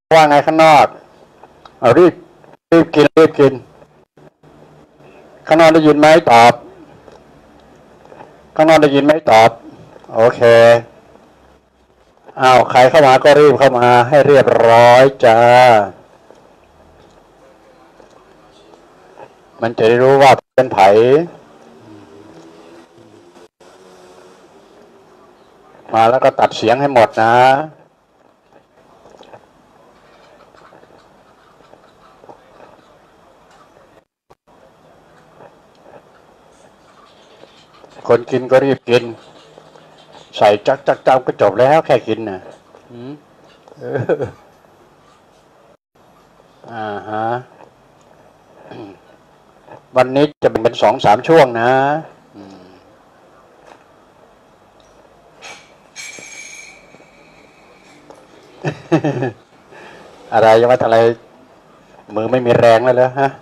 ว่าไงข้างนอกเอารีบกินรีบกินข้างนอกได้ยินไหมตอบข้างนอกได้ยินไหมตอบโอเคอ้าวใครเข้ามาก็รีบเข้ามาให้เรียบร้อยจ้ามันจะได้รู้ว่าเป็นไผมาแล้วก็ตัดเสียงให้หมดนะคนกินก็รีบกินใส่จักก็จบแล้วแค่กินนะฮะวันนี้จะเป็น2-3ช่วงนะอะไรยังว่าอะไรมือไม่มีแรงแล้วเหรอฮะ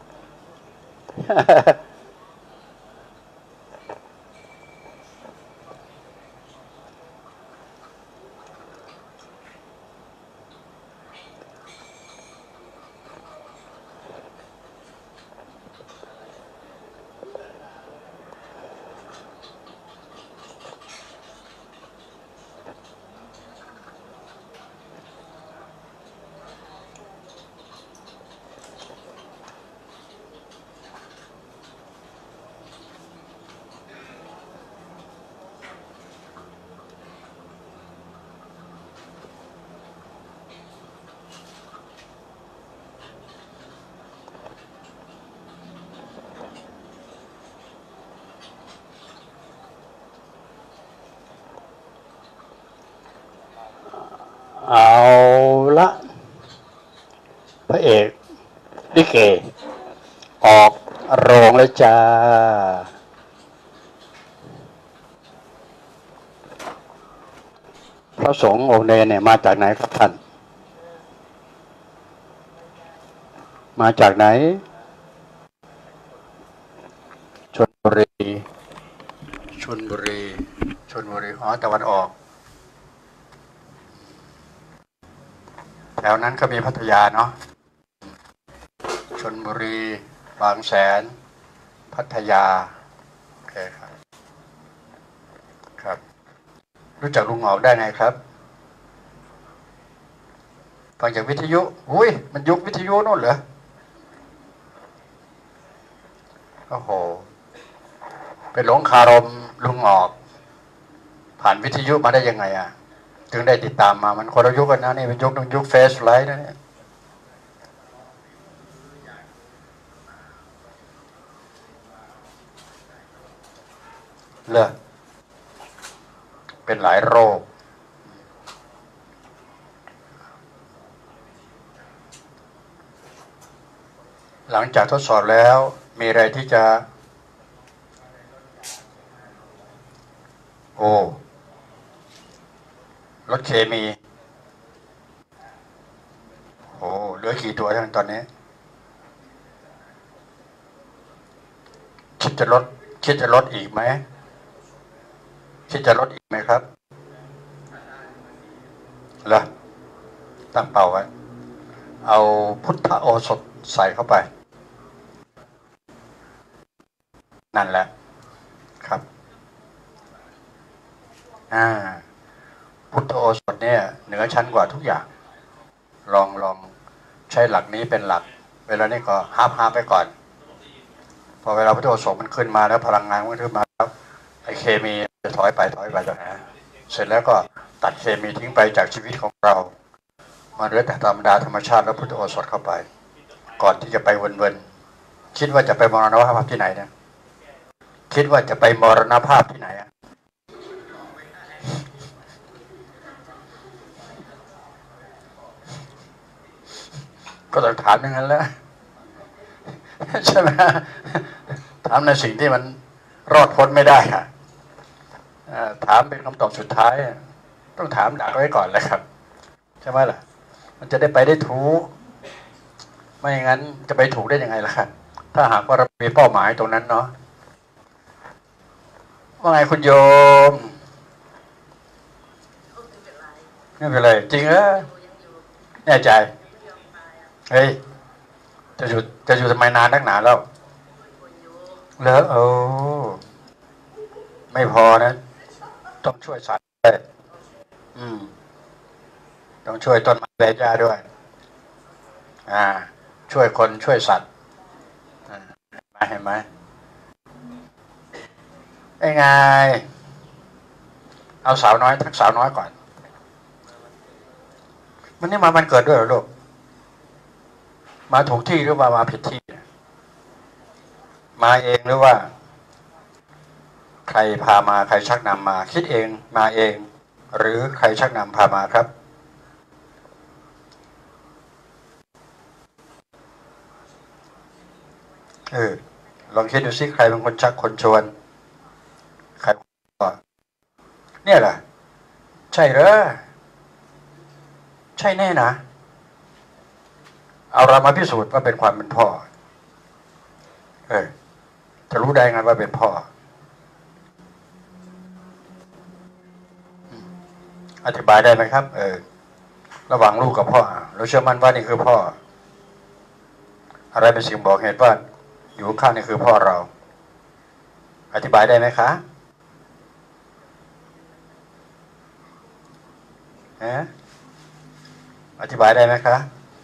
เอาละพระเอกลิเกออกโรงเลยจ้าพระสงฆ์องค์เนรเนี่ยมาจากไหนครับท่านมาจากไหนชลบุรีชลบุรีอ๋อตะวันออกแถวนั้นก็มีพัทยาเนาะชลบุรีบางแสนพัทยาโอเคครับครับรู้จักลุงหงอกได้ไงครับฟังจากวิทยุอุ้ยมันยุควิทยุนู่นเหรอโอ้โหเป็นหลงคารมลุงหงอกผ่านวิทยุมาได้ยังไงอ่ะถึงได้ติดตามมามันคนละยุคกันนะนี่เป็นยุคเฟซไลท์นะเนี่ยเลยเป็นหลายโรคหลังจากทดสอบแล้วมีอะไรที่จะโอ้รถเคมีโอ้เหลือกี่ตัวทั้งตอนนี้คิดจะลดอีกไหมคิดจะลดอีกไหมครับเหรอตั้งเป้าไว้เอาพุทธโอสถใส่เข้าไปนั่นแหละครับพุทธโอสถเนี่ยเหนือชั้นกว่าทุกอย่างลองใช้หลักนี้เป็นหลักเวลานี้ก็ฮาไปก่อนพอเวลาพุทธโอสถมันขึ้นมาแล้วพลังงานมันขึ้นมาแล้วไอเคมีจะถอยไปนะเสร็จแล้วก็ตัดเคมีทิ้งไปจากชีวิตของเรามาเหลือแต่ธรรมดาธรรมชาติแล้วพุทธโอสถเข้าไปก่อนที่จะไปวนคิดว่าจะไปมรณภาพที่ไหนเนี่ยคิดว่าจะไปมรณภาพที่ไหนก็ต้องถามอย่างนั้นแล้วใช่ไหมถามในสิ่งที่มันรอดพ้นไม่ได้อะถามเป็นคำตอบสุดท้ายต้องถามดักไว้ก่อนเลยครับใช่ไหมล่ะมันจะได้ไปได้ถูกไม่งั้นจะไปถูกได้ยังไงล่ะครับถ้าหากว่าเรามีเป้าหมายตรงนั้นเนาะว่าไงคุณโยมไม่เป็นไรจริงเหรอแน่ใจเฮ้ยจะอยู่ทำไมนานนักหนาแล้วแล้วไม่พอนะต้องช่วยสัตว์ด้วยอืมต้องช่วยต้นไม้ใบหญ้าด้วยช่วยคนช่วยสัตว์เห็นไหมไอ้ไงเอาสาวน้อยทักสาวน้อยก่อนมันนี่มันเกิดด้วยเหรอลูกมาถูกที่หรือว่ามาผิดที่มาเองหรือว่าใครพามาใครชักนำมาคิดเองมาเองหรือใครชักนำพามาครับลองคิดดูสิใครเป็นคนชักคนชวนใครเนี่ยแหละใช่เหรอใช่แน่นะเอาเรามาพิสูจน์ว่าเป็นความเป็นพ่อจะรู้ได้ไงว่าเป็นพ่ออธิบายได้ไหมครับระหว่างลูกกับพ่อเราเชื่อมั่นว่านี่คือพ่ออะไรเป็นสิ่งบอกเหตุว่าอยู่ข้างนี่คือพ่อเราอธิบายได้ไหมคะอธิบายได้ไหมคะ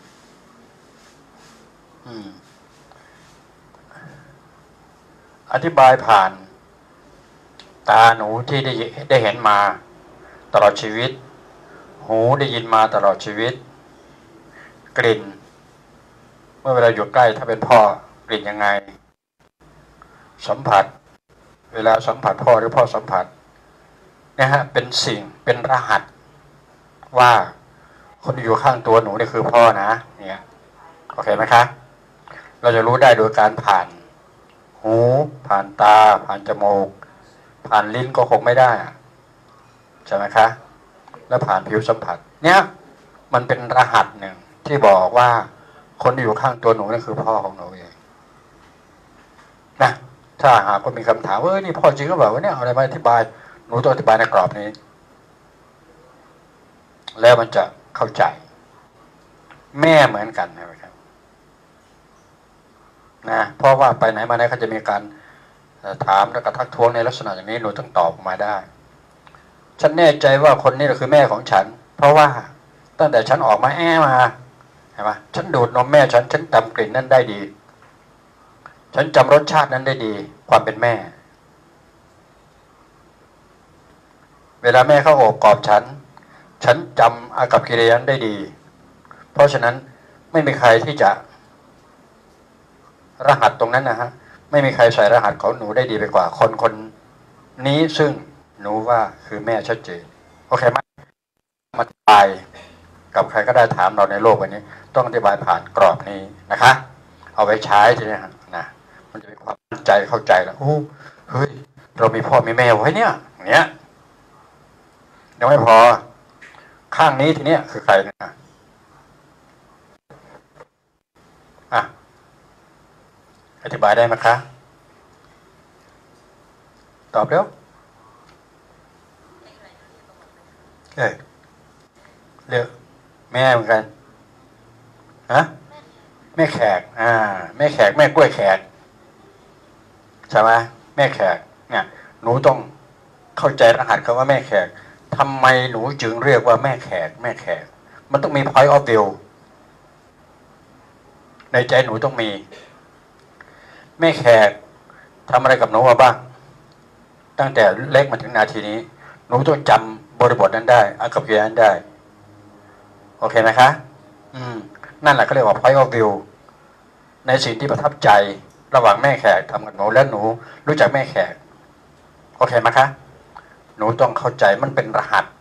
อธิบายผ่านตาหนูที่ได้เห็นมาตลอดชีวิตหูได้ยินมาตลอดชีวิตกลิ่นเมื่อเวลาอยู่ใกล้ถ้าเป็นพ่อกลิ่นยังไงสัมผัสเวลาสัมผัสพ่อหรือพ่อสัมผัสเนี่ยฮะเป็นสิ่งเป็นรหัสว่าคนอยู่ข้างตัวหนูนี่คือพ่อนะเนี่ยโอเคไหมคะเราจะรู้ได้โดยการผ่านหูผ่านตาผ่านจมูกผ่านลิ้นก็คงไม่ได้ใช่ไหมคะแล้วผ่านผิวสัมผัสเนี่ยมันเป็นรหัสหนึ่งที่บอกว่าคนที่อยู่ข้างตัวหนูนั่นคือพ่อของหนูเองนะถ้าหากว่ามีคำถามว่านี่พ่อจริงหรือเปล่าเนี่ยอะไรมาอธิบายหนูต้องอธิบายในกรอบนี้แล้วมันจะเข้าใจแม่เหมือนกันนะครับนะเพราะว่าไปไหนมาไหนเขาจะมีการถามแล้วก็ทักท้วงในลักษณะอย่างนี้หนูต้องตอบมาได้ฉันแน่ใจว่าคนนี้คือแม่ของฉันเพราะว่าตั้งแต่ฉันออกมามาเห็นไหมฉันดูดนมแม่ฉันจำกลิ่นนั้นได้ดีฉันจำรสชาตินั้นได้ดีความเป็นแม่เวลาแม่เข้าโอบกอดฉันจำอากับกิริยาได้ดีเพราะฉะนั้นไม่มีใครที่จะรหัสตรงนั้นนะฮะไม่มีใครใส่รหัสของหนูได้ดีไปกว่าคนนี้ซึ่งหนูว่าคือแม่ชัดเจนโอเคไหมมาอธิบายกับใครก็ได้ถามเราในโลกวันนี้ต้องอธิบายผ่านกรอบนี้นะคะเอาไว้ใช้ทีนี้นะมันจะมีความมั่นใจเข้าใจแล้วโอ้เฮ้ยเรามีพ่อมีแม่ไว้เนี่ยอย่างเงี้ยยังไม่พอข้างนี้ทีเนี้ยคือใครนะอธิบายได้ไหมคะตอบเร็วเรียกแม่เหมือนกันแม่แขกแม่แขกแม่กล้วยแขกใช่ไหมแม่แขกเนี่ยหนูต้องเข้าใจรหัสคำว่าแม่แขกทำไมหนูจึงเรียกว่าแม่แขกแม่แขกมันต้องมี point of view ในใจหนูต้องมีแม่แขกทำอะไรกับหนูมาบ้างตั้งแต่เล็กมาถึงนาทีนี้หนูต้องจำบริบทนั้นได้อากับกิริยานั้นได้โอเคไหมคะนั่นแหละเขาเรียกว่า point of view ในสิ่งที่ประทับใจระหว่างแม่แขกทำกับหนูและหนูรู้จักแม่แขกโอเคไหมคะหนูต้องเข้าใจมันเป็นรหัส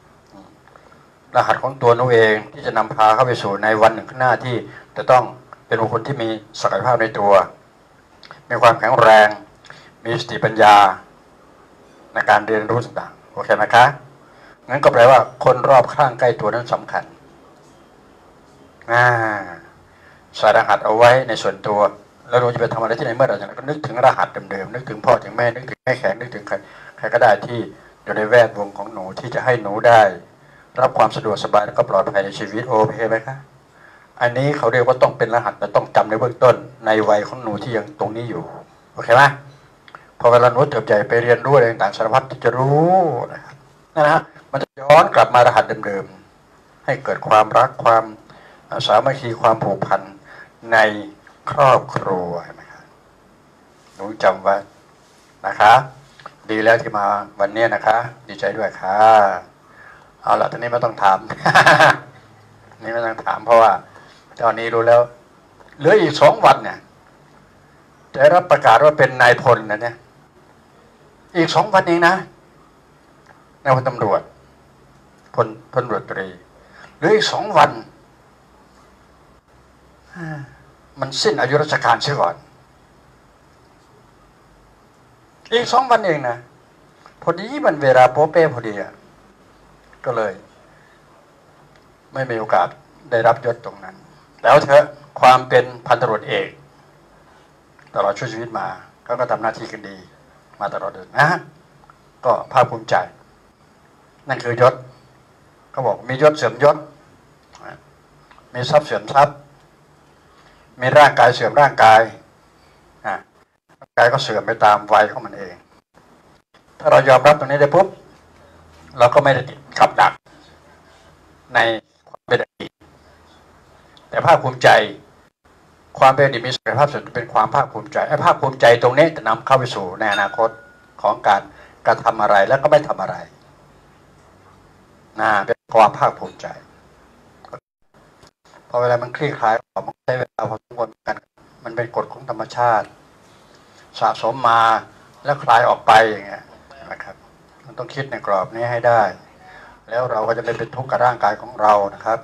ของตัวหนูเองที่จะนำพาเข้าไปสู่ในวันหนึ่งข้างหน้าที่จะต้องเป็นบุคคลที่มีศักยภาพในตัวมีความแข็งแรงมีสติปัญญาในการเรียนรู้ต่างๆโอเคไหมคะงั้นก็แปลว่าคนรอบข้างใกล้ตัวนั้นสำคัญใส่รหัสเอาไว้ในส่วนตัวแล้วเราจะไปทำอะไรที่ไหนเมื่อไหร่ก็นึกถึงรหัสเดิมๆนึกถึงพ่อถึงแม่นึกถึงแม่แข็งนึกถึงใครก็ได้ที่อยู่ในแวดวงของหนูที่จะให้หนูได้รับความสะดวกสบายและก็ปลอดภัยในชีวิตโอเคไหมคะอันนี้เขาเรียกว่าต้องเป็นรหัสแต่ต้องจำในเบื้องต้นในวัยของหนูที่ยังตรงนี้อยู่โอเคไหมพอเวลาหนูเติบใหญ่ไปเรียนรู้อะไรต่างๆสารพัดที่จะรู้นะครับนั่นนะฮะมันจะย้อนกลับมารหัสเดิมๆให้เกิดความรักความสามัคคีความผูกพันในครอบครัวเห็นไหมครับหนูจำไว้นะคะดีแล้วที่มาวันนี้นะคะดีใจด้วยค่ะเอาละตอนนี้ไม่ต้องถาม นี่ไม่ต้องถามเพราะว่าตอนนี้รู้แล้วเหลืออีก2 วันเนี่ยจะรับประกาศว่าเป็นนายพลนะเนี่ยอีก2 วันเองนะนายพลตำรวจพลตำรวจตรีเหลืออีก2 วันมันสิ้นอายุราชการเสียก่อนอีก2 วันเองนะพอดีมันเวลาโป๊ะเป้พอดีก็เลยไม่มีโอกาสได้รับยศตรงนั้นแล้วเธอความเป็นพันตำรวจเอกตลอดช่วงชีวิตมาเขาก็ทำหน้าที่กันดีมาตลอดเลยนะก็ภาคภูมิใจนั่นคือยศเขาบอกมียศเสื่อมยศมีทรัพย์เสื่อมทรัพย์มีร่างกายเสื่อมร่างกายร่างกายก็เสื่อมไปตามวัยของมันเองถ้าเรายอมรับตรงนี้ได้ปุ๊บเราก็ไม่ได้ติดกับดักในความเป็นอดีตแต่ภาคภูมิใจความเป็นอดีตมีศักยภาพสุดเป็นความภาคภูมิใจไอ้ภาคภูมิใจตรงนี้จะนำเข้าไปสู่ในอนาคตของการกระทำอะไรแล้วก็ไม่ทำอะไรเป็นความภาคภูมิใจพอเวลามันคลี่คลายออกมันใช้เวลาพอสมควรกันมันเป็นกฎของธรรมชาติสะสมมาแล้วคลายออกไปอย่างเงี้ยนะครับมันต้องคิดในกรอบนี้ให้ได้แล้วเราก็จะไม่เป็นทุกข์กับร่างกายของเรานะครับ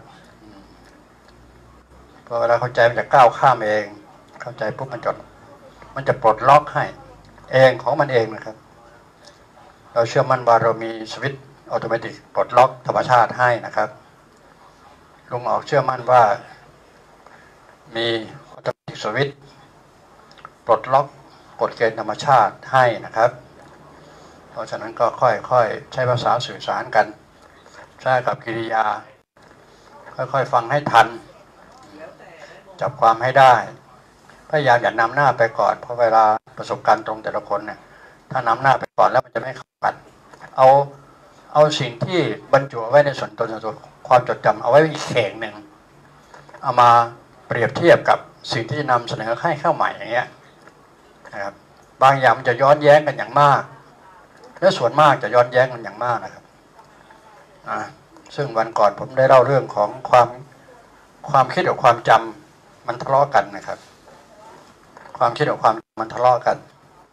พอเวลาเข้าใจมันจะก้าวข้ามเองเข้าใจปุ๊บมันจะปลดล็อกให้เองของมันเองนะครับเราเชื่อมั่นว่าเรามีสวิตช์อัตโนมัติปลดล็อกธรรมชาติให้นะครับลุงออกเชื่อมั่นว่ามีอัตโนมัติสวิตช์ปลดล็อกกฎเกณฑ์ธรรมชาติให้นะครับเพราะฉะนั้นก็ค่อยๆใช้ภาษาสื่อสารกันใช้กับกิริยาค่อยๆฟังให้ทันจับความให้ได้พยายามอย่านำหน้าไปก่อนเพราะเวลาประสบการณ์ตรงแต่ละคนเนี่ยถ้านำหน้าไปก่อนแล้วมันจะไม่เข้ากันเอาสิ่งที่บรรจุไว้ในส่วนตนความจดจำเอาไว้อีกเข่งหนึ่งเอามาเปรียบเทียบกับสิ่งที่นำเสนอให้เข้าใหม่อย่างเงี้ยนะครับบางอย่างมันจะย้อนแย้งกันอย่างมากและส่วนมากจะย้อนแย้งกันอย่างมากนะครับซึ่งวันก่อนผมได้เล่าเรื่องของความคิดกับความจำมันทะเลาะกันนะครับความคิดกับความมันทะเลาะกัน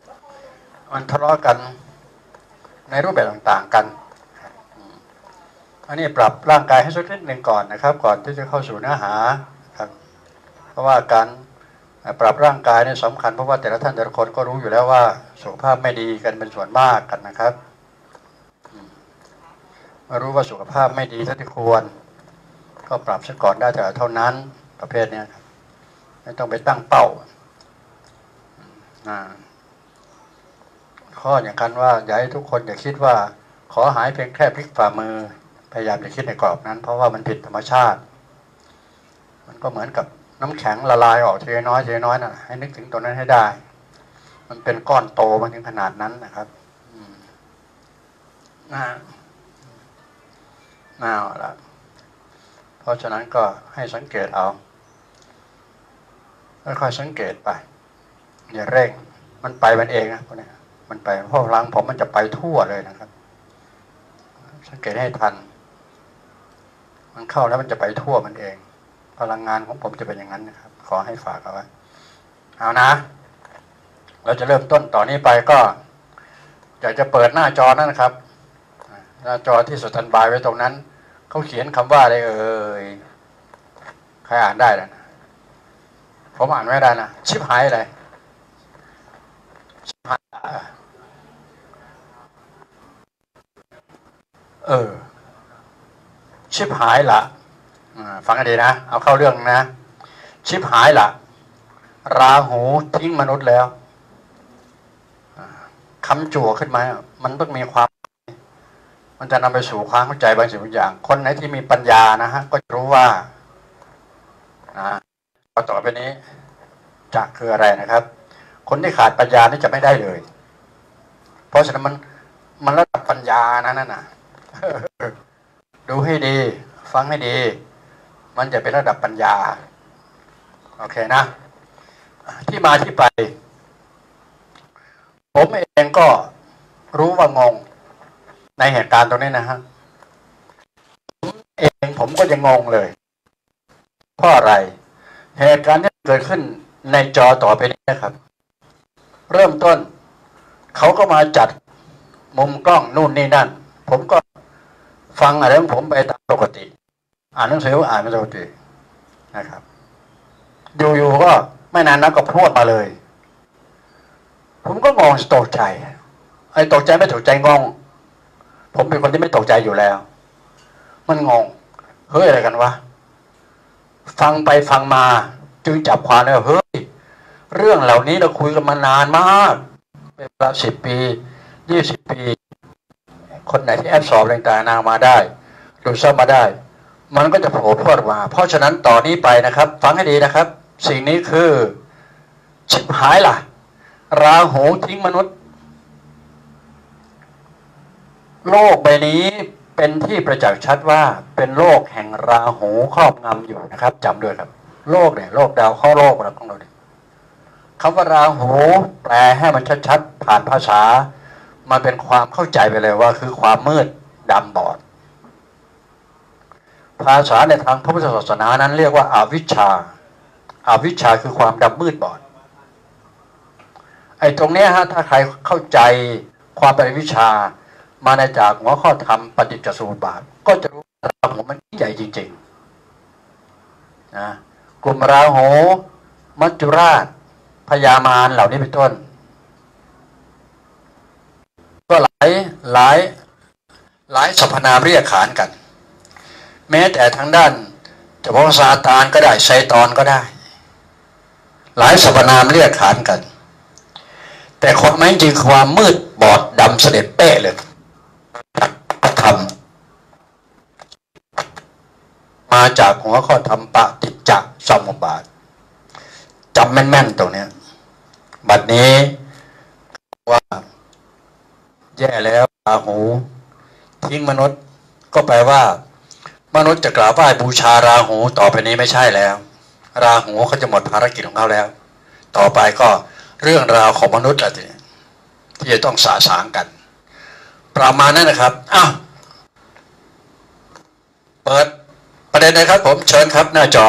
ในรูปแบบต่างๆกันอันนี้ปรับร่างกายให้สักนิดหนึ่งก่อนนะครับก่อนที่จะเข้าสู่เนื้อหาครับเพราะว่าการปรับร่างกายนี่สำคัญเพราะว่าแต่ละท่านแต่ละคนก็รู้อยู่แล้วว่าสุขภาพไม่ดีกันเป็นส่วนมากกันนะครับมารู้ว่าสุขภาพไม่ดีเท่าที่ควรก็ปรับซะก่อนได้แต่เท่านั้นประเภทนี้ครับไม่ต้องไปตั้งเป้าข้ออย่างกันว่าอย่าให้ทุกคนอย่าคิดว่าขอหายเพียงแค่พลิกฝ่ามือพยายามจะคิดในกรอบนั้นเพราะว่ามันผิดธรรมชาติมันก็เหมือนกับน้ำแข็งละลายออกทีละน้อยนะให้นึกถึงตัวนั้นให้ได้มันเป็นก้อนโตมาถึงขนาดนั้นนะครับน่าละเพราะฉะนั้นก็ให้สังเกตเอาค่อยๆสังเกตไปอย่าเร่งมันไปมันเองนะพวกนี้มันไปเพราะพลังผมมันจะไปทั่วเลยนะครับสังเกตให้ทันมันเข้าแล้วมันจะไปทั่วมันเองพลังงานของผมจะเป็นอย่างนั้นนะครับขอให้ฝากเอาไว้เอานะเราจะเริ่มต้นต่อนนี้ไปก็อยากจะเปิดหน้าจอนั่นนะครับหน้าจอที่สแตนด์บายไว้ตรงนั้นเขาเขียนคำว่าอะไรใครอ่านได้นะผมอ่านไม่ได้นะชิบหายอะไรชิบหายชิบหายละฟังกันดีนะเอาเข้าเรื่องนะชิบหายละราหูทิ้งมนุษย์แล้วคำจั่วขึ้นมามันต้องมีความมันจะนำไปสู่ความเข้าใจบางสิ่งบางอย่างคนไหนที่มีปัญญานะฮะก็จะรู้ว่าต่อไปนี้จะคืออะไรนะครับคนที่ขาดปัญญานี่จะไม่ได้เลยเพราะฉะนั้นมันระดับปัญญานั่นน่ะดูให้ดีฟังให้ดีมันจะเป็นระดับปัญญาโอเคนะที่มาที่ไปผมเองก็รู้ว่างงในเหตุการณ์ตรงนี้นะฮะผมก็ยังงงเลยเพราะอะไรเหตุการณ์ที่เกิดขึ้นในจอต่อไปนี้นะครับเริ่มต้นเขาก็มาจัดมุมกล้องนู่นนี่นั่นผมก็ฟังอะไรของผมไปตามปกติอ่านหนังสืออ่านไม่ปกตินะครับอยู่ๆก็ไม่นานนักก็พรวดมาเลยผมก็งงตกใจไอ้ตกใจไม่ตกใจงงผมเป็นคนที่ไม่ตกใจอยู่แล้วมันงงเฮ้ยอะไรกันวะฟังไปฟังมาจึงจับความได้ว่าเฮ้ยเรื่องเหล่านี้เราคุยกันมานานมากเป็นเวลา10 ปี20 ปีคนไหนที่แอบสอบต่างๆนางมาได้ดูซ้ำมาได้มันก็จะโผล่พรวดมาเพราะฉะนั้นต่อนนี้ไปนะครับฟังให้ดีนะครับสิ่งนี้คือชิบหายล่ะราหูทิ้งมนุษย์โลกใบนี้เป็นที่ประจักษ์ชัดว่าเป็นโลกแห่งราหูครอบงำอยู่นะครับจำด้วยครับโลกเนี่ยโลกดาวข้อโลกเราต้องดูดิคำว่าราหูแปลให้มันชัดๆผ่านภาษามันเป็นความเข้าใจไปเลยว่าคือความมืดดำบอดภาษาในทางพระพุทธศาสนานั้นเรียกว่าอาวิชชาอาวิชชาคือความดำมืดบอดไอ้ตรงนี้ฮะถ้าใครเข้าใจความเป็นวิชามาในจากหัวข้อธรรมปฏิจจสมุปบาทก็จะรู้ว่าราหูมันใหญ่จริงๆนะกลุ่มราหูมัจจุราชพญามารเหล่านี้เป็นต้นก็หลายสรรพนามเรียกขานกันแม้แต่ทางด้านจะบอกว่าซาตานก็ได้ไซตอนก็ได้หลายสรรพนามเรียกขานกันแต่ความหมายจริงความมืดบอดดำเสด็จเป้เลยธรรมมาจากหัวข้อธรรมปฏิจจสมุปบาทจำแม่นๆตรงนี้บัดนี้ว่าแย่แล้วราหูทิ้งมนุษย์ก็แปลว่ามนุษย์จะกราบไหว้บูชาราหูต่อไปนี้ไม่ใช่แล้วราหูเขาจะหมดภารกิจของเขาแล้วต่อไปก็เรื่องราวของมนุษย์อะไรที่จะต้องสะสางกันประมาณนั้นนะครับอ้าวเปิดประเด็นเลยครับผมเชิญครับหน้าจอ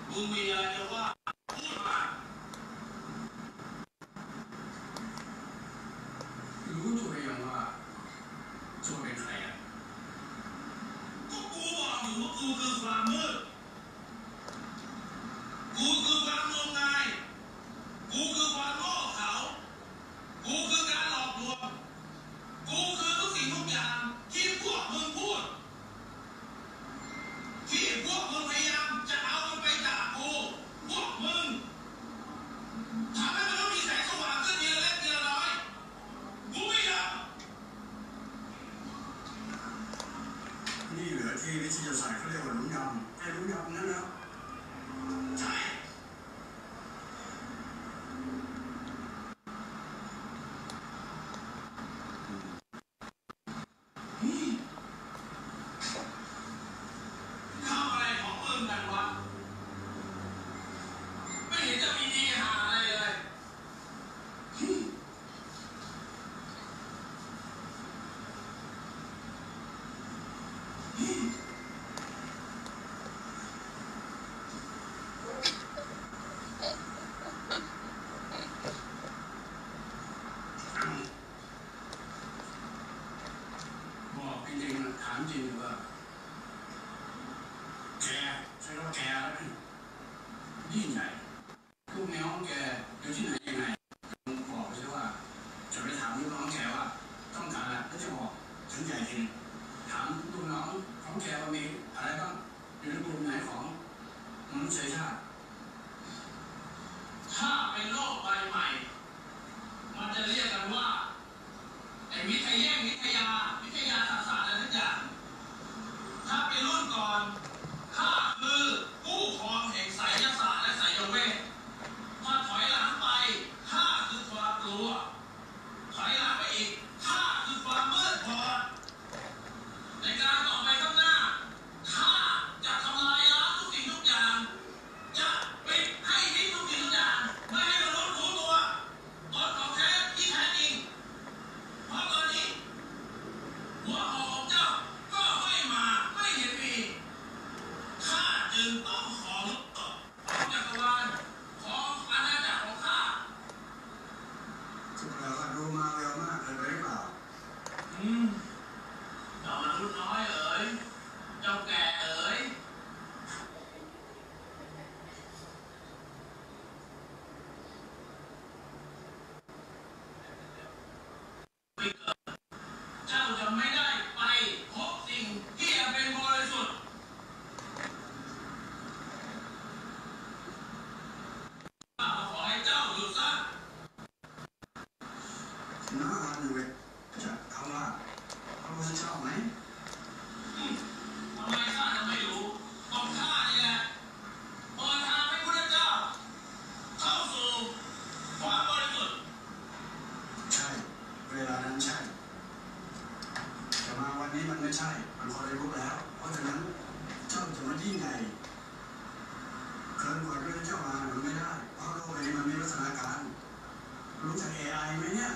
มึงมีอะไรจะว่าพูดมารู้ตัวยังว่าตัวเป็นใครอ่ะก็กูบอกอยู่ว่ากูคือความมืดกูคือความงมงายกูคือความโง่เขากูคือการหลอกลวงกูคือทุกสิ่งทุกอย่างที่พวกมึงพูดที่พวกมึงพยายามจะเอามันไปจากกูพวกมึงทำให้มันต้องมีแสงสว่างขึ้นทีละเล็กทีละน้อยกูไม่ยอมนี่เหลือที่วิทยาศาสตร์เขาเรียกว่าหลุมดำไอ้หลุมดำนั่นนะใช่บอกจริงๆถามจริงว่าแกใช่ว่าแกแล้วกันยิ่งใหญ่ลูกแมวของแกอยู่ที่ไหนยังไงมึงบอกไปสิว่าจะไปถามลูกน้องแกว่าต้องการอะไรก็จะบอกถึงใหญ่จริงถามลูกน้องของแกว่ามีอะไรบ้างอยู่ในกลุ่มไหนของมนุษยชาติถ้าเป็นโลกใบใหม่มันจะเรียกกันว่าไอ้วิทยาศาสตร์อะไรทุกอย่างถ้าเป็นรุ่นก่อนข้าคือผู้ครองแห่งไสยศาสตร์และไสยเวทมาถอยหลังไปข้าคือความกลัวถอยหลังไปอีกข้าคือความมืดบอดในการต่อไปข้างหน้าข้าจะทำลายล้างทุกสิ่งทุกอย่างจะปิดให้ทิ้งทุกสิ่งทุกอย่างไม่ให้มนุษย์รู้ตัวตนของแท้ที่แท้จริงเพราะตอนนี้หัวหอกของเจ้าก็ไม่มาไม่เห็นมีข้าจึงต้องขอลุกของจักรวาลของอาณาจักรของข้าสุดแล้วก็ดูมาเร็วมากเลยหรือเปล่าเจ้ามนุษย์น้อยเอ๋ยเจ้าแก่เอ๋ยเจ้าจะไม่ได้ไปพบสิ่งที่เป็นบริสุทธิ์ข้าขอให้เจ้าหยุดซะน้าอาหนุ่ยจะเขาว่าพระพุทธเจ้าไหมทำไมข้าจะไม่รู้ต้องข้านี่แหละเปิดทางให้พระพุทธเจ้าเข้าสู่ความบริสุทธิ์ใช่เวลานั้นใช่แต่มาวันนี้มันไม่ใช่มันคนละยุคแล้วเพราะฉะนั้นเจ้าจะมายิ่งใหญ่เกินกว่าพระเจ้ามามันไม่ได้เพราะโลกนี้มันมีวัฒนาการรู้จัก AI ไหมเนี่ย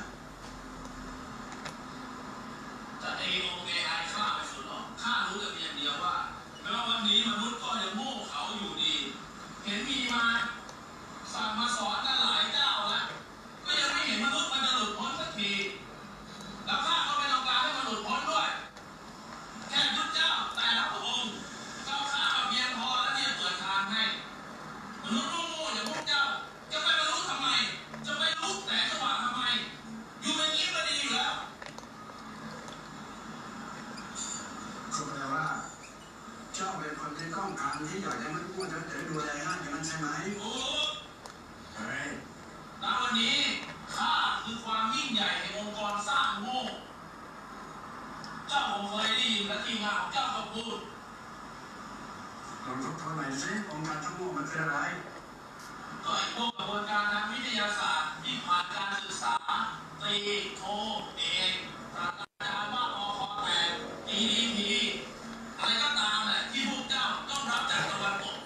จะ AI ข้าไม่สุดหรอกข้ารู้แต่เพียงเดียวว่าแม้ว่าวันนี้มนุษย์ก็ยังโง่เขาอยู่ดีเห็นมีมาสั่งมาสอนกันหลายเจ้าแล้วก็ยังไม่เห็นมนุษย์มันจะหลุดพ้นสักทีแล้วข้าก็ไม่ต้องการให้มันหลุดพ้นด้วยแค่พระเจ้าแต่ละพระองค์ก็ข้าเพียงพอแล้วที่จะเปิดทางให้มนุษย์โง่ๆอย่างพวกเจ้าจะไปบรรลุทำไมจะไปลุกแสงสว่างทำไมอยู่อย่างนี้ก็ดีอยู่แล้วก็แปลว่าเจ้าเป็นคนที่ต้องการที่อยากจะมันควรจะดูแลให้อย่างนั้นใช่ไหมโอ้เฮ้ยณวันนี้ข้าคือความยิ่งใหญ่ในองค์กรสร้างโง่เจ้าคงเคยได้ยินและทีมงานของเจ้าก็พูดลองทบทวนใหม่สิองค์การทั้งโง่มันคืออะไรก็ไอ้พวกกระบวนการทางวิทยาศาสตร์ที่ผ่านการศึกษาตรีโทเอกศาสตราจารย์ว่าอคแตก EDP อะไรก็ตามแหละที่พวกเจ้าต้องรับจากตะวันตก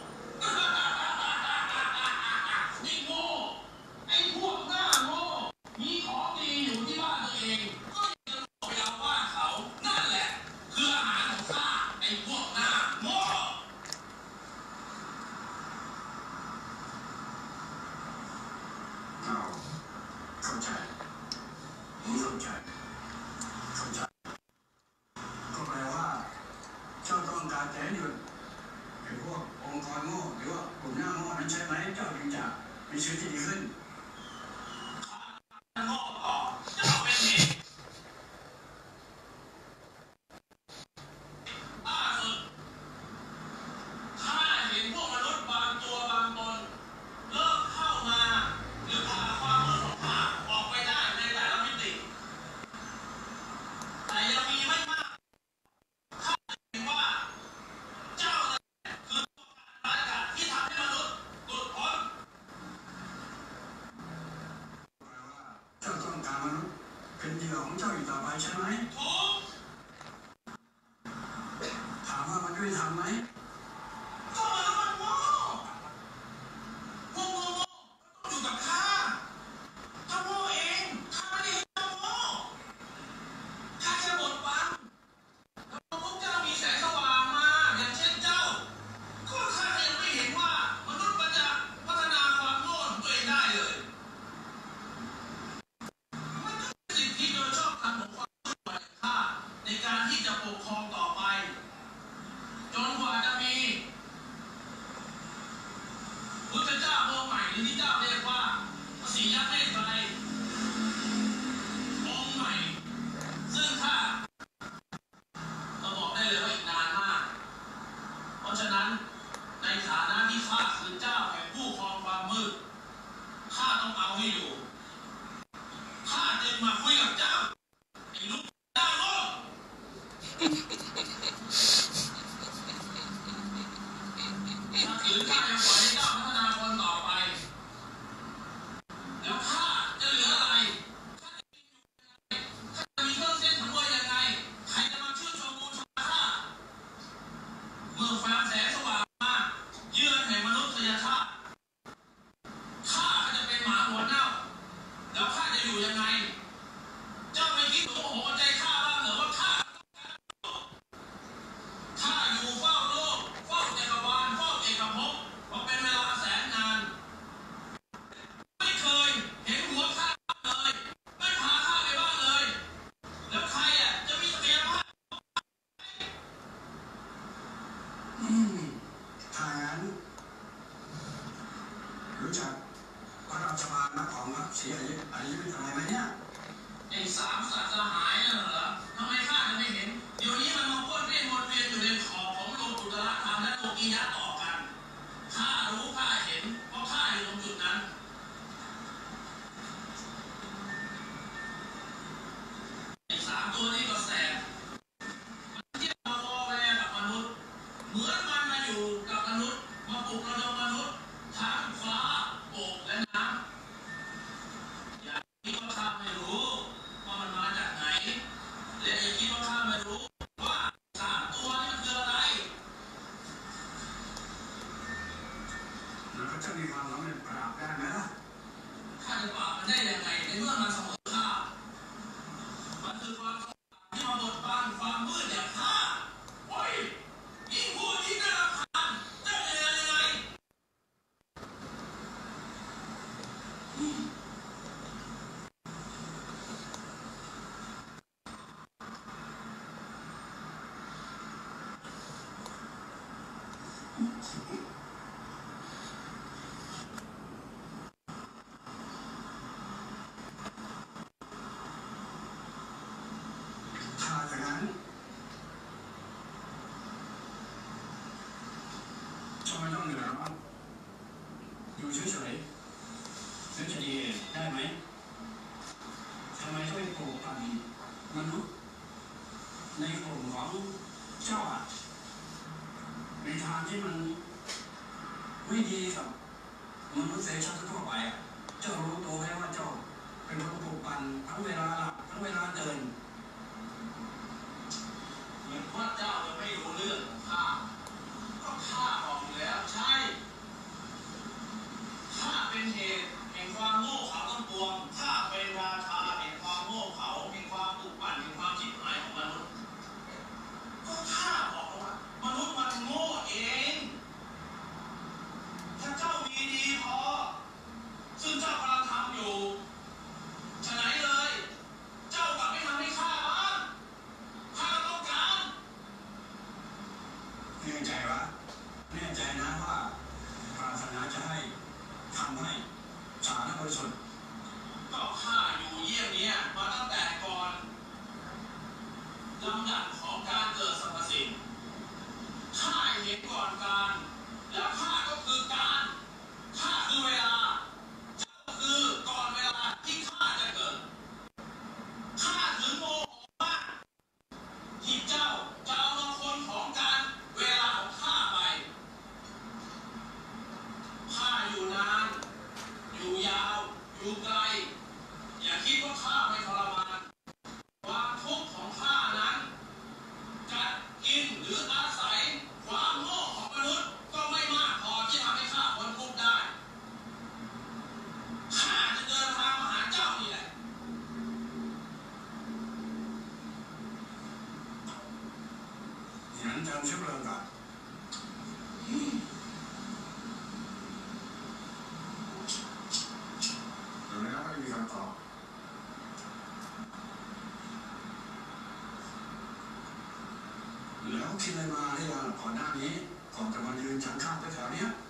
นี่โง่ไอ้พวกหน้าโง่มีของดีอยู่ที่บ้านตัวเองก็ยังไปเอาบ้านเขานั่นแหละคืออาหารของข้าไอ้พวกหน้าโง่ใช่ไหมถูกถามว่ามันยุติธรรมไหมก็มันโง่พวกโง่ต้องอยู่กับข้าถ้าโง่เองข้าไม่ได้โง่ข้าแค่บดบังแล้วพวกเจ้ามีแสงสว่างมาอย่างเช่นเจ้าก็ข้ายังไม่เห็นว่ามนุษย์มันจะพัฒนาความโง่ของตัวเองได้เลยมันก็เป็นสิ่งที่โดยชอบธรรมของความโง่ของข้าในการที่จะปกครองต่อไปจนกว่าจะมีพุทธเจ้าองค์ใหม่หรือที่เจ้าเรียกว่าพระศรียักษ์เมตไตรองค์ใหม่ซึ่งข้าก็บอกได้เลยว่าอีกนานมากเพราะฉะนั้นในฐานะที่ข้าคือเจ้าแห่งผู้ครองความมืดข้าต้องเอาให้อยู่ข้าจึงมาคุยกับเจ้าไอ้ลูกเจ้าโลกถ้าถือข้ายังปล่อยให้เจ้าพัฒนาคนต่อไปแล้วข้าจะเหลืออะไรข้าจะมีเครื่องเส้นสังเวยยังไงใครจะมาชื่นชมบูชาข้าเมื่อฟ้าแสงสว่างมาเยือนแห่งมนุษยชาติข้าก็จะเป็นหมาหัวเน่าแล้วข้าจะอยู่ยังไงเจ้าไม่คิดถึงหัวใจข้าบ้างเหรอว่าข้าอยู่เฝ้าโลกเฝ้าจักรวาลเฝ้าเอกภพมาเป็นเวลาแสนนานไม่เคยเห็นหัวข้าเลยไม่พาข้าไปบ้างเลยแล้วใครจะมีศักยภาพถ้างั้นรู้จักพระราชบาลนะของศรีอริยเมตไตรไหมเนี่ยไอ้สามสัตว์สหายน่ะเหรอทำไมข้าจะไม่เห็นเดี๋ยวนี้มันมาวนเวียนอยู่ในขอบของโลกุตระธรรมและโลกียะต่อกันข้ารู้ข้าเห็นเพราะข้าอยู่ตรงจุดนั้นไอ้สามตัวนี้ก็แสบมันเที่ยวมาวอแวร์กับมนุษย์เหมือนมันมาอยู่กับมนุษย์มาปลุกระดมมนุษย์ทั้งฟ้าอกและน้ำอย่าคิดว่าข้าไม่รู้ว่ามันมาจากไหนและอย่าคิดว่าข้าไม่รู้ว่าสามตัวนี้มันคืออะไรแล้วจะมีความสามารถปราบได้ไหมล่ะข้าจะปราบมันได้ยังไงในเมื่อมันเสมอข้ามันคือความสว่างที่มาบดบังความมืดอย่างข้าโอ้ยยิ่งพูดยิ่งน่ารำคาญเจ้าจะยังไงถ้าอย่างนั้นทำไมต้องเหนื่อยร้อนอยู่เฉยๆนึกจะดีได้ไหมทำไมช่วยปลูกปั่นมนุษย์ในกลุ่มของเจ้าในทางที่มันไม่ดีกับมนุษยชาติทั่วไปเจ้ารู้ตัวไหมว่าเจ้าเป็นคนปลูกปั่นทั้งเวลาหลับทั้งเวลาตื่นเหมือนว่าเจ้าจะไม่รู้เรื่องของข้าก็ข้าบอกอยู่แล้วใช่ข้าเป็นเหตุแห่งความโง่เขลาทั้งปวงข้าเป็นราชาแห่งความโง่เขลาแห่งความปลุกปั่นแห่งความชิบหายของมนุษย์ก็ข้าบอกว่ามนุษย์มันโง่เองถ้าเจ้ามีดีพอซึ่งเจ้ากำลังทำอยู่ฉะนั้นเลยเจ้ากลับไม่ทำให้ข้าบ้างข้าต้องการแน่ใจวะแน่ใจนะว่าปรารถนาจะให้ทำให้สาธารณบริสุทธิ์ก็ข้าอยู่เยี่ยมนี้มาตั้งแต่ก่อนลำดับของการเกิดสรรพสิ่งข้าเห็นก่อนการแล้วข้าก็คือการข้าคือเวลาเจ้าคือก่อนเวลาที่ข้าจะเกิดข้าถึงโมโหมากที่เจ้าจะเอาบางคนของการเวลาของข้าไปข้าอยู่นานอยู่ยาวอยู่ไกลอย่าคิดว่าข้าไม่ทรมานความทุกข์งั้นจำเชื้อเพลิงก่อนเดี๋ยวนะครับไม่มีคำตอบแล้วคิดอะไรมาได้ยังก่อนหน้านี้ก่อนจะมายืนฉันข้างแถวเนี้ย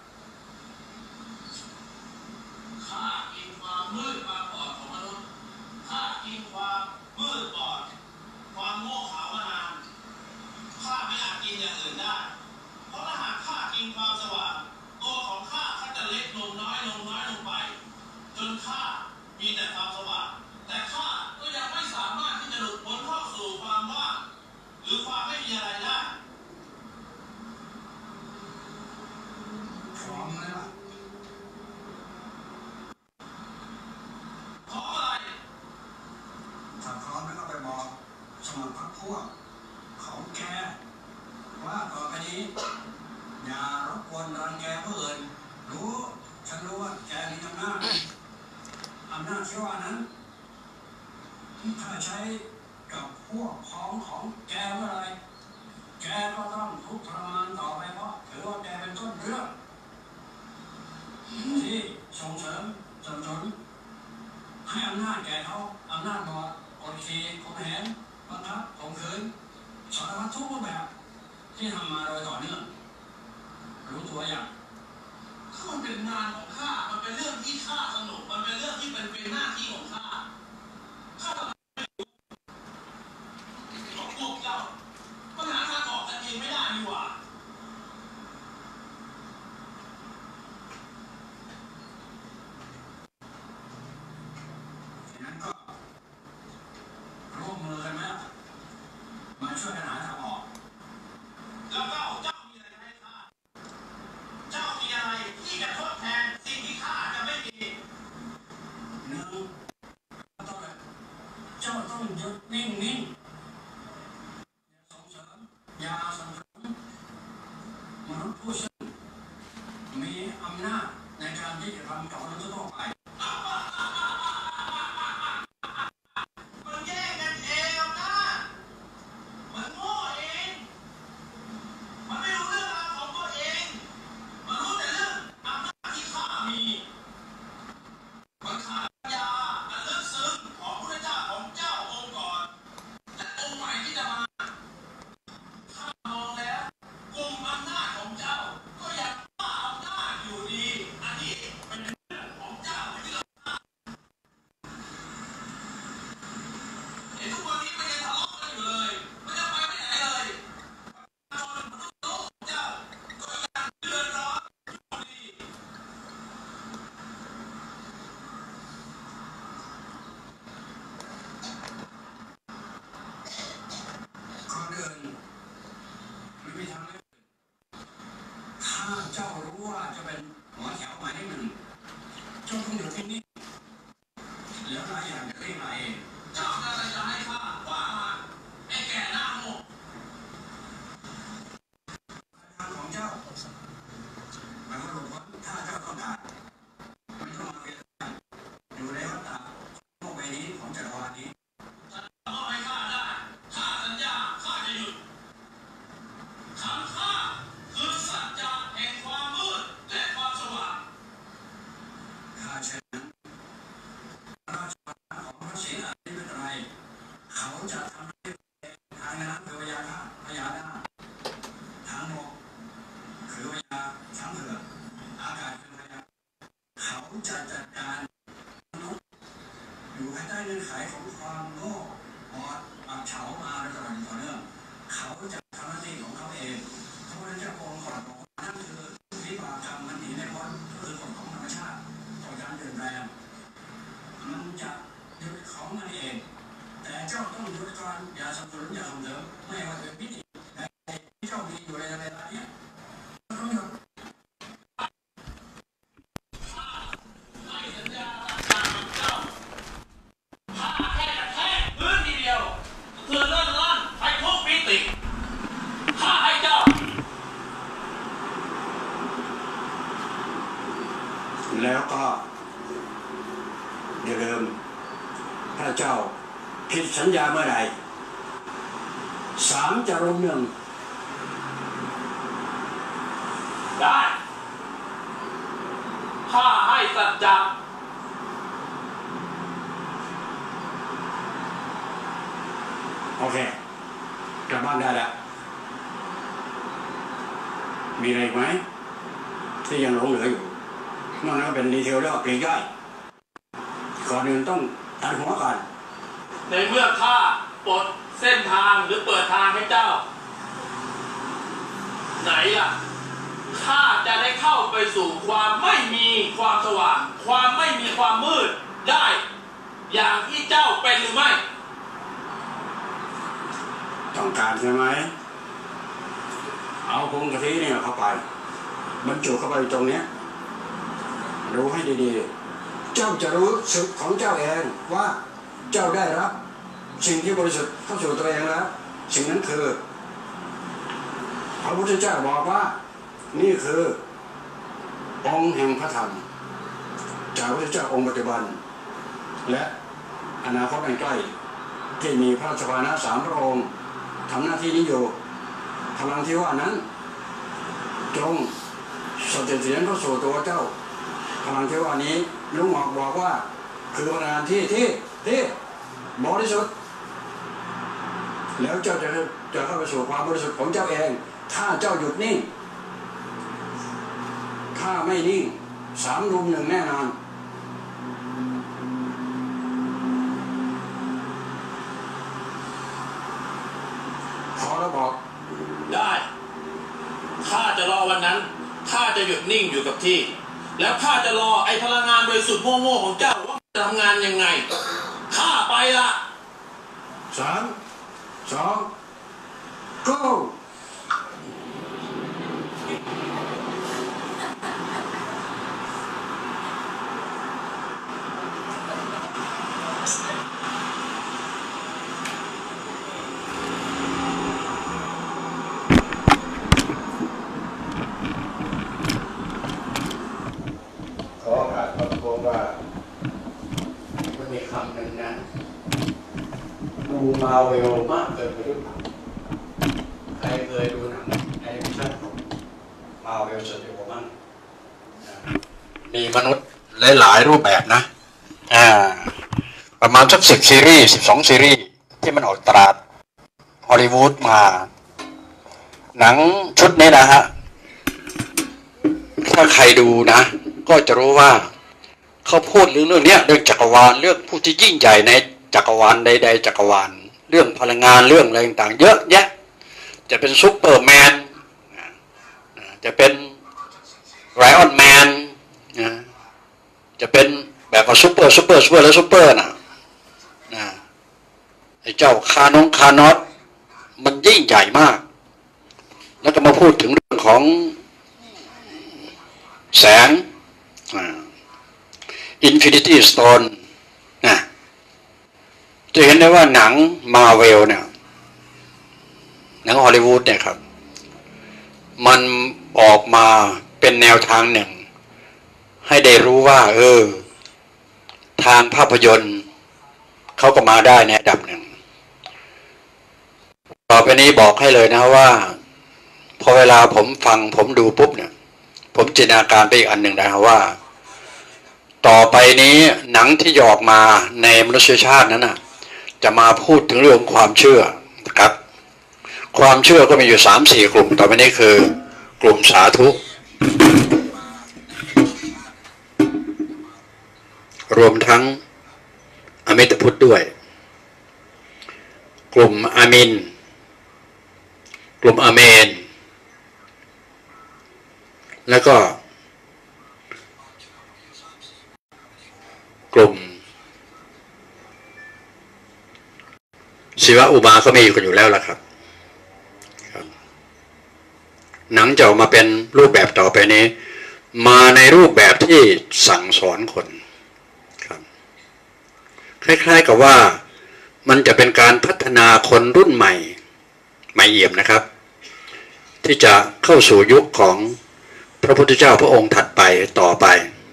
ข้ากินความมืดความบอดของมนุษย์ข้ากินความมืดบอดความโง่เขลามานานข้าไม่อาจกินอย่างอื่นได้เพราะถ้าหากข้ากินความสว่างตัวของข้าก็จะเล็กลงน้อยลงไปจนข้ามีแต่ความสว่างแต่ข้าก็ยังไม่สามารถที่จะหลุดพ้นเข้าสู่ความว่างหรือความไม่มีอะไรได้พร้อมไหมล่ะเพราะอะไรถ้าพร้อมแล้วก็ไปบอกสมัครพรรคพวกของแกว่าต่อไปนี้อย่ารบกวนรังแกผู้อื่นฉันรู้ว่าแกมีอำนาจที่ว่านั้นถ้าใช้กับพวกพ้องของแกเมื่อไรแกก็ต้องทุกข์ทรมานต่อไปเพราะถือว่าแกเป็นต้นเรื่องที่ส่งเสริมสนับสนุนให้อำนาจแก่เขาอำนาจบอดกดขี่ข่มเหงบังคับข่มขืนสารพัดทุกรูปแบบที่ทำมาโดยต่อเนื่องรู้ตัวอย่างถ้ามันเป็นงานของข้ามันเป็นเรื่องที่ข้าสนุกมันเป็นเรื่องที่เป็นหน้าที่ของข้าทำไมของพวกเจ้าปัญหาทางออกกันเองไม่ได้ดีกว่าฉะนั้นก็ร่วมมือกันไหมมาช่วยกันหาทางออกแล้วเจ้ามีอะไรให้ข้าเจ้ามีอะไรที่จะทดแทนสิ่งที่ข้าจะไม่มีหนึ่งเจ้าต้องหยุดนิ่งอย่าส่งเสริมมนุษย์ผู้ซึ่งมีอำนาจในการที่จะทำกับมนุษย์ทั่วไปมันแย่งกันเองนะมันโง่เองมันไม่รู้เรื่องราวของตัวเองมันรู้แต่เรื่องอำนาจที่ข้ามีมันขาดปัญญาอันลึกซึ้งของพระเจ้าของเจ้าองค์ก่อนและองค์ใหม่ที่จะมาข้ามองแล้วกลุ่มอำนาจของเจ้าก็ยังบ้าอำนาจอยู่ดีอันนี้เป็นเรื่องของเจ้าที่เราเห็นทุกวันนี้มันยังทะเลาะกันอยู่เลยมันยังไปไม่ไหนเลยประชาชนมนุษย์โลกของเจ้าก็ยังเดือดร้อนอยู่ดีก่อนอื่นไม่มีทางเลือกถ้าเจ้ารู้ว่าจะเป็นหัวแถวหมายเลขหนึ่งเจ้าต้องอยู่ที่นี่แล้วนายอยากจะเรียกนายเองเจ้าอะไรจะให้ข้าว่ามาไอ้แก่หน้าโง่ทางของเจ้าหมายความว่าถ้าเจ้าต้องการไม่ต้องมาเวียนอยู่ในวัฏฏะโลกใบนี้ของจักรวาลนี้มอบให้ข้าได้ข้าสัญญาข้าจะหยุดคำข้าคือสัจจะแห่งความมืดและความสว่างข้าเช่นนั้นราชวงศ์ของพระศรีอริยไตรัยเขาจะทำให้ทางน้ำคือพญานาคพญานาคทางบกคือพญาช้างเผือกอากาศคือพญาเขาจะจัดการมนุษย์อยู่ภายใต้เงื่อนไขของความโง่บอดปากเฉามาโดยตลอดต่อเนื่องเขาจะทำหน้าที่ของเขาเองพระพุทธเจ้าองค์ก่อนบอกว่านั่นคือวิบากกรรมมันหนีไม่พ้นคือกฎของธรรมชาติต่อการเปลี่ยนแปลงมันจะหยุดของมันเองแต่เจ้าต้องหยุดก่อนอย่าสนับสนุนอย่าส่งเสริมไม่ว่าจะเป็นมิติใดที่เจ้ามีอยู่ในเวลานี้ต้องหยุดให้สัญญาตามเจ้าข้าแค่กระแทกพื้นทีเดียวคือเลื่อนลั่นไปทุกมิติข้าให้เจ้าแล้วก็อย่าลืมถ้าเจ้าผิดสัญญาเมื่อใดสามจะรุมหนึ่งได้ข้าให้สัจจะโอเคกลับบ้านได้แล้วมีอะไรไหมที่ยังหลงเหลืออยู่นอกนั้นเป็นดีเทลแล้วปลีกย่อยก่อนอื่นต้องตัดหัวก่อนในเมื่อข้าปลดเส้นทางหรือเปิดทางให้เจ้าไหนล่ะข้าจะได้เข้าไปสู่ความไม่มีความสว่างความไม่มีความมืดได้อย่างที่เจ้าเป็นหรือไม่ต้องการใช่ไหมเอาผงกะทิเนี่ยเข้าไปบรรจุเข้าไปตรงนี้รู้ให้ดีๆเจ้าจะรู้สึกของเจ้าเองว่าเจ้าได้รับสิ่งที่บริสุทธิ์เข้าสู่ตัวเองแล้วสิ่งนั้นคือพระพุทธเจ้าบอกว่านี่คือองค์แห่งพระธรรมจากพระพุทธเจ้าองค์ปัจจุบันและอนาคตอันใกล้ที่มีพระราชวานะ3 พระองค์ทำหน้าที่นี้อยู่พลังที่ว่านั้นจงสเสถียรเข้าสู่ตัวเจ้าพลังที่ว่านี้ลุงหมอกบอกว่าคือพลังที่บริสุทธิ์แล้วเจ้าจะเข้าไปสู่ความบริสุทธิ์ของเจ้าเองถ้าเจ้าหยุดนิ่งถ้าไม่นิ่ง3 รุม 1แน่นอนพอแล้วบอกได้ข้าจะรอวันนั้นข้าจะหยุดนิ่งอยู่กับที่แล้วข้าจะรอไอ้พลังงานบริสุทธิ์โง่ๆของเจ้าว่าจะทำงานยังไงข้าไปละ 3 2 go ขอโอกาสขอโทษว่ามันมีคำหนึ่งนะดูมาเวลมากเกินไปหรือเปล่าใครเคยดูหนังแอนิเมชั่นของมาเวลสตูดิโอบ้างมีมนุษย์หลายๆรูปแบบนะประมาณสัก10 ซีรีส์12 ซีรีส์ที่มันออกตลาดฮอลลีวูดมาหนังชุดนี้นะฮะถ้าใครดูนะก็จะรู้ว่าเขาพูดเรื่องนี้เรื่องจักรวาลเรื่องผู้ที่ยิ่งใหญ่ในจักรวาลใดๆจักรวาลเรื่องพลังงานเรื่องอะไรต่างๆเยอะแยะจะเป็นซุปเปอร์แมนจะเป็นไรออนแมนจะเป็นแบบว่าซุปเปอร์และซุปเปอร์นะไอ้เจ้าคานอสมันยิ่งใหญ่มากแล้วก็มาพูดถึงเรื่องของแสงInfinity Stone นะจะเห็นได้ว่าหนังมาเวลเนี่ยหนังฮอลลีวูดเนี่ยครับมันออกมาเป็นแนวทางหนึ่งให้ได้รู้ว่าทางภาพยนตร์เขาก็มาได้ในระดับหนึ่งต่อไปนี้บอกให้เลยนะว่าพอเวลาผมดูปุ๊บเนี่ยผมจินตนาการไปอีกอันหนึ่งนะครับว่าต่อไปนี้หนังที่ออกมาในมนุษยชาตินั้นนะจะมาพูดถึงเรื่องความเชื่อนะครับความเชื่อก็มีอยู่ 3-4 กลุ่มต่อไปนี้คือกลุ่มสาธุรวมทั้งอมิตพุทธด้วยกลุ่มอามินกลุ่มอาเมนแล้วก็กลุ่มศิวะอุมาก็มีกันอยู่แล้วล่ะครับหนังจะออกมาเป็นรูปแบบต่อไปนี้มาในรูปแบบที่สั่งสอนคนครับคล้ายๆกับว่ามันจะเป็นการพัฒนาคนรุ่นใหม่เอี่ยมนะครับที่จะเข้าสู่ยุคของพระพุทธเจ้าพระองค์ถัดไปต่อไป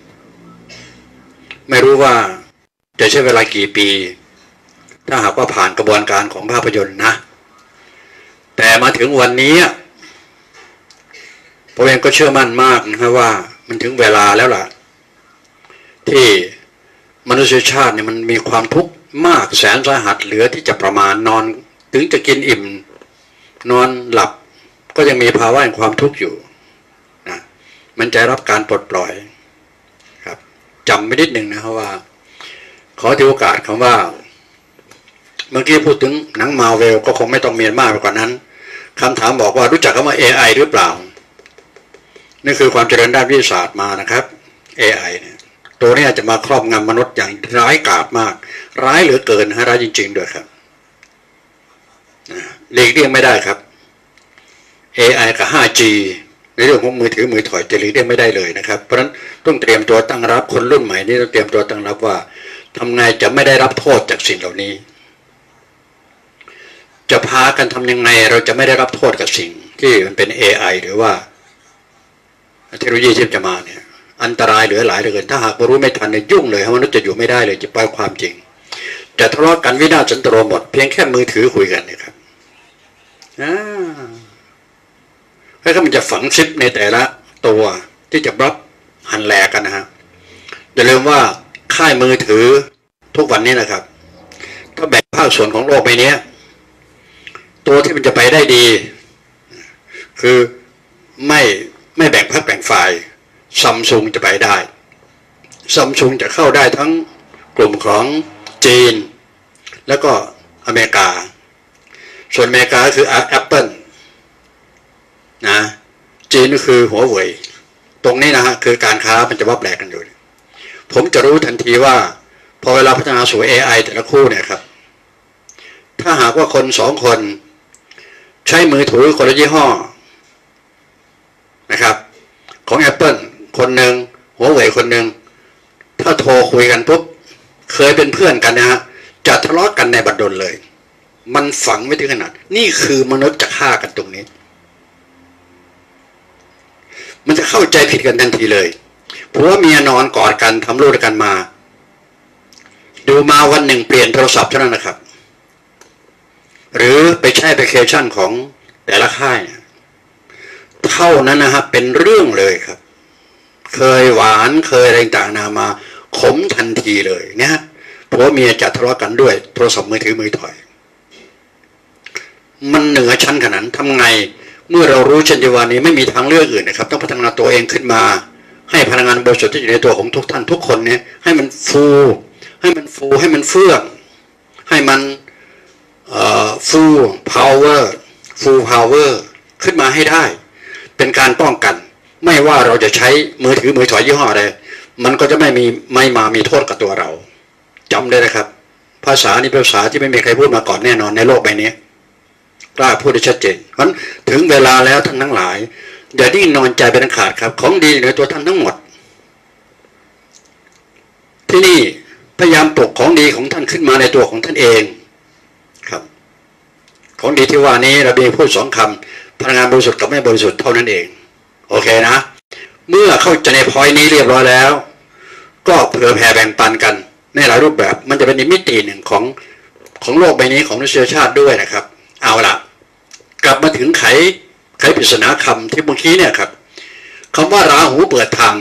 ไม่รู้ว่าจะใช้เวลากี่ปีถ้าหากว่าผ่านกระบวนการของภาพยนตร์นะแต่มาถึงวันนี้ผมเองก็เชื่อมั่นมากนะครับว่ามันถึงเวลาแล้วล่ะที่มนุษยชาติเนี่ยมันมีความทุกข์มากแสนสาหัสเหลือที่จะประมาณนอนถึงจะกินอิ่มนอนหลับก็ยังมีภาวะแห่งความทุกข์อยู่นะมันจะรับการปลดปล่อยครับจำไม่นิดหนึ่งนะครับว่าขอถือโอกาสคำว่าเมื่อกี้พูดถึงหนังมาเวลก็คงไม่ต้องเมียนมากไปกว่านั้นคำถามบอกว่ารู้จักคำว่า AI หรือเปล่านี่คือความเจริญด้านวิทยาศาสตร์มานะครับ AI เนี่ยตัวนี้จะมาครอบงำมนุษย์อย่างร้ายกาจมากร้ายเหลือเกินร้ายจริงๆด้วยครับหลีกเลี่ยงไม่ได้ครับ AI กับ 5G ในเรื่องของมือถือมือถอยจะหลีกเลี่ยงไม่ได้เลยนะครับเพราะฉะนั้นต้องเตรียมตัวตั้งรับคนรุ่นใหม่นี่ต้องเตรียมตัวตั้งรับว่าทำไงจะไม่ได้รับโทษจากสิ่งเหล่านี้จะพากันทำยังไงเราจะไม่ได้รับโทษกับสิ่งที่มันเป็น AI หรือว่าเทคโนโลยีที่จะมาเนี่ยอันตรายเหลือหลายเหลือเกินถ้าหากรู้ไม่ทันเนี่ยยุ่งเลยมนุษย์จะอยู่ไม่ได้เลยจะปล่อยความจริงจะทะเลาะกันวินาศสันตโรหมดเพียงแค่มือถือคุยกันนี่ครับแล้วก็มันจะฝังชิปในแต่ละตัวที่จะรับหันแหลกกันนะฮะอย่าลืมว่าค่ายมือถือทุกวันนี้นะครับถ้าแบ่งภาคส่วนของโลกใบนี้ตัวที่มันจะไปได้ดีคือไม่แบ่งพรรคแบ่งฝ่ายซัมซุงจะไปได้ซัมซุงจะเข้าได้ทั้งกลุ่มของจีนแล้วก็อเมริกาส่วนอเมริกาคือ Apple นะจีนก็คือหัวเว่ยตรงนี้นะฮะคือการค้ามันจะวับแหลกกันอยู่ผมจะรู้ทันทีว่าพอเวลาพัฒนาสู่ AI แต่ละคู่เนี่ยครับถ้าหากว่าคนสองคนใช้มือถือคนละยี่ห้อนะครับของ Apple คนหนึ่งหัวเว่ยคนหนึ่งถ้าโทรคุยกันปุ๊บเคยเป็นเพื่อนกันนะฮะจะทะเลาะกันในบัดดลเลยมันฝังไม่ถึงขนาดนี่คือมนุษย์จะฆ่ากันตรงนี้มันจะเข้าใจผิดกันทันทีเลยผัวเมียนอนกอดกันทำลูกด้วยกันมาดูมาวันหนึ่งเปลี่ยนโทรศัพท์เท่านั้นนะครับหรือไปใช้แอปพลิเคชันของแต่ละค่ายเท่านั้นนะครับเป็นเรื่องเลยครับเคยหวานเคยอะไรต่างๆนามาขมทันทีเลยเนี่ยผัวเมียจะทะเลาะกันด้วยโทรศัพท์มือถือมือถอยมันเหนือชั้นขนาดนั้นทำไงเมื่อเรารู้เช่นเดียวกันนี้ไม่มีทางเลือกอื่นนะครับต้องพัฒนาตัวเองขึ้นมาให้พลังงานบริสุทธิ์ที่อยู่ในตัวของทุกท่านทุกคนเนี่ยให้มันฟูให้มันเฟื่องให้มันfull power ขึ้นมาให้ได้เป็นการป้องกันไม่ว่าเราจะใช้มือถือมือถอยยี่ห้ออะไรมันก็จะไม่มามีโทษกับตัวเราจำได้นะครับภาษานี้เป็นภาษาที่ไม่มีใครพูดมาก่อนแน่นอนในโลกใบนี้กล้าพูดได้ชัดเจนเพราะถึงเวลาแล้วท่านทั้งหลายอย่าดิ้นนอนใจเป็นขาดครับของดีในตัวท่านทั้งหมดที่นี่พยายามปลุกของดีของท่านขึ้นมาในตัวของท่านเองครับของดีที่ว่านี้เราเพียงพูดสองคำพลังงานบริสุทธิ์กับไม่บริสุทธิ์เท่านั้นเองโอเคนะเมื่อเข้าใจในพอยนี้เรียบร้อยแล้วก็เผื่อแผ่แบ่งปันกันในหลายรูปแบบมันจะเป็นมิติหนึ่งของโลกใบนี้ของมนุษยชาติด้วยนะครับเอาล่ะกลับมาถึงไขปริศนาคำที่เมื่อกี้เนี่ยครับคำว่าราหูเปิดทาง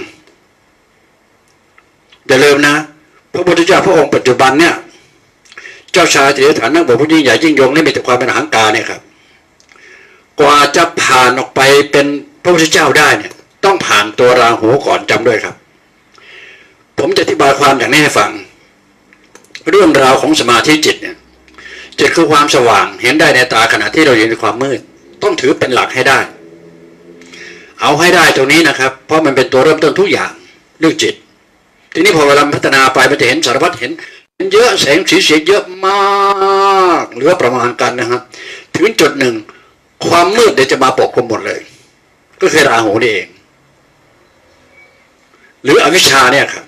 อย่าลืมนะพระพุทธเจ้าพระองค์ปัจจุบันเนี่ยเจ้าชายสิทธัตถะนักบวชผู้ยิ่งใหญ่ยิ่งยงนี่มีแต่ความเป็นอหังการเนี่ยครับกว่าจะผ่านออกไปเป็นพระพุทธเจ้าได้เนี่ยต้องผ่านตัวราหูก่อนจำด้วยครับผมจะอธิบายความอย่างนี้ให้ฟังเรื่องราวของสมาธิจิตเนี่ยจิตคือความสว่างเห็นได้ในตาขณะที่เราอยู่ในความมืดต้องถือเป็นหลักให้ได้เอาให้ได้ตรงนี้นะครับเพราะมันเป็นตัวเริ่มต้นทุกอย่างเรื่องจิตทีนี้พอเวลาพัฒนาไปมันจะเห็นสารพัดเห็นเยอะแสงสีเสียงเยอะมากเหลือประมาณกันนะครับถึงจุดหนึ่งความมืดเดี๋ยวจะมาปกคลุมหมดเลยก็คือราหูนี่เองหรืออวิชชาเนี่ยครับ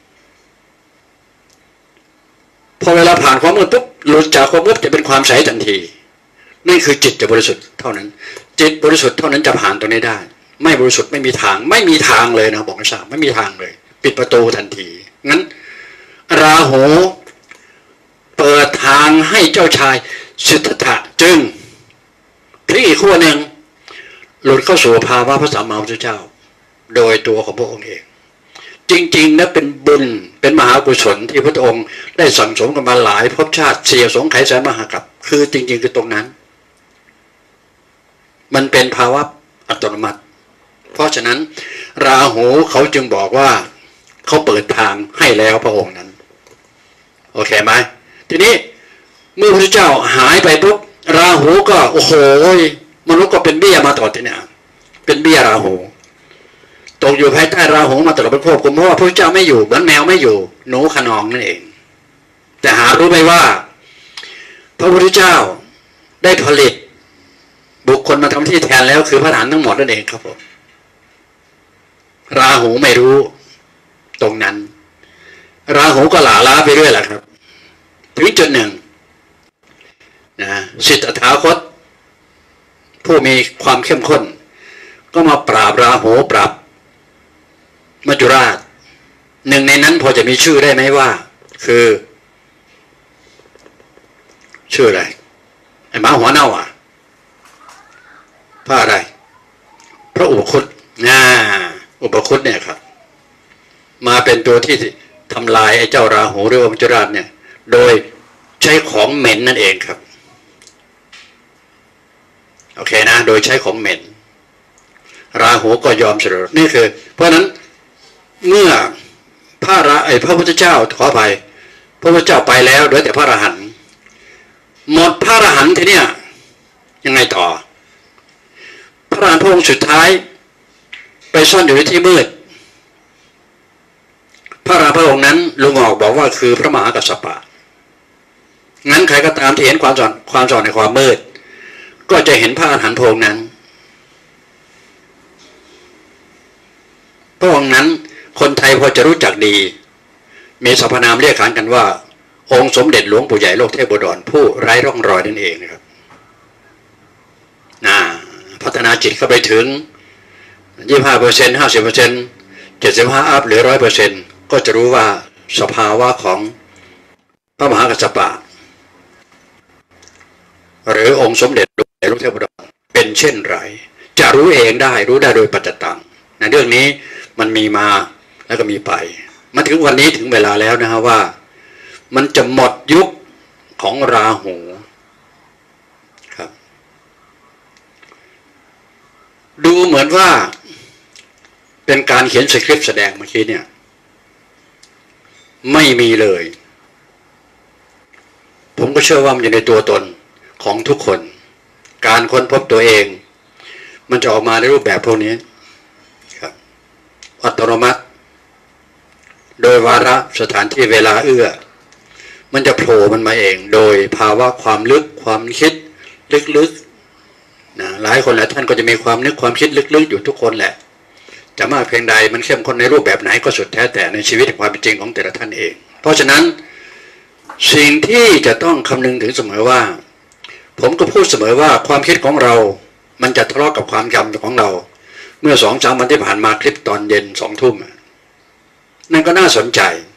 พอเวลาผ่านความมืดปุ๊บหลุดจากความมืดจะเป็นความใสทันทีนั่นคือจิตจะบริสุทธิ์เท่านั้นจิตบริสุทธิ์เท่านั้นจะผ่านตรงนี้ได้ไม่บริสุทธิ์ไม่มีทางเลยนะบอกให้ทราบไม่มีทางเลยปิดประตูทันทีงั้นราหูเปิดทางให้เจ้าชายสิทธัตถะจึงพลิกอีกขั้วหนึ่งหลุดเข้าสู่ภาวะพระสัมมาสัมพุทธเจ้าโดยตัวของพระองค์เองจริงๆนะเป็นบุญเป็นมหากุศลที่พระองค์ได้สั่งสมกันมาหลายภพชาติเสียสงไขยแสนมหากัปคือจริงๆคือตรงนั้นมันเป็นภาวะอัตโนมัติเพราะฉะนั้นราหูเขาจึงบอกว่าเขาเปิดทางให้แล้วพระองค์นั้นโอเคไหมทีนี้เมื่อพระเจ้าหายไปปุ๊บราหูก็โอ้โหมนุษย์ก็เป็นเบี้ยมาตลอดทีเนี่ยเป็นเบี้ยราหูตกอยู่ภายใต้ราหูมาตลอดเป็นควบคุมเพราะว่าพระเจ้าไม่อยู่เหมือนแมวไม่อยู่หนูขนองนั่นเองแต่หารู้ไหมว่าพระพุทธเจ้าได้ผลิตบุคคลมาทำที่แทนแล้วคือพระอรหันต์ทั้งหมดนั่นเองครับผมราหูไม่รู้ตรงนั้นราหูก็หล่าล้าไปเรื่อยแหละครับถึงจุดหนึ่งนะสิทธัตถาคตผู้มีความเข้มข้นก็มาปราบราหูปราบมัจจุราชหนึ่งในนั้นพอจะมีชื่อได้ไหมว่าคือชื่ออะไรไอ้หมาหัวเน่าอ่ะพระอะไรพระอุปคุตอุปคุตเนี่ยครับมาเป็นตัวที่ทำลายไอ้เจ้าราหูหรือมัจจุราชเนี่ยโดยใช้ของเหม็นนั่นเองครับโอเคนะโดยใช้ของเหม็นราหูก็ยอมสละนี่คือเพราะนั้นเมื่อพระพุทธเจ้าขออภัยพระพุทธเจ้าไปแล้วเหลือแต่พระอรหันต์หมดพระอรหันต์ทีเนี้ยยังไงต่อพระอรหันต์พระองค์สุดท้ายไปซ่อนอยู่ในที่มืดพระอรหันต์พระองค์นั้นลุงออกบอกว่าคือพระมหากัสสปะงั้นใครก็ตามที่เห็นความสอนในความมืดก็จะเห็นพระอรหันต์พระองค์นั้นพระองค์นั้นคนไทยพอจะรู้จักดีมีสรรพนามเรียกขานกันว่าองค์สมเด็จหลวงปู่ใหญ่โลกเทพบดรผู้ไร้ร่องรอยนั่นเองนะครับพัฒนาจิตเข้าไปถึง 25% 50% 75% อัพหรือ 100% ก็จะรู้ว่าสภาวะของพระมหากัสสปะหรือองค์สมเด็จหลวงปู่ใหญ่โลกเทพบดรเป็นเช่นไรจะรู้เองได้รู้ได้โดยปัจจตังในเรื่องนี้มันมีมาแล้วก็มีไปมาถึงวันนี้ถึงเวลาแล้วนะฮะว่ามันจะหมดยุคของราหูครับดูเหมือนว่าเป็นการเขียนสคริปต์แสดงเมื่อกี้เนี่ยไม่มีเลยผมก็เชื่อว่ามันอยู่ในตัวตนของทุกคนการค้นพบตัวเองมันจะออกมาในรูปแบบพวกนี้ครับอัตโนมัติโดยวาระสถานที่เวลาเอื้อมันจะโผล่มันมาเองโดยภาวะความลึกความคิดลึกๆนะหลายคนหลายท่านก็จะมีความนึกความคิดลึกๆอยู่ทุกคนแหละจะมากเพียงใดมันเข้มข้นในรูปแบบไหนก็สุดแท้แต่ในชีวิตความเป็นจริงของแต่ละท่านเองเพราะฉะนั้นสิ่งที่จะต้องคำนึงถึงเสมอว่าผมก็พูดเสมอว่าความคิดของเรามันจะทะเลาะกับความจำของเราเมื่อ2-3 วันที่ผ่านมาคลิปตอนเย็น20:00 นนั่นก็น่าสนใจ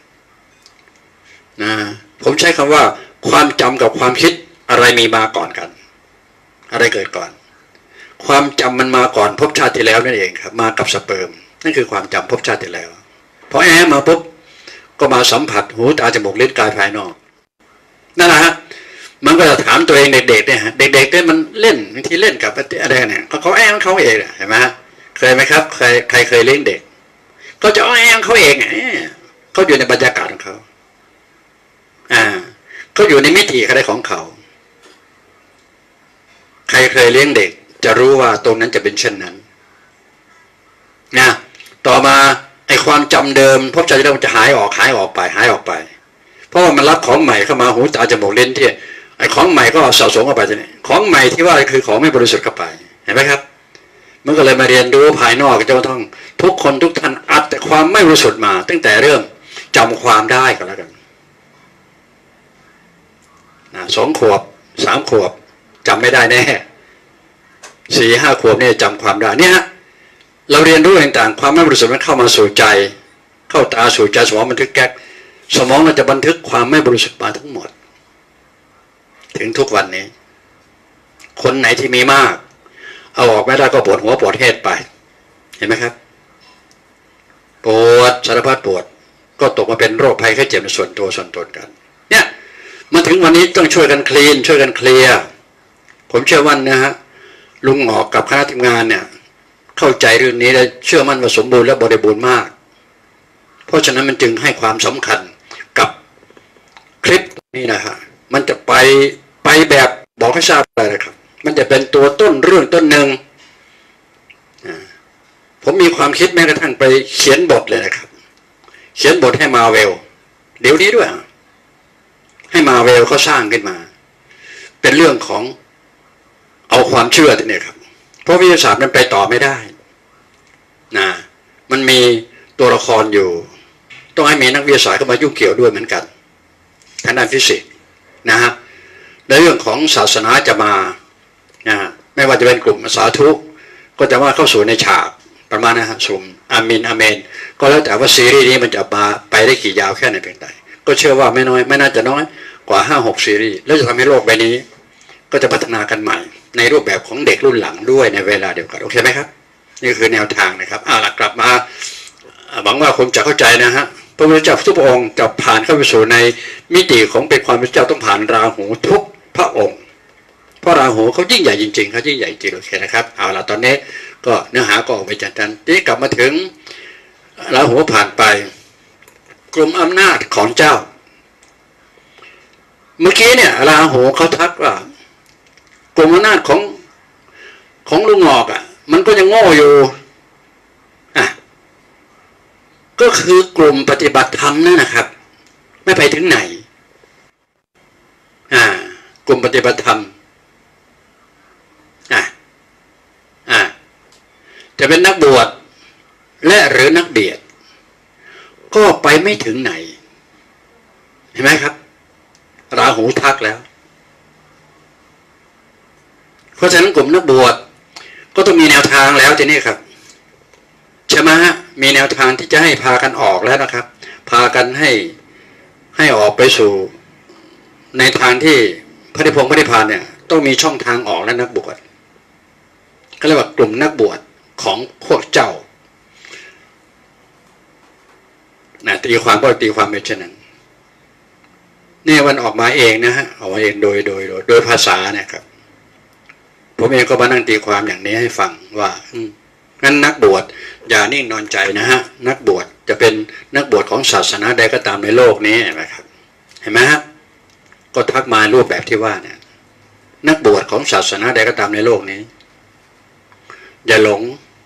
นะผมใช้คำว่าความจำกับความคิดอะไรมีมาก่อนกันอะไรเกิดก่อนความจำมันมาก่อนภพชาติที่แล้วนั่นเองครับมากับสเปิร์มนั่นคือความจำภพชาติที่แล้วพอมาปุ๊บก็มาสัมผัสหูตาจมูกลิ้นกายภายนอกนั่นแหละฮะมันก็จะถามตัวเองเด็กๆเนี่ยฮะเด็กๆเนี่ยมันเล่นบางทีเล่นกับอะไรเนี่ยเขาเขาเองเห็นไหมเคยไหมครับใครเคยเลี้ยงเด็กก็จะเขาเองเขาอยู่ในบรรยากาศของเขาเขาอยู่ในมิติอะไรของเขาใครเคยเลี้ยงเด็กจะรู้ว่าตรงนั้นจะเป็นเช่นนั้นนะต่อมาไอ้ความจำเดิมภพชาติที่แล้วมันจะหายออกไปเพราะว่ามันรับของใหม่เข้ามาหูตาจมูกลิ้นที่ไอ้ของใหม่ก็สะสมเข้าไปทีนี้ของใหม่ที่ว่าคือของไม่บริสุทธิ์เข้าไปเห็นไหมครับมันก็เลยมาเรียนรู้ภายนอกจะต้องทุกคนทุกท่านอัดแต่ความไม่บริสุทธิ์มาตั้งแต่เริ่มจำความได้ก็แล้วกัน2 ขวบ 3 ขวบจำไม่ได้แน่4-5 ขวบเนี่ยจำความได้เนี่ยเราเรียนรู้ต่างๆความไม่บริสุทธิ์มันเข้ามาสู่ใจเข้าตาสู่ใจสมองบันทึกแก๊กสมองเราจะบันทึกความไม่บริสุทธิ์มาทั้งหมดถึงทุกวันนี้คนไหนที่มีมากเอาออกไม่ได้ก็ปวดหัวปวดเฮดไปเห็นไหมครับปวดสารพัดปวดก็ตกมาเป็นโรคภัยไข้เจ็บในส่วนตัวส่วนตนกันเนี่ยมาถึงวันนี้ต้องช่วยกันคลีนช่วยกันเคลียร์ผมเชื่อว่านะฮะลุงหงอกกับคณะทำงานเนี่ยเข้าใจเรื่องนี้และเชื่อมั่นว่าสมบูรณ์และบริบูรณ์มากเพราะฉะนั้นมันจึงให้ความสำคัญกับคลิปนี้นะฮะมันจะไปแบบบอกให้ทราบอะไรนะครับมันจะเป็นตัวต้นเรื่องต้นหนึ่งผมมีความคิดแม้กระทั่งไปเขียนบทเลยนะครับเขียนบทให้มาเวลเดี๋ยวนี้ด้วยให้มาเวลเขาสร้างขึ้นมาเป็นเรื่องของเอาความเชื่อที่นี่ครับเพราะวิทยาศาสตร์มันไปต่อไม่ได้นะมันมีตัวละครอยู่ต้องให้มีนักวิทยาศาสตร์เข้ามายุ่งเกี่ยวด้วยเหมือนกันทางด้านฟิสิกส์นะฮะในเรื่องของศาสนาจะมานะไม่ว่าจะเป็นกลุ่มสาธุก็จะว่าเข้าสู่ในฉากประมาณนะฮะสุ่มอามินอาเมนก็แล้วแต่ว่าซีรีส์นี้มันจะมาไปได้กี่ยาวแค่ไหนเพียงใดก็เชื่อว่าไม่น้อยไม่น่าจะน้อยกว่า 5-6 ซีรีส์แล้วจะทำให้โลกใบนี้ก็จะพัฒนากันใหม่ในรูปแบบของเด็กรุ่นหลังด้วยในเวลาเดียวกันโอเคไหมครับนี่คือแนวทางนะครับหลักกลับมาหวังว่าคงจะเข้าใจนะฮะพระพุทธเจ้าทุกพระองค์จะผ่านเข้าไปสู่ในมิติของเป็นความเป็นเจ้าต้องผ่านราหูทุกพระองค์เพราะราหูเขายิ่งใหญ่จริงๆเขายิ่งใหญ่จริงโอเคนะครับเอาละตอนนี้ก็เนื้อหาก็ออกไปจากนั้นทีนี้กลับมาถึงราหูผ่านไปกลุ่มอำนาจของเจ้าเมื่อกี้เนี่ยราหูเขาทักว่ากลุ่มอำนาจของลุงหงอกมันก็ยังโง่อยู่ก็คือกลุ่มปฏิบัติธรรมนั่นนะครับไม่ไปถึงไหนกลุ่มปฏิบัติธรรมจะเป็นนักบวชและหรือนักเบียดก็ไปไม่ถึงไหนเห็นไหมครับราหูทักแล้วเพราะฉะนั้นกลุ่มนักบวชก็ต้องมีแนวทางแล้วทีนี้ครับใช่ไหมฮะมีแนวทางที่จะให้พากันออกแล้วนะครับพากันให้ออกไปสู่ในทางที่พระนิพพานเนี่ยต้องมีช่องทางออกและนักบวชก็เรียกว่ากลุ่มนักบวชของพวกเจ้าตีความก็ตีความเป็นเช่นนั้นเนี่ยมันออกมาเองนะฮะออกมาเองโดยภาษาเนี่ยครับผมเองก็มานั่งตีความอย่างนี้ให้ฟังว่างั้นนักบวชอย่านิ่งนอนใจนะฮะนักบวชจะเป็นนักบวชของศาสนาใดก็ตามในโลกนี้นะครับเห็นไหมฮะก็ทักมารูปแบบที่ว่าเนี่ยนักบวชของศาสนาใดก็ตามในโลกนี้อย่าหลง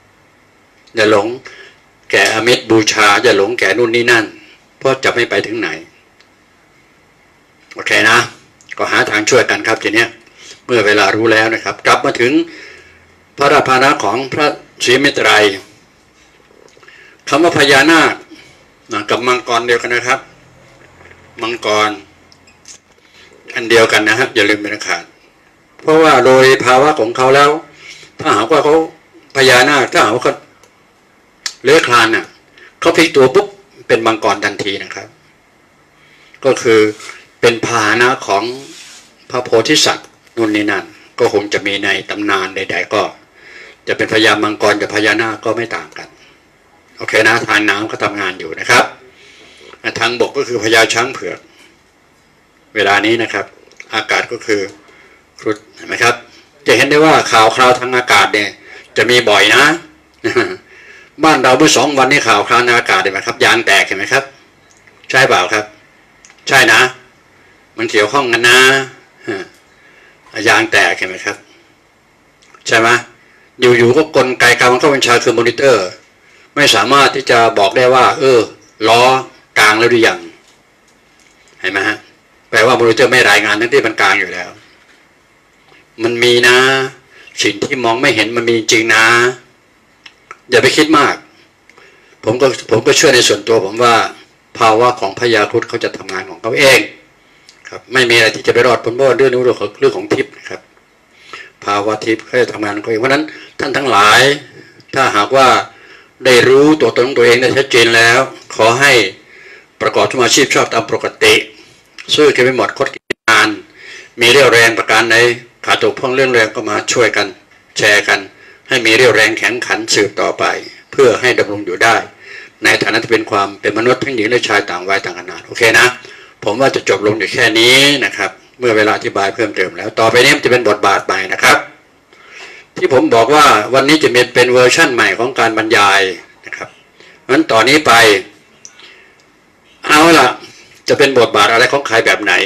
แก่อมิตรบูชาอย่าหลงแก่นู่นนี่นั่นเพราะจะไม่ไปถึงไหนโอเคนะก็หาทางช่วยกันครับทีเนี้ยเมื่อเวลารู้แล้วนะครับกลับมาถึงพระราภานะของพระศรีมิตรัยคำว่าพญานาคกับมังกรเดียวกันนะครับมังกรอันเดียวกันนะฮะอย่าลืมเป็นขาดเพราะว่าโดยภาวะของเขาแล้วถ้าหากว่าเขาพญานาคถ้าหากว่าเขาเลื้อยคลานน่ะเขาพลิกตัวปุ๊บเป็นมังกรทันทีนะครับก็คือเป็นพาหนะของพระโพธิสัตว์นู่นนี่นั่นก็คงจะมีในตำนานใดๆก็จะเป็นพญามังกรกับพญานาคก็ไม่ต่างกันโอเคนะทางน้ำก็ทำงานอยู่นะครับทางบกก็คือพญาช้างเผือกเวลานี้นะครับอากาศก็คือครุฑเห็นไหมครับจะเห็นได้ว่าข่าวคราวทางอากาศเนี่ยจะมีบ่อยนะบ้านเราเมื่อ2 วันนี้ข่าวคราวทางอากาศเห็นไหมครับยางแตกเห็นไหมครับใช่เปล่าครับใช่นะมันเกี่ยวข้องกันนะยางแตกเห็นไหมครับใช่ไหมอยู่ๆก็กลไกการบังคับบัญชาคือมอนิเตอร์ไม่สามารถที่จะบอกได้ว่าล้อกลางแล้วหรือยังเห็นไหมฮะแปลว่ามอนิเตอร์ไม่รายงานทั้งที่มันกลางอยู่แล้วมันมีนะสิ่งที่มองไม่เห็นมันมีจริงนะอย่าไปคิดมากผมก็เชื่อในส่วนตัวผมว่าภาวะของพญาครุฑเขาจะทำงานของเขาเองครับไม่มีอะไรที่จะไปรอดพ้นเพราะเรื่องของทิพย์นะครับภาวะทิพย์เขาจะทำงานของเขาเองเพราะนั้นท่านทั้งหลายถ้าหากว่าได้รู้ตัวตนของตัวเองได้ชัดเจนแล้วขอให้ประกอบอาชีพชอบตามปกติสู้กันไปหมดคดงานมีเรี่ยวแรงประการใดขาดตกพ้องเรื่องแรงก็มาช่วยกันแชร์กันให้มีเรี่ยวแรงแข็งขันสืบต่อไปเพื่อให้ดำรงอยู่ได้ในฐานะที่เป็นความเป็นมนุษย์ทั้งหญิงและชายต่างวัยต่างขนาดโอเคนะผมว่าจะจบลงอยู่แค่นี้นะครับเมื่อเวลาอธิบายเพิ่มเติมแล้วต่อไปนี้จะเป็นบทบาทใหม่นะครับที่ผมบอกว่าวันนี้จะเป็นเวอร์ชั่นใหม่ของการบรรยายนะครับงั้นต่อนนี้ไปเอาล่ะจะเป็นบทบาทอะไรของใครแบบไหน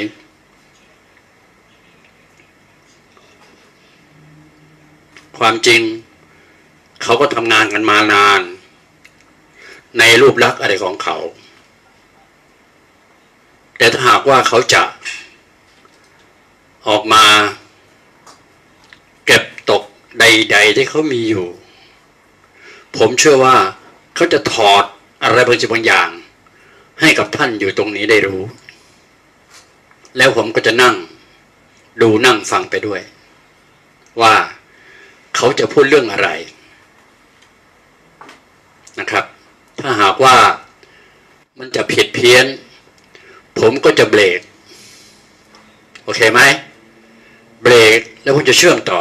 ความจริงเขาก็ทำงานกันมานานในรูปลักษณ์อะไรของเขาแต่ถ้าหากว่าเขาจะออกมาเก็บตกใดๆที่เขามีอยู่ผมเชื่อว่าเขาจะถอดอะไรบางอย่างให้กับท่านอยู่ตรงนี้ได้รู้แล้วผมก็จะนั่งดูนั่งฟังไปด้วยว่าเขาจะพูดเรื่องอะไรนะครับถ้าหากว่ามันจะผิดเพี้ยนผมก็จะเบรกโอเคไหมเบรกแล้วผมจะเชื่อมต่อ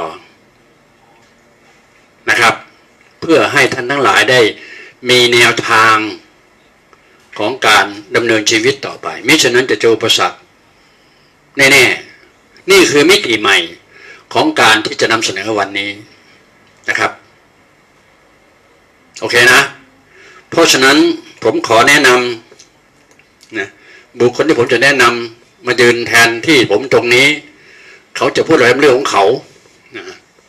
นะครับเพื่อให้ท่านทั้งหลายได้มีแนวทางของการดำเนินชีวิตต่อไปมิฉะนั้นจะเจออุปสรรคแน่ๆนี่คือมิติใหม่ของการที่จะนำเสนอวันนี้นะครับโอเคนะเพราะฉะนั้นผมขอแนะนำนะบุคคลที่ผมจะแนะนำมายืนแทนที่ผมตรงนี้เขาจะพูดอะไรเรื่องของเขานะ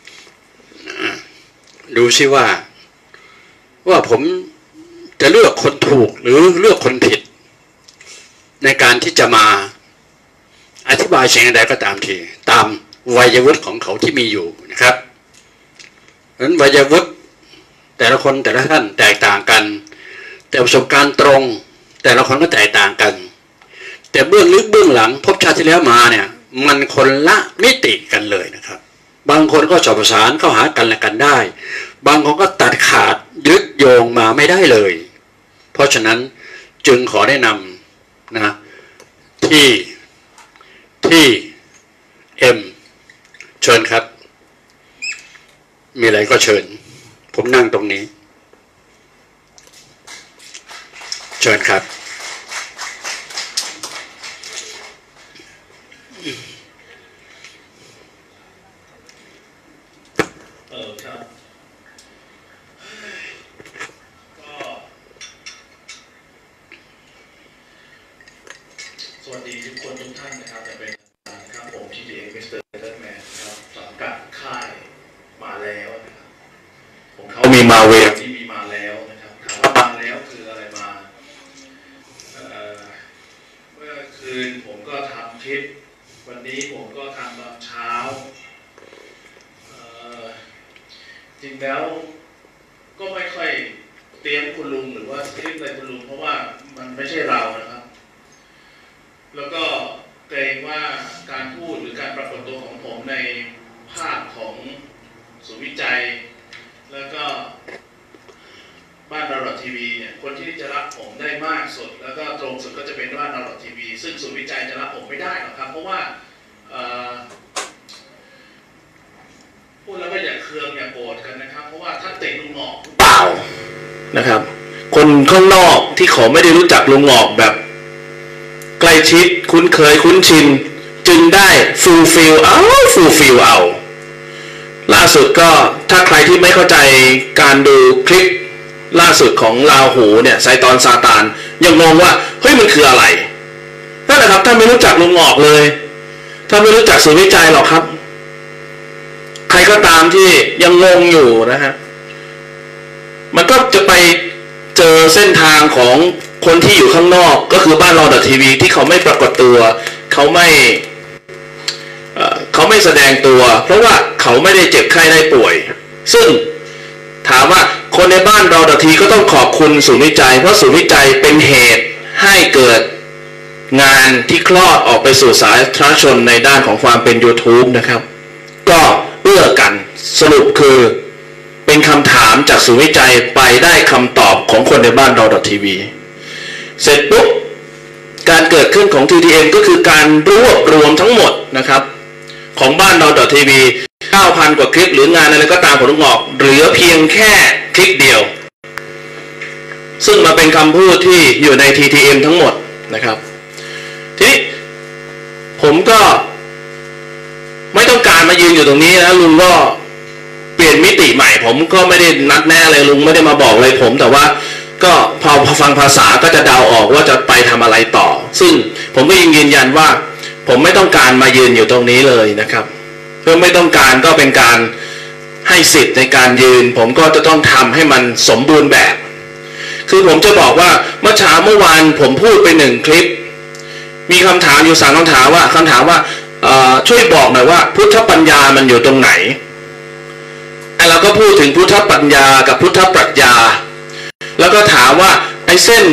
ดูซิว่าผมจะเลือกคนถูกหรือเลือกคนผิดในการที่จะมาอธิบายสิ่งใดก็ตามทีตามวัยวุฒิของเขาที่มีอยู่นะครับเพราะฉะนั้นวัยวุฒิแต่ละคนแต่ละท่านแตกต่างกันแต่ประสบการณ์ตรงแต่ละคนก็แตกต่างกันแต่เบื้องลึกเบื้องหลังพบชาติที่แล้วมาเนี่ยมันคนละมิติกันเลยนะครับบางคนก็สอบประสานเข้าหากันและกันได้บางคนก็ตัดขาดยึดโยงมาไม่ได้เลยเพราะฉะนั้นจึงขอแนะนำนะที่เอ็มเชิญครับมีอะไรก็เชิญผมนั่งตรงนี้เชิญครับครับก็สวัสดีทุกคนทุกท่านนะครับจะเป็นนะครับผม TDM Mr. Letterman นะครับสังกัดค่ายมาแล้วนะครับของเขามีมาเวลที่มีมาแล้วนะครับถามว่ามาแล้วคืออะไรมาเมื่อคืนผมก็ทำคลิปวันนี้ผมก็ทำตอนเช้าจริงแล้วก็ไม่ค่อยเตรียมคุณลุงหรือว่าคลิปอะไรคุณลุงเพราะว่ามันไม่ใช่เรานะครับแล้วก็เกรงว่าการพูดหรือการปรากฏตัวของผมในภาพของศูนย์วิจัยแล้วก็บ้านเราทีวีเนี่ยคนที่จะรับผมได้มากสุดแล้วก็ตรงสุดก็จะเป็นบ้านเราทีวีซึ่งศูนย์วิจัยจะรับผมไม่ได้หรอกครับเพราะว่าพูดแล้วก็อย่าเคืองอย่าโกรธกันนะครับเพราะว่าถ้าติดลุงหงอกเปล่านะครับคนข้างนอกที่เขาไม่ได้รู้จักลุงหงอกแบบใกล้ชิดคุ้นเคยคุ้นชินจึงได้ฟูลฟิลเอาล่าสุดก็ถ้าใครที่ไม่เข้าใจการดูคลิปล่าสุดของลาหูเนี่ยไซตอนซาตานยังงงว่าเฮ้ยมันคืออะไรนั่นแหละครับถ้าไม่รู้จักลุงหงอกเลยถ้าไม่รู้จักศูนย์วิจัยหรอกครับใครก็ตามที่ยังงงอยู่นะฮะมันก็จะไปเจอเส้นทางของคนที่อยู่ข้างนอกก็คือบ้านเราทีวีที่เขาไม่ปรากฏตัวเขาไม่แสดงตัวเพราะว่าเขาไม่ได้เจ็บไข้ได้ป่วยซึ่งถามว่าคนในบ้านเราทีก็ต้องขอบคุณศูนย์วิจัยเพราะศูนย์วิจัยเป็นเหตุให้เกิดงานที่คลอดออกไปสู่สาธารณชนในด้านของความเป็น YouTube นะครับก็เอื้อกันสรุปคือเป็นคำถามจากศูนย์วิจัยไปได้คำตอบของคนในบ้านเราทีวีเสร็จปุ๊บการเกิดขึ้นของ TDM ก็คือการรวบรวมทั้งหมดนะครับของบ้านเราทีวี 9,000 กว่าคลิปหรืองานอะไรก็ตามของลุงหงอกเหลือเพียงแค่คลิปเดียวซึ่งมาเป็นคำพูดที่อยู่ใน TTM ทั้งหมดนะครับทีนี้ผมก็ไม่ต้องการมายืนอยู่ตรงนี้นะลุงก็เปลี่ยนมิติใหม่ผมก็ไม่ได้นัดแน่เลยลุงไม่ได้มาบอกเลยผมแต่ว่าก็พอฟังภาษาก็จะเดาออกว่าจะไปทำอะไรต่อซึ่งผมก็ยังยืนยันว่าผมไม่ต้องการมายืนอยู่ตรงนี้เลยนะครับเพื่อไม่ต้องการก็เป็นการให้สิทธิ์ในการยืนผมก็จะต้องทำให้มันสมบูรณ์แบบคือผมจะบอกว่าเมื่อวานผมพูดไป1 คลิปมีคำถามอยู่3 คำถามว่าช่วยบอกหน่อยว่าพุทธปัญญามันอยู่ตรงไหนเราก็พูดถึงพุทธปัญญากับพุทธปรัชญาแล้วก็ถามว่าไอ้เส้น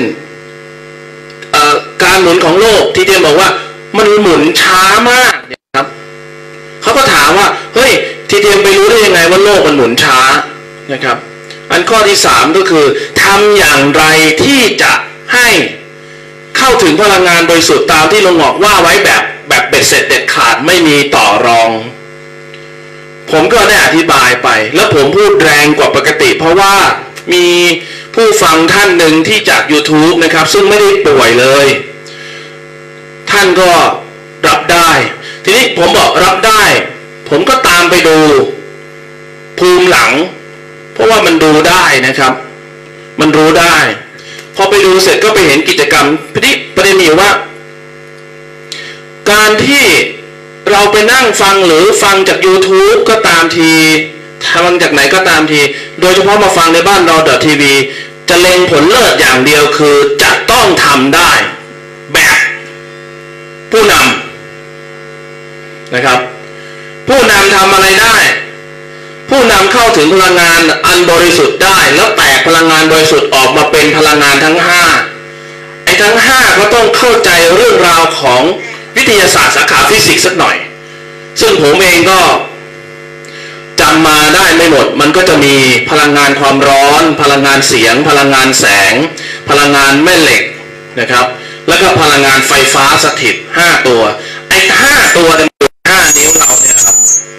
การหมุนของโลกที่เดียบอกว่ามันหมุนช้ามากนะครับเขาก็ถามว่าเฮ้ยทีเดียไปรู้ได้ยังไงว่าโลกมันหมุนช้านะครับอันข้อที่3ก็คือทำอย่างไรที่จะให้เข้าถึงพลังงานบริสุทธิ์ตามที่ลุงหงอกว่าไว้แบบเบ็ดเสร็จเด็ดขาดไม่มีต่อรองผมก็ได้อธิบายไปแล้วผมพูดแรงกว่าปกติเพราะว่ามีผู้ฟังท่านหนึ่งที่จาก YouTube นะครับซึ่งไม่ได้ป่วยเลยท่านก็รับได้ทีนี้ผมบอกรับได้ผมก็ตามไปดูภูมิหลังเพราะว่ามันดูได้นะครับมันรู้ได้พอไปดูเสร็จก็ไปเห็นกิจกรรมประเด็นมีว่าการที่เราไปนั่งฟังหรือฟังจาก YouTube ก็ตามทีฟังจากไหนก็ตามทีโดยเฉพาะมาฟังในบ้านเราทีวีจะเล็งผลเลิศอย่างเดียวคือจะต้องทำได้แบบผู้นำนะครับผู้นำทำอะไรได้ผู้นำเข้าถึงพลังงานอันบริสุทธิ์ได้แล้วแตกพลังงานบริสุทธิ์ออกมาเป็นพลังงานทั้ง5ไอ้ทั้ง5ก็ต้องเข้าใจเรื่องราวของวิทยาศาสตร์สาขาฟิสิกส์สักหน่อยซึ่งผมเองก็จำมาได้ไม่หมดมันก็จะมีพลังงานความร้อนพลังงานเสียงพลังงานแสงพลังงานแม่เหล็กนะครับแล้วก็พลังงานไฟฟ้าสถิต5ตัวไอ้5ตัวใน5นิ้วเราเนี่ยครับ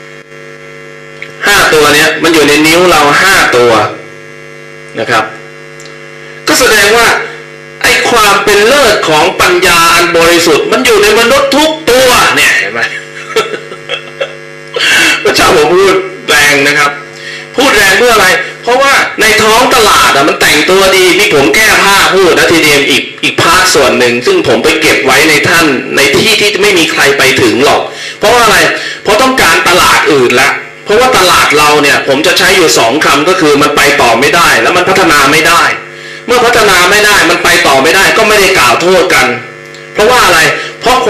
5ตัวเนี้ยมันอยู่ในนิ้วเรา5ตัวนะครับก็แสดงว่าไอ้ความเป็นเลิศของปัญญาอันบริสุทธิ์มันอยู่ในมนุษย์ทุกตัวเนี่ยเห็นไหม พระเจ้าผมพูดแรงนะครับพูดแรงเพื่ออะไรเพราะว่าในท้องตลาดมันแต่งตัวดีที่ผมแก้ผ้าพูดนะทีเดียวอีกพาร์ทส่วนหนึ่งซึ่งผมไปเก็บไว้ในท่านในที่ที่ไม่มีใครไปถึงหรอกเพราะว่าอะไรเพราะต้องการตลาดอื่นละเพราะว่าตลาดเราเนี่ยผมจะใช้อยู่2 คำก็คือมันไปต่อไม่ได้แล้วมันพัฒนาไม่ได้เมื่อพัฒนาไม่ได้มันไปต่อไม่ได้ก็ไม่ได้กล่าวโทษกันเพราะว่าอะไรเพราะ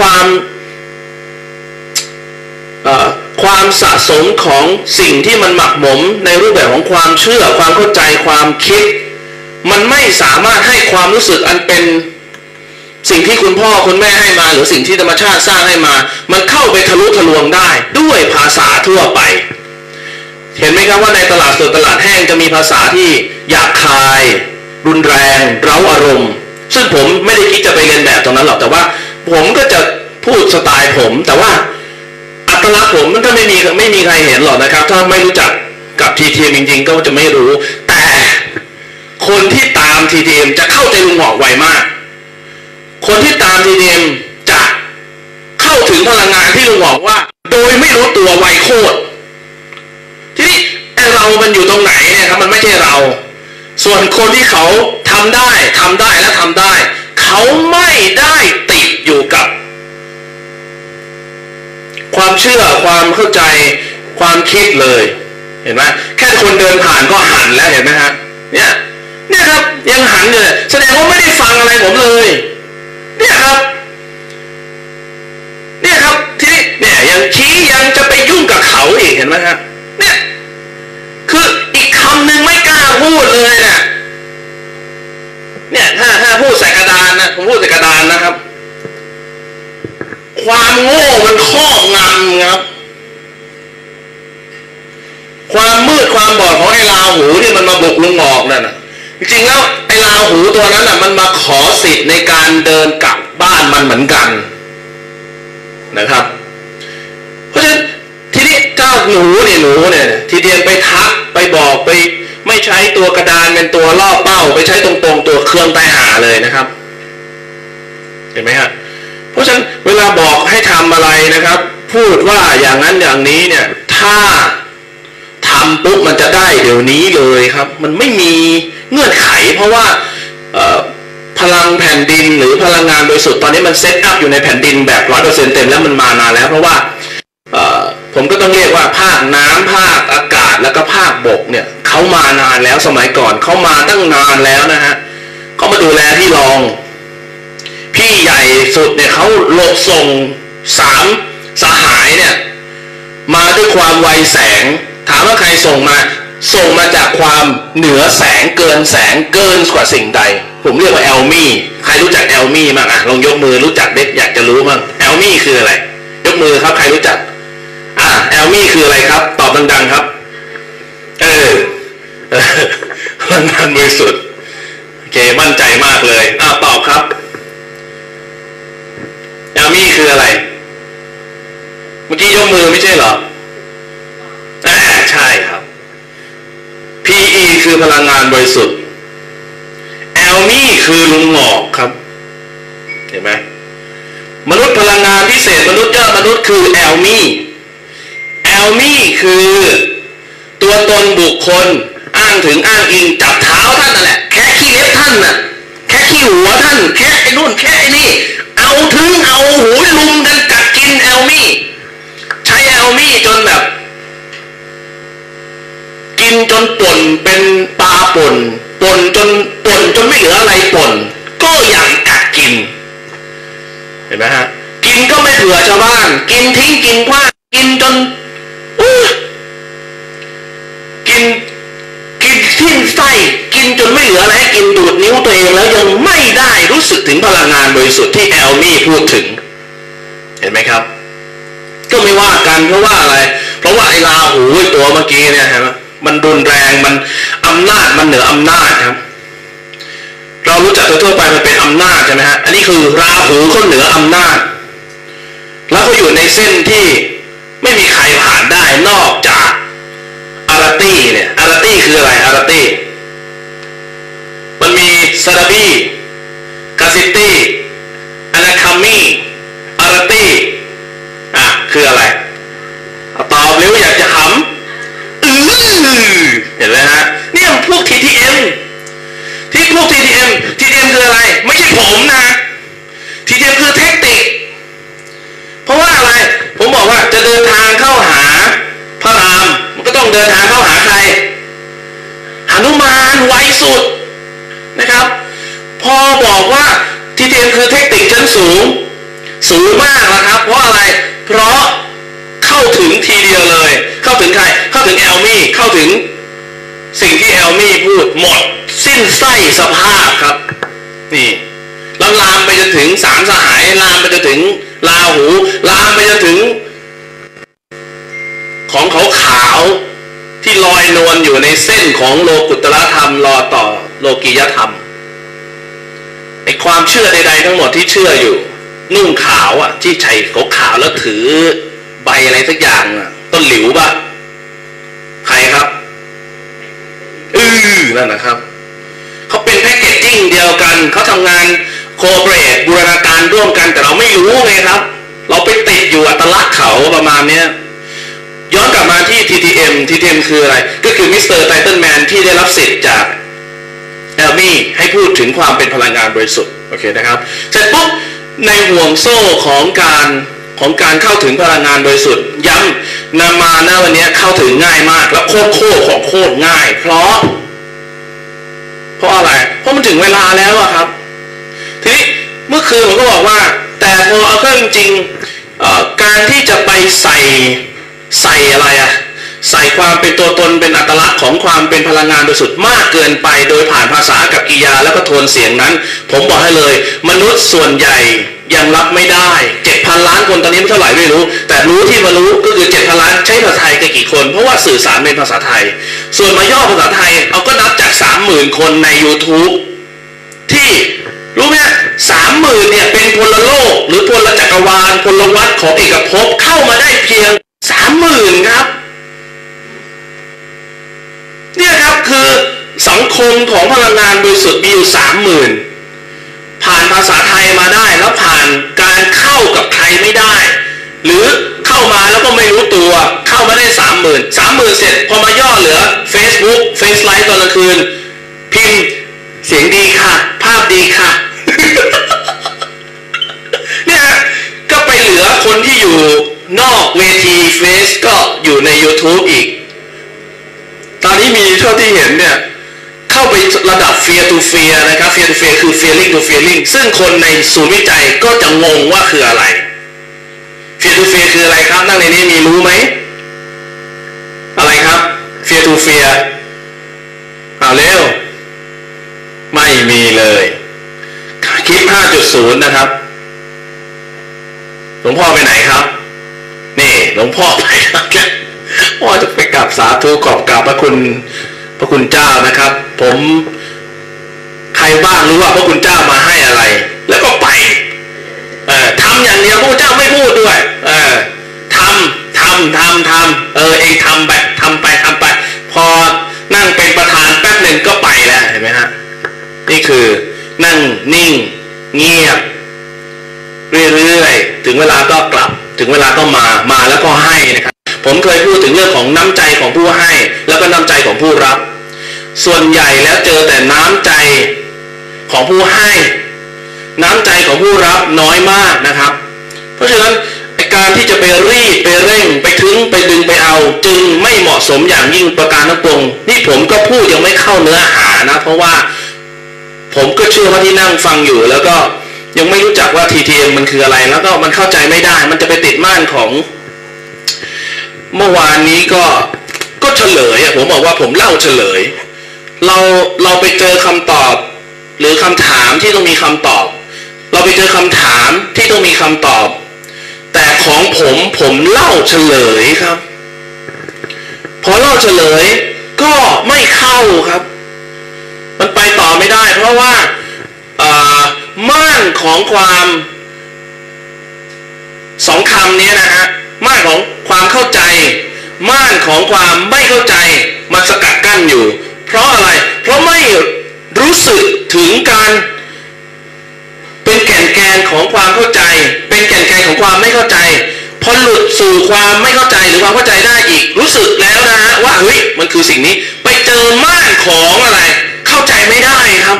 ความสะสมของสิ่งที่มันหมักหมมในรูปแบบของความเชื่อความเข้าใจความคิดมันไม่สามารถให้ความรู้สึกอันเป็นสิ่งที่คุณพ่อคุณแม่ให้มาหรือสิ่งที่ธรรมชาติสร้างให้มามันเข้าไปทะลุทะลวงได้ด้วยภาษาทั่วไปเห็นไหมครับว่าในตลาดสดตลาดแห้งจะมีภาษาที่หยาบคายรุนแรงเร้าอารมณ์ซึ่งผมไม่ได้คิดจะไปเรียนแบบตรงนั้นหรอกแต่ว่าผมก็จะพูดสไตล์ผมแต่ว่าอัตลักษณ์ผมมันก็ไม่มีใครเห็นหรอกนะครับถ้าไม่รู้จักกับ TTM จริงๆก็จะไม่รู้แต่คนที่ตาม TTM จะเข้าใจลุงหงอกไวมากคนที่ตาม TTM จะเข้าถึงพลังงานที่ลุงหงอกว่าโดยไม่รู้ตัวไวโคตรทีนี้เรามันอยู่ตรงไหนเนี่ยครับมันไม่ใช่เราส่วนคนที่เขาทำได้และทำได้เขาไม่ได้ติดอยู่กับความเชื่อความเข้าใจความคิดเลยเห็นไหมแค่คนเดินผ่านก็หันแล้วเห็นไหมฮะเนี่ยครับยังหันอยู่เลยแสดงว่าไม่ได้ฟังอะไรผมเลยเนี่ยครับทีนี้เนี่ยยังชี้ยังจะไปยุ่งกับเขาอีกเห็นไหมครับเนี่ยคืออีกคำหนึ่งไม่กล้าพูดเลยเนี่ยถ้าพูดใส่กระดานนะผมพูดใส่กระดานนะครับความโง่มันครอบงำครับความมืดความบอดของไอ้ราหูที่มันมาบุกลุงหงอกนั่นนะจริงๆแล้วไอ้ราหูตัวนั้นน่ะมันมาขอสิทธิ์ในการเดินกลับบ้านมันเหมือนกันนะครับเพราะฉะนั้นทีนี้เจ้าหนูเนี่ยทีเดียนไปทักไปบอกไปไม่ใช้ตัวกระดานเป็นตัวล่อเป้าไปใช้ตรงๆตัวเครื่องใต้หาเลยนะครับเห็นไหมฮะเพราะฉะนั้นเวลาบอกให้ทำอะไรนะครับพูดว่าอย่างนั้นอย่างนี้เนี่ยถ้าทำปุ๊บมันจะได้เดี๋ยวนี้เลยครับมันไม่มีเงื่อนไขเพราะว่าพลังแผ่นดินหรือพลังงานโดยสุดตอนนี้มันเซตอัพอยู่ในแผ่นดินแบบ 100% เต็มแล้วมันมานานแล้วเพราะว่าผมก็ต้องเรียกว่าภาคน้ำภาคอากาศแล้วก็ภาคบกเนี่ยเขามานานแล้วสมัยก่อนเขามาตั้งนานแล้วนะฮะเขามาดูแลที่รองพี่ใหญ่สุดเนี่ยเขาโลดส่ง3 สหายเนี่ยมาด้วยความไวแสงถามว่าใครส่งมาจากความเหนือแสงเกินแสงเกินกว่าสิ่งใดผมเรียกว่าแอลมี่ใครรู้จักแอลมี่บ้างลองยกมือรู้จักเด็กอยากจะรู้บ้างแอลมี่คืออะไรยกมือครับใครรู้จักแอลมี่คืออะไรครับตอบดังๆครับพลังงานบริสุทธิ์โอเคมั่นใจมากเลยตอบครับแอลมี่คืออะไรเมื่อกี้ยกมือไม่ใช่เหรอใช่ครับ PE คือพลังงานบริสุทธิ์แอลมี่คือลุงหงอกครับเห็นไหมมนุษย์พลังงานพิเศษมนุษย์ยอดมนุษย์คือแอลมี่คือตัวตนบุคคลอ้างถึงอ้างอิงจับเท้าท่านนั่นแหละแค่ขี้เล็บท่านน่ะแค่ขี้หัวท่านแค่ไอ้นู่นแค่ไอ้นี่เอาหูลุมกันกัดกินแอลมี่ใช้แอลมี่จนแบบกินจนป่นเป็นปลาป่นจนไม่เหลืออะไรป่นก็ยังกัดกินเห็นไหมฮะกินก็ไม่เผื่อชาวบ้านกินทิ้งกินขว้างกินจนกินทิ้งไส้กินจนไม่เหลืออะไรให้กินดูดนิ้วตัวเองแล้วยังไม่ได้รู้สึกถึงพลังงานบริสุทธิ์ที่แอลมี่พูดถึงเห็นไหมครับก็ไม่ว่ากันเพราะว่าอะไรเพราะว่าไอ้ราหูตัวเมื่อกี้เนี่ยเห็นไหมมันรุนแรงมันอำนาจมันเหนืออำนาจครับเรารู้จักทั่วไปมันเป็นอำนาจใช่ไหมฮะอันนี้คือราหูเขาเหนืออำนาจแล้วเขาอยู่ในเส้นที่ไม่มีใครผ่านได้นอกจากอาราตี้เนี่ยอาราตี้คืออะไรอาราตี้มันมีซาราบีกาซิตี้อนาคามีอาราตี้คืออะไรตอบเลยว่าอยากจะขำเห็นไหมฮะเนี่ยพวก TTM ที่พวก TTM คืออะไรไม่ใช่ผมนะ TTM คือเทคนิคเพราะว่าอะไรผมบอกว่าจะเดินทางเข้าหาพระรามมันก็ต้องเดินทางเข้าหาใครหนุมานไวสุดนะครับพอบอกว่า TTM คือเทคนิคชั้นสูงมากนะครับเพราะอะไรเพราะเข้าถึงทีเดียวเลยเข้าถึงใครเข้าถึงแอลมี่เข้าถึงสิ่งที่แอลมี่พูดหมดสิ้นไส้สภาพครับนี่แล้วลามไปจนถึง3 สหายลามไปจนถึงราหูลามไปจนถึงของขาวที่ลอยนวลอยู่ในเส้นของโลกุตตรธรรมรอต่อโลกียธรรมไอ้ความเชื่อใดๆทั้งหมดที่เชื่ออยู่นุ่งขาวที่ใส่ขาวแล้วถือใบอะไรสักอย่างต้นหลิวป่ะใครครับนั่นนะครับเขาเป็นแพ็กเกจจิ้งเดียวกันเขาทำงานโคเปรตบูรณาการร่วมกันแต่เราไม่รู้ไงครับเราไปติดอยู่อัตลักษณ์เขาประมาณนี้ย้อนกลับมาที่ TTM คืออะไรก็คือมิสเตอร์ไทเทิลแมนที่ได้รับสิทธิ์จากแอลมี่ให้พูดถึงความเป็นพลังงานบริสุทธิ์โอเคนะครับเสร็จปุ๊บในห่วงโซ่ของการเข้าถึงพลังงานบริสุทธิ์ย้ำนามาหน้าวันนี้เข้าถึงง่ายมากแล้วโคตรง่ายเพราะอะไรเพราะมันถึงเวลาแล้วครับทีนี้เมื่อคืนผมก็บอกว่าแต่พอเอาเข้าจริงการที่จะไปใส่อะไรใส่ความเป็นตัวตนเป็นอัตลักษณ์ของความเป็นพลังงานบริสุทธิ์มากเกินไปโดยผ่านภาษากับกิริยาแล้วก็โทนเสียงนั้นผมบอกให้เลยมนุษย์ส่วนใหญ่ยังรับไม่ได้ 7,000 ล้านคนตอนนี้ไม่เท่าไหร่ไม่รู้แต่รู้ที่มารู้ก็คือ 7,000 ล้านใช้ภาษาไทยกันกี่คนเพราะว่าสื่อสารเป็นภาษาไทยส่วนมาย่อภาษาไทยเอาก็นับจาก 30,000 คนใน YouTube ที่รู้ไหม 30,000 เนี่ยเป็นพลโลกหรือพลจักรวาลพลวัฏของเอกภพเข้ามาได้เพียง 30,000 ครับคมของพลังงานบริสุทธิ์มีอยู่ 30,000 ผ่านภาษาไทยมาได้แล้วผ่านการเข้ากับใครไม่ได้หรือเข้ามาแล้วก็ไม่รู้ตัวเข้ามาได้ 30,000 เสร็จพอมาย่อเหลือ Facebook Face Live ตอนกลางคืนพิมพ์เสียงดีค่ะภาพดีค่ะ เนี่ยก็ไปเหลือคนที่อยู่นอกเวทีเฟซก็อยู่ใน YouTube อีกตอนนี้มีเท่าที่เห็นเนี่ยเข้าไประดับ fear to fear นะครับ fear to fear คือ feeling to feeling ซึ่งคนในศูนย์วิจัยก็จะงงว่าคืออะไร fear to fear คืออะไรครับนั่งในนี้มีรู้ไหมอะไรครับ fear to fear เอาเร็วไม่มีเลยคลิป 5.0 นะครับหลวงพ่อไปไหนครับนี่หลวงพ่อไปครับพ่อจะไปกราบสาธุขอบกราบพระคุณเจ้านะครับผมใครบ้างรู้ว่าพระคุณเจ้ามาให้อะไรแล้วก็ไปทำอย่างเดียวพระเจ้าไม่พูดด้วยทำเองทำไปพอนั่งเป็นประธานแป๊บหนึ่งก็ไปแล้วเห็นไหมฮะนี่คือนั่งนิ่งเงียบเรื่อยๆถึงเวลาก็กลับถึงเวลาก็มาแล้วก็ให้นะครับผมเคยพูดถึงเรื่องของน้ำใจของผู้ให้แล้วก็น้ำใจของผู้รับส่วนใหญ่แล้วเจอแต่น้ำใจของผู้ให้น้ำใจของผู้รับน้อยมากนะครับเพราะฉะนั้นการที่จะไปรีบไปเร่งไปถึงไปดึงไปเอาจึงไม่เหมาะสมอย่างยิ่งประการทั้งปวงนี่ผมก็พูดยังไม่เข้าเนื้อหานะเพราะว่าผมก็เชื่อว่าที่นั่งฟังอยู่แล้วก็ยังไม่รู้จักว่า TTM มันคืออะไรแล้วก็มันเข้าใจไม่ได้มันจะไปติดม่านของเมื่อวานนี้ก็เฉลยผมบอกว่าผมเล่าเฉลยเราไปเจอคำตอบหรือคำถามที่ต้องมีคำตอบเราไปเจอคำถามที่ต้องมีคำตอบแต่ของผมเล่าเฉลยครับพอเล่าเฉลยก็ไม่เข้าครับมันไปต่อไม่ได้เพราะว่าม่านของความสองคำนี้นะฮะม่านของความเข้าใจม่านของความไม่เข้าใจมันสกัดกั้นอยู่เพราะอะไรเพราะไม่รู้สึกถึงการเป็นแก่นแกนของความเข้าใจเป็นแก่นแกนของความไม่เข้าใจพอหลุดสู่ความไม่เข้าใจหรือความเข้าใจได้อีกรู้สึกแล้วนะฮะว่าเฮ้ยมันคือสิ่งนี้ไปเจอม่านของอะไรเข้าใจไม่ได้ครับ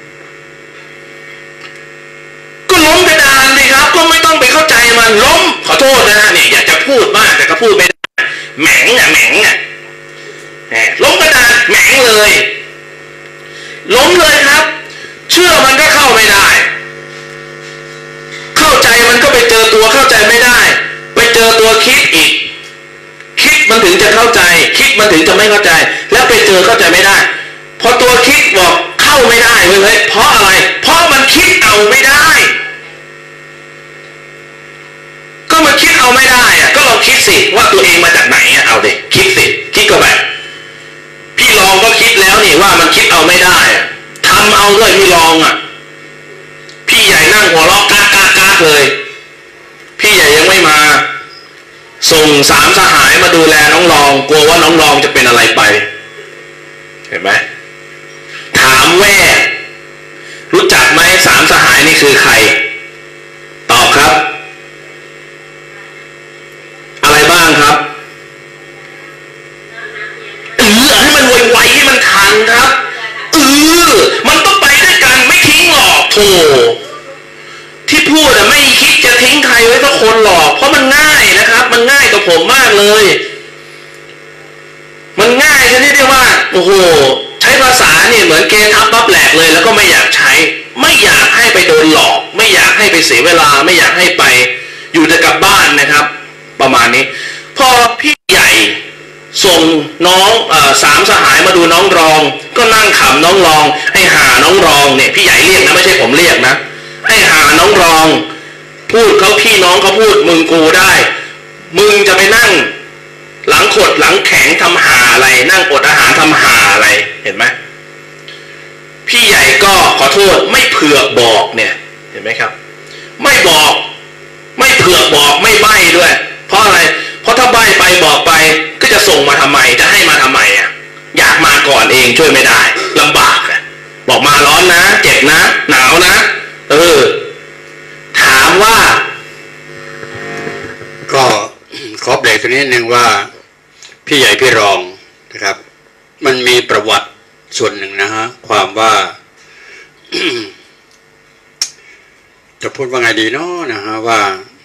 ก็ล้มกระดานเลยครับก็ไม่ต้องไปเข้าใจมันล้มขอโทษนะฮะเนี่ยอยากจะพูดมากแต่ก็พูดไม่ได้แหม่งล้มกระดานแหม่งเลยล้มเลยครับเชื่อมันก็เข้าไม่ได้เข้าใจมันก็ไปเจอตัวเข้าใจไม่ได้ไปเจอตัวคิดอีกคิดมันถึงจะเข้าใจคิดมันถึงจะไม่เข้าใจแล้วไปเจอเข้าใจไม่ได้พอตัวคิดบอกเข้าไม่ได้เว้ยเพราะอะไรเพราะมันคิดเอาไม่ได้ก็มันคิดเอาไม่ได้อะก็ลองคิดสิว่าตัวเองมาจากไหนอะเอาดิคิดสิคิดก็แบบพี่ลองก็คิดแล้วนี่ว่ามันคิดเอาไม่ได้ทำเอาด้วยพี่ลองอ่ะพี่ใหญ่นั่งหัวเราะกากเลยพี่ใหญ่ยังไม่มาส่งสามสหายมาดูแลน้องรองกลัวว่าน้องรองจะเป็นอะไรไปเห็นไหมถามแว่รู้จักไหมสามสหายนี่คือใครตอบครับอะไรบ้างครับให้มันไวๆให้มันทันครับมันต้องไปด้วยกันไม่ทิ้งหรอกโธ่ที่พูดไม่คิดจะทิ้งใครไว้สักคนหรอกเพราะมันง่ายนะครับมันง่ายกับผมมากเลยมันง่ายชนิดที่ว่าโอ้โหใช้ภาษาเนี่ยเหมือนเกทับปั๊บแหลกเลยแล้วก็ไม่อยากใช้ไม่อยากให้ไปโดนหลอกไม่อยากให้ไปเสียเวลาไม่อยากให้ไปอยู่แต่กับบ้านนะครับประมาณนี้พอพี่ใหญ่ส่งน้องสามสหายมาดูน้องรองก็นั่งขำน้องรองให้หาน้องรองเนี่ยพี่ใหญ่เรียกนะไม่ใช่ผมเรียกนะให้หาน้องรองพูดเขาพี่น้องเขาพูดมึงกูได้มึงจะไปนั่งหลังขดหลังแข็งทำหาอะไรนั่งอดอาหารทำหาอะไรเห็นไหมพี่ใหญ่ก็ขอโทษไม่เผือกบอกเนี่ยเห็นไหมครับไม่บอกไม่เผือกบอกไม่ใบ้ด้วยเพราะอะไรเพราะถ้าใบ้ไปบอกไปก็จะส่งมาทำไมจะให้มาทำไมอ่ะอยากมาก่อนเองช่วยไม่ได้ลำบนะเจ็บนะหนาวนะถามว่าก็ขอเบรกตรงนี้นิดนึงว่าพี่ใหญ่พี่รองนะครับ มันมีประวัติส่วนหนึ่งนะฮะความว่า จะพูดว่าไงดีเนาะนะฮะว่า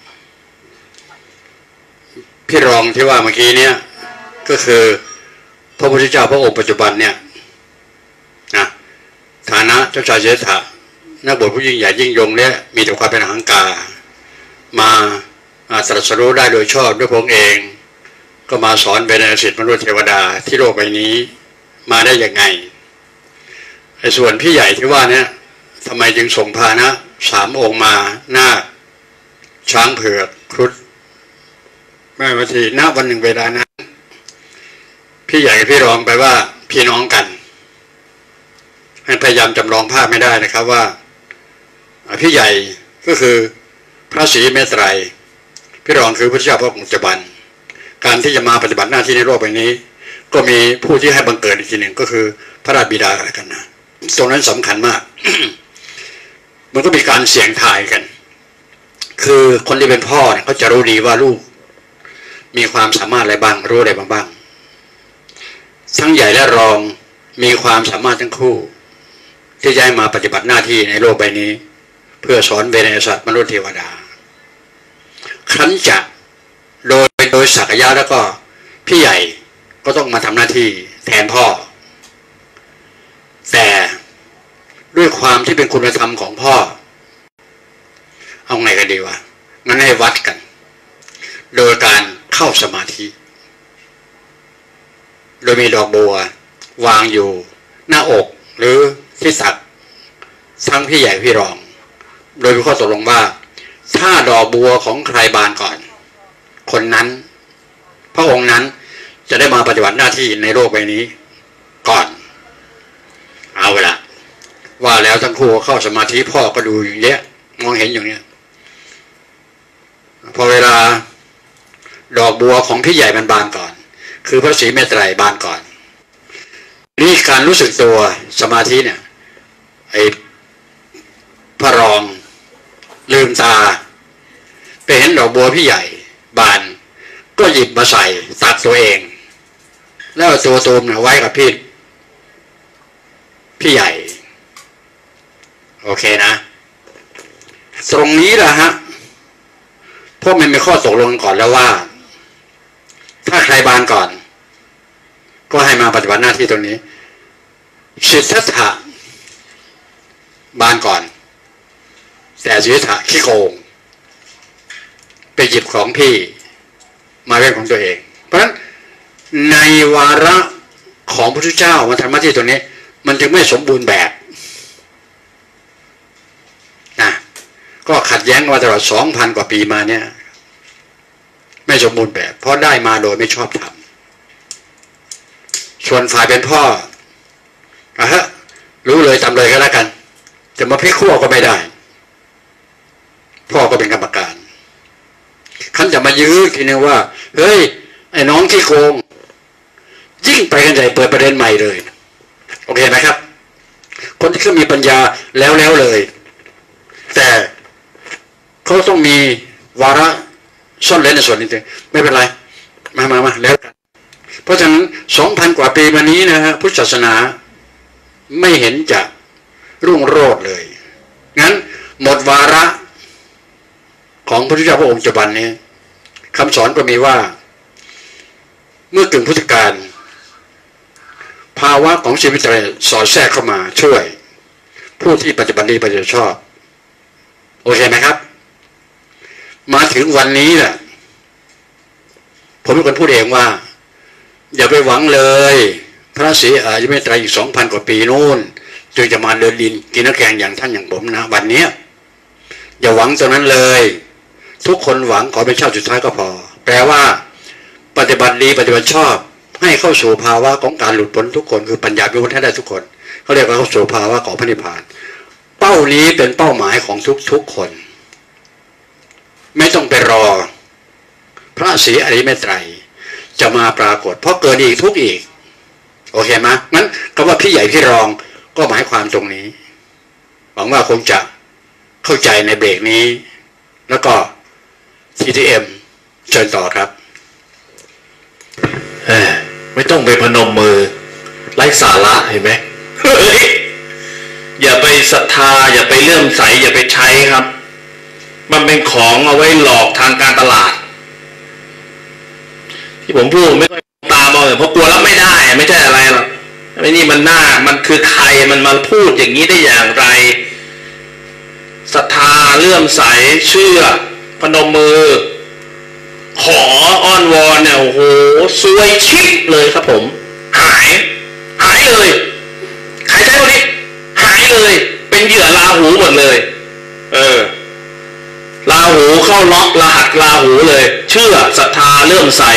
พี่รองที่ว่าเมื่อกี้เนี่ยก็คือพระพุทธเจ้าพระองค์ปัจจุบันเนี่ยนะฐานะเจ้าชายสิทธัตถะนักบวชผู้ยิ่งใหญ่ยิ่งยงเนี่ยมีแต่ความเป็นอหังการมาตรัสรู้ได้โดยชอบด้วยพระองค์เองก็มาสอนเบญจสิทธิ์มนุษย์เทวดาที่โลกใบนี้มาได้ยังไงไอ้ส่วนพี่ใหญ่ที่ว่าเนี่ยทำไมจึงส่งพานะ3 องค์มานาคช้างเผือกครุฑแม่มาทีณวันหนึ่งเวลานั้นพี่ใหญ่กับพี่รองไปว่าพี่น้องกันให้พยายามจำลองภาพไม่ได้นะครับว่าพี่ใหญ่ก็คือพระศรีเมตไตรพี่รองคือพระเจ้าพระองค์ปัจจุบันการที่จะมาปฏิบัติหน้าที่ในโลกใบนี้ก็มีผู้ที่ให้บังเกิดอีกทีหนึ่งก็คือพระราชบิดาอะไรกันนะตรงนั้นสำคัญมาก มันก็มีการเสี่ยงทายกันคือคนที่เป็นพ่อเนี่ยเขาจะรู้ดีว่าลูกมีความสามารถอะไรบ้างรู้อะไรบ้างทั้งใหญ่และรองมีความสามารถทั้งคู่ที่จะให้มาปฏิบัติหน้าที่ในโลกใบนี้เพื่อสอนเวไนยสัตว์มนุษย์เทวดาครั้นจะโดยศักยะแล้วก็พี่ใหญ่ก็ต้องมาทำหน้าที่แทนพ่อแต่ด้วยความที่เป็นคุณธรรมของพ่อเอาไงกันดีวะงั้นให้วัดกันโดยการเข้าสมาธิโดยมีดอกบัววางอยู่หน้าอกหรือที่ตักทั้งพี่ใหญ่พี่รองโดยมีข้อตกลงว่าถ้าดอกบัวของใครบานก่อนคนนั้นพระองค์นั้นจะได้มาปฏิบัติหน้าที่ในโลกใบนี้ก่อนเอาละว่าแล้วทั้งคู่เข้าสมาธิพ่อก็ดูอย่างเงี้ยมองเห็นอย่างเนี้ยพอเวลาดอกบัวของพี่ใหญ่มันบานก่อนคือพระศรีเมตไตรบานก่อนนี่การรู้สึกตัวสมาธิเนี่ยไอ้พระรองลืมตาไปเห็นดอกบัวพี่ใหญ่บานก็หยิบมาใส่ตัดตัวเองแล้วตัวตูมเนี่ยไว้กับพี่ใหญ่โอเคนะตรงนี้แหละฮะพวกมันมีข้อตกลงก่อนแล้วว่าถ้าใครบานก่อนก็ให้มาปฏิบัติหน้าที่ตรงนี้สิทธัตถะบานก่อนแต่สิทธัตถะขี้โกงไปหยิบของพี่มาเป็นของตัวเองเพราะฉะนั้นในวาระของพระพุทธเจ้ามาทำหน้าที่ตรงนี้มันจึงไม่สมบูรณ์แบบนะก็ขัดแย้งมาตลอด 2,000 กว่าปีมาเนี่ยไม่สมบูรณ์แบบเพราะได้มาโดยไม่ชอบธรรมส่วนฝ่ายเป็นพ่อรู้เลยทำเลยก็แล้วกันจะมาพลิกขั้วก็ไม่ได้พ่อก็เป็นกรรมการขั้นจะมายื้อทีนึงว่าเฮ้ยไอ้น้องที่โกงยิ่งไปกันใหญ่เปิดประเด็นใหม่เลยโอเคไหมครับคนที่เขามีปัญญาแล้วเลยแต่เขาต้องมีวาระซ่อนเร้นในส่วนนี้ไม่เป็นไรมาแล้วกันเพราะฉะนั้น 2,000 กว่าปีมานี้นะฮะพุทธศาสนาไม่เห็นจะรุ่งโรจน์เลยงั้นหมดวาระของพระพุทธเจ้าพระองค์ปัจจุบันนี้คำสอนก็มีว่าเมื่อกึ่งพุทธกาลภาวะของชีวิตใจสอดแทรกเข้ามาช่วยผู้ที่ปฏิบัติดีปฏิบัติชอบโอเคไหมครับมาถึงวันนี้แหละผมเป็นคนพูดเองว่าอย่าไปหวังเลยพระศรีอริยเมตไตรอีก 2,000 กว่าปีนู่นจึงจะมาเดินดินกินน้ำแกงอย่างท่านอย่างผมนะวันนี้อย่าหวังตรงนั้นเลยทุกคนหวังขอเป็นชาติสุดท้ายก็พอแปลว่าปฏิบัติดีปฏิบัติชอบให้เข้าสู่ภาวะของการหลุดพ้นทุกคนคือปัญญาวิมุตติให้ได้ทุกคนเขาเรียกว่าเข้าสู่ภาวะของพระนิพพานเป้านี้เป็นเป้าหมายของทุกคนไม่ต้องไปรอพระศรีอริยเมตไตรจะมาปรากฏเพราะเกินอีกโอเคไหมงั้นคำว่าพี่ใหญ่พี่รองก็หมายความตรงนี้หวังว่าคงจะเข้าใจในเบรกนี้แล้วก็ TTM เชิญต่อครับไม่ต้องไปพนมมือไร้สาระเห็นไหมเฮ้ยอย่าไปศรัทธาอย่าไปเลื่อมใสอย่าไปใช้ครับมันเป็นของเอาไว้หลอกทางการตลาดที่ผมพูดไม่ค่อยตามเอาเพราะกลัวรับไม่ได้ไม่ใช่อะไรหรอกไอ้นี่มันคือใครมันมาพูดอย่างนี้ได้อย่างไรศรัทธาเลื่อมใสเชื่อพนมมือขออ้อนวอนเนี่ยโอ้โหซวยชิบเลยครับผมหายเลยใครใช้คนนี้หายเลยเป็นเหยื่อราหูหมดเลยราหูเข้าล็อกรหัสราหูเลยเชื่อศรัทธาเลื่อมใส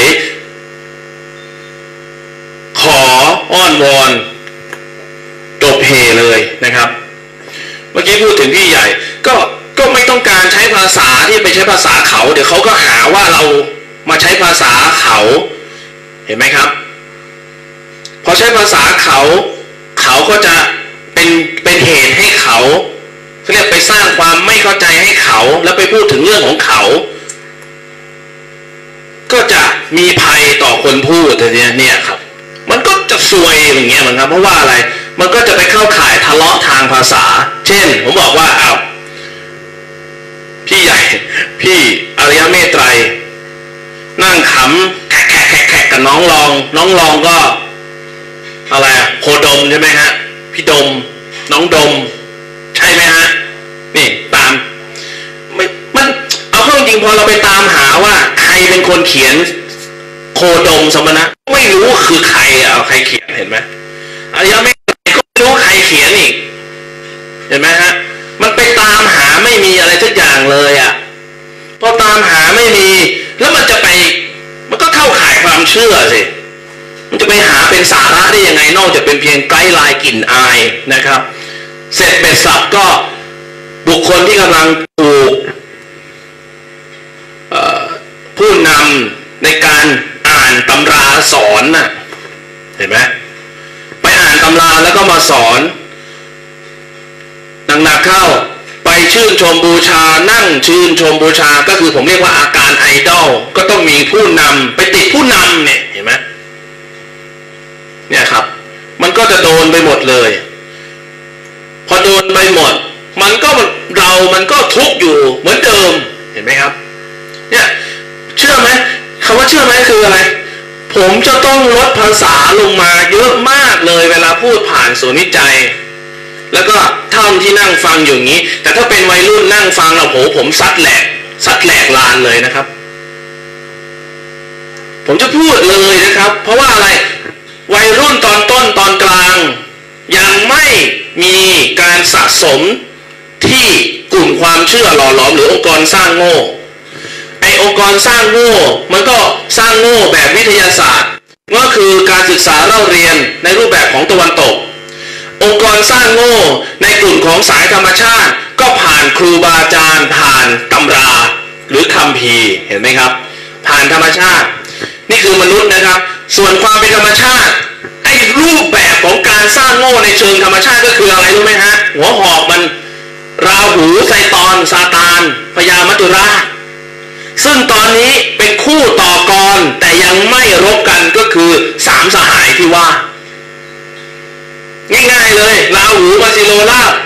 ขออ้อนวอนจบเฮเลยนะครับเมื่อกี้พูดถึงพี่ใหญ่ก็ไม่ต้องการใช้ภาษาที่ไปใช้ภาษาเขาเดี๋ยวเขาก็หาว่าเรามาใช้ภาษาเขาเห็นไหมครับพอใช้ภาษาเขาก็จะเป็นเหตุให้เขาเรียกไปสร้างความไม่เข้าใจให้เขาแล้วไปพูดถึงเรื่องของเขาก็จะมีภัยต่อคนพูดแต่เนี่ยครับมันก็จะซวยอย่างเงี้ยเหมือนกันเพราะว่าอะไรมันก็จะไปเข้าข่ายทะเลาะทางภาษาเช่นผมบอกว่าอ้าวพี่ใหญ่พี่อริยเมตไตรนั่งขำแขกกับน้องรองก็อะไรโคดมใช่ไหมฮะพี่ดมน้องดมใช่ไหมฮะนี่ตามมันเอาเข้าจริงพอเราไปตามหาว่าใครเป็นคนเขียนโคดมสมณะไม่รู้คือใครเอาใครเขียนเห็นไหมอริยเมตไตรก็ไม่รู้ใครเขียนอีกเห็นไหมฮะมันไปตามหาไม่มีอะไรทุกอย่างเลยอ่ะพอตามหาไม่มีแล้วมันก็เข้าข่ายความเชื่อสิมันจะไปหาเป็นสาระได้ยังไงนอกจากเป็นเพียงไกด์ไลน์กลิ่นอายนะครับเสร็จเบ็ดสับก็บุคคลที่กำลังถูกผู้นำในการอ่านตำราสอนน่ะเห็นไหมไปอ่านตำราแล้วก็มาสอนหนักๆเข้าไปชื่นชมบูชานั่งชื่นชมบูชาก็คือผมเรียกว่าอาการไอดอลก็ต้องมีผู้นำไปติดผู้นำเนี่ยเห็นไหมเนี่ยครับมันก็จะโดนไปหมดเลยพอโดนไปหมดมันก็ทุกข์อยู่เหมือนเดิมเห็นไหมครับเนี่ยเชื่อไหมคำว่าเชื่อไหมคืออะไรผมจะต้องลดภาษาลงมาเยอะมากเลยเวลาพูดผ่านศูนย์วิจัยแล้วก็เท่าที่นั่งฟังอยู่อย่างนี้แต่ถ้าเป็นวัยรุ่นนั่งฟังเราผมซัดแหลกลานเลยนะครับผมจะพูดเลยนะครับเพราะว่าอะไรวัยรุ่นตอนต้นตอนกลางยังไม่มีการสะสมที่กลุ่มความเชื่อหล่อหลอมหรือองค์กรสร้างโง่องค์กรสร้างโง่มันก็สร้างโง่แบบวิทยาศาสตร์ก็คือการศึกษาเล่าเรียนในรูปแบบของตะวันตกองค์กรสร้างโง่ในกลุ่มของสายธรรมชาติก็ผ่านครูบาอาจารย์ผ่านตำราหรือคัมภีร์เห็นไหมครับผ่านธรรมชาตินี่คือมนุษย์นะครับส่วนความเป็นธรรมชาติไอ้รูปแบบของการสร้างโง่ในเชิงธรรมชาติก็คืออะไรรู้ไหมฮะหัวหอกมันราหูไซตอนซาตานพญามัจจุราชซึ่งตอนนี้เป็นคู่ต่อกรแต่ยังไม่รบกันก็คือสามสหายที่ว่าง่ายๆเลยราหูมาซิโลราช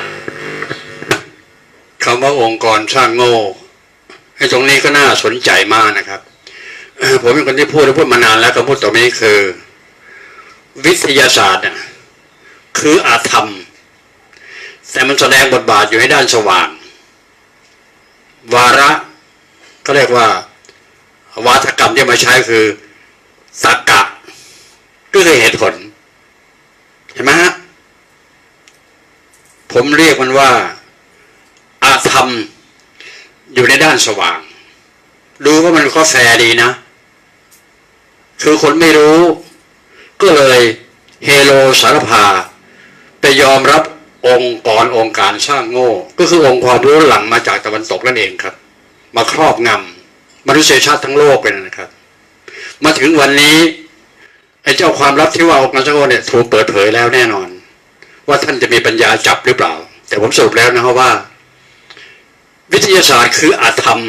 คำว่าองค์กรสร้างโง่ไอ้ตรงนี้ก็น่าสนใจมากนะครับผมเป็นคนที่พูดมานานแล้วคำพูดตรงนี้คือวิทยาศาสตร์คืออาธรรมแต่มันแสดงบทบาทอยู่ในด้านสว่างวาระก็เรียกว่าวาทกรรมที่มาใช้คือตรรกะก็คือเหตุผลเห็นไหมฮะผมเรียกมันว่าอาธรรมอยู่ในด้านสว่างดูว่ามันก็แฟร์ดีนะคือคนไม่รู้ก็เลยเฮโลสารพาไปยอมรับองค์การสร้างโง่ก็คือองค์ความรู้หลั่งมาจากตะวันตกนั่นเองครับมาครอบงำมนุษยชาติทั้งโลกเป็นนะครับมาถึงวันนี้ไอ้เจ้าความลับที่ว่าองค์การสร้างโง่เนี่ยถูกเปิดเผยแล้วแน่นอนว่าท่านจะมีปัญญาจับหรือเปล่าแต่ผมสรุปแล้วนะครับว่าวิทยาศาสตร์คืออาธรรม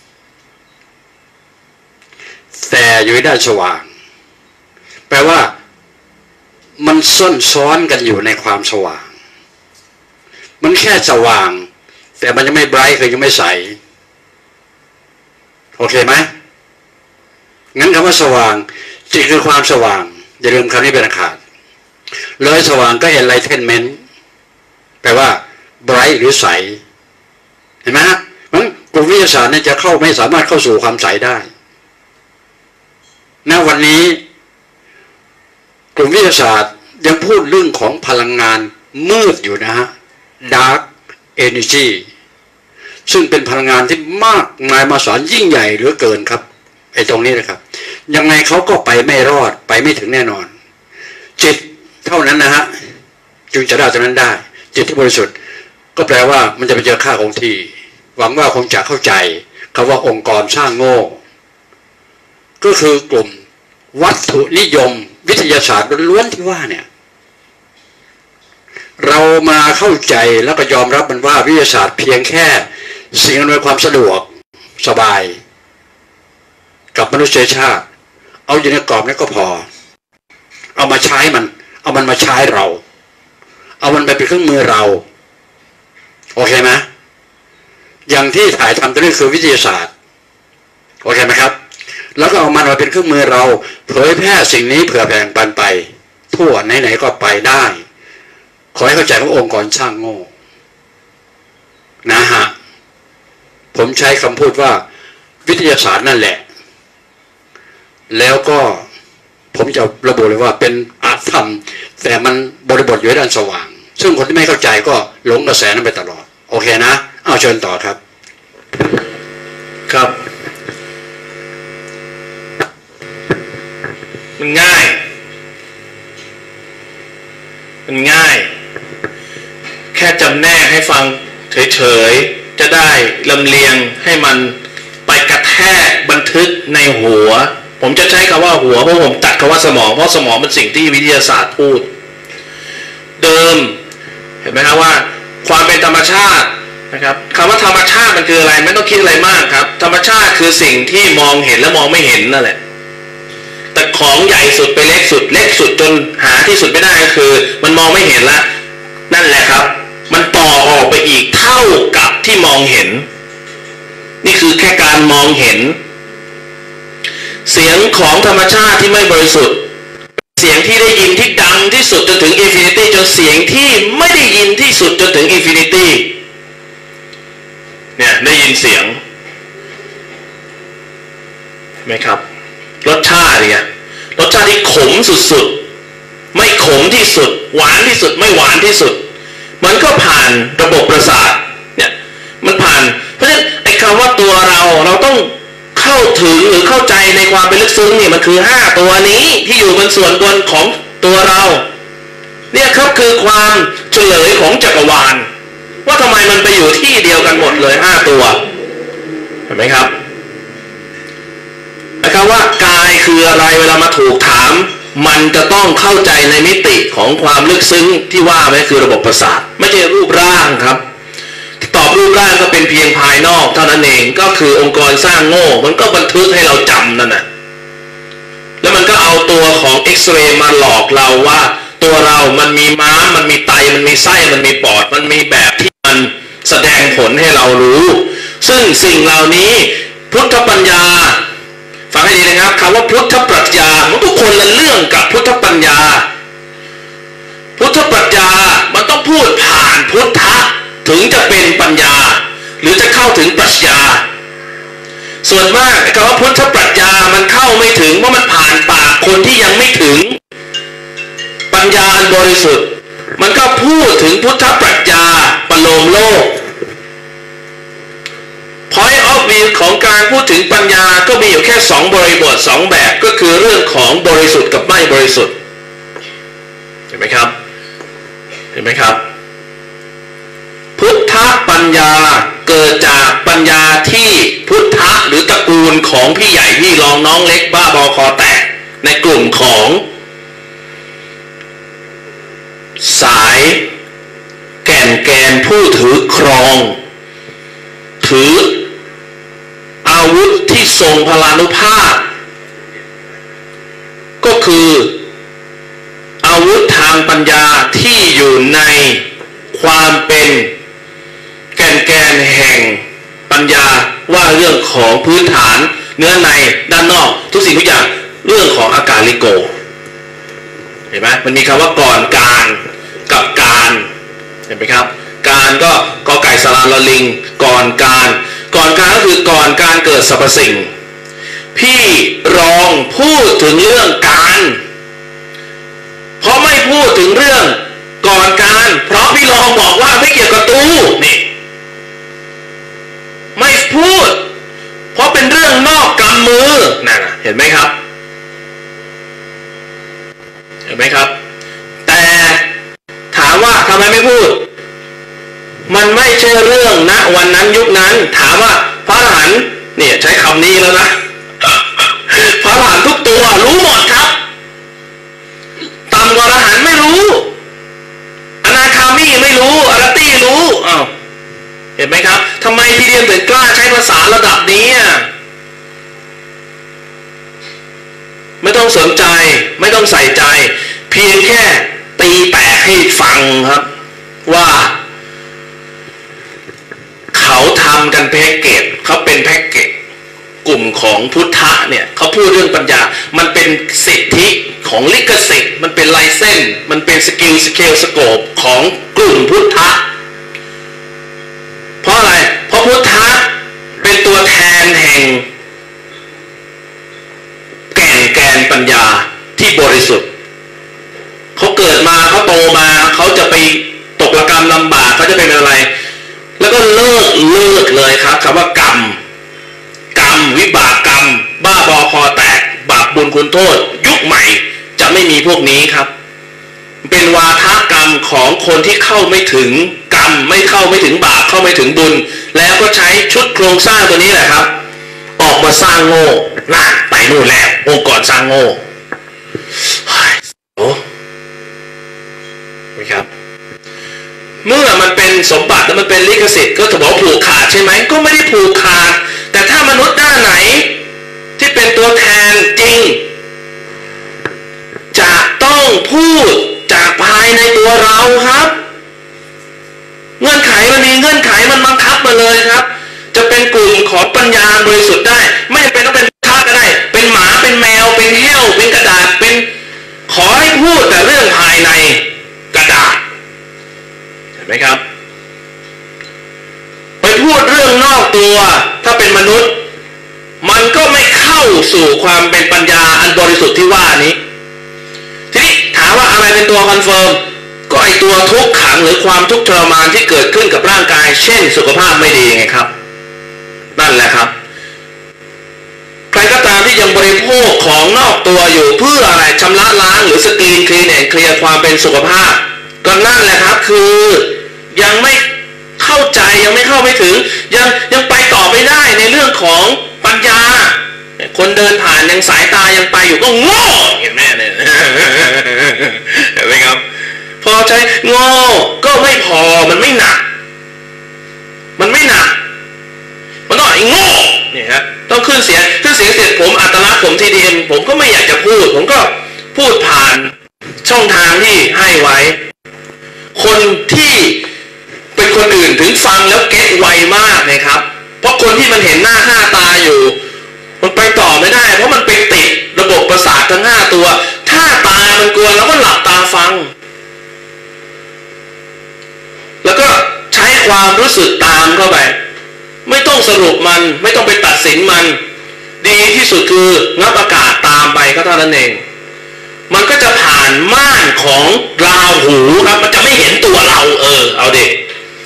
แต่อยู่ในด้านสว่างแปลว่ามันซ่อนซ้อนกันอยู่ในความสว่างมันแค่สว่างแต่มันยังไม่ไบรท์คือยังไม่ใสโอเคไหมงั้นคำว่าสว่างจิตคือความสว่างอย่าลืมคำนี้เป็นอันขาดเลยสว่างก็ enlightenment แปลว่าไบรท์หรือใสเห็นไหมฮะงั้นกลุ่มวิทยาศาสตร์เนี่ยจะไม่สามารถเข้าสู่ความใสได้ณวันนี้กลุ่มวิทยาศาสตร์ยังพูดเรื่องของพลังงานมืดอยู่นะฮะ dark energy ซึ่งเป็นพลังงานที่มากมายมหาศาลยิ่งใหญ่เหลือเกินครับไอ้ตรงนี้นะครับยังไงเขาก็ไปไม่รอดไปไม่ถึงแน่นอนจิตเท่านั้นนะฮะจึงจะได้ตรงนั้นได้จิตที่บริสุทธิ์ก็แปลว่ามันจะไปเจอค่าคงที่หวังว่าคงจะเข้าใจคำว่าองค์กรสร้างโง่ก็คือกลุ่มวัตถุนิยมวิทยาศาสตร์ล้วนที่ว่าเนี่ยเรามาเข้าใจแล้วก็ยอมรับมันว่าวิทยาศาสตร์เพียงแค่สิ่งอำนวยความสะดวกสบายกับมนุษยชาติเอาอยู่ในกรอบนี้ก็พอเอามาใช้มันเอามันมาใช้เราเอามันไปเป็นเครื่องมือเราโอเคไหมอย่างที่ถ่ายทำตัวนี้คือวิทยาศาสตร์โอเคไหมครับแล้วก็เอามันมาเป็นเครื่องมือเราเผยแพร่สิ่งนี้เผื่อแผ่ปันไปทั่วไหนๆก็ไปได้ขอให้เข้าใจว่าองค์กรสร้างโง่นะฮะผมใช้คำพูดว่าวิทยาศาสตร์นั่นแหละแล้วก็ผมจะระบุเลยว่าเป็นอาธรรมแต่มันบริบทอยู่ในด้านสว่างซึ่งคนที่ไม่เข้าใจก็หลงกระแสนั้นไปตลอดโอเคนะเอาเชิญต่อครับครับมันง่ายแค่จำแนกให้ฟังเฉยๆจะได้ลำเลียงให้มันไปกระแทกบันทึกในหัวผมจะใช้คำว่าหัวเพราะผมตัดคำว่าสมองเพราะสมองเป็นสิ่งที่วิทยาศาสตร์พูดเดิมเห็นไหมครับว่าความเป็นธรรมชาตินะครับคำว่าธรรมชาติมันคืออะไรไม่ต้องคิดอะไรมากครับธรรมชาติคือสิ่งที่มองเห็นและมองไม่เห็นนั่นแหละแต่ของใหญ่สุดไปเล็กสุดจนหาที่สุดไม่ได้ก็คือมันมองไม่เห็นละนั่นแหละครับมันต่อออกไปอีกเท่ากับที่มองเห็นนี่คือแค่การมองเห็นเสียงของธรรมชาติที่ไม่บริสุทธิ์เสียงที่ได้ยินที่ดังที่สุดจนถึงอินฟินิตี้จนเสียงที่ไม่ได้ยินที่สุดจนถึงอินฟินิตี้เนี่ยได้ยินเสียงไหมครับรสชาติเนี่ยรสชาติที่ขมสุดๆไม่ขมที่สุดหวานที่สุดไม่หวานที่สุดมันก็ผ่านระบบประสาทเนี่ยมันผ่านเพราะฉะนั้นไอ้คำว่าตัวเราต้องเข้าถึงหรือเข้าใจในความเป็นลึกซึ้งนี่มันคือ5ตัวนี้ที่อยู่บนส่วนบนของตัวเราเนี่ยครับคือความเฉลยของจักรวาลว่าทำไมมันไปอยู่ที่เดียวกันหมดเลย5ตัวเห็นไหมครับนะครับว่ากายคืออะไรเวลามาถูกถามมันจะต้องเข้าใจในมิติของความลึกซึ้งที่ว่าไว้คือระบบประสาทไม่ใช่รูปร่างครับตอบรูปร่างก็เป็นเพียงภายนอกเท่านั้นเองก็คือองค์กรสร้างโง่มันก็บันทึกให้เราจำนั่นน่ะแล้วมันก็เอาตัวของเอ็กซเรย์มาหลอกเราว่าตัวเรามันมีม้ามมันมีไตมันมีไส้มันมีปอดมันมีแบบที่มันแสดงผลให้เรารู้ซึ่งสิ่งเหล่านี้พุทธปัญญาฟังให้ดีนะครับคำว่าพุทธปรัชญามันทุกคนละเรื่องกับพุทธปัญญาพุทธปรัชญามันต้องพูดผ่านพุทธะถึงจะเป็นปัญญาหรือจะเข้าถึงปรัชญาส่วนมากคำว่าพุทธปรัชญามันเข้าไม่ถึงเพราะมันผ่านปากคนที่ยังไม่ถึงปัญญาอันบริสุทธิ์มันก็พูดถึงพุทธปรัชญาประโลมโลก Point of view ของการพูดถึงปัญญาก็มีอยู่แค่2บริบท2แบบก็คือเรื่องของบริสุทธิ์กับไม่บริสุทธิ์เห็นไหมครับพุทธปัญญาเกิดจากปัญญาที่พุทธะหรือตระกูลของพี่ใหญ่พี่รองน้องเล็กบ้าบอคอแตกในกลุ่มของสายแก่นแกนผู้ถือครองถืออาวุธที่ทรงพลานุภาพก็คืออาวุธทางปัญญาที่อยู่ในความเป็นแกนแห่งปัญญาว่าเรื่องของพื้นฐานเนื้อในด้านนอกทุกสิ่งทุกอย่างเรื่องของอากาลิโกเห็นไหมมันมีคำว่าก่อนการกับการเห็นไหมครับการก็กอไก่สระลอลิงก่อนการก็คือก่อนการเกิดสรรพสิ่งพี่รองพูดถึงเรื่องการเพราะไม่พูดถึงเรื่องก่อนการเพราะพี่รองบอกว่าไม่เกี่ยวกับตูนี่ไม่พูดเพราะเป็นเรื่องนอกกำมือนั่นเห็นไหมครับเห็นไหมครับแต่ถามว่าทำไมไม่พูดมันไม่ใช่เรื่องณวันนั้นยุคนั้นถามว่าพระอรหันต์เนี่ยใช้คำนี้แล้วนะพระอรหันต์ทุกตัวรู้หมดครับต่ำกว่าอรหันต์ไม่รู้อนาคามีไม่รู้อรตี้รู้อ้าวเห็นไหมครับทำไมพี่เดียนถึงกล้าใช้ภาษาระดับนี้ไม่ต้องสนใจไม่ต้องใส่ใจเพียงแค่ตีแตกให้ฟังครับว่าเขาทำกันแพ็กเกจเขาเป็นแพ็กเกจกลุ่มของพุทธะเนี่ยเขาพูดเรื่องปัญญามันเป็นสิทธิของลิขสิทธิ์มันเป็นไลเซนส์มันเป็นสกิลสเกลสโคปของกลุ่มพุทธะเพราะอะไรเพราะพุทธะเป็นตัวแทนแห่งแกนปัญญาที่บริสุทธิ์เขาเกิดมาเขาโตมาเขาจะไปตกระกรรมลำบากเขาจะเป็นอะไรแล้วก็เลิกเลยครับคำว่ากรรมวิบากกรรมบ้าบอคอแตกบาปบุญคุณโทษยุคใหม่จะไม่มีพวกนี้ครับเป็นวาทกรรมของคนที่เข้าไม่ถึงกรรมไม่เข้าไม่ถึงบาปเข้าไม่ถึงบุญแล้วก็ใช้ชุดโครงสร้างตัวนี้แหละครับออกมาสร้างโง่น่าไปนู่นแล้วองค์กรสร้างโง่โอ้ครับเมื่อมันเป็นสมบัติแล้วมันเป็นลิขสิทธิ์ก็จะบอกผูกขาดใช่ไหมก็ไม่ได้ผูกขาดแต่ถ้ามนุษย์หน้าไหนที่เป็นตัวแทนจริงจะต้องพูดจากภายในตัวเราครับเงื่อนไขมันมีเงื่อนไขมันบังคับมาเลยครับจะเป็นกลุ่มของปัญญาบริสุทธิ์ได้ไม่เป็นต้องเป็นท่าก็ได้เป็นหมาเป็นแมวเป็นแห้วเป็นกระดาษเป็นขอให้พูดแต่เรื่องภายในกระดาษเห็นไหมครับไปพูดเรื่องนอกตัวถ้าเป็นมนุษย์มันก็ไม่เข้าสู่ความเป็นปัญญาอันบริสุทธิ์ที่ว่านี้ทีนี้ถามว่าอะไรเป็นตัวคอนเฟิร์มก็ไอตัวทุกข์ขังหรือความทุกข์ทรมานที่เกิดขึ้นกับร่างกายเช่นสุขภาพไม่ดีไงครับนั่นแหละครับใครก็ตามที่ยังบริโภคของนอกตัวอยู่เพื่ออะไรชำระล้างหรือสกรีนคลีนเคลียร์ความเป็นสุขภาพก็นั่นแหละครับคือยังไม่เข้าใจยังไม่เข้าไม่ถึงยังไปต่อไม่ได้ในเรื่องของปัญญาคนเดินผ่านยังสายตายังไปอยู่ก็โง่เห็นไหมเนี่ยเห็นไหมครับพอใช้โง่ก็ไม่พอมันไม่หนักมันต้องไอ้โง่เนี่ยฮะต้องขึ้นเสียงเสร็จผมอัตลักษณ์ผมทีเดียมผมก็ไม่อยากจะพูดผมก็พูดผ่านช่องทางที่ให้ไว้คนที่เป็นคนอื่นถึงฟังแล้วเก็ตไวมากเลยครับเพราะคนที่มันเห็นหน้าค่าตาอยู่มันไปต่อไม่ได้เพราะมันไปติดระบบประสาททั้ง5ตัวถ้าตามันกลัวแล้วก็หลับตาฟังแล้วก็ใช้ความรู้สึกตามเข้าไปไม่ต้องสรุปมันไม่ต้องไปตัดสินมันดีที่สุดคืองับอากาศตามไปก็เท่านั้นเองมันก็จะผ่านม่านของราหูครับมันจะไม่เห็นตัวเราเอาเด็ก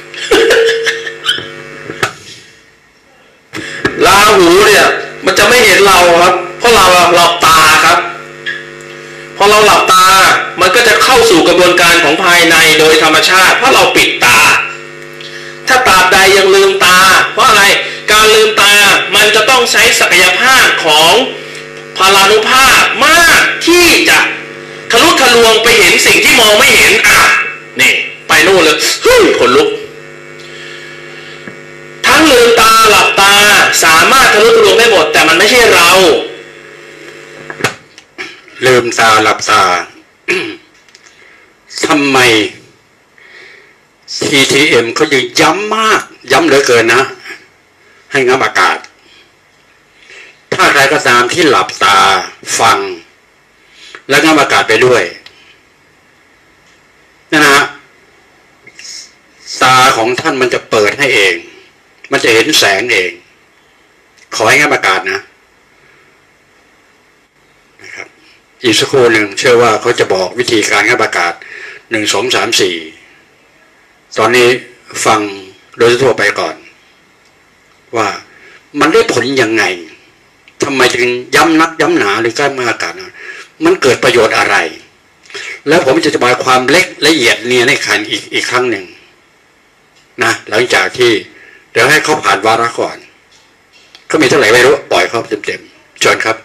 ราหูเนี่ยมันจะไม่เห็นเราครับเพราะเราหลับตาครับพอเราหลับตามันก็จะเข้าสู่กระบวนการของภายในโดยธรรมชาติเพราะเราปิดตาถ้าตราบใดยังลืมตาเพราะอะไรการลืมตามันจะต้องใช้ศักยภาพของพลานุภาพมากที่จะทะลุทะลวงไปเห็นสิ่งที่มองไม่เห็นนี่ไปนู่นเลยเฮ้ยขนลุกทั้งลืมตาหลับตาสามารถทะลุทะลวงได้หมดแต่มันไม่ใช่เราลืมตาหลับตา ทำไม TTM เขาจะย้ำมากย้ำเหลือเกินนะ ให้งับอากาศถ้าใครก็ตามที่หลับตาฟังและงับอากาศไปด้วยนะฮะตาของท่านมันจะเปิดให้เองมันจะเห็นแสงเองขอให้งับอากาศนะครับอีกสักครู่หนึ่งเชื่อว่าเขาจะบอกวิธีการงับอากาศ1 2 3 4ตอนนี้ฟังโดยทั่วไปก่อนว่ามันได้ผลยังไงทำไมจึงย้ำนักย้ำหนาหรือการงับอากาศมันเกิดประโยชน์อะไรแล้วผมจะอธิบายความเล็กละเอียดเนี่ยในขันอีกครั้งหนึ่งนะหลังจากที่เดี๋ยวให้เขาผ่านวาระก่อนเขามีเท่าไหร่ไม่รู้ปล่อยเขาเต็มๆเชิญครับ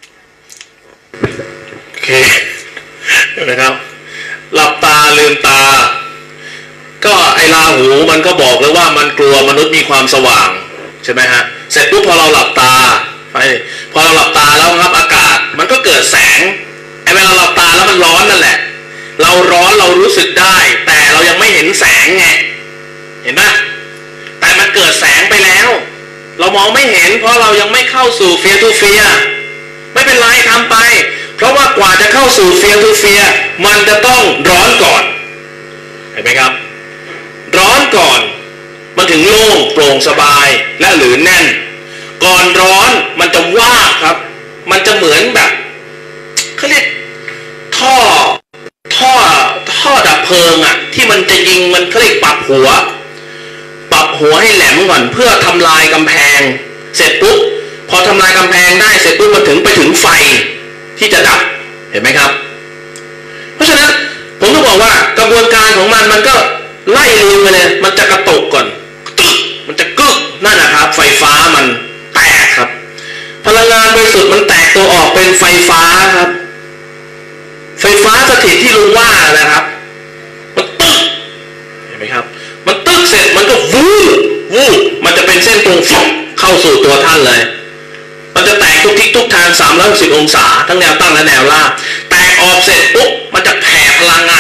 โอเคนะครับหลับตาลืมตาก็ไอราหูมันก็บอกเลยว่ามันกลัวมนุษย์มีความสว่างใช่ไหมฮะเสร็จปุ๊บพอเราหลับตาไปพอเราหลับตาแล้วครับอากาศมันก็เกิดแสงไอเวลาหลับตาแล้วมันร้อนนั่นแหละเราร้อนเรารู้สึกได้แต่เรายังไม่เห็นแสงไงเห็นไหมแต่มันเกิดแสงไปแล้วเรามองไม่เห็นเพราะเรายังไม่เข้าสู่เฟียร์ทูเฟียร์ไม่เป็นไรทำไปเพราะว่ากว่าจะเข้าสู่เฟียร์ทูเฟียร์มันจะต้องร้อนก่อนเห็นไหมครับร้อนก่อนมันถึงโล่งโปร่งสบายและหรือแน่นก่อนร้อนมันจะว่างครับมันจะเหมือนแบบเขาเรียกท่อดับเพลิงอ่ะที่มันจะยิงมันเขาเรียกปรับหัวให้แหลมก่อนเพื่อทำลายกำแพงเสร็จปุ๊บพอทำลายกำแพงได้เสร็จปุ๊บมันไปถึงไฟที่จะดับเห็นไหมครับเพราะฉะนั้นผมต้องบอกว่ากระบวนการของมันก็ไล่ลืมไปเลยมันจะกระตุกก่อนตึ๊กมันจะกึกนั่นนะครับไฟฟ้ามันแตกครับพลังงานบริสุทธิ์มันแตกตัวออกเป็นไฟฟ้าครับไฟฟ้าสถิตที่ลุงว่านะครับมันตึ๊กเห็นไหมครับมันตึ๊กเสร็จมันก็วูบมันจะเป็นเส้นตรงเข้าสู่ตัวท่านเลยมันจะแตกทุกทิศทุกทาง360 องศาทั้งแนวตั้งและแนวราบแตกออกเสร็จปุ๊บมันจะแผ่พลังงาน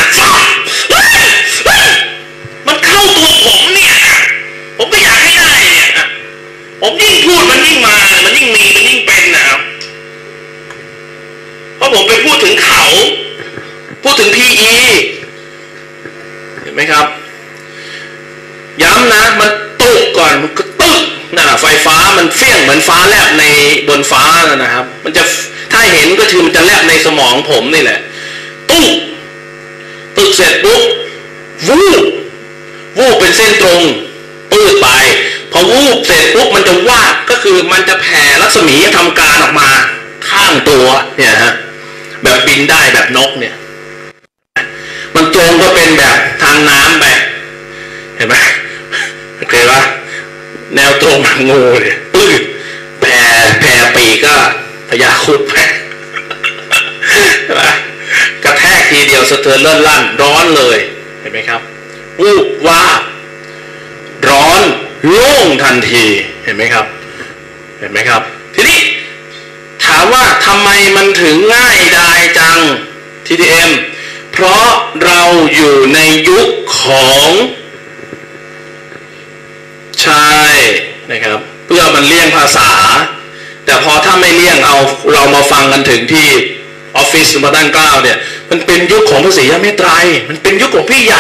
มันเข้าตัวผมเนี่ยผมก็อยากให้ได้เนี่ยผมยิ่งพูดมันยิ่งมามันยิ่งมีมันยิ่งเป็นนะครับเพราะผมไปพูดถึงเขาพูดถึง PE เห็นไหมครับย้ำนะมันตุกก่อนมันก็ตึ๊กนั่นแหละไฟฟ้ามันเฟี้ยงเหมือนฟ้าแลบในบนฟ้านะครับมันจะถ้าเห็นก็คือมันจะแลบในสมองผมนี่แหละตึกเสร็จปุ๊บวูบเป็นเส้นตรงปืดไปพอวูบเสร็จปุ๊บมันจะวาดก็คือมันจะแผ่รัศมีทำการออกมาข้างตัวเนี่ยฮะแบบบินได้แบบนกเนี่ยมันตรงก็เป็นแบบทางน้ำแบบเห็นไหมเคยว่าแนวตรงหางงูเนี่ยแผ่ปีกก็พญาครุฑแผ่กระแทกทีเดียวสะเทือนเลื่อนลั่นร้อนเลยเห็นไหมครับวูบว่าร้อนโล่งทันทีเห็นไหมครับทีนี้ถามว่าทำไมมันถึงง่ายดายจัง TTM เพราะเราอยู่ในยุคของใช่นะครับเพื่อมันเลี่ยงภาษาแต่พอถ้าไม่เลี่ยงเอาเรามาฟังกันถึงที่ออฟฟิศมาตั้ง9เนี่ยมันเป็นยุคของพระศรีอมิตรัยมันเป็นยุคของพี่ใหญ่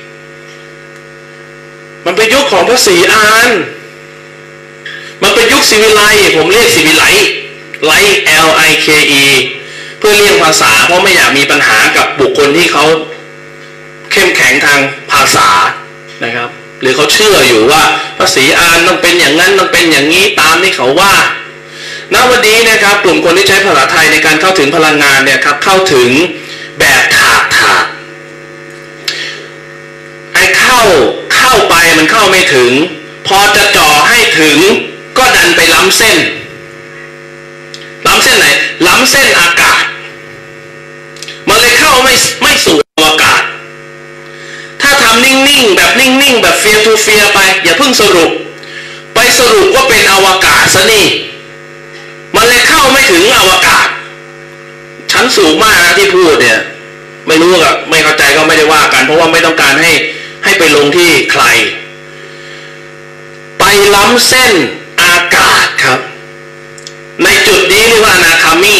มันเป็นยุคของพระศรีอานมันเป็นยุคศิวิไลผมเรียกศิวิไลไล LIKE เพื่อเลี่ยงภาษาเพราะไม่อยากมีปัญหากับบุคคลที่เขาเข้มแข็งทางภาษานะครับหรือเขาเชื่ออยู่ว่าพระศรีอานต้องเป็นอย่างนั้นต้องเป็นอย่างนี้ตามที่เขาว่าณวันนี้นะครับกลุ่มคนที่ใช้ภาษาไทยในการเข้าถึงพลังงานเนี่ยครับเข้าถึงแบบถากไอ้เข้าไปมันเข้าไม่ถึงพอจะจ่อให้ถึงก็ดันไปล้ำเส้นไหนล้ำเส้นอากาศมันเลยเข้าไม่สู่อากาศถ้าทำนิ่นิ่งๆแบบนิ่งๆแบบเฟียร์ทูเฟียร์ไปอย่าเพิ่งสรุปไปสรุปว่าเป็นอวกาศซะนี่มันเลยเข้าไม่ถึงอวกาศชั้นสูงมากนะที่พูดเนี่ยไม่รู้อะไม่เข้าใจก็ไม่ได้ว่ากันเพราะว่าไม่ต้องการให้ไปลงที่ใครไปล้ำเส้นอากาศครับในจุดนี้เรียกว่าอนาคามี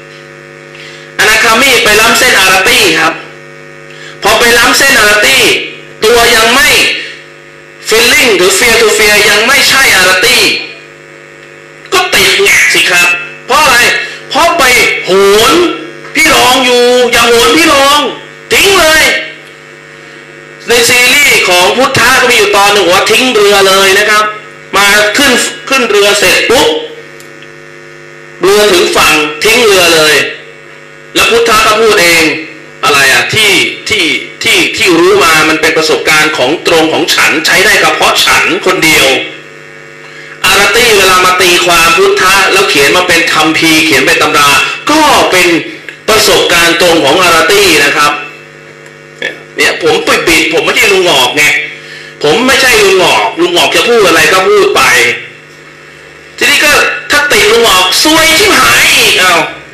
ไปล้ำเส้นอาราตี้ครับพอไปล้ำเส้นอาราตี้ตัวยังไม่ฟีลลิ่งหรือเฟียร์ทูเฟียร์ยังไม่ใช่อาราตี้ก็ติดแงกสิครับเพราะอะไรเพราะไปโหนพี่รองอยู่อย่าโหนพี่รองทิ้งเลยในซีรีส์ของพุทธะก็มีอยู่ตอนหนึ่งว่าทิ้งเรือเลยนะครับมาขึ้นเรือเสร็จปุ๊บเรือถึงฝั่งทิ้งเรือเลยแล้วพุทธะก็พูดเองอะไรอ่ะที่รู้มามันเป็นประสบการณ์ของตรงของฉันใช้ได้กับเพราะฉันคนเดียวอาราตี้เวลามาตีความพุทธะแล้วเขียนมาเป็นคัมภีร์เขียนเป็นตำราก็เป็นประสบการณ์ตรงของอาราตี้นะครับเนี่ยผมไปบิดผมไม่ใช่ลุงหงอกไงผมไม่ใช่ลุงหงอกจะพูดอะไรก็พูดไปทีนี้ก็ถ้าติดลุงหงอกซวยชิบหายอีกเอา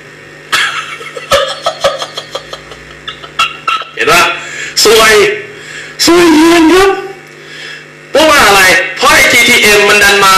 เห็นปะซวยเย็นครับเพราะว่าอะไรเพราะไอ้ TTM มันดันมา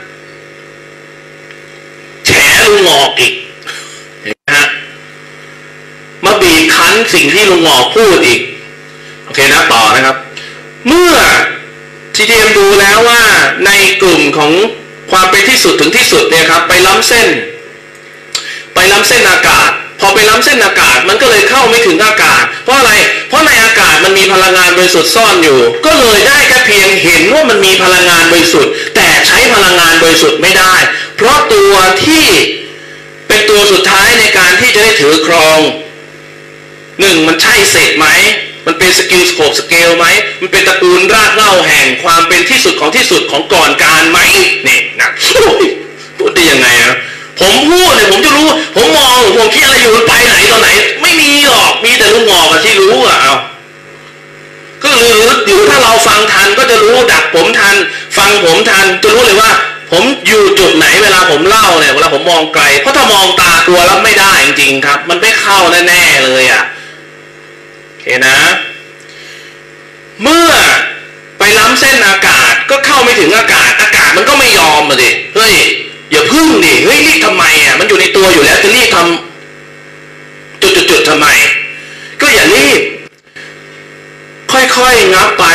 แฉลุงหงอกอีกเห็นไหมฮะมาบีบคั้นสิ่งที่ลุงหงอกพูดอีกโอเคนะต่อนะครับเมื่อ TTM ดูแล้วว่าในกลุ่มของความเป็นที่สุดถึงที่สุดเนี่ยครับไปล้ำเส้นอากาศพอไปล้ำเส้นอากาศมันก็เลยเข้าไม่ถึงอากาศเพราะอะไรเพราะในอากาศมันมีพลังงานบริสุทธิ์ซ่อนอยู่ก็เลยได้แค่เพียงเห็นว่ามันมีพลังงานบริสุทธิ์แต่ใช้พลังงานบริสุทธิ์ไม่ได้เพราะตัวที่เป็นตัวสุดท้ายในการที่จะได้ถือครองมันใช่เศษไหมมันเป็นสกิลสโคปสเกลไหมมันเป็นตระกูลรากเหง้าแห่งความเป็นที่สุดของก่อนการไหมนี่นะพูดได้ยังไงนะผมพูดเนี่ยผมจะรู้ผมมองผมคิดอะไรอยู่ไปไหนตอนไหนไม่มีหรอกมีแต่ลุงหงอกที่รู้อ่ะเอาก็หรือถ้าเราฟังทันก็จะรู้ดักผมทันฟังผมทันจะรู้เลยว่าผมอยู่จุดไหนเวลาผมเล่าเนี่ยเวลาผมมองไกลเพราะถ้ามองตากลัวแล้วไม่ได้จริงๆครับมันไม่เข้าแน่ๆเลยอ่ะโอเคนะเมื่อไปล้ำเส้นอากาศก็เข้าไม่ถึงอากาศมันก็ไม่ยอมมาดิเฮ้ยอย่าพึ่งดิเฮ้ยรีบทำไมอ่ะมันอยู่ในตัวอยู่แล้วจะรีบทำจุดทำไมก็อย่ารีบค่อยๆงับไป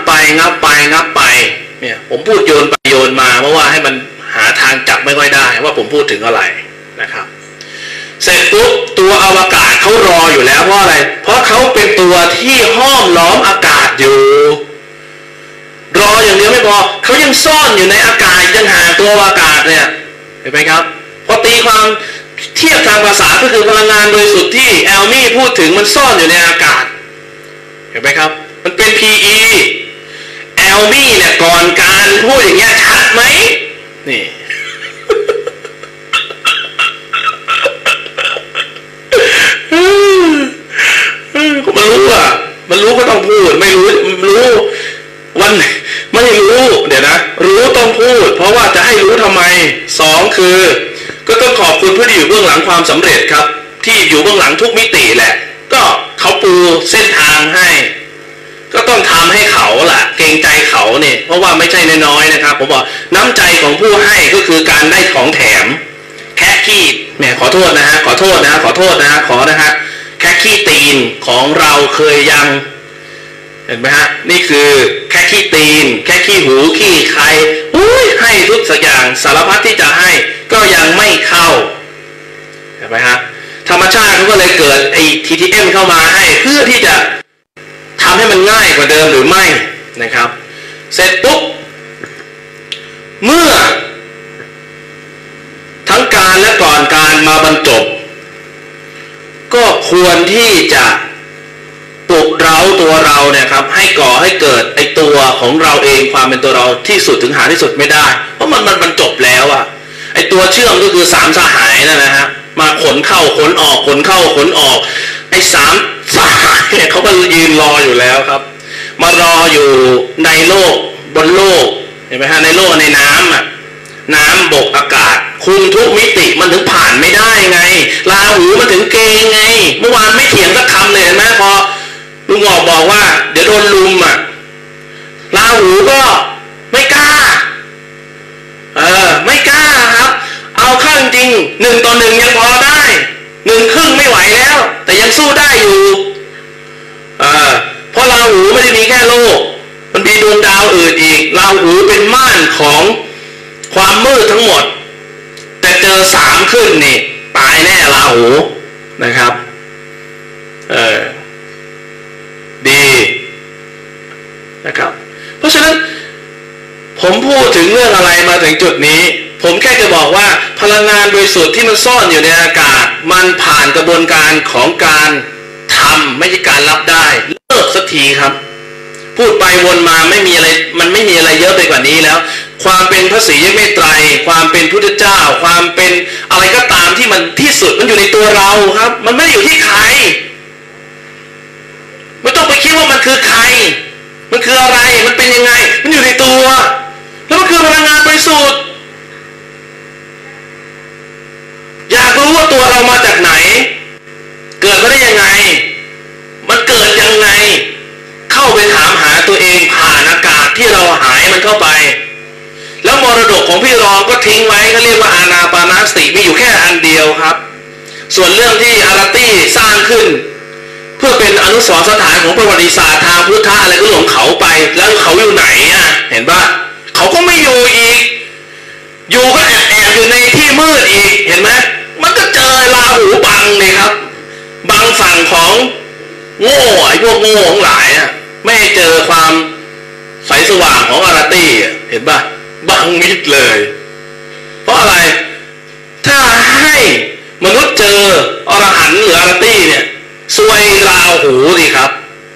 เนี่ยผมพูดโยนไปโยนมาเพราะว่าให้มันหาทางจับไม่ค่อยได้ว่าผมพูดถึงอะไรนะครับเสร็จปุ๊บตัวอวกาศเขารออยู่แล้วเพราะอะไรเพราะเขาเป็นตัวที่ห้อมล้อมอากาศอยู่รออย่างเดียวไม่พอเขายังซ่อนอยู่ในอากาศยังหาตัวอากาศเนี่ยเห็นไหมครับพอตีความเทียบทางภาษาก็คือพลังงานโดยสุดที่แอลมี่พูดถึงมันซ่อนอยู่ในอากาศเห็นไหมครับมันเป็น PE แอลมี่เนี่ยก่อนการพูดอย่างเงี้ยชัดไหมนี่ มันรู้ก็ต้องพูดไม่รู้วันไม่รู้เดี๋ยวนะรู้ต้องพูดเพราะว่าจะให้รู้ทำไม2คือก็ต้องขอบคุณผู้ที่อยู่เบื้องหลังความสำเร็จครับที่อยู่เบื้องหลังทุกมิติแหละก็เขาปูเส้นทางให้ก็ต้องทำให้เขาล่ะเกรงใจเขาเนี่ยเพราะว่าไม่ใช่น้อยๆนะครับผมบอกน้ำใจของผู้ให้ก็คือการได้ของแถมแค่ขี้แหมขอโทษนะฮะขอนะฮะแค่ขี้ตีนของเราเคยยังเห็นไหมฮะนี่คือแค่ขี้ตีนแค่ขี้หูขี้ใครให้ทุกสักอย่างสารพัดที่จะให้ก็ยังไม่เข้าเห็นไหมฮะธรรมชาติเขาก็เลยเกิดไอ้ TTM เข้ามาให้เพื่อที่จะทำให้มันง่ายกว่าเดิมหรือไม่นะครับเสร็จปุ๊บเมื่อทั้งการและก่อนการมาบรรจบก็ควรที่จะปลุกเร้าตัวเราเนี่ยครับให้ก่อให้เกิดไอตัวของเราเองความเป็นตัวเราที่สุดถึงหาที่สุดไม่ได้เพราะมันบรรจบแล้วอะไอตัวเชื่อมก็คือ3สหายนั่นนะฮะมาขนเข้าขนออกขนเข้าขนออกไอ3สหายเนี่ยเขาก็ยืนรออยู่แล้วครับมารออยู่ในโลกบนโลกเห็นไหมฮะในโลกในน้ำอ่ะน้ำบกอากาศคุมทุกมิติมันถึงผ่านไม่ได้ไงราหูมันถึงเกงไงเมื่อวานไม่เถียงสักคำเลยเห็นไหมพอลุงหงอกบอกว่าเดี๋ยวโดนลุมอ่ะราหูก็ไม่กล้าไม่กล้าครับเอาเข้าจริง1-1ยังพอได้1/2ไม่ไหวแล้วแต่ยังสู้ได้อยู่เพราะราหูไม่ได้มีแค่โลกมันมีดวงดาวอื่นอีกราหูเป็นม่านของความมืดทั้งหมดแต่เจอ3ขึ้นนี่ตายแน่ราหูนะครับดีนะครับเพราะฉะนั้นผมพูดถึงเรื่องอะไรมาถึงจุดนี้ผมแค่จะบอกว่าพลังงานบริสุทธิ์ที่มันซ่อนอยู่ในอากาศมันผ่านกระบวนการของการทำไม่ใช่การรับได้เลิกสักทีครับพูดไปวนมาไม่มีอะไรมันไม่มีอะไรเยอะไปกว่านี้แล้วความเป็นพระศรีเมตไตรความเป็นพุทธเจ้าความเป็นอะไรก็ตามที่มันที่สุดมันอยู่ในตัวเราครับมันไม่ได้อยู่ที่ใครไม่ต้องไปคิดว่ามันคือใครมันคืออะไรมันเป็นยังไงมันอยู่ในตัวแล้วมันคือพลังงานบริสุทธิ์อยากรู้ว่าตัวเรามาจากไหนเกิดมาได้ยังไงมันเกิดยังไงเข้าไปถามหาตัวเองผ่านอากาศที่เราหายมันเข้าไปแล้วมรดกของพี่รองก็ทิ้งไว้เขาเรียกว่าอานาปานสติมีอยู่แค่อันเดียวครับส่วนเรื่องที่อาราตี้สร้างขึ้นเพื่อเป็นอนุสรณ์สถานของประวัติศาสตร์ทางพุทธะอะไรก็หลงเขาไปแล้วเขาอยู่ไหนอ่ะเห็นปะเขาก็ไม่อยู่อีกอยู่ก็แอบอยู่ในที่มืดอีกเห็นไหมมันก็เจอราหูบังเลยครับบังฝั่งของโง่ไอ้พวกโง่ทั้งหลายอ่ะไม่ให้เจอความใสสว่างของอาราตี้เห็นปะบังมิดเลยเพราะอะไรถ้าให้มนุษย์เจออรหันต์หรืออาราตี้เนี่ยซวยราหูสิครับ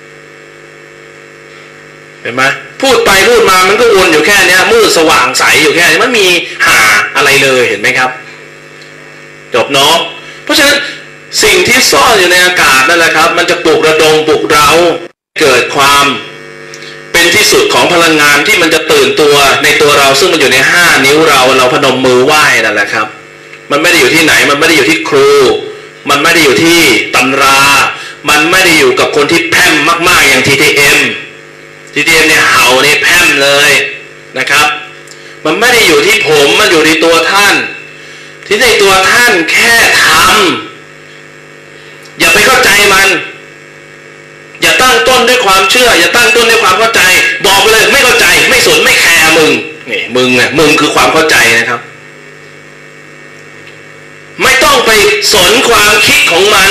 เห็นไหมพูดไปพูดมามันก็วนอยู่แค่นี้มืดสว่างใสอยู่แค่นี้มันมีหาอะไรเลยเห็นไหมครับจบเนาะเพราะฉะนั้นสิ่งที่ซ่อนอยู่ในอากาศนั่นแหละครับมันจะปลุกระดมปลุกเราเกิดความเป็นที่สุดของพลังงานที่มันจะตื่นตัวในตัวเราซึ่งมันอยู่ใน5 นิ้วเราพนมมือไหว้นั่นแหละครับมันไม่ได้อยู่ที่ไหนมันไม่ได้อยู่ที่ครูมันไม่ได้อยู่ที่ตำรามันไม่ได้อยู่กับคนที่แพร่มมากๆอย่าง TTM เนี่ยเห่าในแพร่มเลยนะครับมันไม่ได้อยู่ที่ผมมันอยู่ในตัวท่านที่ในตัวท่านแค่ทำอย่าไปเข้าใจมันอย่าตั้งต้นด้วยความเชื่ออย่าตั้งต้นด้วยความเข้าใจบอกไปเลยไม่เข้าใจไม่สนไม่แคร์มึงนี่มึงคือความเข้าใจนะครับไม่ต้องไปสนความคิดของมัน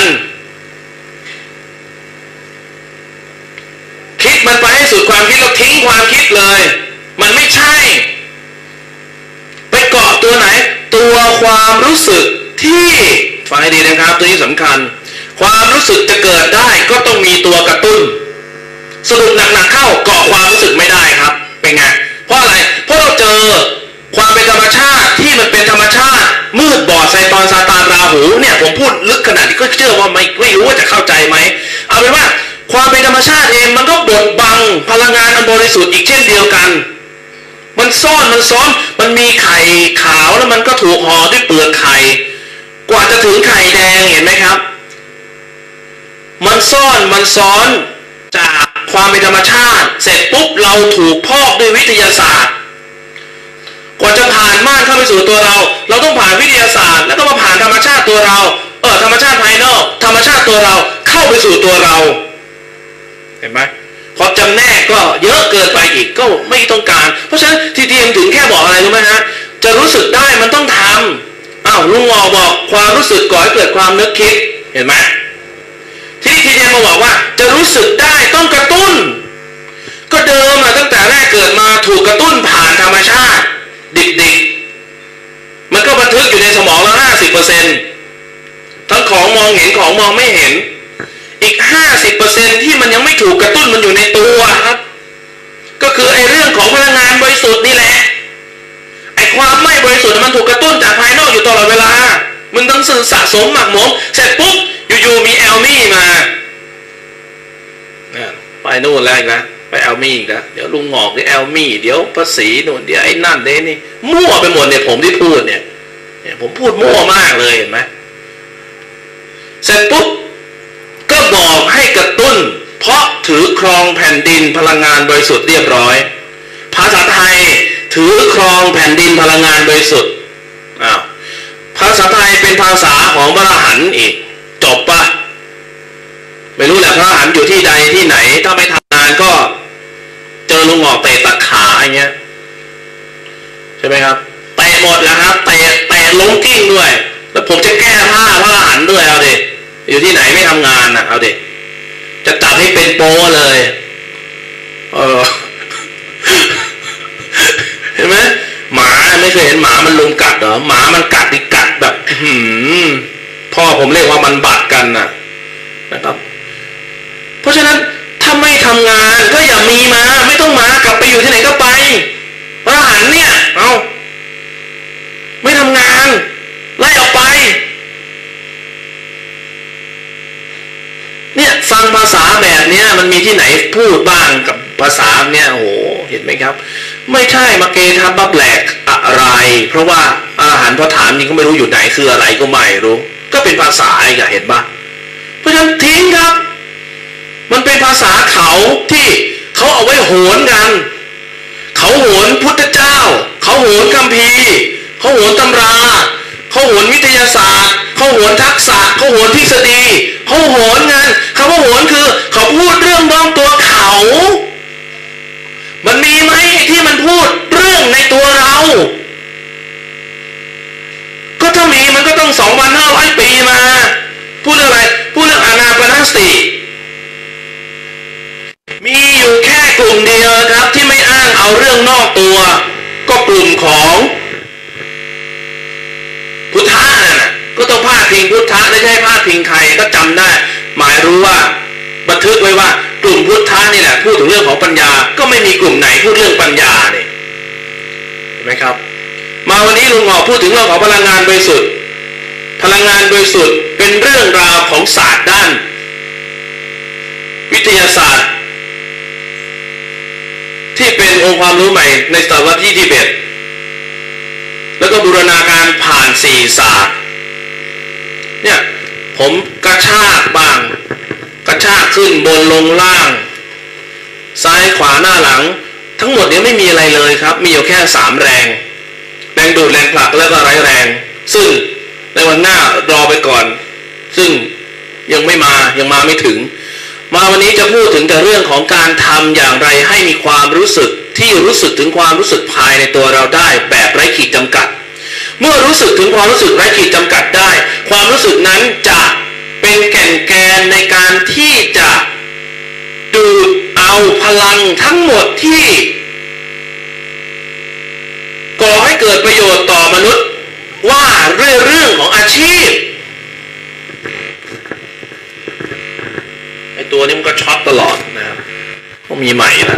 คิดมันไปให้สุดความคิดแล้วทิ้งความคิดเลยมันไม่ใช่ไปเกาะตัวไหนตัวความรู้สึกที่ฟังให้ดีนะครับตัวนี้สำคัญความรู้สึกจะเกิดได้ก็ต้องมีตัวกระตุ้นสรุปหนักๆเข้าเกาะความรู้สึกไม่ได้ครับเป็นไงเพราะอะไรเพราะเราเจอความเป็นธรรมชาติที่มันเป็นธรรมชาติมืดบอดไซตอนซาตานราหูเนี่ยผมพูดลึกขนาดนี้ก็เชื่อว่าไม่รู้ว่าจะเข้าใจไหมเอาเป็นว่าความเป็นธรรมชาติเองมันก็บดบังพลังงานอันบริสุทธิ์อีกเช่นเดียวกันมันซ่อนมันซ้อนมันมีไข่ขาวแล้วมันก็ถูกห่อด้วยเปลือกไข่กว่าจะถึงไข่แดงเห็นไหมครับมันซ่อนมันซ้อนจากความเป็นธรรมชาติเสร็จปุ๊บเราถูกพอกด้วยวิทยาศาสตร์กว่าจะผ่านม่านเข้าไปสู่ตัวเราต้องผ่านวิทยาศาสตร์แล้วก็มาผ่านธรรมชาติตัวเราธรรมชาติภายนอกธรรมชาติตัวเราเข้าไปสู่ตัวเราเห็นไหมพอจำแนกก็เยอะเกินไปอีกก็ไม่ต้องการเพราะฉะนั้นทีเดียมถึงแค่บอกอะไรรู้ไหมฮะจะรู้สึกได้มันต้องทำลุงงอบอกความรู้สึกก่อให้เกิดความนึกคิดเห็นไหมที่ทีเดียมมาบอกว่าจะรู้สึกได้ต้องกระตุ้นก็เดิมตั้งแต่แรกเกิดมาถูกกระตุ้นผ่านธรรมชาติดิบๆมันก็บันทึกอยู่ในสมองแล้ว50%ทั้งของมองเห็นของมองไม่เห็นอีก50%ที่มันยังไม่ถูกกระตุ้นมันอยู่ในตัวครับก็คือไอ้เรื่องของพลังงานบริสุทธิ์นี่แหละไอ้ความไม่บริสุทธิ์มันถูกกระตุ้นจากภายนอกอยู่ตลอดเวลามึงต้องสะสมหมักหมมเสร็จปุ๊บอยู่ๆมีแอลมี่มาไปนู่นแล้วนะไปไปแอลมี่อีกแล้วเดี๋ยวลุงงอกเดี๋ยวแอลมี่เดี๋ยวภาษีนู่นเดี๋ยวไอ้นั่นเดี๋ยวนี่มั่วไปหมดเนี่ยผมที่พูดเนี่ยผมพูดมั่วมากเลยเห็นไหมเสร็จปุ๊บก็บอกให้กระตุ้นเพราะถือครองแผ่นดินพลังงานบริสุทธิ์เรียบร้อยภาษาไทยถือครองแผ่นดินพลังงานบริสุทธิ์ภาษาไทยเป็นภาษาของพระอรหันต์อีกจบปะไม่รู้แหละพระอรหันต์อยู่ที่ใดที่ไหนถ้าไม่ทำงานก็เจอลุงหงอกเตะตะขาอย่างเงี้ยใช่ไหมครับเตะหมดแล้วครับเตะล้มกิ้งด้วยแล้วผมจะแก้ผ้าพระอรหันต์ด้วยเอาดิอยู่ที่ไหนไม่ทำงานเอาดิจะจับให้เป็นโป้เลยเห็นไหมหมาไม่เคยเห็นหมามันลุมกัดเหรอหมามันกัดดิกัดแบบพ่อผมเรียกว่ามันบาดกันนะครับเพราะฉะนั้นถ้าไม่ทำงานก็อย่ามีมาไม่ต้องมากลับไปอยู่ที่ไหนก็ไปพระอรหันต์เนี่ยเอาไม่ทำงานไล่ออกไปเนี่ยฟังภาษาแบบเนี้ยมันมีที่ไหนพูดบ้างกับภาษาเนี่ยโอ้โหเห็นไหมครับไม่ใช่มาเกทับบับแหลกอะไรเพราะว่าอาหารพอถามนี่ก็ไม่รู้อยู่ไหนคืออะไรก็ไม่รู้ก็เป็นภาษาอีกเห็นปะเพราะฉะนั้นทิ้งครับมันเป็นภาษาเขาที่เขาเอาไว้โหนกันเขาโหนพุทธเจ้าเขาโหนคัมภีร์เขาโหนตำราเขาโหนวิทยาศาสตร์เขาโหนทักษะเขาโหนทฤษฎีเขาโหนงานคำว่าโหนคือเขาพูดเรื่องนอกตัวเขามันมีไหมที่มันพูดเรื่องในตัวเราก็ถ้ามีมันก็ต้อง 2,500 ปีมาพูดเรื่องอะไรพูดเรื่องอานาปานสติมีอยู่แค่กลุ่มเดียวครับที่ไม่อ้างเอาเรื่องนอกตัวก็กลุ่มของพุทธะน่ะก็ต้องพาดพิงพุทธะไม่ใช่พาดพิงใครก็จำได้หมายรู้ว่าบันทึกไว้ว่ากลุ่มพุทธะนี่แหละพูดถึงเรื่องของปัญญาก็ไม่มีกลุ่มไหนพูดเรื่องปัญญาเนี่ยเห็นไหมครับมาวันนี้ลุงหงอกพูดถึงเรื่องของพลังงานบริสุทธิ์พลังงานบริสุทธิ์เป็นเรื่องราวของศาสตร์ด้านวิทยาศาสตร์ที่เป็นองค์ความรู้ใหม่ในศตวรรษที่21แล้วก็บูรณาการผ่าน4ศาสตร์เนี่ยผมกระชากบ้างกระชากขึ้นบนลงล่างซ้ายขวาหน้าหลังทั้งหมดนี้ไม่มีอะไรเลยครับมีอยู่แค่3แรงดูดแรงผลักแล้วก็ไร้แรงซึ่งในวันหน้ารอไปก่อนซึ่งยังมาไม่ถึงมาวันนี้จะพูดถึงแต่เรื่องของการทำอย่างไรให้มีความรู้สึกที่รู้สึกถึงความรู้สึกภายในตัวเราได้แบบไร้ขีดจำกัดเมื่อรู้สึกถึงความรู้สึกไร้ขีดจำกัดได้ความรู้สึกนั้นจะเป็นแก่นแกนในการที่จะดูดเอาพลังทั้งหมดที่ก่อให้เกิดประโยชน์ต่อมนุษย์ว่าเรื่องของอาชีพไอ้ตัวนี้มันก็ช็อตตลอดนะครับก็มีใหม่แล้ว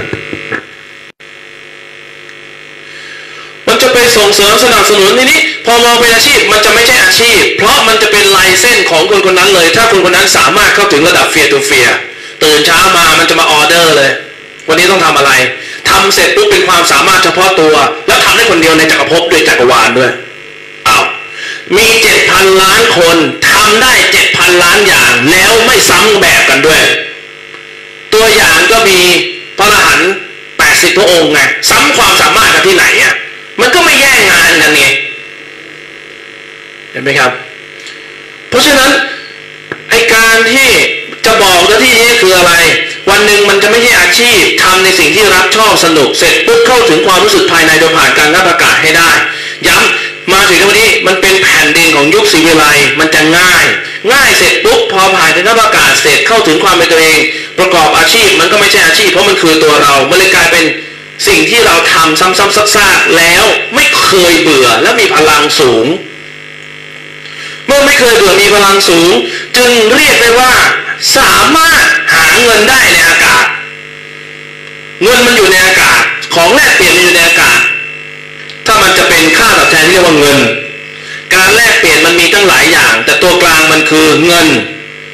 มันจะไปส่งเสริมสนับสนุนทีนี้พอมองเป็นอาชีพมันจะไม่ใช่อาชีพเพราะมันจะเป็นลายเส้นของคนคนนั้นเลยถ้าคนคนนั้นสามารถเข้าถึงระดับเฟียร์ทูเฟียร์ตื่นเช้ามามันจะมาออเดอร์เลยวันนี้ต้องทำอะไรทำเสร็จปุ๊บเป็นความสามารถเฉพาะตัวแล้วทำได้คนเดียวในจักรภพด้วยจักรวาลด้วยมี 7,000 ล้านคนทำได้ 7,000 ล้านอย่างแล้วไม่ซ้ำแบบกันด้วยตัวอย่างก็มีพระอรหันต์80 พระองค์ไงซ้ำความสามารถกันที่ไหนอ่ะมันก็ไม่แย่งงานกันไงเห็นไหมครับเพราะฉะนั้นไอการที่จะบอกหน้าที่นี้คืออะไรวันหนึ่งมันจะไม่ใช่อาชีพทำในสิ่งที่รักชอบสนุกเสร็จปุ๊บเข้าถึงความรู้สึกภายในโดยผ่านการงับอากาศให้ได้ย้ำมาถึงวันนี้มันเป็นแผ่นดินของยุคศรีวิไลมันจะง่ายเสร็จปุ๊บพอผ่านการงับอากาศเสร็จเข้าถึงความเป็นตัวเองประกอบอาชีพมันก็ไม่ใช่อาชีพเพราะมันคือตัวเรามันเลยกลายเป็นสิ่งที่เราทำซ้ำๆซากๆแล้วไม่เคยเบื่อและมีพลังสูงเมื่อไม่เคยเบื่อมีพลังสูงจึงเรียกได้ว่าสามารถหาเงินได้ในอากาศเงินมันอยู่ในอากาศของแลกเปลี่ยนมันอยู่ในอากาศถ้ามันจะเป็นค่าตอบแทนที่เรียกว่าเงินการแลกเปลี่ยนมันมีตั้งหลายอย่างแต่ตัวกลางมันคือเงิน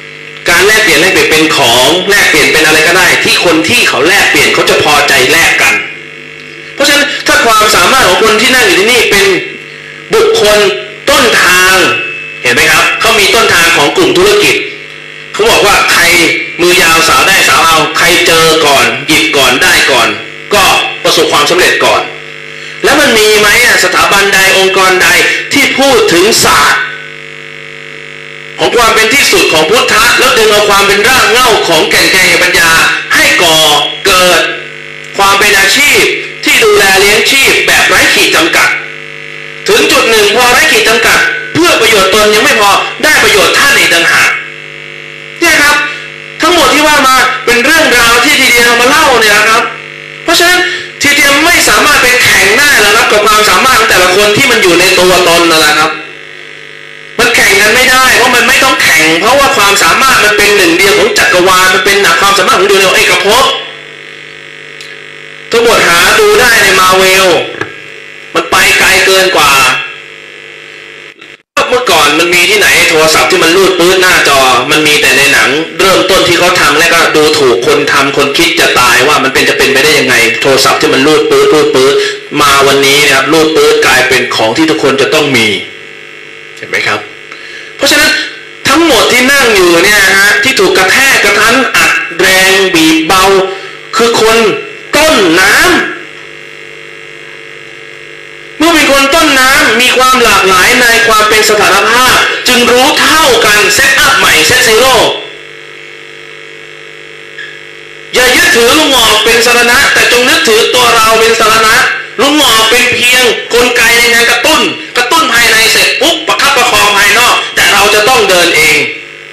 การแลกเปลี่ยนเป็นของแลกเปลี่ยนเป็นอะไรก็ได้ที่คนที่เขาแลกเปลี่ยนเขาจะพอใจแลกกันเพราะฉะนั้นถ้าความสามารถของคนที่นั่งอยู่ที่นี่เป็นบุคคลต้นทางเห็นไหมครับเขามีต้นทางของกลุ่มธุรกิจเขาบอกว่าใครมือยาวสาวได้สาวเอาใครเจอก่อนหยิบก่อนได้ก่อนก็ประสบความสำเร็จก่อนแล้วมันมีไหมสถาบันใดองค์กรใดที่พูดถึงศาสตร์ของความเป็นที่สุดของพุทธะแล้วดึงเอาความเป็นรากเหง้าของแก่นแก่นปัญญาให้ก่อเกิดความเป็นอาชีพที่ดูแลเลี้ยงชีพแบบไร้ขีดจำกัดถึงจุดหนึ่งพอไร้ขีดจำกัดเพื่อประโยชน์ตนยังไม่พอได้ประโยชน์ท่านอีกต่างหากเนี่ยครับทั้งหมดที่ว่ามาเป็นเรื่องราวที่ทีเดียวมาเล่าเนี่ยนะครับเพราะฉะนั้นทีเดียวไม่สามารถไปแข่งได้แล้วครับกับความสามารถของแต่ละคนที่มันอยู่ในตัวตนนั่นแหละครับมันแข่งกันไม่ได้เพราะมันไม่ต้องแข่งเพราะว่าความสามารถมันเป็นหนึ่งเดียวของจักรวาลมันเป็นหนักความสามารถของเดียวเอกภพทั้งหมดหาดูได้ในมาเวลมันไปไกลเกินกว่าเมื่อก่อนมันมีที่ไหนโทรศัพท์ที่มันรูดปื้ดหน้าจอมันมีแต่ในหนังเริ่มต้นที่เขาทำแล้วก็ดูถูกคนทำคนคิดจะตายว่ามันจะเป็นไปได้ยังไงโทรศัพท์ที่มันรูดปื้ดมาวันนี้นะครับรูดปื้ดกลายเป็นของที่ทุกคนจะต้องมีเห็นไหมครับเพราะฉะนั้นทั้งหมดที่นั่งอยู่เนี่ยฮะที่ถูกกระแทกกระทันอัดแรงบีบเบาคือคนต้นน้ำเมื่อเป็นคนต้นน้ำมีความหลากหลายในความเป็นสถานภาพจึงรู้เท่ากันเซตอัพใหม่เซตซีโร่อย่ายึดถือลุงหงอกเป็นสรณะแต่จงนึกถือตัวเราเป็นสรณะลุงหงอกเป็นเพียงกลไกในงานกระตุ้นภายในเสร็จปุ๊บประคับประคองภายนอกแต่เราจะต้องเดินเอง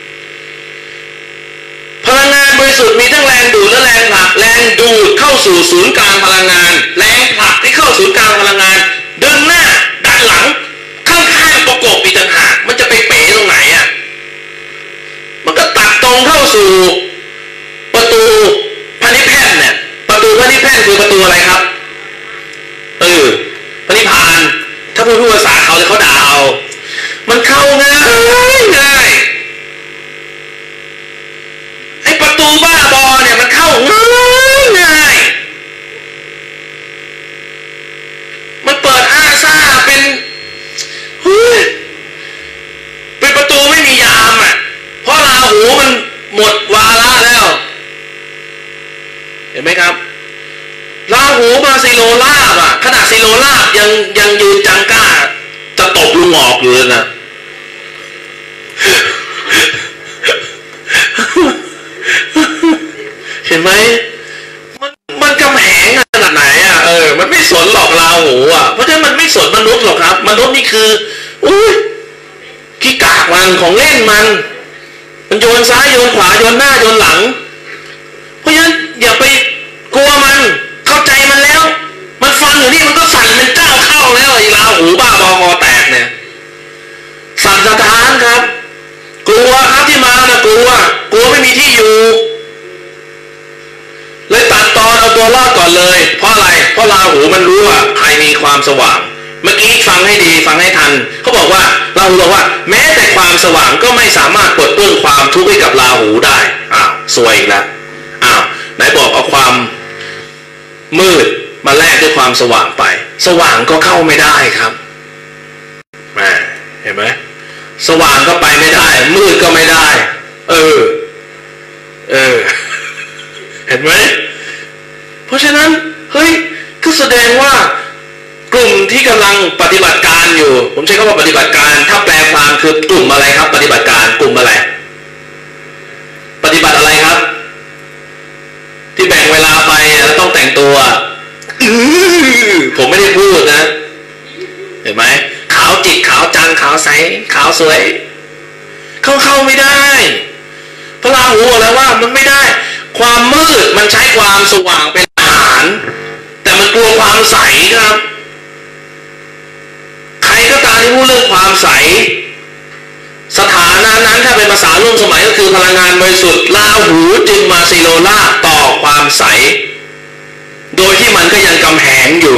พลังงานบริสุทธิ์มีทั้งแรงดูดและแรงผลักแรงดูดเข้าสู่ศูนย์กลางพลังงานแรงผลักที่เข้าศูนย์กลางพลังงานดึงหน้าดันหลังข้างๆประกบอีกต่างหากมันจะไปเป๋ตรงไหนอ่ะมันก็ตัดตรงเข้าสู่ประตูพระนิพพานเนี่ยประตูพระนิพพานคือประตูอะไรครับพระนิพพานถ้าพูดภาษาเขาจะเขาด่าเอามันเข้าง่ายไอ้ประตูบ้าบอเนี่ยมันเข้าง่ายมันเปิดอ้าซ่าเป็นประตูไม่มียามอ่ะเพราะราหูมันหมดวาระแล้วเห็นไหมครับราหูมาซีโรลาบอ่ะขนาดซีโรลาบยังยืนจังก้าจะตบลุงหงอกอยู่เลยนะเห็นไหมมันกำแหงขนาดไหนอ่ะมันไม่สนหรอกราหูอ่ะเพราะฉะนั้นมันไม่สนมนุษย์หรอกครับมนุษย์นี่คือขี้กากมันของเล่นมันโยนซ้ายโยนขวาโยนหน้าโยนหลังเพราะฉะนั้นอย่าไปกลัวมันเข้าใจมันแล้วมันฟังอยู่นี่มันก็สั่นเป็นเจ้าเข้าแล้วไอ้ราหูบ้าบอคอแตกเนี่ยสั่นสะท้านครับกลัวครับที่มานะกลัวไม่มีที่อยู่เลยตัดตอนเอาตัวรอดก่อนเลยเพราะอะไรเพราะราหูมันรู้ว่าใครมีความสว่างเมื่อกี้ฟังให้ดีฟังให้ทันเขาบอกว่าราหูบอกว่าแม้แต่ความสว่างก็ไม่สามารถปลดเปลื้องความทุกข์ให้กับราหูได้ซวยอีกแล้วไหนบอกเอาความมืดมาแลกด้วยความสว่างไปสว่างก็เข้าไม่ได้ครับเห็นไหมสว่างก็ไปไม่ได้มืดก็ไม่ได้เห็นไหมเพราะฉะนั้นก็แสดงว่ากลุ่มที่กำลังปฏิบัติการอยู่ผมใช้คำว่าปฏิบัติการถ้าแปลความคือกลุ่มอะไรครับปฏิบัติการกลุ่มอะไรปฏิบัติอะไรครับที่แบ่งเวลาไปแล้วต้องแต่งตัวผมไม่ได้พูดนะเห็นไหมขาวจิตขาวจังขาวใสขาวสวยเข้าไม่ได้พระราหูบอกแล้วว่ามันไม่ได้ความมืดมันใช้ความสว่างเป็นอาหารแต่มันกลัวความใสครับใครก็ตามที่พูดเรื่องความใสสถานะนั้นถ้าเป็นภาษาร่วมสมัยก็คือพลังงานบริสุทธิ์ราหูจึงมาซีโรลาต่อความใสโดยที่มันก็ยังกำแหงอยู่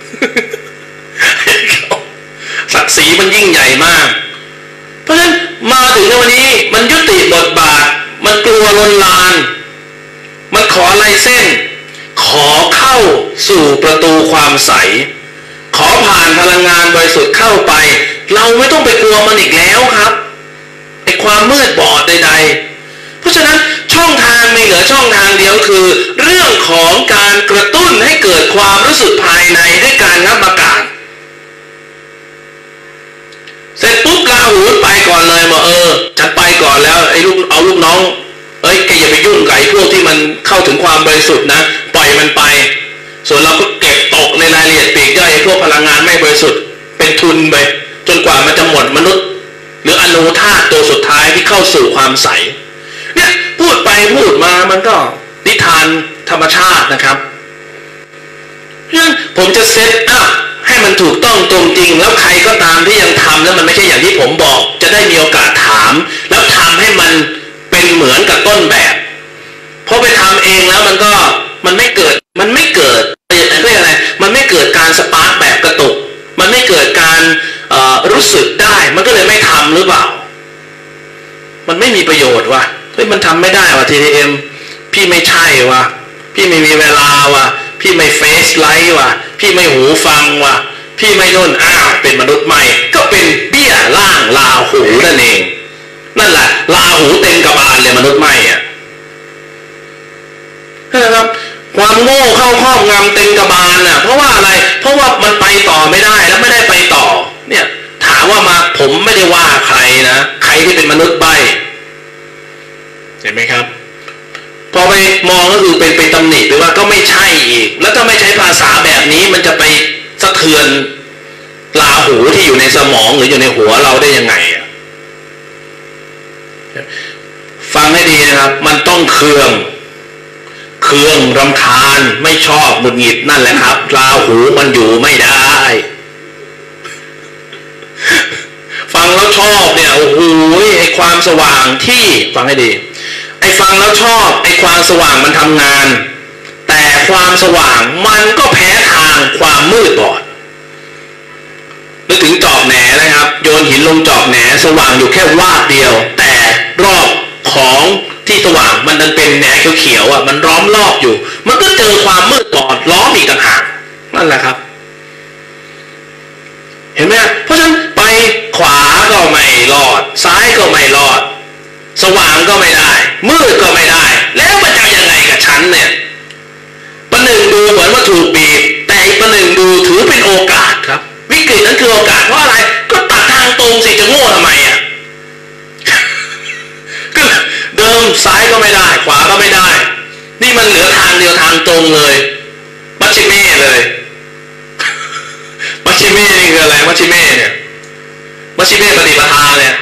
ศักดิ์ศรีมันยิ่งใหญ่มากเพราะฉะนั้นมาถึงในวันนี้มันยุติบทบาทมันกลัวลนลานมันขอลายเส้นขอเข้าสู่ประตูความใสขอผ่านพลังงานบริสุทธิ์เข้าไปเราไม่ต้องไปกลัวมันอีกแล้วครับไอ้ความมืดบอดใดๆเพราะฉะนั้นช่องทางมีเหลือช่องทางเดียวคือเรื่องของการกระตุ้นให้เกิดความรู้สึกภายในด้วยการงับอากาศเสร็จปุ๊บราหูไปก่อนเลยบอกฉันไปก่อนแล้วไอ้ลูกเอาลูกน้องแกอย่าไปยุ่งกับไอ้พวกที่มันเข้าถึงความบริสุทธิ์นะปล่อยมันไปส่วนเราก็เก็บตกในรายละเอียดปีกย่อยไอ้พวกพลังงานไม่บริสุทธิ์เป็นทุนไปจนกว่ามันจะหมดมนุษย์หรืออนูธาตุตัวสุดท้ายที่เข้าสู่ความใสเนี่ยพูดไปพูดมามันก็นิทานธรรมชาตินะครับเพราะฉะนั้นผมจะเซตอัพให้มันถูกต้องตรงจริงแล้วใครก็ตามที่ยังทำแล้วมันไม่ใช่อย่างที่ผมบอกจะได้มีโอกาสถามแล้วทำให้มันเป็นเหมือนกับต้นแบบเพราะไปทำเองแล้วมันไม่เกิดเรียกอะไรมันไม่เกิดการสปาร์คแบบกระตุกมันไม่เกิดการรู้สึกได้มันก็เลยไม่ทำหรือเปล่ามันไม่มีประโยชน์ว่ะเฮ้ยมันทำไม่ได้ว่ะ TTM พี่ไม่ใช่ว่ะพี่ไม่มีเวลาว่ะพี่ไม่เฟซไลท์ว่ะพี่ไม่หูฟังว่ะพี่ไม่น่นเป็นมนุษย์ใหม่ก็เป็นเบี้ยล่างลาหูนั่นเองนั่นแหละลาหูเต็มกระบาลเลยมนุษย์ใหม่นะครับความโง่เข้าครอบงำเต็มกระบาลเพราะว่าอะไรเพราะว่ามันไปต่อไม่ได้แล้วไม่ได้ไปต่อเนี่ยถามว่ามาผมไม่ได้ว่าใครนะใครที่เป็นมนุษย์ใบเห็นไหมครับพอไปมองก็คือเป็นไปตำหนิหรือว่าก็ไม่ใช่อีกแล้วถ้าไม่ใช้ภาษาแบบนี้มันจะไปสะเทือนราหูที่อยู่ในสมองหรืออยู่ในหัวเราได้ยังไงฟังให้ดีนะครับมันต้องเครื่องรำคาญไม่ชอบหงุดหงิดนั่นแหละครับราหูมันอยู่ไม่ได้ฟังแล้วชอบเนี่ยโอ้โหไอ้ความสว่างที่ฟังให้ดีไอ้ฟังแล้วชอบไอ้ความสว่างมันทำงานแต่ความสว่างมันก็แพ้ทางความมืดบอดนึกถึงจอบแหนนะครับโยนหินลงจอบแหนสว่างอยู่แค่วาดเดียวแต่รอบของที่สว่างมันดันเป็นแหนเขียวๆมันล้อมรอบอยู่มันก็เจอความมืดบอดล้อมอีกต่างหากนั่นแหละครับเห็นไหมเพราะฉะนั้นไปขวาก็ไม่รอดซ้ายก็ไม่รอดสว่างก็ไม่ได้มืดก็ไม่ได้แล้วมันจะยังไงกับฉันเนี่ยประหนึ่งดูเหมือนว่าถูกบีบแต่ประหนึ่งดูถือเป็นโอกาสครับวิกฤตนั้นคือโอกาสเพราะอะไรก็ตัดทางตรงสิจะโง่ทำไมก็เดิมซ้ายก็ไม่ได้ขวาก็ไม่ได้นี่มันเหลือทางเดียวทางตรงเลยมัชชิเม่เลยมัชชิเม่นี่คืออะไรมัชชิเม่เนี่ยมัชชิเม่ปฏิปทาเนี่ย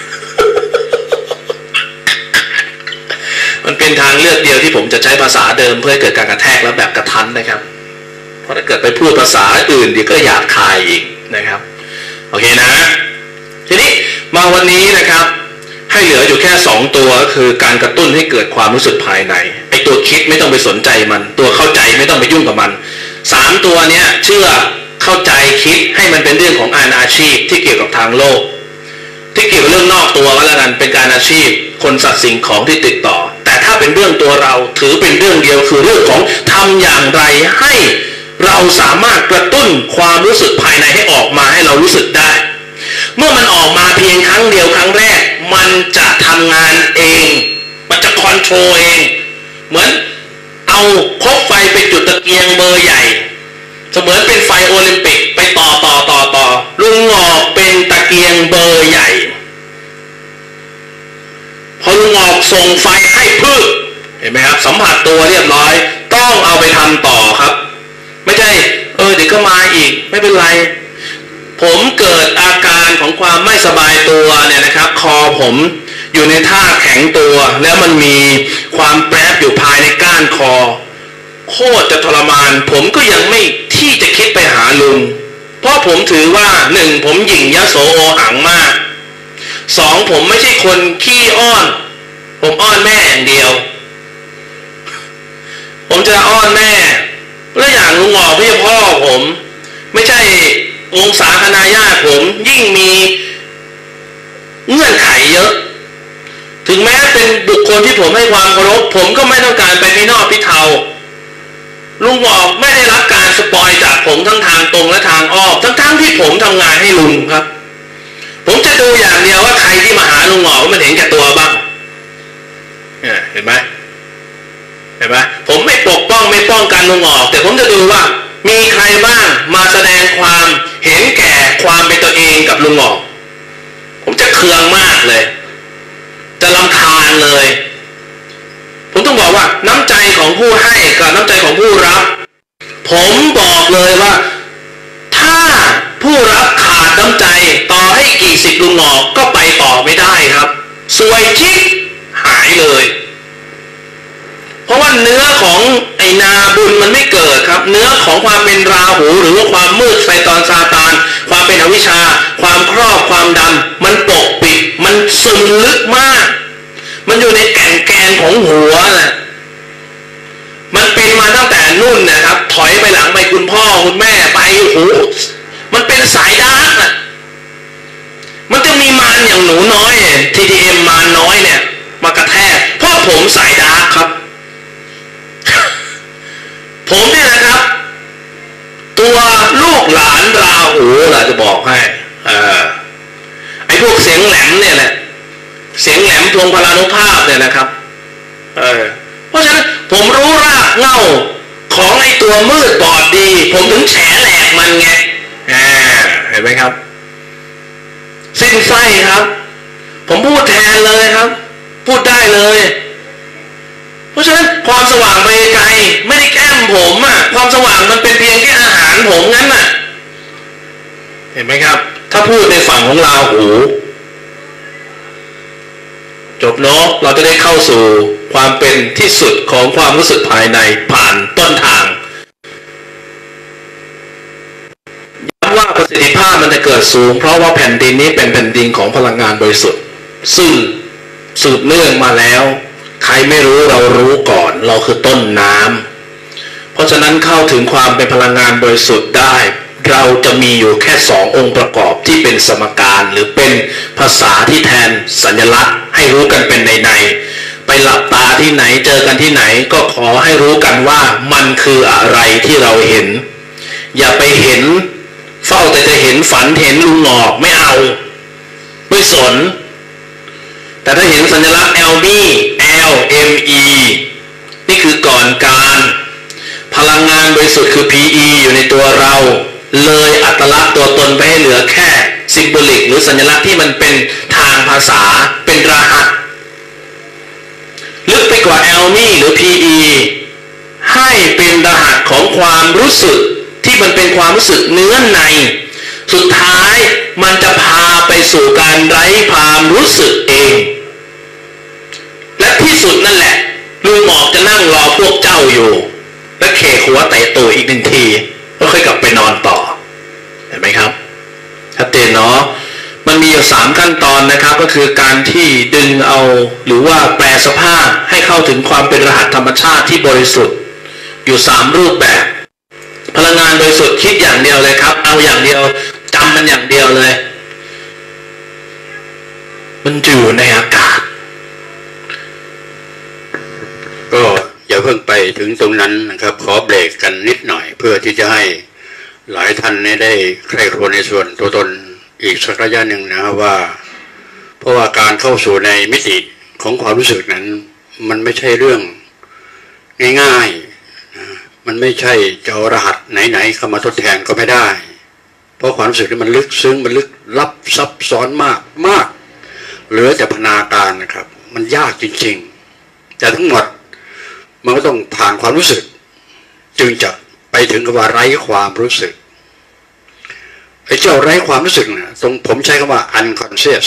มันเป็นทางเลือกเดียวที่ผมจะใช้ภาษาเดิมเพื่อให้เกิดการกระแทกแล้วแบบกระทันนะครับเพราะถ้าเกิดไปพูดภาษาอื่นเดี๋ยวก็หยาบคายอีกนะครับโอเคนะทีนี้มาวันนี้นะครับให้เหลืออยู่แค่2ตัวก็คือการกระตุ้นให้เกิดความรู้สึกภายในไอ้ตัวคิดไม่ต้องไปสนใจมันตัวเข้าใจไม่ต้องไปยุ่งกับมัน3ตัวเนี้ยเชื่อเข้าใจคิดให้มันเป็นเรื่องของอาชีพที่เกี่ยวกับทางโลกที่เกี่ยวกับเรื่องนอกตัวก็แล้วกันเป็นการอาชีพคนสัตว์สิ่งของที่ติดต่อแต่ถ้าเป็นเรื่องตัวเราถือเป็นเรื่องเดียวคือเรื่องของทำอย่างไรให้เราสามารถกระตุ้นความรู้สึกภายในให้ออกมาให้เรารู้สึกได้เมื่อมันออกมาเพียงครั้งเดียวครั้งแรกมันจะทำงานเองมันจะคอนโทรลเองเหมือนเอาคบไฟไปจุดตะเกียงเบอร์ใหญ่เสมือนเป็นไฟโอลิมปิกไปต่อลุงงอกเป็นตะเกียงเบอร์ใหญ่พอลุงงอกส่งไฟให้พึ่งเห็นไหมครับสัมผัสตัวเรียบร้อยต้องเอาไปทำต่อครับไม่ใช่เดี๋ยวก็มาอีกไม่เป็นไรผมเกิดอาการของความไม่สบายตัวเนี่ยนะครับคอผมอยู่ในท่าแข็งตัวแล้วมันมีความแปรบอยู่ภายในก้านคอโคตรจะทรมานผมก็ยังไม่ที่จะคิดไปหาลุงเพราะผมถือว่า1ผมหยิ่งยโสโอหังมาก2ผมไม่ใช่คนขี้อ้อนผมอ้อนแม่อย่างเดียวผมจะอ้อนแม่แล้วอย่างลุงหงอกพี่พ่อผมไม่ใช่องศาคณาญาติผมยิ่งมีเงื่อนไขเยอะถึงแม้เป็นบุคคคนที่ผมให้ความเคารพผมก็ไม่ต้องการไปพินอกพิเทาลุงหงอกไม่ได้รับการสปอยจากผมทั้งทางตรงและทางอ้อมทั้งที่ผมทำงานให้ลุงครับผมจะดูอย่างเดียวว่าใครที่มาหาลุงหงอกมันเห็นแก่ตัวบ้างเห็นไหมผมไม่ปกป้องไม่ป้องกันลุงหงอกแต่ผมจะดูว่ามีใครบ้างมาแสดงความเห็นแก่ความเป็นตัวเองกับลุงหงอกผมจะเคืองมากเลยจะรำคาญเลยผมต้องบอกว่าน้ำใจของผู้ให้กับน้ำใจของผู้รับผมบอกเลยว่าถ้าผู้รับขาดน้ำใจต่อให้กี่สิบลุงหงอกก็ไปต่อไม่ได้ครับซวยชิบหายเลยเพราะว่าเนื้อของไอ้นาบุญมันไม่เกิดครับเนื้อของความเป็นราหูหรือว่าความมืดไซตอนซาตานความเป็นอวิชชาความครอบความดำมันปกปิดมันซึมลึกมากมันอยู่ในแกนของหัวน่ะมันเป็นมาตั้งแต่นู่นนะครับถอยไปหลังไปคุณพ่อคุณแม่ไปโอ้โหมันเป็นสายดาร์กน่ะมันจะมีมารอย่างหนูน้อย TTM มารน้อยเนี่ยมากระแทกเพราะผมสายดาร์กครับผมเนี่ยนะครับตัวลูกหลานราหูล่ะจะบอกให้ไอ้พวกเสียงแหลมเนี่ยแหละเสียงแหลมทวงพลานุภาพเนี่ยนะครับเพราะฉะนั้นผมรู้รากเหง้าของไอ้ตัวมืดบอดดีผมถึงแฉแหลกมันไงเห็นไหมครับสิ้นไส้ครับผมพูดแทนเลยครับพูดได้เลยเพราะฉะนั้นความสว่างไปไกลไม่ได้แกล้มผมอ่ะความสว่างมันเป็นเพียงแค่อาหารผมงั้นน่ะเห็นไหมครับถ้าพูดในฝั่งของราหูจบเนาะเราจะได้เข้าสู่ความเป็นที่สุดของความรู้สึกภายในผ่านต้นทางย้ำว่าประสิทธิภาพมันจะเกิดสูงเพราะว่าแผ่นดินนี้เป็นแผ่นดินของพลังงานบริสุทธิ์ซึ่งสืบเนื่องมาแล้วใครไม่รู้เรารู้ก่อนเราคือต้นน้ำเพราะฉะนั้นเข้าถึงความเป็นพลังงานบริสุทธิ์ได้เราจะมีอยู่แค่2องค์ประกอบที่เป็นสมการหรือเป็นภาษาที่แทนสัญลักษณ์ให้รู้กันเป็นในไปหลับตาที่ไหนเจอกันที่ไหนก็ขอให้รู้กันว่ามันคืออะไรที่เราเห็นอย่าไปเห็นเฝ้าแต่จะเห็นฝันเห็นลุงหงอกไม่เอาไม่สนแต่ถ้าเห็นสัญลักษณ์ LME นี่คือก่อนการพลังงานบริสุทธิ์คือ PE อยู่ในตัวเราเลยอัตลักษณ์ตัวตนไปให้เหลือแค่ซิมโบลิกหรือสัญลักษณ์ที่มันเป็นทางภาษาเป็นรหัสลึกไปกว่า LME หรือ PE ให้เป็นรหัสของความรู้สึกที่มันเป็นความรู้สึกเนื้อในสุดท้ายมันจะพาไปสู่การไร้ความรู้สึกเองและที่สุดนั่นแหละลุงหมอกจะนั่งรอพวกเจ้าอยู่และเขกหัวเตะตัวอีก1 ทีก็ค่อยกลับไปนอนต่อเห็นไหมครับชัดเจนเนาะมันมีอยู่3ขั้นตอนนะครับก็คือการที่ดึงเอาหรือว่าแปลสภาพให้เข้าถึงความเป็นรหัสธรรมชาติที่บริสุทธิ์อยู่3รูปแบบพลังงานบริสุทธิ์คิดอย่างเดียวเลยครับเอาอย่างเดียวจำมันอย่างเดียวเลยมันอยู่ในอากาศก็อย่าเพิ่งไปถึงตรงนั้นนะครับขอเบรกกันนิดหน่อยเพื่อที่จะให้หลายท่านได้ใคร่ครวญในส่วนตัวตนอีกสักระยะหนึ่งนะครับว่าเพราะว่าการเข้าสู่ในมิติของความรู้สึกนั้นมันไม่ใช่เรื่องง่ายๆมันไม่ใช่จะเอารหัสไหนๆเข้ามาทดแทนก็ไม่ได้เพราะความรู้สึกนี้มันลึกซึ้งมันลึกลับซับซ้อนมากเหลือแต่พนาการนะครับมันยากจริงๆแต่ทั้งหมดมันก็ต้องผ่านความรู้สึกจึงจะไปถึงกับว่าไร้ความรู้สึกไอ้เจ้าไร้ความรู้สึกเนี่ยตรงผมใช้คำว่า unconscious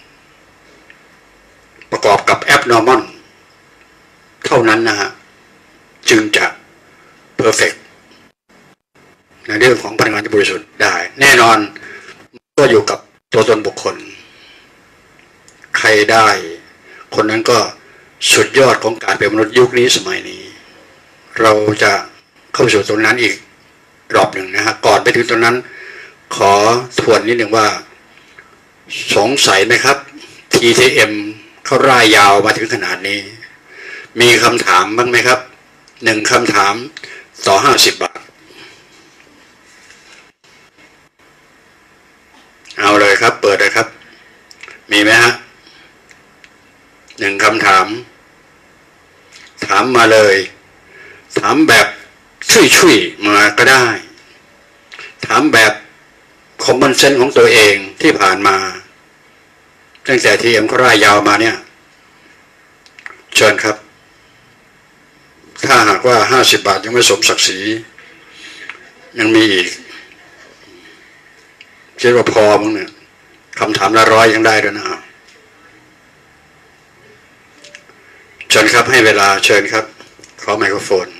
ประกอบกับ abnormal เท่านั้นนะฮะจึงจะ perfect ในเรื่องของพลังงานที่บริสุทธิ์ได้แน่นอนก็อยู่กับตัวตนบุคคลใครได้คนนั้นก็สุดยอดของการเป็นมนุษย์ยุคนี้สมัยนี้เราจะเข้าสู่ตรงนั้นอีกรอบหนึ่งนะฮะก่อนไปถึงตรงนั้นขอทวนนิดหนึ่งว่าสงสัยไหมครับ TTM เขาร่ายยาวมาถึงขนาดนี้มีคำถามบ้างไหมครับ1 คำถามต่อ50 บาทเอาเลยครับเปิดเลยครับมีไหมฮะ1 คำถามถามมาเลยถามแบบช่วยๆมาก็ได้ถามแบบคอมมอนเซนส์ของตัวเองที่ผ่านมาตั้งแต่ที่เขาร่ายยาวมาเนี่ยเชิญครับถ้าหากว่า50 บาทยังไม่สมศักดิ์ศรียังมีอีกคิดว่าพอมั้งเนี่ยคำถามละ100ยังได้ด้วยนะเชิญครับให้เวลาเชิญครับขอไมโครโฟน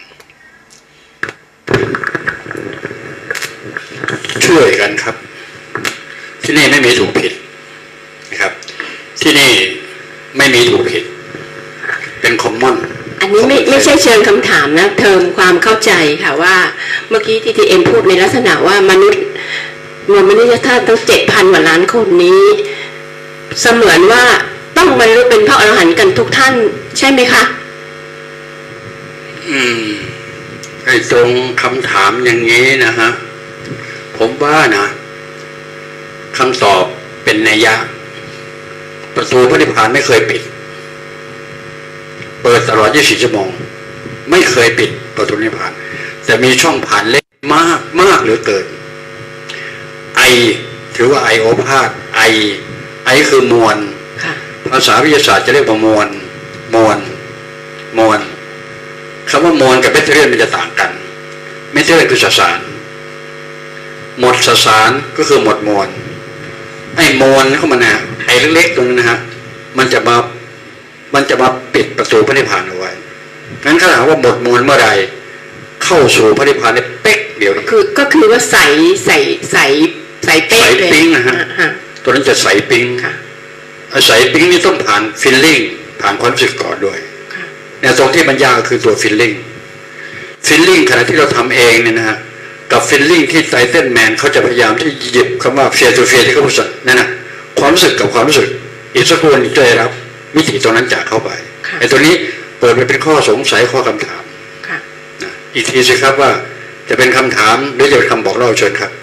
ช่วยกันครับที่นี่ไม่มีถูกผิดนะครับที่นี่ไม่มีถูกผิดเป็นคอมมอนอันนี้ไม่ใช่เชิงคำถามนะเติมความเข้าใจค่ะว่าเมื่อกี้ที่เอ็มพูดในลักษณะว่ามนุษย์มวลมนุษยชาติตั้ง 7,000 กว่าล้านคนนี้เสมือนว่าต้องบรรลุเป็นพระอรหันต์กันทุกท่านใช่ไหมคะไอ้ตรงคำถามอย่างนี้นะฮะผมว่านะคำตอบเป็นนัยยะประตูพระนิพพานไม่เคยปิดเปิดตลอด24 ชั่วโมงไม่เคยปิดประตูนิพพานแต่มีช่องผ่านเล็กมากเหลือเกินไอถือว่าไอโอภาสไอคือมวลภาษาวิทยาศาสตร์จะเรียกว่ามวลคำว่ามวลกับเมทเทอเรียนมันจะต่างกันเมทเทอเรียนคือสสารหมดสสารก็คือหมดมวลไอ้มวลเข้ามาเนี่ยไอ้เล็กๆตรงนั้นนะฮะมันจะมาปิดประตูพระนิพพานเอาไว้งั้นถ้าหากว่าหมดมวลเมื่อใดเข้าสู่พระนิพพานเนี่ยเป๊กเดียวก็คือว่าใสเป๊กเลยใสปิ๊งนะฮะตัวนั้นจะใสปิ๊งใสปิ๊งนี่ต้องผ่านฟิลลิ่งผ่านความรู้สึกก่อนด้วยเนี่ยตรงที่มันยากคือตัวฟิลลิ่งขณะที่เราทำเองเนี่ยนะฮะกับฟิลลิ่งที่ไทเทนแมนเขาจะพยายามที่หยิบคำว่าเฟียร์ทูเฟียร์ที่เขาพูดนั่นนะความรู้สึกกับความรู้สึกอีกสักคนจะได้รับมิติตรงนั้นจากเข้าไปไอ้ตัวนี้เปิดไปเป็นข้อสงสัยข้อคำถามนะอีกทีสิครับว่าจะเป็นคำถามหรือจะเป็นคำบอกเล่าเชิญครับ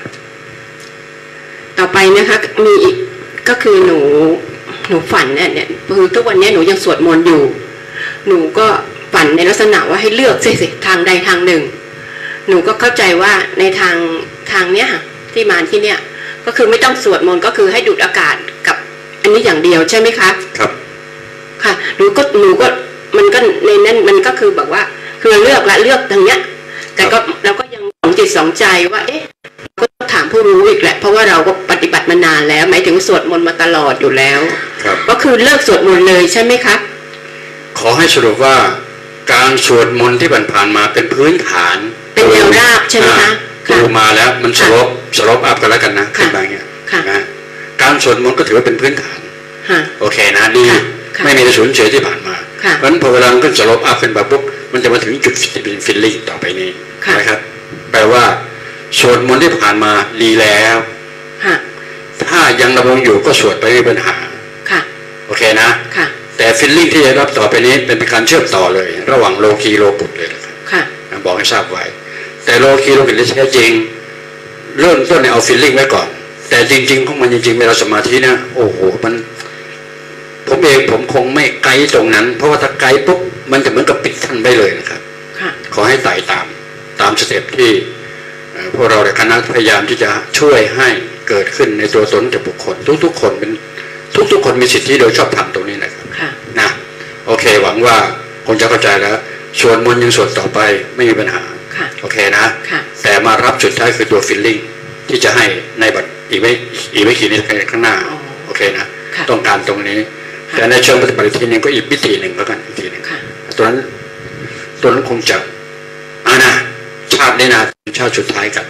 ต่อไปนะคะมีอีกก็คือหนูฝันเนี่ยคือทุกวันนี้หนูยังสวดมนต์อยู่หนูก็ฝันในลักษณะว่าให้เลือกสิทางใดทางหนึ่งหนูก็เข้าใจว่าในทางเนี้ยที่มาที่เนี้ยก็คือไม่ต้องสวดมนต์ก็คือให้ดูดอากาศกับอันนี้อย่างเดียวใช่ไหมคะครับค่ะหนูก็มันก็ในนั้นมันก็คือแบบว่าคือเลือกทางเนี้ยแต่ก็เราก็ยังสองจิตสองใจว่าเอ๊ะก็ถามผู้รู้อีกแหละเพราะว่าเราก็ปฏิบัติมานานแล้วหมายถึงสวดมนต์มาตลอดอยู่แล้วก็คือเลิกสวดมนต์เลยใช่ไหมคะขอให้สรุปว่าการสวดมนต์ที่ผ่านมาเป็นพื้นฐานเป็นแนวราบใช่ไหมคะดูมาแล้วมันสลบอัพกันแล้วกันนะขึ้นมาอย่างเงี้ยนะการสวดมนต์ก็ถือว่าเป็นพื้นฐานโอเคนะดีไม่มีสูญเสียที่ผ่านมาเพราะฉะนั้นพอเวลามันขึ้นสลบอัพขึ้นมาปุ๊บมันจะมาถึงจุดที่เป็นฟิลลิ่งต่อไปนี้นะครับแปลว่าสวดมนต์ที่ผ่านมาดีแล้วถ้ายังดำรงอยู่ก็สวดไปไม่มีปัญหาโอเคนะแต่ฟิลลิ่งที่จะรับต่อไปนี้เป็นการเชื่อมต่อเลยระหว่างโลกีโลกุตเลยนะครับบอกให้ทราบไว้แต่โลกีโลกุตที่แท้จริงเริ่มต้นในเอาฟิลลิ่งไว้ก่อนแต่จริงๆของมันจริงๆเวลาสมาธินะโอ้โหมันผมคงไม่ไกด์ตรงนั้นเพราะว่าถ้าไกด์ปุ๊บมันจะเหมือนกับปิดท่านไปเลยนะครับขอให้ไต่ตามสเต็ปที่พวกเราในคณะพยายามที่จะช่วยให้เกิดขึ้นในตัวตนจากบุคคลทุกๆคนเป็นทุกคนมีสิทธิโดยชอบธรรมตรงนี้นะครับนะโอเคหวังว่าคงจะเข้าใจแล้วส่วนมนต์ยังสวดต่อไปไม่มีปัญหาโอเคนะแต่มารับสุดท้ายคือตัวฟิลลิ่งที่จะให้ในบัดอีกไม่กี่นาทีข้างหน้าโอเคนะต้องการตรงนี้แต่ในเชิงปฏิบัติทีนึงก็อีกมิติหนึ่งแล้วกันอีกทีนึงตัวนั้นคงจะนะชาตินี้นะชาติสุดท้ายกัน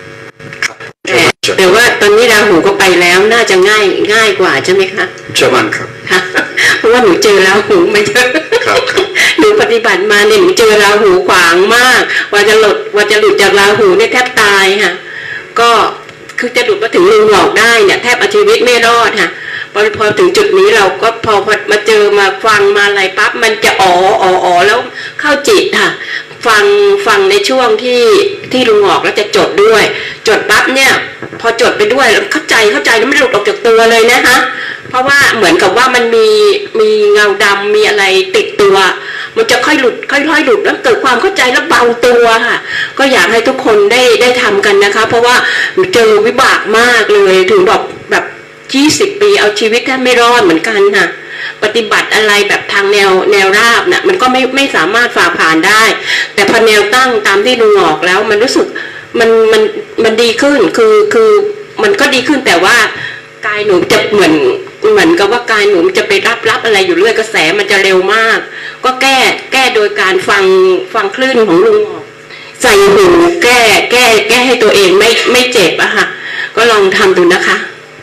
แต่ว่าตอนนี้ราหูก็ไปแล้วน่าจะง่ายกว่าใช่ไหมคะเชื่อมั่นครับเพราะว่าหนูเจอราหูมาเยอะหนูปฏิบัติมาเนี่ยหนูเจอราหูขวางมากว่าจะหลุดจากราหูเนี่ยแทบตายค่ะก็คือจะหลุดมาถึงลุงหลอกได้เนี่ยแทบเอาชีวิตไม่รอดค่ะพอถึงจุดนี้เราก็พอมาเจอมาฟังมาอะไรปั๊บมันจะอ๋อแล้วเข้าจิตค่ะฟังในช่วงที่ลุงออกแล้วจะจดด้วยจดปั๊บเนี่ยพอจดไปด้วยเข้าใจแล้วไม่หลุดออกจากตัวเลยนะคะเพราะว่าเหมือนกับว่ามันมีเงาดำมีอะไรติดตัวมันจะค่อยหลุดแล้วเกิดความเข้าใจแล้วเบาตัวค่ะก็อยากให้ทุกคนได้ทำกันนะคะเพราะว่าเจอวิบากมากเลยถึงแบบ20 ปีเอาชีวิตแทบไม่รอดเหมือนกันค่ะปฏิบัติอะไรแบบทางแนวราบน่ะมันก็ไม่สามารถฝ่าผ่านได้แต่พอแนวตั้งตามที่ลุงออกแล้วมันรู้สึกมันดีขึ้นคือมันก็ดีขึ้นแต่ว่ากายหนูจะเหมือนกับว่ากายหนูจะไปรับอะไรอยู่เรื่อยกระแสมันจะเร็วมากก็แก้โดยการฟังคลื่นของลุงออกใส่หูแก้ให้ตัวเองไม่เจ็บอะค่ะก็ลองทำดูนะคะ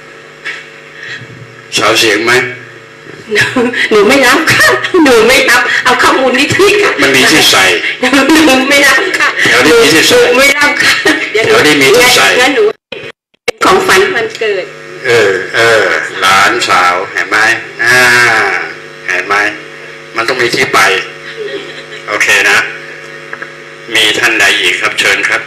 สาวเสียงไหมหนูไม่รับค่ะหนูไม่รับเอาข้อมูลนิธิค่ะมันมีที่ใส่หนูไม่รับค่ะเดี๋ยวนี้มีที่ใส่ไม่รับค่ะเดี๋ยวนี้มีที่ใส่งั้นหนูของฝันมันเกิดหลานสาวเห็นไหมเห็นไหมมันต้องมีที่ไปโอเคนะมีท่านใดอีกครับเชิญครับ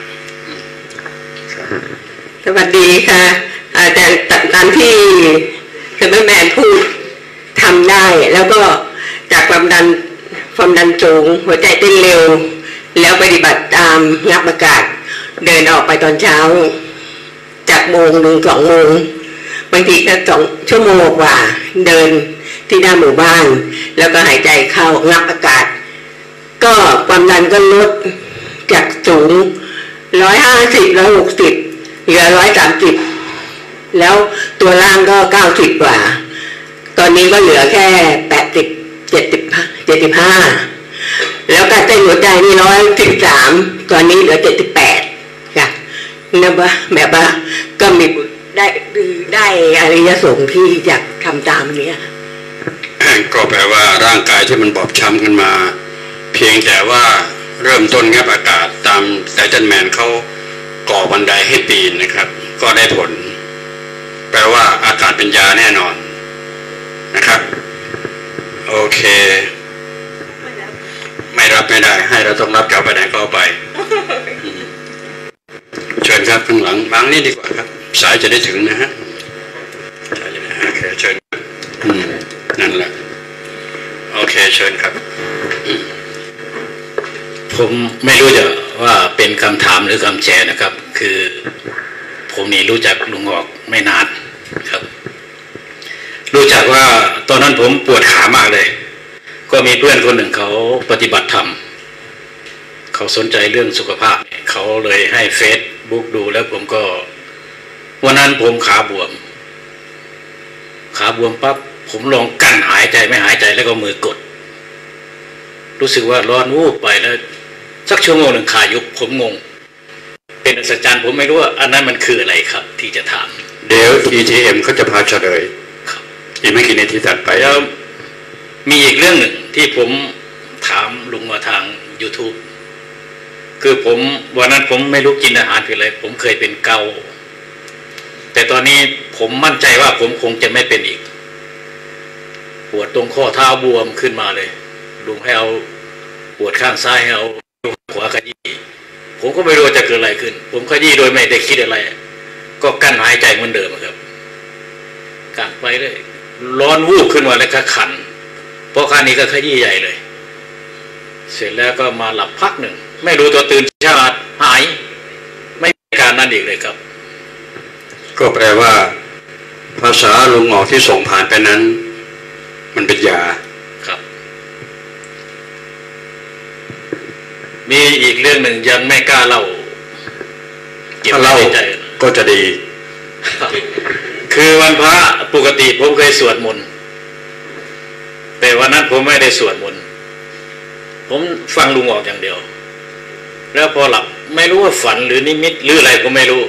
สวัสดีค่ะอาจารย์ตามที่คือแม่แมนพูดทำได้แล้วก็จากความดันสูงหัวใจเต้นเร็วแล้วปฏิบัติตามงับอากาศเดินออกไปตอนเช้าจาก1 โมงถึง 2 โมงบางทีก็2 ชั่วโมงกว่าเดินที่หน้าหมู่บ้านแล้วก็หายใจเข้างับอากาศก็ความดันก็ลดจากสูง150 160เหลือ130แล้วตัวล่างก็90กว่าตอนนี้ก็เหลือแค่80 75แล้วการเต้นหัวใจนี่113ตอนนี้เหลือ78ค่ะแบบว่าก็มีได้อริยสงฆ์ที่อยากทำตามนี้ก็แปลว่าร่างกายที่มันบอบช้ำกันมาเพียงแต่ว่าเริ่มต้นงับอากาศตามไททันแมนเขาก่อบันไดให้ปีนนะครับก็ได้ผลแปลว่าอากาศเป็นยาแน่นอนนะครับโอเคไม่รับไม่ได้ให้เราต้องรับจะไปไหนก็ไปเชิญครับข้างหลังบางนี่ดีกว่าครับสายจะได้ถึงนะฮะสายจะได้โอเคเชิญนั่นแหละโอเคเชิญครับผมไม่รู้จะว่าเป็นคำถามหรือคำแชร์นะครับคือผมนี่รู้จักลุงออกไม่นานครับรู้จักว่าตอนนั้นผมปวดขามากเลยก็มีเพื่อนคนหนึ่งเขาปฏิบัติธรรมเขาสนใจเรื่องสุขภาพเขาเลยให้เฟซบุ๊กดูแล้วผมก็วันนั้นผมขาบวมปั๊บผมลองกั้นหายใจไม่หายใจแล้วก็มือกดรู้สึกว่าร้อนวูบไปแล้วสักชั่วโมงหนึ่งขายุบผมงงเป็นอัศจรรย์ผมไม่รู้ว่าอันนั้นมันคืออะไรครับที่จะถามเดี๋ยว ETM เขาจะพาเฉลยอีกไม่กี่นาทีถัดไปแล้วมีอีกเรื่องหนึ่งที่ผมถามลุงมาทาง YouTube คือผมวันนั้นผมไม่รู้กินอาหารเป็นอะไรผมเคยเป็นเกาแต่ตอนนี้ผมมั่นใจว่าผมคงจะไม่เป็นอีกปวดตรงข้อเท้าบวมขึ้นมาเลยลุงให้เอาปวดข้างซ้ายให้เอาขวาขยี้ผมก็ไม่รู้จะเกิดอะไรขึ้นผมขยี้โดยไม่ได้คิดอะไรก็กั้นหายใจเหมือนเดิมครับกั้นไปเลยร้อนวูบขึ้นมาแล้วก็ขันพอคันนี้ก็ขยี้ใหญ่เลยเสร็จแล้วก็มาหลับพักหนึ่งไม่รู้ตัวตื่นเช้าหายไม่มีการนั้นอีกเลยครับก็แปลว่าภาษาลุงหมอที่ส่งผ่านไปนั้นมันเป็นยาครับมีอีกเรื่องหนึ่งยังไม่กล้าเล่าเก็บไว้ในใจก็จะดีคือวันพระปกติผมเคยสวดมนต์แต่วันนั้นผมไม่ได้สวดมนต์ผมฟังลุงออกอย่างเดียวแล้วพอหลับไม่รู้ว่าฝันหรือนิมิตหรืออะไรก็ไม่รู้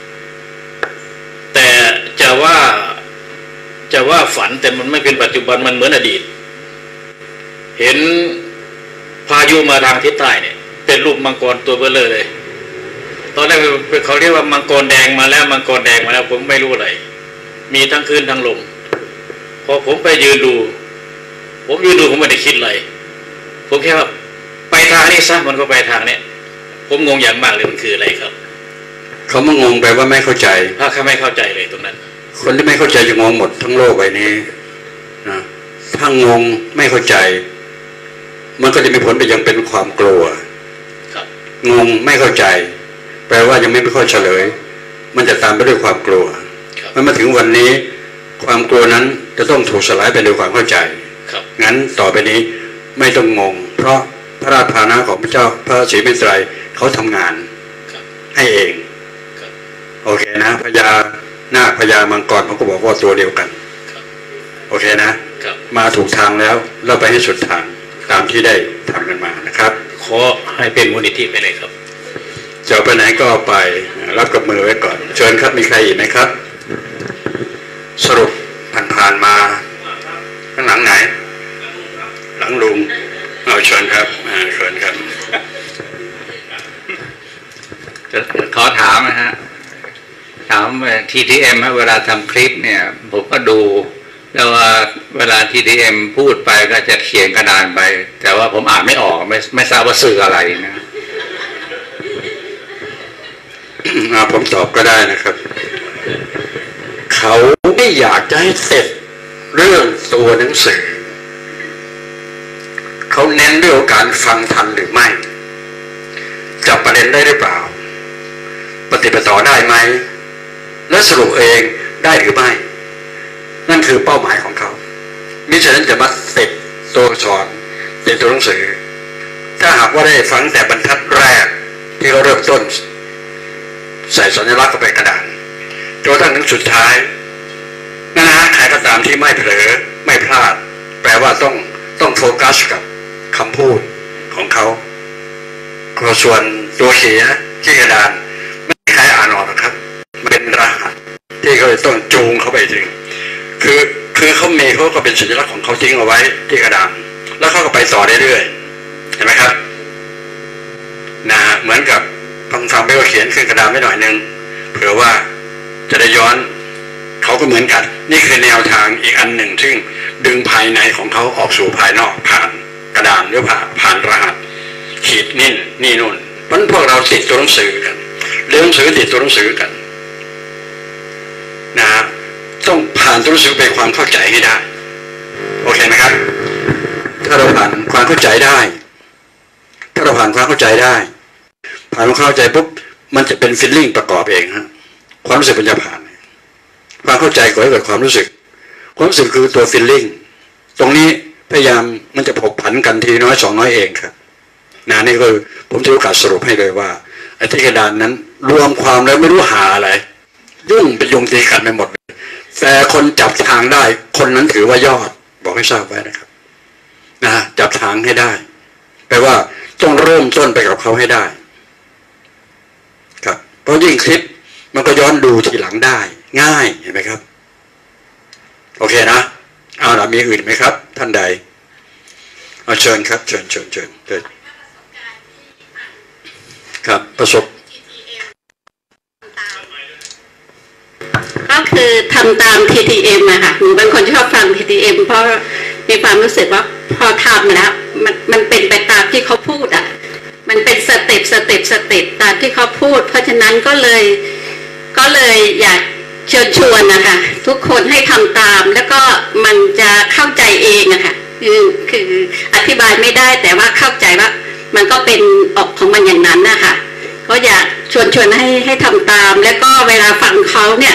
แต่จะว่าฝันแต่มันไม่เป็นปัจจุบันมันเหมือนอดีตเห็นพายุมาทางทิศใต้เนี่ยเป็นรูปมังกรตัวเบ้อเลยตอนแรกเขาเรียกว่ามังกรแดงมาแล้วมังกรแดงมาแล้วผมไม่รู้อะไรมีทั้งคลื่นทั้งลมพอผมไปยืนดูผมไม่ได้คิดอะไรผมแค่ว่าไปทางนี้ซะมันก็ไปทางเนี้ยผมงงอย่างมากเลยมันคืออะไรครับเขามางงแปลว่าไม่เข้าใจถ้าเขาไม่เข้าใจเลยตรงนั้นคนที่ไม่เข้าใจจะงงหมดทั้งโลกใบนี้นะถ้างงไม่เข้าใจมันก็จะมีผลไปยังเป็นความกลัวงงไม่เข้าใจแปลว่ายังไม่เข้าเฉลยมันจะตามไปด้วยความกลัวมันมาถึงวันนี้ความกลัวนั้นจะต้องถูกสลายไปด้วยความเข้าใจงั้นต่อไปนี้ไม่ต้องงงเพราะพระราชภานะของพระเจ้าพระศรีวิไตรเขาทำงานให้เองโอเคนะพญานาคพญามังกรเขาก็บอกว่าตัวเดียวกันโอเคนะมาถูกทางแล้วเราไปให้สุดทางตามที่ได้ทำกันมานะครับขอให้เป็นมูลนิธิไปเลยครับจะไปไหนก็ไปรับกับมือไว้ก่อนเชิญครับมีใครอีกไหมครับสรุปผ่านมาข้างหลังไหนหลังลุงเอาเชิญครับเชิญครับจะขอถามนะฮะถาม TTM เวลาทำคลิปเนี่ยผมก็ดูแล้วว่าเวลา TTM พูดไปก็จะเขียนกระดานไปแต่ว่าผมอ่านไม่ออกไม่ทราบว่าสื่ออะไรนะผมตอบก็ได้นะครับเขาไม่อยากจะให้เสร็จเรื่องตัวหนังสือเขาเน้นเรื่องการฟังทันหรือไม่จับประเด็นได้หรือเปล่าปฏิบัติต่อได้ไหมและสรุปเองได้หรือไม่นั่นคือเป้าหมายของเขามิฉะนั้นจะมาเสร็จตัวสอนเสร็จตัวหนังสือถ้าหากว่าได้ฟังแต่บรรทัดแรกที่เขาเริ่มต้นใส่สัญลักษณ์เข้าไปกระดานจนถึงสุดท้ายนั่นนะใครก็ตามที่ไม่เผลอไม่พลาดแปลว่าต้องโฟกัสกับคำพูดของเขาส่วนตัวเขียนที่กระดานไม่มีใครอ่านออกนะครับเป็นรหัสที่เขาต้องจูงเข้าไปถึงคือเขาก็เป็นสัญลักษณ์ของเขาทิ้งเอาไว้ที่กระดานแล้วเขาก็ไปต่อเรื่อยๆเห็นไหมครับนะเหมือนกับฟังไปว่าเขียนขึ้นกระดานไม่หน่อยนึงเผื่อว่าจะได้ย้อนเขาก็เหมือนกันนี่คือแนวทางอีกอันหนึ่งซึ่งดึงภายในของเขาออกสู่ภายนอกผ่านกระดานหรือผ่านรหัสขีดนี่นู่นเพราะพวกเราติดตัวหนังสือกันเรียนหนังสือติดตัวหนังสือกันนะต้องผ่านตัวหนังสือไปความเข้าใจให้ได้โอเคไหมครับถ้าเราผ่านความเข้าใจได้ผ่านความเข้าใจปุ๊บมันจะเป็นฟีลลิ่งประกอบเองฮะความรู้สึกมันจะผ่านความเข้าใจก่อให้เกิดความรู้สึกคือตัวฟีลลิ่งตรงนี้พยายามมันจะผกผันกันทีน้อย2 น้อยเองครับนี่ก็ผมถือโอกาสสรุปให้เลยว่าไอ้ที่กระดานนั้นรวมความแล้วไม่รู้หาอะไรยุ่งเป็นยงตีกันไปหมดแต่คนจับทางได้คนนั้นถือว่ายอดบอกให้ทราบไว้นะครับจับทางให้ได้แปลว่าต้องเริ่มต้นไปกับเขาให้ได้ครับเพราะยิ่งคลิปมันก็ย้อนดูทีหลังได้ง่ายเห็นไหมครับโอเคนะเอาล่ะมีอื่นไหมครับท่านใดเอาเชิญครับเชิญครับประสบก็คือทำตาม TTM อะค่ะหนูเป็นคนชอบฟัง TTM เพราะมีความรู้สึกว่าพอทำแล้วมันเป็นไปตามที่เขาพูดอะมันเป็นสเต็ปตามที่เขาพูดเพราะฉะนั้นก็เลยอยากเชิญชวนนะคะทุกคนให้ทำตามแล้วก็มันจะเข้าใจเองอะค่ะคืออธิบายไม่ได้แต่ว่าเข้าใจว่ามันก็เป็นออกของมันอย่างนั้นนะคะก็อยากชวนให้ทำตามแล้วก็เวลาฟังเขาเนี่ย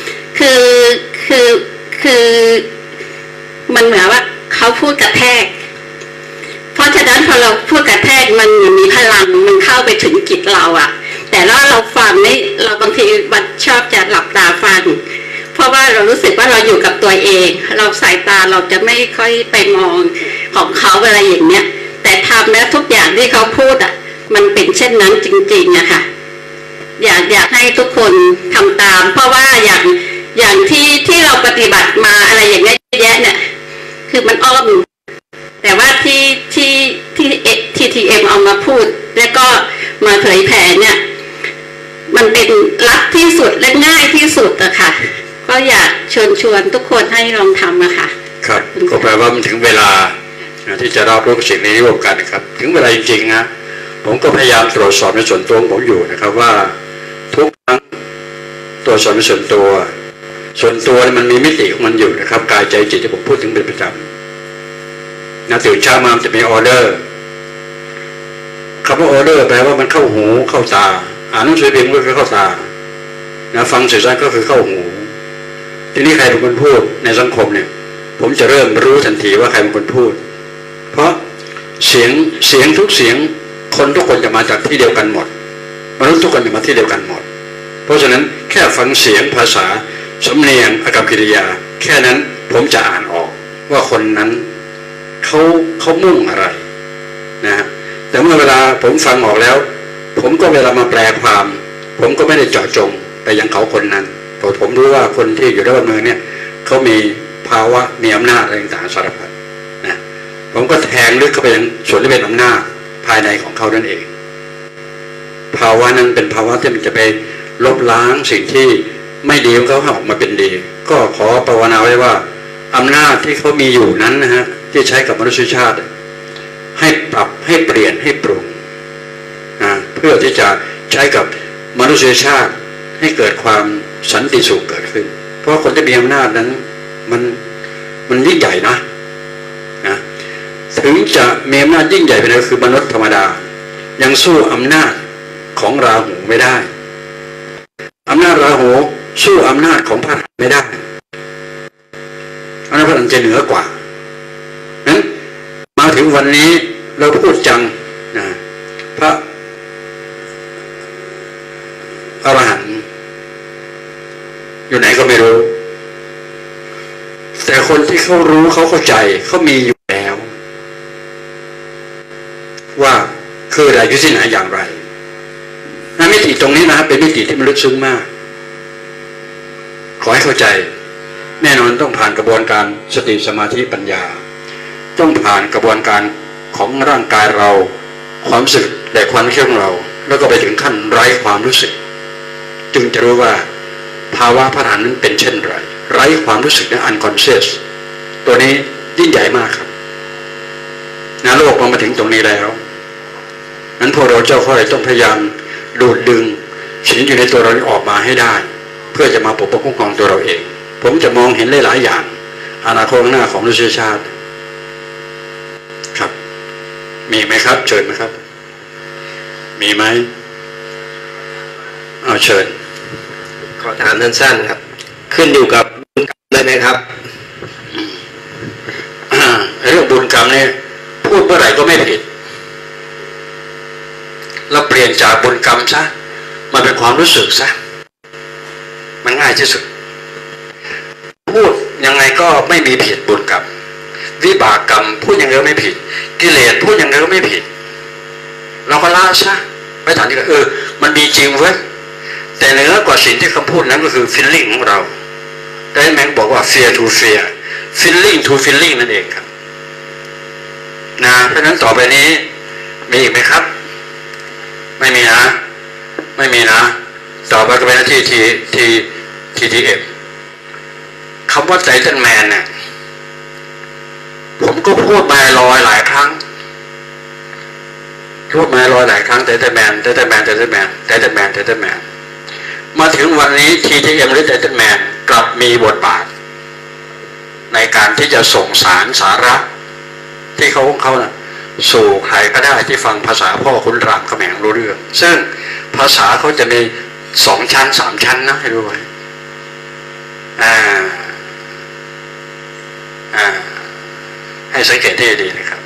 คือมันเหมือนว่าเขาพูดกระแทกเพราะฉะนั้นพอเราพูดกระแทกมันมีพลังมันเข้าไปถึงจิตเราอะแต่ว่าเราฟังนี่เราบางทีมันชอบจะหลับตาฟังเพราะว่าเรารู้สึกว่าเราอยู่กับตัวเองเราสายตาเราจะไม่ค่อยไปมองของเขาอะไรอย่างเนี้ยแต่ทำแล้วทุกอย่างที่เขาพูดอะมันเป็นเช่นนั้นจริงๆอะค่ะอยากให้ทุกคนทำตามเพราะว่าอย่างที่เราปฏิบัติมาอะไรอย่างเงี้ยแยะเนี่ยคือมันอ้อมแต่ว่าที่ TTM เอามาพูดแล้วก็มาเผยแผ่เนี่ยมันเป็นลัดที่สุดและง่ายที่สุดอะค่ะก็ก็อยากเชิญชวนทุกคนให้ลองทำอะค่ะครับก็แปลว่ามันถึงเวลาที่จะรับรู้สิ่งนี้ร่วมกันนะครับถึงเวลาจริงๆนะผมก็พยายามตรวจสอบในส่วนตัวของผมอยู่นะครับว่าทุกครั้งตรวจสอบในส่วนตัวมันมีมิติของมันอยู่นะครับกายใจจิตที่ผมพูดถึงเป็นประจำนะตื่นเช้ามามันจะมีออเดอร์คำว่าออเดอร์แปลว่ามันเข้าหูเข้าตาอ่านหนังสือพิมพ์ก็คือเข้าตานะฟังสื่อสารก็คือเข้าหูทีนี้ใครเป็นคนพูดในสังคมเนี่ยผมจะเริ่มรู้ทันทีว่าใครเป็นคนพูดเพราะเสียงทุกเสียงคนทุกคนจะมาจากที่เดียวกันหมดมนุษย์ทุกคนจะมาที่เดียวกันหมดเพราะฉะนั้นแค่ฟังเสียงภาษาสำเนียงอากัปกิริยาแค่นั้นผมจะอ่านออกว่าคนนั้นเขามุ่งอะไรนะแต่เมื่อเวลาผมฟังออกแล้วผมก็เวลามาแปลความผมก็ไม่ได้เจาะจงไปยังเขาคนนั้นเพราะผมรู้ว่าคนที่อยู่ด้านเมืองเนี่ยเขามีภาวะมีอำนาจอะไรต่างๆสารพัดนะผมก็แทงลึกเข้าไปยังส่วนที่เป็นอำนาจภายในของเขานั่นเองภาวะนั้นเป็นภาวะที่มันจะไปลบล้างสิ่งที่ไม่ดีของเขาให้ออกมาเป็นดีก็ขอภาวนาไว้ว่าอำนาจที่เขามีอยู่นั้นนะฮะที่ใช้กับมนุษยชาติให้ปรับให้เปลี่ยนให้ปรุงนะเพื่อที่จะใช้กับมนุษยชาติให้เกิดความสันติสุขเกิดขึ้นเพราะคนที่มีอำนาจนั้นมันยิ่งใหญ่นะถึงจะมีอำนาจยิ่งใหญ่ไปแล้วคือมนุษย์ธรรมดายังสู้อำนาจของราหูไม่ได้อำนาจราหูสู้อำนาจของพระหัตถ์ไม่ได้อำนาจพระหัตถ์จะเหนือกว่านั้นมาถึงวันนี้เราพูดจังนะพระอรหันต์อยู่ไหนก็ไม่รู้แต่คนที่เขารู้เขาเข้าใจเขามีอยู่แล้วว่าคืออะไรอยู่ที่ไหนอย่างไรมิติตรงนี้นะเป็นมิติที่มันลึกซึ้งมากขอให้เข้าใจแน่นอนต้องผ่านกระบวนการสติสมาธิปัญญาต้องผ่านกระบวนการของร่างกายเราความรู้สึกและความคิดของเราแล้วก็ไปถึงขั้นไร้ความรู้สึกจึงจะรู้ว่าภาวะพระอรหันต์นั้นเป็นเช่นไรไร้ความรู้สึกใน unconscious ตัวนี้ยิ่งใหญ่มากครับนะโลกมาถึงตรงนี้แล้วนั้นพวกเราเจ้าค่อยต้องพยายามดูดดึงสิ่งอยู่ในตัวเราออกมาให้ได้เพื่อจะมาปกป้องคุ้มครองตัวเราเองผมจะมองเห็นหลายๆอย่างอนาคตข้างหน้าของมนุษยชาติครับมีไหมครับเชิญไหมครับมีไหมเอาเชิญขอถามสั้นๆครับขึ้นอยู่กับบุญกรรมเลยไหมครับเรื่องบุญกรรมเนี่ยพูดเมื่อไหร่ก็ไม่ผิดเราเปลี่ยนจากบุญกรรมซะมาเป็นความรู้สึกซะมันง่ายที่สุดพูดยังไงก็ไม่มีผิดบุญกรรมวิบากกรรมพูดยังไงก็ไม่ผิดกิเลสพูดยังไงก็ไม่ผิดเราก็ละซะไม่ถามที่มันมีจริงเว้ยแต่เหนือกว่าสิ่งที่คำพูดนั้นก็คือ feeling ของเราได้แม้บอกว่า fear to fear feeling to feeling นั่นเองครับนะเพราะฉะนั้นต่อไปนี้มีอีกไหมครับไม่มีนะต่อไปก็เป็นหน้าที่TTM คำว่าไททันแมนเนี่ยผมก็พูดมาหลายครั้งไททันแมนมาถึงวันนี้ TTM หรือไททันแมนกลับมีบทบาทในการที่จะส่งสาระที่เขานะสู่ใครก็ได้ที่ฟังภาษาพ่อคุณรามคำแหงรู้เรื่องซึ่งภาษาเขาจะมี2 ชั้น 3 ชั้นนะให้รู้ไว้ให้สังเกตให้ดีนะครับ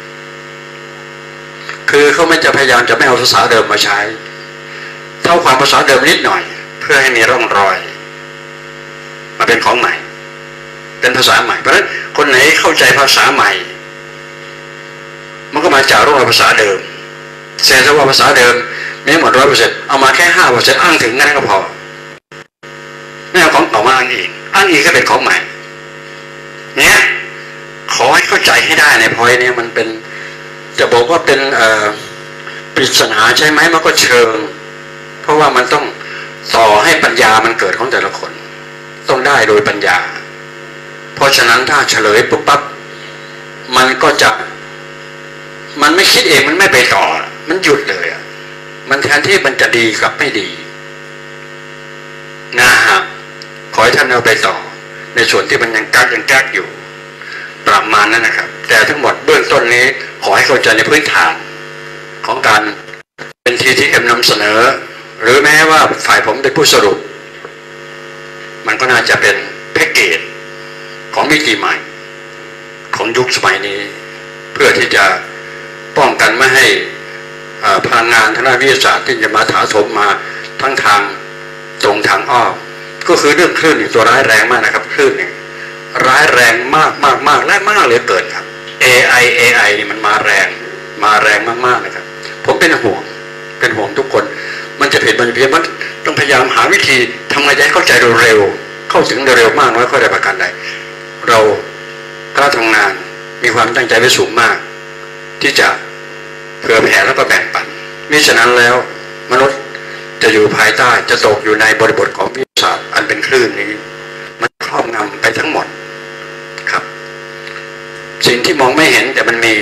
คือเขาไม่จะพยายามจะไม่เอาภาษาเดิมมาใช้เท่าความภาษาเดิมนิดหน่อยเพื่อให้มีร่องรอยมาเป็นของใหม่เป็นภาษาใหม่เพราะฉะนั้นคนไหนเข้าใจภาษาใหม่มันก็มาจากร่องรอยภาษาเดิมแสดงว่าภาษาเดิมไม่หมด 100% เอามาแค่ 5% อ้างถึงงั้นก็พอไม่เอาของเก่ามาอ้างอีกก็เป็นของใหม่เนี่ยขอให้เข้าใจให้ได้ในพอยนี้มันเป็นจะบอกว่าเป็นปริศนาใช่ไหมมันก็เชิงเพราะว่ามันต้องต่อให้ปัญญามันเกิดของแต่ละคนต้องได้โดยปัญญาเพราะฉะนั้นถ้าเฉลยปุ๊บปั๊บมันก็จะมันไม่คิดเองมันไม่ไปต่อมันหยุดเลยมันแทนที่มันจะดีกลับไม่ดีนะครับขอให้ท่านเอาไปต่อในส่วนที่มันยังกักอยู่ประมาณนั้นนะครับแต่ทั้งหมดเบื้องต้นนี้ขอให้เข้าใจในพื้นฐานของการเป็น TTM นำเสนอหรือแม้ว่าฝ่ายผมเป็นผู้สรุปมันก็น่าจะเป็นแพ็กเกจของมิติใหม่ของยุคสมัยนี้เพื่อที่จะป้องกันไม่ให้พลังงานทางด้านวิทยาศาสตร์ที่จะมาถาโถมมาทั้งทางตรงทางอ้อมก็คือเรื่องคลื่นนี่ตัวร้ายแรงมากนะครับคลื่นนี่ร้ายแรงมากและมากเลยเกินครับ AI นี่มันมาแรงมากนะครับผมเป็นห่วงทุกคนมันจะผิดมันจะเพี้ยนมันต้องพยายามหาวิธีทำไงจะให้เข้าใจเร็วเข้าถึงเร็วมากน้อยค่อยได้ประกันใดเราคณะทำงานมีความตั้งใจไว้สูงมากที่จะเผื่อแผ่แล้วก็แบ่งปันมิฉะนั้นแล้วมนุษย์จะอยู่ภายใต้จะตกอยู่ในบริบทของวิทยาศาสตร์อันเป็นคลื่นนี้มันครอบงำไปทั้งหมดครับสิ่งที่มองไม่เห็นแต่มันมี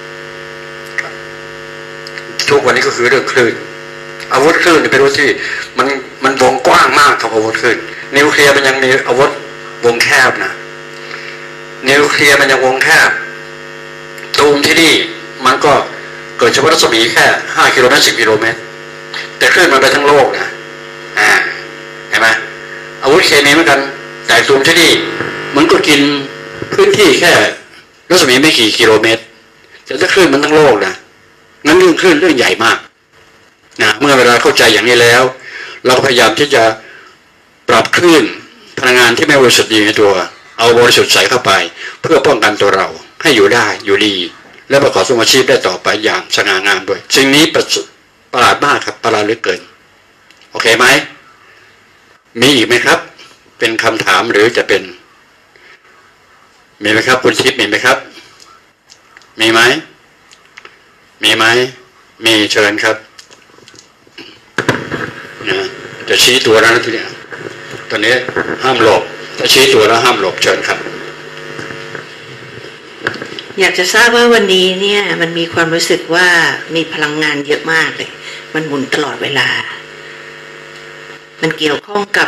ทุกวันนี้ก็คือเรื่องคลื่นอาวุธคลื่นเป็นอาวุธที่มันวงกว้างมากครับอาวุธคลื่นนิวเคลียร์มันยังมีอาวุธวงแคบนะนิวเคลียร์มันยังวงแคบตูมที่นี่มันก็เกิดเฉพาะรัศมีแค่5 กิโลเมตร10 กิโลเมตรแต่คลื่นมันไปทั้งโลกนะเห็นไหมอาวุธเคมีเหมือนกันแต่ตูมที่นี่มันก็กินพื้นที่แค่รัศมีไม่กี่กิโลเมตรแต่ถ้าคลื่นมันทั้งโลกนะงั้นเรื่องคลื่นเรื่องใหญ่มากนะเมื่อเวลาเข้าใจอย่างนี้แล้วเราพยายามที่จะปรับคลื่นพลังงานที่ไม่บริสุทธิ์ในตัวเอาบริสุทธิ์ใส่เข้าไปเพื่อป้องกันตัวเราให้อยู่ได้อยู่ดีและประกอบอาชีพได้ต่อไปอย่างสง่างามด้วยสิ่งนี้ประหลาดมากครับประหลาดเหลือเกินโอเคไหมมีอีกไหมครับเป็นคำถามหรือจะเป็นมีไหมครับคุณทิพย์มีไหมครับมีไหมมีเชิญครับนะจะชี้ตัวแล้วนะทีเนี้ยตอนนี้ห้ามหลบถ้าชี้ตัวแล้วห้ามหลบเชิญครับอยากจะทราบว่าวันนี้เนี่ยมันมีความรู้สึกว่ามีพลังงานเยอะมากเลยมันหมุนตลอดเวลามันเกี่ยวข้องกับ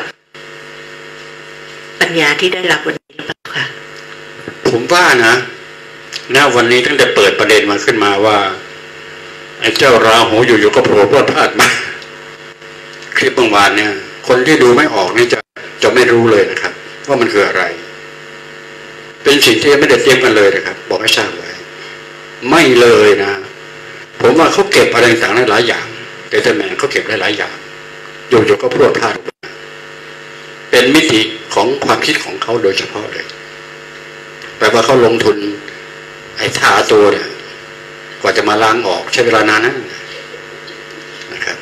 ปัญญาที่ได้รับวันนี้หรือเปล่าคะผมว่านะวันนี้ตั้งแต่เปิดประเด็นมาขึ้นมาว่าไอ้เจ้าราหูอยู่ๆก็โผล่พรวดพลาดมาคลิปเมื่อวานเนี่ยคนที่ดูไม่ออกนี่จะไม่รู้เลยนะครับว่ามันคืออะไรเป็นสิ่งที่ไม่ได้เตรียมกันเลยนะครับบอกให้ทราบไว้ไม่เลยนะผมว่าเขาเก็บอะไรต่างๆหลายอย่างแต่แมนเขาเก็บหลายอย่างอยู่ๆก็พรวดพลาดเป็นมิติของความคิดของเขาโดยเฉพาะเลยแปลว่าเขาลงทุนไอ้ท่าตัวเนี่ยกว่าจะมาล้างออกใช้เวลานานนะครับ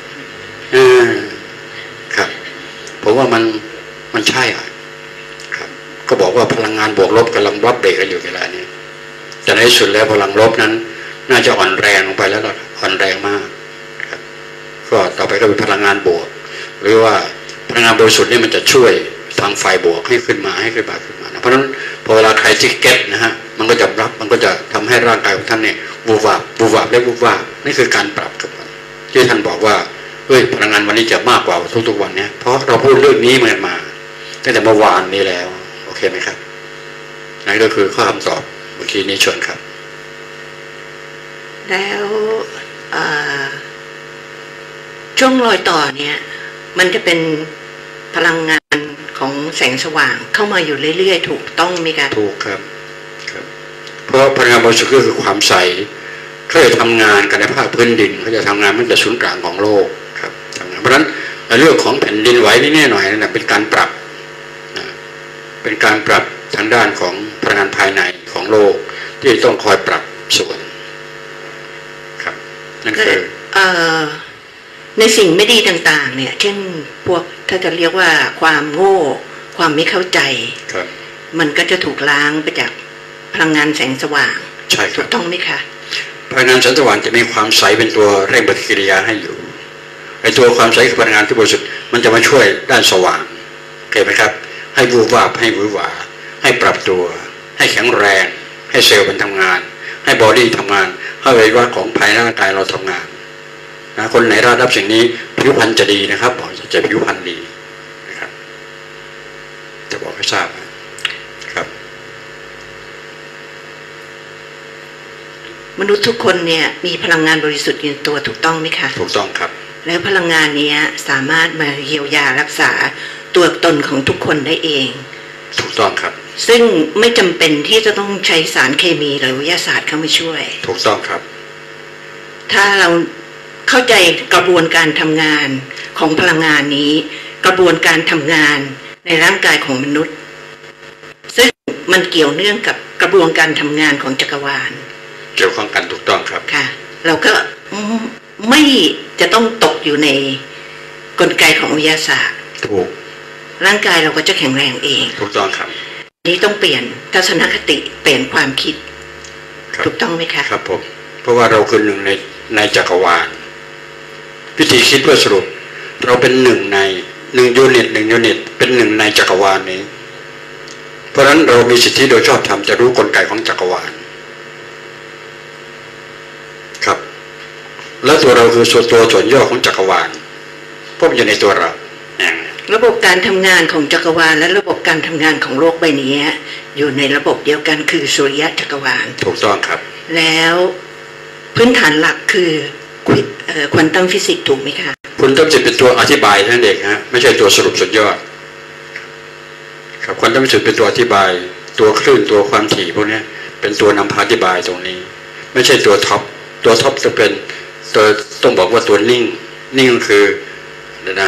ครับผมว่ามันใช่ครับก็บอกว่าพลังงานบวกลบกำลังรับเบรกกันอยู่เวลานี้แต่ในที่สุดแล้วพลังลบนั้นน่าจะอ่อนแรงลงไปแล้วอ่อนแรงมากครับก็ต่อไปก็เป็นพลังงานบวกหรือว่าพลังงานบริสุทธิ์นี่มันจะช่วยทางฝ่ายบวกให้ขึ้นมานะเพราะฉะนั้นพอเวลาใครที่เก็ตนะฮะมันก็จะรับมันก็จะทำให้ร่างกายของท่านเนี่ยวูบวาบและวูบวาบนี่คือการปรับกับมันที่ท่านบอกว่าพลังงานวันนี้จะมากกว่าทุกๆวันเนี่ยเพราะเราพูดเรื่องนี้มาตั้งแต่เมื่อวานนี้แล้วโอเคไหมครับนั่นก็คือข้อคำตอบเมื่อกี้นี้ชวนครับแล้วช่วงรอยต่อเนี่ยมันจะเป็นพลังงานของแสงสว่างเข้ามาอยู่เรื่อยๆถูกต้องไหมคะถูกครับเพราะพลังงานบริสุทธิ์ก็คือความใสเขาจะทำงานกันในภาคพื้นดินเขาจะทำงานมันจะศูนย์กลางของโลกครับทำงานเพราะฉะนั้นเรื่องของแผ่นดินไหวนิดหน่อยนั่นเป็นการปรับเป็นการปรับทางด้านของพลังงานภายในของโลกที่ต้องคอยปรับส่วนครับนั่นคือในสิ่งไม่ดีต่างๆเนี่ยเช่นพวกถ้าจะเรียกว่าความโง่ความไม่เข้าใจมันก็จะถูกล้างไปจากพลังงานแสงสว่างใช่ถูกต้องไหมคะพลังงานแสงสว่างจะมีความใสเป็นตัวเร่งปฏิกิริยาให้อยู่ไอ้ตัวความใสคือพลังงานที่บริสุทธิ์มันจะมาช่วยด้านสว่างโอเคไหมครับให้วูบวาบให้หวือหวาให้ปรับตัวให้แข็งแรงให้เซลล์มันทำงานให้บอดี้ทำงานให้อวัยวะของภายในร่างกายเราทำงานนะคนไหนรับสิ่งนี้ผิวพรรณจะดีนะครับบอกจะผิวพรรณดีนะครับจะบอกให้ทราบครับมนุษย์ทุกคนเนี่ยมีพลังงานบริสุทธิ์อยู่ในตัวถูกต้องไหมคะถูกต้องครับแล้วพลังงานนี้สามารถมาเยียวยารักษาตัวตนของทุกคนได้เองถูกต้องครับซึ่งไม่จำเป็นที่จะต้องใช้สารเคมีหรือวิทยาศาสตร์เข้ามาช่วยถูกต้องครับถ้าเราเข้าใจกระบวนการทำงานของพลังงานนี้กระบวนการทำงานในร่างกายของมนุษย์ซึ่งมันเกี่ยวเนื่องกับกระบวนการทำงานของจักรวาลเกี่ยวข้องกันถูกต้องครับค่ะเราก็ไม่จะต้องตกอยู่ในกลไกของวิทยาศาสตร์ถูกร่างกายเราก็จะแข็งแรงเองถูกต้องครับนี้ต้องเปลี่ยนทัศนคติเปลี่ยนความคิดถูกต้องไหมคะครับผมเพราะว่าเราคือหนึ่งในจักรวาลวิธีคิดเพื่อสรุปเราเป็นหนึ่งยูนิตเป็นหนึ่งในจักรวาลนี้เพราะฉะนั้นเรามีสิทธิโดยชอบธรรมจะรู้กลไกของจักรวาลครับแล้วตัวเราคือส่วนย่อของจักรวาลพวกอยู่ในตัวเราระบบการทำงานของจักรวาลและระบบการทำงานของโลกใบนี้อยู่ในระบบเดียวกันคือสุริยะจักรวาลถูกต้องครับแล้วพื้นฐานหลักคือควอนตัมฟิสิกส์ถูกไหมคะควอนตัมฟิสิกส์เป็นตัวอธิบายนั่นเองฮะไม่ใช่ตัวสรุปสุดยอดครับควอนตัมฟิสิกส์เป็นตัวอธิบายตัวคลื่นตัวความถี่พวกนี้เป็นตัวนำพาอธิบายตรงนี้ไม่ใช่ตัวท็อปจะเป็นตัวต้องบอกว่าตัวนิ่งก็คือนะ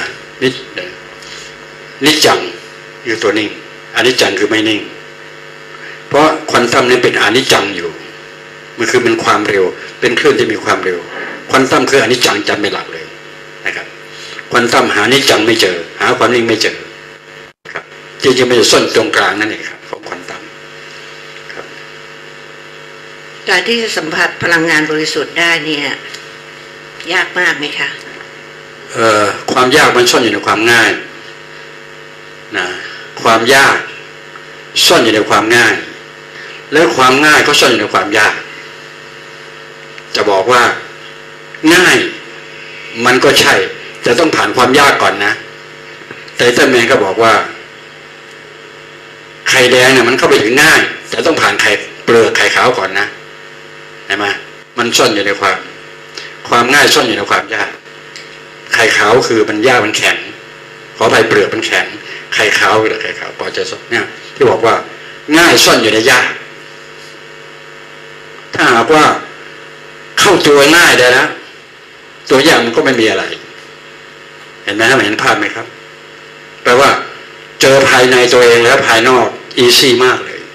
นิจจังคือตัวนิ่งอนิจจังคือไม่นิ่งเพราะควอนตัมนี้เป็นอนิจจังอยู่มันคือเป็นความเร็วเป็นคลื่นที่มีความเร็วควอนตัมคืออนิจจังจำเป็นหลักเลยนะครับควอนตัมหาอนิจจังไม่เจอหาความนิ่งไม่เจอครับจริงๆมันจะซ่อนตรงกลางนั่นเองครับของควอนตัมครับการที่จะสัมผัสพลังงานบริสุทธิ์ได้เนี่ยยากมากไหมคะความยากมันซ่อนอยู่ในความง่ายนะความยากซ่อนอยู่ในความง่ายแล้วความง่ายก็ซ่อนอยู่ในความยากจะบอกว่าง่ายมันก็ใช่แต่ต้องผ่านความยากก่อนนะแต่ท่านแมนก็บอกว่าไข่แดงเนี่ยมันเข้าไปถึงง่ายแต่ต้องผ่านเปลือกไข่ขาวก่อนนะเห็นไหมมันซ่อนอยู่ในความง่ายซ่อนอยู่ในความยากไข่ขาวคือมันยากมันแข็งขออภัยเปลือกมันแข็งไข่ขาวหรือไข่ขาวพอจะเนี่ยที่บอกว่าง่ายซ่อนอยู่ในยากถ้าหากว่าเข้าตัวง่ายได้แล้วตัวยากมันก็ไม่มีอะไรเห็นไหมครับเห็นภาพไหมครับแปลว่าเจอภายในตัวเองแล้วภายนอกอีซี่มากเลย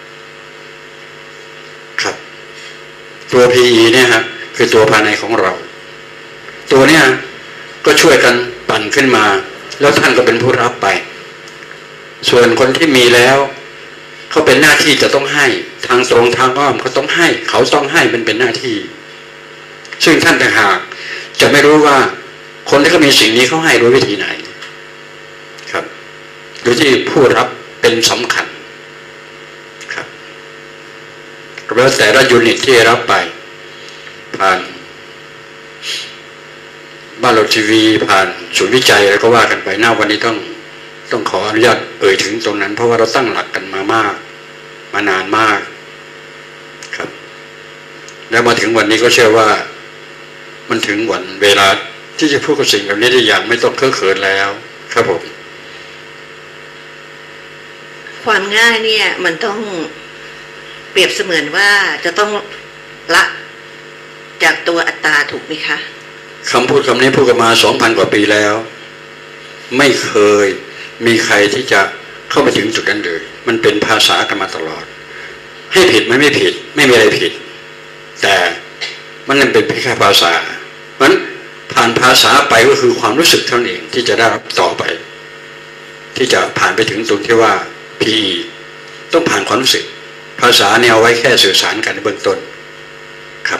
ครับตัว PE เนี่ยครับคือตัวภายในของเราตัวเนี้ยก็ช่วยกันปั่นขึ้นมาแล้วท่านก็เป็นผู้รับไปส่วนคนที่มีแล้วเขาเป็นหน้าที่จะต้องให้ทางตรงทางอ้อมเขาต้องให้เขาต้องให้มันเป็นหน้าที่ซึ่งท่านต่างหากจะไม่รู้ว่าคนที่เขามีสิ่งนี้เขาให้ด้วยวิธีไหนครับโดยที่ผู้รับเป็นสำคัญครับแล้วแต่ละยูนิตที่รับไปผ่านบ้านเราทีวีผ่านศูนย์วิจัยอะไรก็ว่ากันไปหน้าวันนี้ต้องขออนุญาตถึงตรงนั้นเพราะว่าเราตั้งหลักกันมานานมากครับแล้วมาถึงวันนี้ก็เชื่อว่ามันถึงวันเวลาที่จะพูดกับสิ่งแบบนี้ได้อย่างไม่ต้องเคอะเขินแล้วครับผมความง่ายเนี่ยมันต้องเปรียบเสมือนว่าจะต้องละจากตัวอัตตาถูกไหมคะคำพูดคำนี้พูดกันมา 2,000 กว่าปีแล้วไม่เคยมีใครที่จะเข้าไปถึงจุดนั้นเลยมันเป็นภาษากันมาตลอดให้ผิดมันไม่ผิดไม่มีอะไรผิดแต่มันนั่นเป็นแค่ภาษาเพราะฉะนั้นผ่านภาษาไปก็คือความรู้สึกเท่านั้นเองที่จะได้รับต่อไปที่จะผ่านไปถึงตรงที่ว่า PE ต้องผ่านความรู้สึกภาษาเนี่ยเอาไว้แค่สื่อสารกันในเบื้องต้นครับ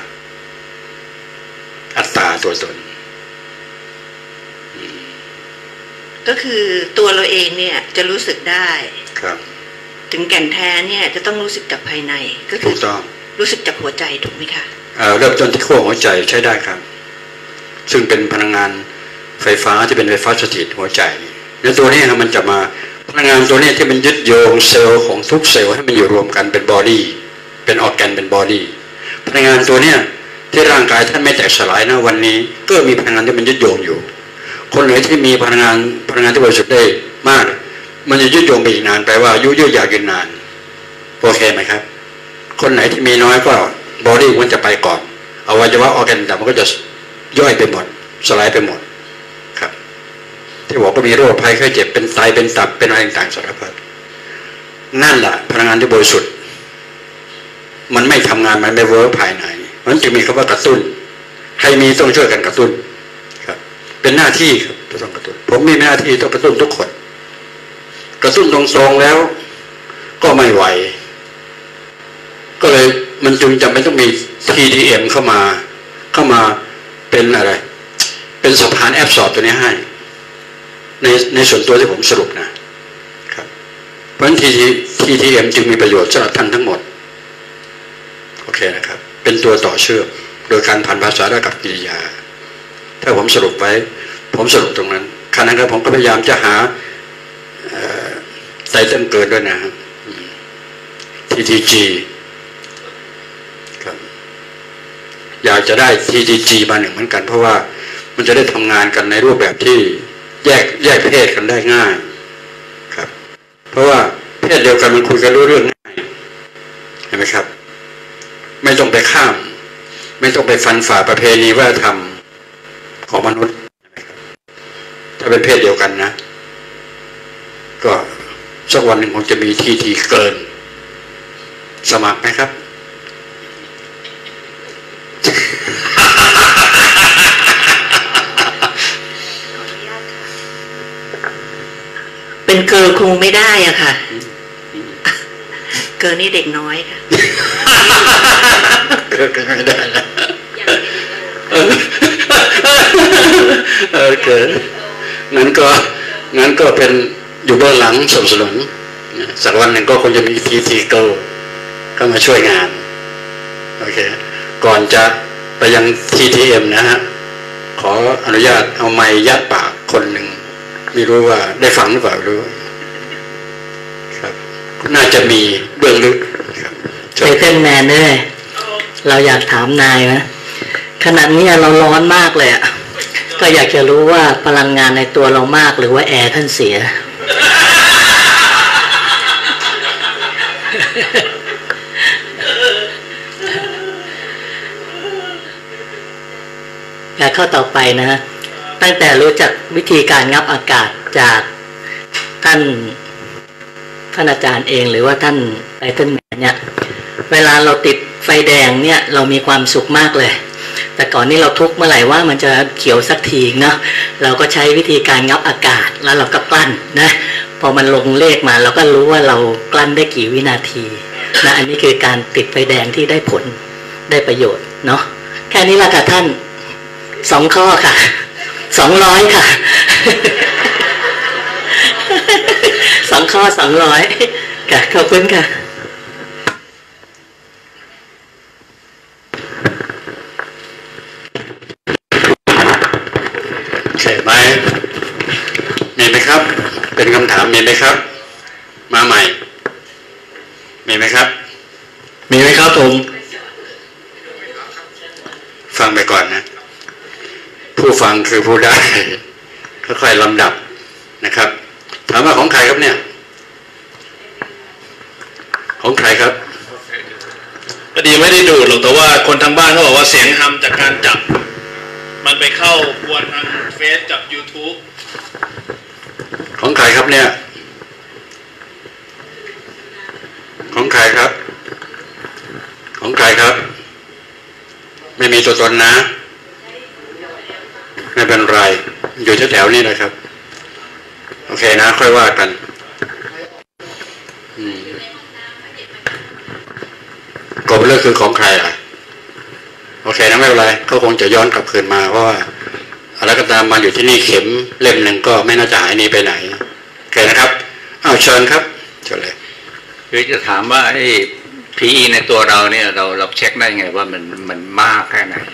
อัตตาตัวตนก็คือตัวเราเองเนี่ยจะรู้สึกได้ครับถึงแก่นแท้เนี่ยจะต้องรู้สึกจากภายในก็คือถูกต้องรู้สึกจากหัวใจถูกไหมคะเริ่มต้นที่ขั้วหัวใจใช้ได้ครับซึ่งเป็นพลังงานไฟฟ้าที่เป็นไฟฟ้าสถิตหัวใจในตัวนี้มันจะมาพลังงานตัวนี้ที่มันยึดโยงเซลล์ของทุกเซลล์ให้มันอยู่รวมกันเป็นบอดี้เป็นออร์แกนเป็นบอดี้พลังงานตัวเนี้ยที่ร่างกายท่านไม่แตกสลายนะวันนี้ก็มีพลังงานที่มันยึดโยงอยู่คนไหนที่มีพลังงานที่บริสุทธิ์ได้มากมันจะยึดโยงไปอีกนานแปลว่าอายุยืดยาวยืนนานโอเคไหมครับคนไหนที่มีน้อยก็บอดี้มันจะไปก่อนอวัยวะออร์แกนต่างมันก็จะย่อยไปหมดสลายไปหมดครับที่บอกว่ามีโรคภัยไข้เจ็บเป็นไตเป็นตับเป็นอะไรต่างๆสารพัดนั่นแหละพลังงานที่บริสุทธิ์มันไม่ทำงานมันไม่เวิร์กภายในมันจึงมีคำว่ากระตุ้นใครมีต้องช่วยกันกระตุ้นครับเป็นหน้าที่ครับต้องกระตุ้นผมมีหน้าที่ต้องกระตุ้นทุกคนกระตุ้นตรงๆแล้วก็ไม่ไหวก็เลยมันจึงจำเป็นต้องมี TDM เข้ามาเป็นอะไรเป็นสะพานแอบสอบตัวนี้ให้ในส่วนตัวที่ผมสรุปนะครับเพราะฉะนั้น TDM จึงมีประโยชน์สำหรับท่านทั้งหมดโอเคนะครับเป็นตัวต่อเชื่อมโดยการผ่านภาษาและกับกิริยาถ้าผมสรุปไว้ผมสรุปตรงนั้นขณะนั้นผมก็พยายามจะหาไตเติ้ลเกิดด้วยนะครับ TTG ครับอยากจะได้ TTG มาหนึ่งเหมือนกันเพราะว่ามันจะได้ทำงานกันในรูปแบบที่แยกเพศกันได้ง่ายครับเพราะว่าเพศเดียวกันมันคุยกันรู้เรื่องง่ายเห็นไหมครับไม่ต้องไปข้ามไม่ต้องไปฟันฝ่าประเพณีวัฒนธรรมของมนุษย์ถ้าเป็นเพศเดียวกันนะก็สักวันหนึ่งคงจะมีทีเกินสมัครไหมครับเป็นเกิร์ลคงไม่ได้อะค่ะเกิร์ลนี่เด็กน้อยค่ะเกิดไม่ได้นะเกิดงั้นก็เป็นอยู่เบื้องหลังสนับสนุนสักวันหนึ่งก็คงจะมีทีเกิลเข้ามาช่วยงานโอเคก่อนจะไปยัง TTM นะฮะขออนุญาตเอาไมค์ยัดปากคนหนึ่งไม่รู้ว่าได้ฟังหรือเปล่ารู้ครับน่าจะมีเบื้องลึกไทเทิลแมนด้วยเราอยากถามนายนะขณะนี้เราร้อนมากเลยอ่ะก็อยากจะรู้ว่าพลังงานในตัวเรามากหรือว่าแอร์ท่านเสียและข้อต่อไปนะตั้งแต่รู้จักวิธีการงับอากาศจากท่านอาจารย์เองหรือว่าท่านไทเทิลแมนเนี่ยเวลาเราติดไฟแดงเนี่ยเรามีความสุขมากเลยแต่ก่อนนี้เราทุกข์เมื่อไหร่ว่ามันจะเขียวสักทีเนาะเราก็ใช้วิธีการงับอากาศแล้วเราก็กลั้นนะพอมันลงเลขมาเราก็รู้ว่าเรากลั้นได้กี่วินาทีนะอันนี้คือการติดไฟแดงที่ได้ผลได้ประโยชน์เนาะแค่นี้ละค่ะท่าน2 ข้อค่ะ200ค่ะ2 ข้อ200ค่ะขอบคุณค่ะใช่ไหมมีไหมครับเป็นคำถามมีไหมครับมาใหม่มีไหมครับมีไหมครับผมฟังไปก่อนนะผู้ฟังคือผู้ได้ค่อยๆลำดับนะครับถามว่าของใครครับเนี่ยของใครครับพอดีไม่ได้ดูหรอกแต่ว่าคนทางบ้านเขาบอกว่าเสียงฮัมจากการจับมันไปเข้าควนทางเฟซกับ YouTube ของใครครับเนี่ยของใครครับของใครครับไม่มีตัวตนนะไม่เป็นไรอยู่แถวๆนี้นะครับโอเคนะค่อยว่ากันกบเลือกคือของใครอ่ะโอเคนะไม่เป็นไรเขาคงจะย้อนกลับคืนมาเพราะว่าแล้วก็ตามมาอยู่ที่นี่เข็มเล่มหนึ่งก็ไม่น่าจะหายหนีไปไหนโอเคนะครับเอาเชิญครับเชิญเลยคือจะถามว่าไอ้ PE ในตัวเราเนี่ยเราเช็คได้ไงว่ามันมากแค่ไหน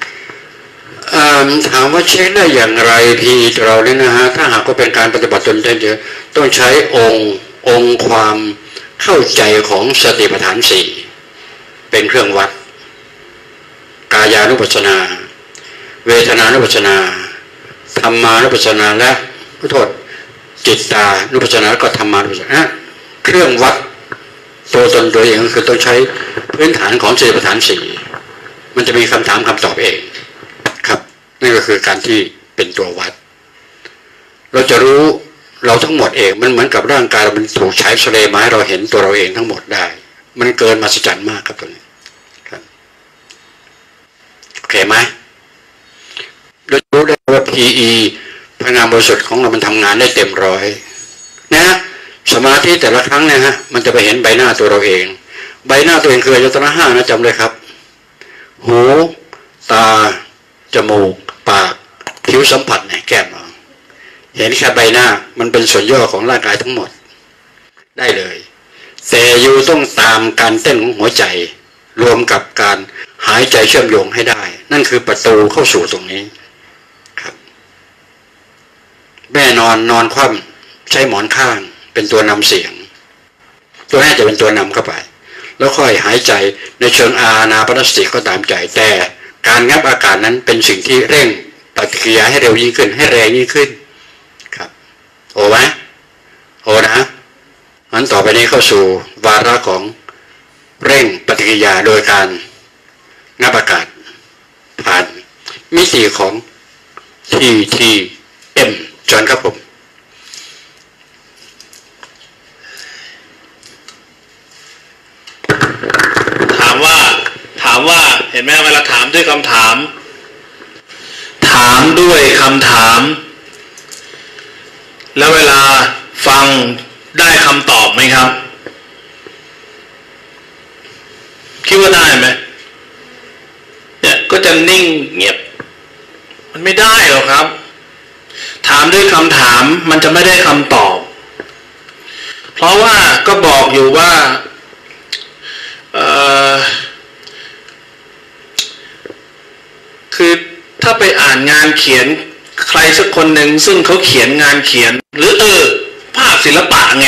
ถามว่าเช็คได้อย่างไรพีเราเนี่ยนะฮะถ้าหากว่าเป็นการปฏิบัติตนเดียวต้องใช้องค์ความเข้าใจของสติปัฏฐานสี่เป็นเครื่องวัดกายานุปัสสนาเวทนานุปัสสนาธรรมานุปัสสนาและขอโทษจิตตานุปัสสนาก็ธรรมานุปัสสนาเครื่องวัดตัวตนตัวเองก็คือต้องใช้พื้นฐานของสติปัฏฐานสี่มันจะมีคำถามคำตอบเองครับนั่นก็คือการที่เป็นตัววัดเราจะรู้เราทั้งหมดเองมันเหมือนกับร่างกายเรามันถูกฉายแสดงมาให้เราเห็นตัวเราเองทั้งหมดได้มันเกินมหัศจรรย์มากครับตัวนี้ครับโอเคไหมเรารู้ได้ว่า PE พลังงานบริสุทธิ์ของเรามันทำงานได้เต็มร้อยนะสมาธิแต่ละครั้งเนี่ยฮะมันจะไปเห็นใบหน้าตัวเราเองใบหน้าตัวเองคืออายตนะห้านะจำเลยครับหูตาจมูกปากผิวสัมผัสเนี่ยแก้มเราเห็นแค่ใบหน้ามันเป็นส่วนย่อของร่างกายทั้งหมดได้เลยแต่อยู่ต้องตามการเต้นของหัวใจรวมกับการหายใจเชื่อมโยงให้ได้นั่นคือประตูเข้าสู่ตรงนี้ครับแม่นอนคว่ำใช้หมอนข้างเป็นตัวนำเสียงตัวนี้จะเป็นตัวนำเข้าไปแล้วค่อยหายใจในเชิงอานาปานสติก็ตามใจแต่การงับอากาศนั้นเป็นสิ่งที่เร่งปฏิกิริยาให้เร็วยิ่งขึ้นให้แรงยิ่งขึ้นครับโอ้ไหมโอ้นะงั้นต่อไปนี้เข้าสู่วาระของเร่งปฏิกิริยาโดยการงับอากาศผ่านมิติของ TTM จนครับผมถามว่าเห็นไหมเวลาถามด้วยคำถามด้วยคำถามแล้วเวลาฟังได้คำตอบไหมครับคิดว่าได้ไหมเนี่ยก็จะนิ่งเงียบมันไม่ได้หรอกครับถามด้วยคำถามมันจะไม่ได้คำตอบเพราะว่าก็บอกอยู่ว่าคือถ้าไปอ่านงานเขียนใครสักคนหนึ่งซึ่งเขาเขียนงานเขียนหรือภาพศิลปะไง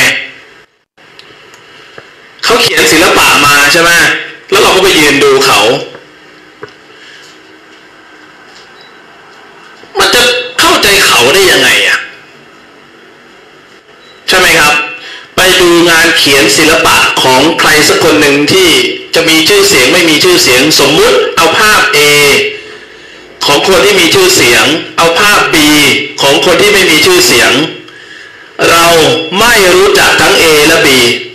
เขาเขียนศิลปะมาใช่ไหมแล้วเราก็ไปยืนดูเขามันจะเข้าใจเขาได้ยังไงอ่ะใช่ไหมครับไปดูงานเขียนศิลปะของใครสักคนหนึ่งที่จะมีชื่อเสียงไม่มีชื่อเสียงสมมุติเอาภาพ A ของคนที่มีชื่อเสียงเอาภาพ B ของคนที่ไม่มีชื่อเสียงเราไม่รู้จักทั้ง A และ B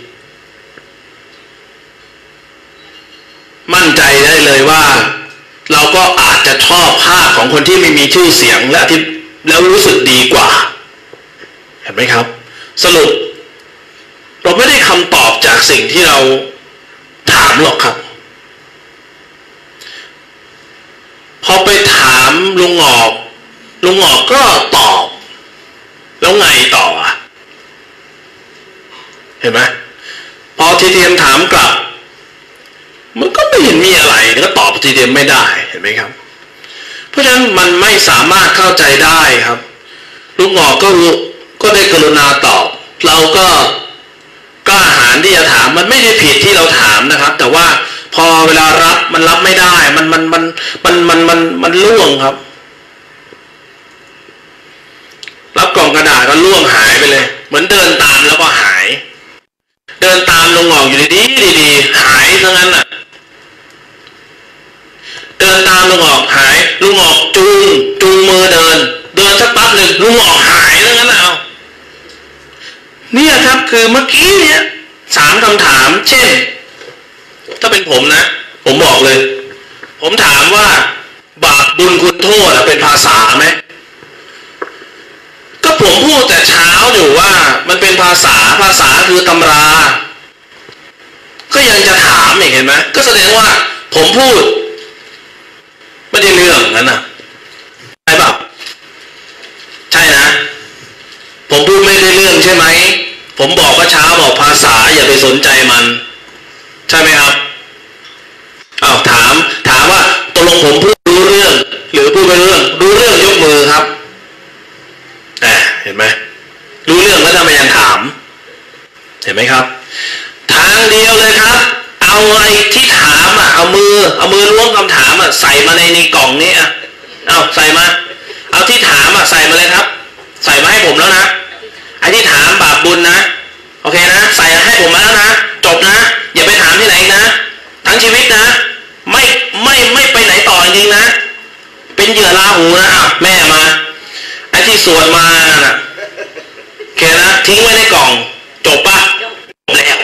มั่นใจได้เลยว่าเราก็อาจจะชอบภาพของคนที่ไม่มีชื่อเสียงแล้วรู้สึกดีกว่าเห็นไหมครับสรุปเราไม่ได้คำตอบจากสิ่งที่เราถามหรอกครับพอไปถามลุงหงอกก็ตอบแล้วไงต่ออ่ะเห็นไหมพอทีเทียมถามกลับมันก็ไม่เห็นมีอะไรก็ตอบทีเทียมไม่ได้เห็นไหมครับเพราะฉะนั้นมันไม่สามารถเข้าใจได้ครับลุงหงอกก็ได้กรุณาตอบเราก็กล้าหาญที่จะถามมันไม่ได้ผิดที่เราถามนะครับแต่ว่าพอเวลารับมันรับไม่ได้มันล่วงครับรับกล่องกระดาษก็ล่วงหายไปเลยเหมือนเดินตามแล้วก็หายเดินตามลุงหงอกอยู่ดีหายซะงั้นน่ะเดินตามลุงหงอกหายลุงหงอกจูงมือเดินสักแป๊บหนึ่งลุงหงอกหายซะงั้นน่ะเอาเนี่ยครับคือเมื่อกี้เนี่ย3 คำถามเช่นถ้าเป็นผมนะผมบอกเลยผมถามว่าบาปบุญคุณโทษเป็นภาษาไหมก็ผมพูดแต่เช้าอยู่ว่ามันเป็นภาษาคือตำราก็ยังจะถามอีกเห็นไหมก็แสดงว่าผมพูดไม่ได้เรื่องนั้นนะใช่ป่ะใช่ไหมผมบอกก็เช้าบอกภาษาอย่าไปสนใจมันใช่ไหมครับอ้าวถามว่าตกลงผมพูดรู้เรื่องหรือพูดไม่รู้เรื่องยกมือครับเห็นไหมรู้เรื่องแล้วทำไมยังถามเห็นไหมครับทางเดียวเลยครับเอาไอ้ที่ถามเอามือล้วงคำถามใส่มาในกล่องนี้เอาใส่มาเอาที่ถามใส่มาเลยครับใส่มาให้ผมแล้วนะไอ้ที่ถามบาปบุญนะโอเคนะใส่ให้ผมมาแล้วนะจบนะอย่าไปถามที่ไหนนะทั้งชีวิตนะไม่ไปไหนต่อจริงๆนะเป็นเหยื่อราหูนะแม่มาไอ้ที่สวดมาน่ะโอเคนะทิ้งไว้ในกล่องจบปะจบแล้ว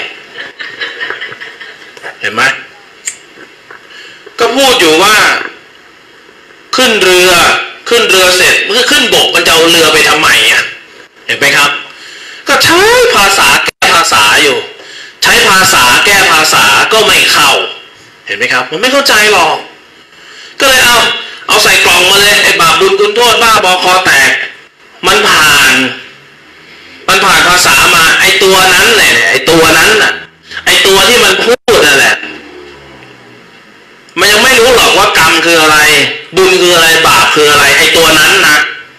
เห็นไหมก็พูดอยู่ว่าขึ้นเรือเสร็จเมื่อขึ้นบกมันจะเอาเรือไปทำไมเห็นไหมครับก็ใช้ภาษาแก้ภาษาอยู่ใช้ภาษาแก้ภาษาก็ไม่เข้าเห็นไหมครับมันไม่เข้าใจหรอกก็เลยเอาใส่กล่องมาเลยไอ้บาปบุญคุณโทษบ้าบอคอแตกมันผ่านภาษามาไอ้ตัวนั้นแหละไอ้ตัวนั้นน่ะไอ้ตัวที่มันพูดนั่นแหละมันยังไม่รู้หรอกว่ากรรมคืออะไรบุญคืออะไรบาปคืออะไรไอ้ตัวนั้นนะ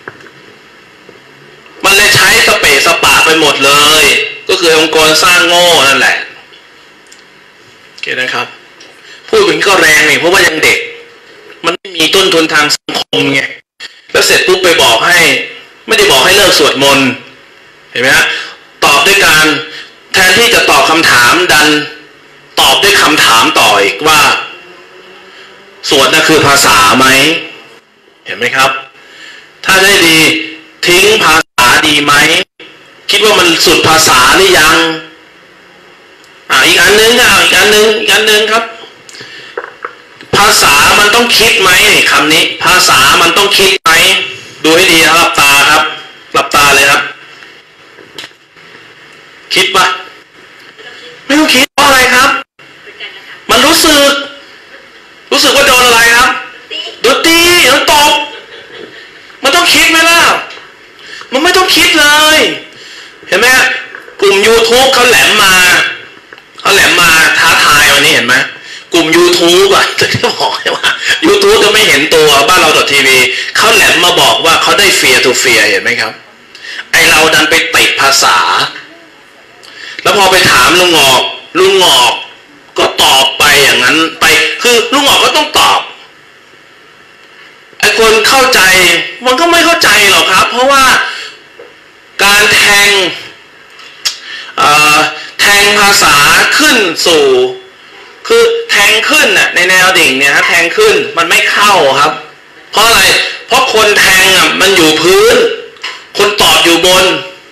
มันเลยใช้สเปะสปะไปหมดเลยก็คือองค์กรสร้างโง่นั่นแหละโอเคนะครับพูดถึงก็แรงนี่เพราะว่ายังเด็กมันไม่มีต้นทุนทางสังคมไงแล้วเสร็จปุ๊บไปบอกให้ไม่ได้บอกให้เลิกสวดมนต์เห็นไหมฮะตอบด้วยการแทนที่จะตอบคำถามดันตอบด้วยคำถามต่ออีกว่าสวดนั่นคือภาษาไหมเห็นไหมครับถ้าได้ดีทิ้งภาษาดีไหมคิดว่ามันสุดภาษาหรือยังอีกอันนึงครับภาษามันต้องคิดไหมคำนี้ภาษามันต้องคิดไหมดูให้ดีครับหลับตาครับหลับตาเลยครับคิดปะไม่ต้องคิดเพราะอะไรครับมันรู้สึกว่าโดนอะไรครับโดนตีโดนตบมันต้องคิดไหมล่ะมันไม่ต้องคิดเลยเห็นไหมกลุ่ม YouTube เขาแหลมมาท้าทายวันนี้เห็นไหมกลุ่ม YouTube จะบอกว่า YouTube จะไม่เห็นตัวบ้านเรา.tv เขาแหลมมาบอกว่าเขาได้เฟียร์ทูเฟียร์เห็นไหมครับไอเราดันไปติดภาษาแล้วพอไปถามลุงงอกก็ตอบไปอย่างนั้นไปคือลุงงอกก็ต้องตอบไอคนเข้าใจมันก็ไม่เข้าใจหรอกครับเพราะว่าการแทงภาษาขึ้นสู่คือแทงขึ้นน่ะในแนวดิ่งเนี่ยฮะแทงขึ้นมันไม่เข้าครับเพราะอะไรเพราะคนแทงมันอยู่พื้นคนตอบอยู่บน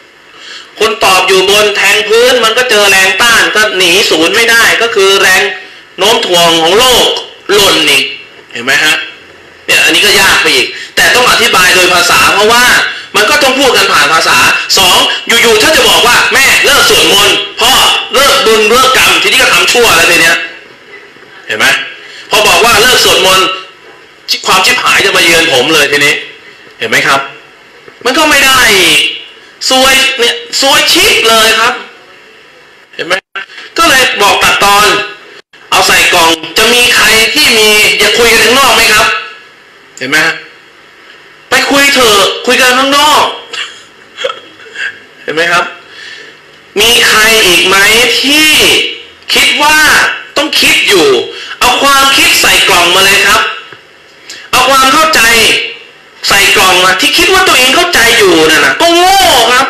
แทงพื้นมันก็เจอแรงต้านก็หนีศูนย์ไม่ได้ก็คือแรงโน้มถ่วงของโลกหล่นอีกเห็นไหมฮะเนี่ยอันนี้ก็ยากไปอีกแต่ต้องอธิบายโดยภาษาเพราะว่ามันก็ต้องพูดกันผ่านภาษา2อยู่ๆถ้าจะบอกว่าแม่เลิกสวดมนต์พ่อเลิกบุญเลิกกรรมทีนี้ก็ทำชั่วแล้วทีเนี้ยเห็นไหมพอบอกว่าเลิกสวดมนต์ความชิบหายจะมาเยือนผมเลยทีนี้เห็นไหมครับมันก็ไม่ได้ซวยชิบเลยครับเห็นไหมก็เลยบอกตัดตอนเอาใส่กล่องจะมีใครที่มีอย่าคุยกันข้างนอกไหมครับเห็นไหมไปคุยเถอะคุยกันข้างนอกเห็นไหมครับมีใครอีกไหมที่คิดว่าต้องคิดอยู่เอาความคิดใส่กล่องมาเลยครับเอาความเข้าใจใส่กล่องมาที่คิดว่าตัวเองเข้าใจอยู่นั่นนะก็โง่ครับ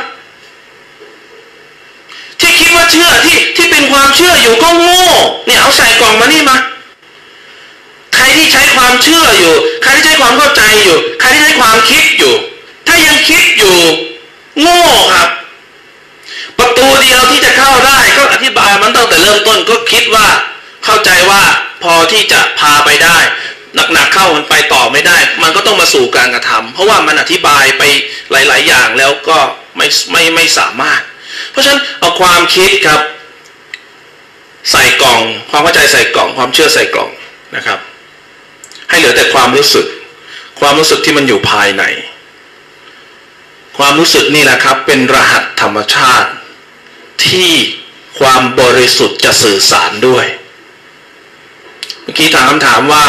ที่คิดว่าเชื่อที่เป็นความเชื่ออยู่ก็โง่เนี่ยเอาใส่กล่องมานี่มาใครที่ใช้ความเชื่ออยู่ใครที่ใช้ความเข้าใจอยู่ใครที่ใช้ความคิดอยู่ถ้ายังคิดอยู่โง่ครับประตูเดียวที่จะเข้าได้ก็อธิบายมันตั้งแต่เริ่มต้นก็คิดว่าเข้าใจว่าพอที่จะพาไปได้หนักๆเข้ามันไปต่อไม่ได้มันก็ต้องมาสู่การกระทำเพราะว่ามันอธิบายไปหลายๆอย่างแล้วก็ไม่สามารถเพราะฉะนั้นเอาความคิดครับใส่กล่องความเข้าใจใส่กล่องความเชื่อใส่กล่องนะครับให้เหลือแต่ความรู้สึกที่มันอยู่ภายในความรู้สึกนี่แหละครับเป็นรหัสธรรมชาติที่ความบริสุทธิ์จะสื่อสารด้วยเมื่อกี้ถามคำถามว่า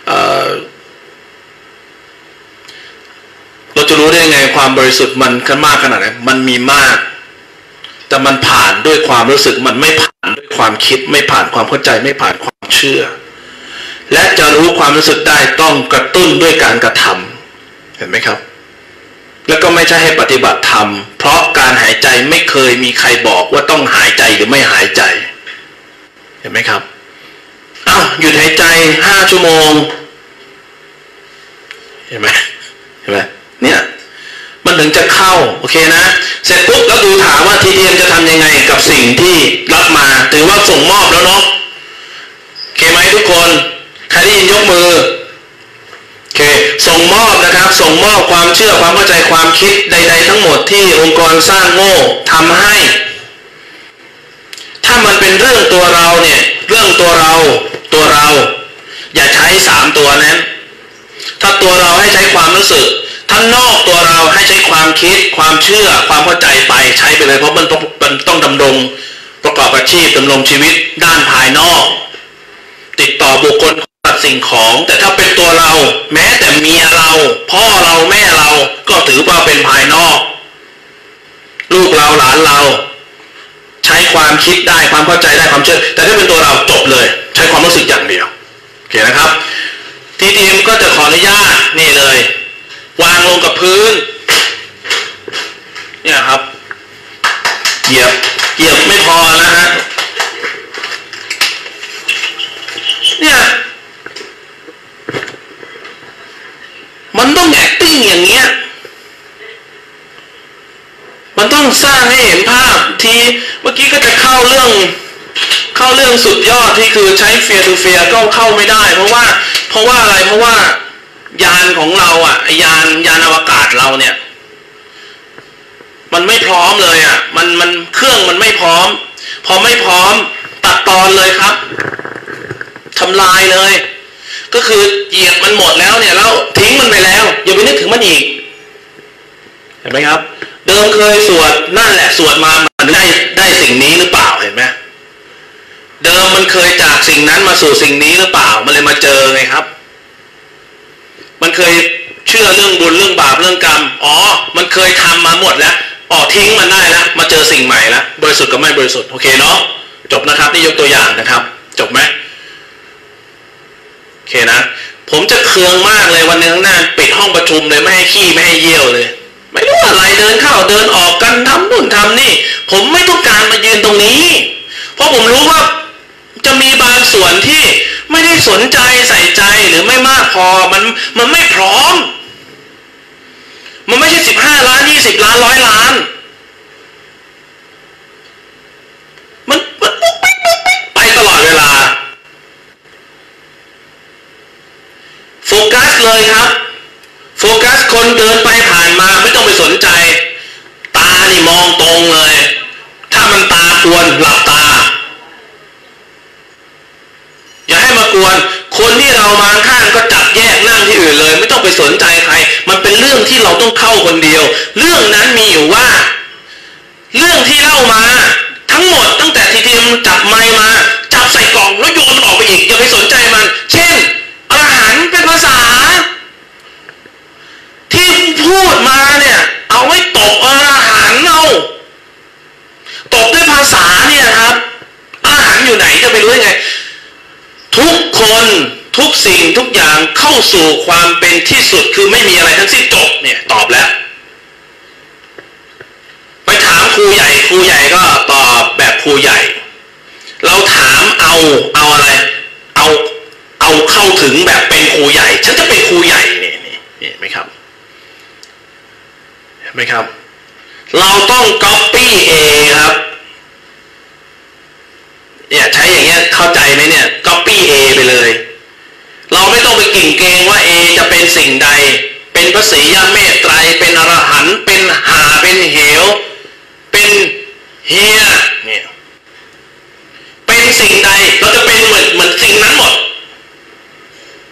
เราจะรู้ได้ไงความบริสุทธิ์มันมากขนาดไหนมันมีมากแต่มันผ่านด้วยความรู้สึกมันไม่ผ่านด้วยความคิดไม่ผ่านความเข้าใจไม่ผ่านความเชื่อและจะรู้ความรู้สึกได้ต้องกระตุ้นด้วยการกระทำเห็นไหมครับแล้วก็ไม่ใช่ให้ปฏิบัติธรรมเพราะการหายใจไม่เคยมีใครบอกว่าต้องหายใจหรือไม่หายใจเห็นไหมครับอ้าวหยุดหายใจ5 ชั่วโมงเห็นไหมเนี่ยมันถึงจะเข้าโอเคนะเสร็จปุ๊บแล้วดูถามว่า TTM จะทำยังไงกับสิ่งที่รับมาถือว่าส่งมอบแล้วเนาะโอเคไหมทุกคนใครได้ยินยกมือโอเคส่งมอบนะครับส่งมอบความเชื่อความเข้าใจความคิดใดๆทั้งหมดที่องค์กรสร้างโง่ทำให้ถ้ามันเป็นเรื่องตัวเราเนี่ยเรื่องตัวเราอย่าใช้3ตัวนั้นถ้าตัวเราให้ใช้ความรู้สึกถ้านอกตัวเราให้ใช้ความคิดความเชื่อความเข้าใจไปใช้ไปเลยเพราะมันต้องดำรงประกอบอาชีพดำรงชีวิตด้านภายนอกติดต่อบุคคลสิ่งของแต่ถ้าเป็นตัวเราแม้แต่เมียเราพ่อเราแม่เราก็ถือว่าเป็นภายนอกลูกเราหลานเราใช้ความคิดได้ความเข้าใจได้ความเชื่อแต่ถ้าเป็นตัวเราจบเลยใช้ความรู้สึกอย่างเดียวโอเคนะครับTTMก็จะขออนุญาตนี่เลยวางลงกับพื้นเนี่ยครับเหยียบไม่พอนะฮะเนี่ยมันต้อง acting อย่างเงี้ยมันต้องสร้างให้เห็นภาพทีเมื่อกี้ก็จะเข้าเรื่องสุดยอดที่คือใช้เฟียร์ทูเฟียร์ก็เข้าไม่ได้เพราะว่าอะไรเพราะว่ายานของเราอ่ะยานอวกาศเราเนี่ยมันไม่พร้อมเลยอ่ะมันเครื่องมันไม่พร้อมพอไม่พร้อมตัดตอนเลยครับทำลายเลยก็คือเหยียบมันหมดแล้วเนี่ยแล้วทิ้งมันไปแล้วอย่าไปนึกถึงมันอีกเห็นไหมครับเดิมเคยสวดนั่นแหละสวดมามันได้สิ่งนี้หรือเปล่าเห็นไหมเดิมมันเคยจากสิ่งนั้นมาสู่สิ่งนี้หรือเปล่ามันเลยมาเจอไงครับมันเคยเชื่อเรื่องบุญเรื่องบาปเรื่องกรรมมันเคยทำมาหมดแล้วทิ้งมันได้แล้วมาเจอสิ่งใหม่แล้วบริสุทธิ์กับไม่บริสุทธิ์โอเคเนาะจบนะครับนี่ยกตัวอย่างนะครับจบไหมโอเคนะผมจะเคืองมากเลยวันนึงข้างหน้าปิดห้องประชุมเลยไม่ให้ขี้ไม่ให้เยี่ยวเลยไม่รู้อะไรเดินเข้าเดินออกกันทำนู่นทำนี่ผมไม่ต้องการมายืนตรงนี้เพราะผมรู้ว่าจะมีบางส่วนที่ไม่ได้สนใจใส่ใจหรือไม่มากพอมันไม่พร้อมมันไม่ใช่15 ล้าน20 ล้าน100 ล้านมันไปตลอดเวลาโฟกัสเลยครับโฟกัสคนเดินไปผ่านมาไม่ต้องไปสนใจตานี่มองตรงเลยถ้ามันตากวนหลับตาอย่าให้มากวนคนที่เรามาข้างก็จับแยกนั่งที่อื่นเลยไม่ต้องไปสนใจใครมันเป็นเรื่องที่เราต้องเข้าคนเดียวเรื่องนั้นมีอยู่ว่าเรื่องที่เล่ามาทั้งหมดตั้งแต่TTMจับไมค์มาจับใส่กล่องแล้วโยนออกไปอีกอย่าไปสนใจมันเช่นอรหันต์เป็นภาษาที่พูดมาเนี่ยเอาไว้ตบอรหันต์เอาตบด้วยภาษาเนี่ยครับอรหันต์อยู่ไหนจะไปรู้ยังไงทุกคนทุกสิ่งทุกอย่างเข้าสู่ความเป็นที่สุดคือไม่มีอะไรทั้งสิ้นจบเนี่ยตอบแล้วไปถามครูใหญ่ก็ตอบแบบครูใหญ่เราถามเอาอะไรเอาเข้าถึงแบบเป็นครูใหญ่ฉันจะเป็นครูใหญ่นี่เห็นไหมครับเห็นไหมครับเราต้อง copy A ครับเนี่ยใช้อย่างเงี้ยเข้าใจไหมเนี่ย copy A ไปเลยเราไม่ต้องไปกิ่งเกรงว่า A จะเป็นสิ่งใดเป็นพระศรียเมตไตรเป็นอรหันต์เป็นหาเป็นเหวเป็นเฮียเนี่ยเป็นสิ่งใดเราจะเป็นเหมือนสิ่งนั้นหมด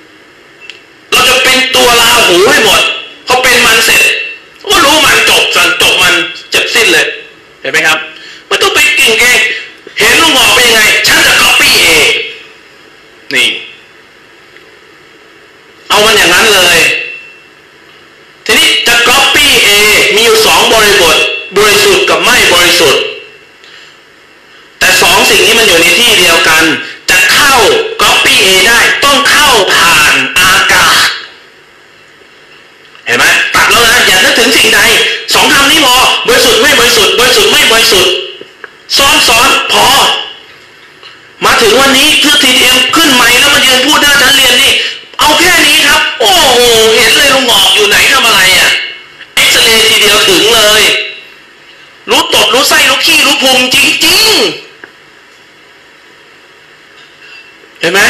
เราจะเป็นตัวราหูให้หมดพอเป็นมันเสร็จก็รู้มันจบสิ่งนี้มันอยู่ในที่เดียวกันจะเข้า copy A ได้ต้องเข้าผ่านอากาศเห็นไหมตัดแล้วนะอย่านึกถึงสิ่งใดสองคำนี้พอบริสุทธิ์ไม่บริสุทธิ์บริสุทธิ์ไม่บริสุทธิ์ซ้อนพอมาถึงวันนี้คือ TDM ขึ้นใหม่แล้วมายืนพูดหน้าชั้นเรียนนี่เอาแค่นี้ครับโอ้โหเห็นเลยลุงหงอกอยู่ไหนทำอะไรอ่ะเอ็กซเรย์ทีเดียวถึงเลยรู้ตดรู้ไส้รู้ขี้รู้พุงจริงๆเห็นไหม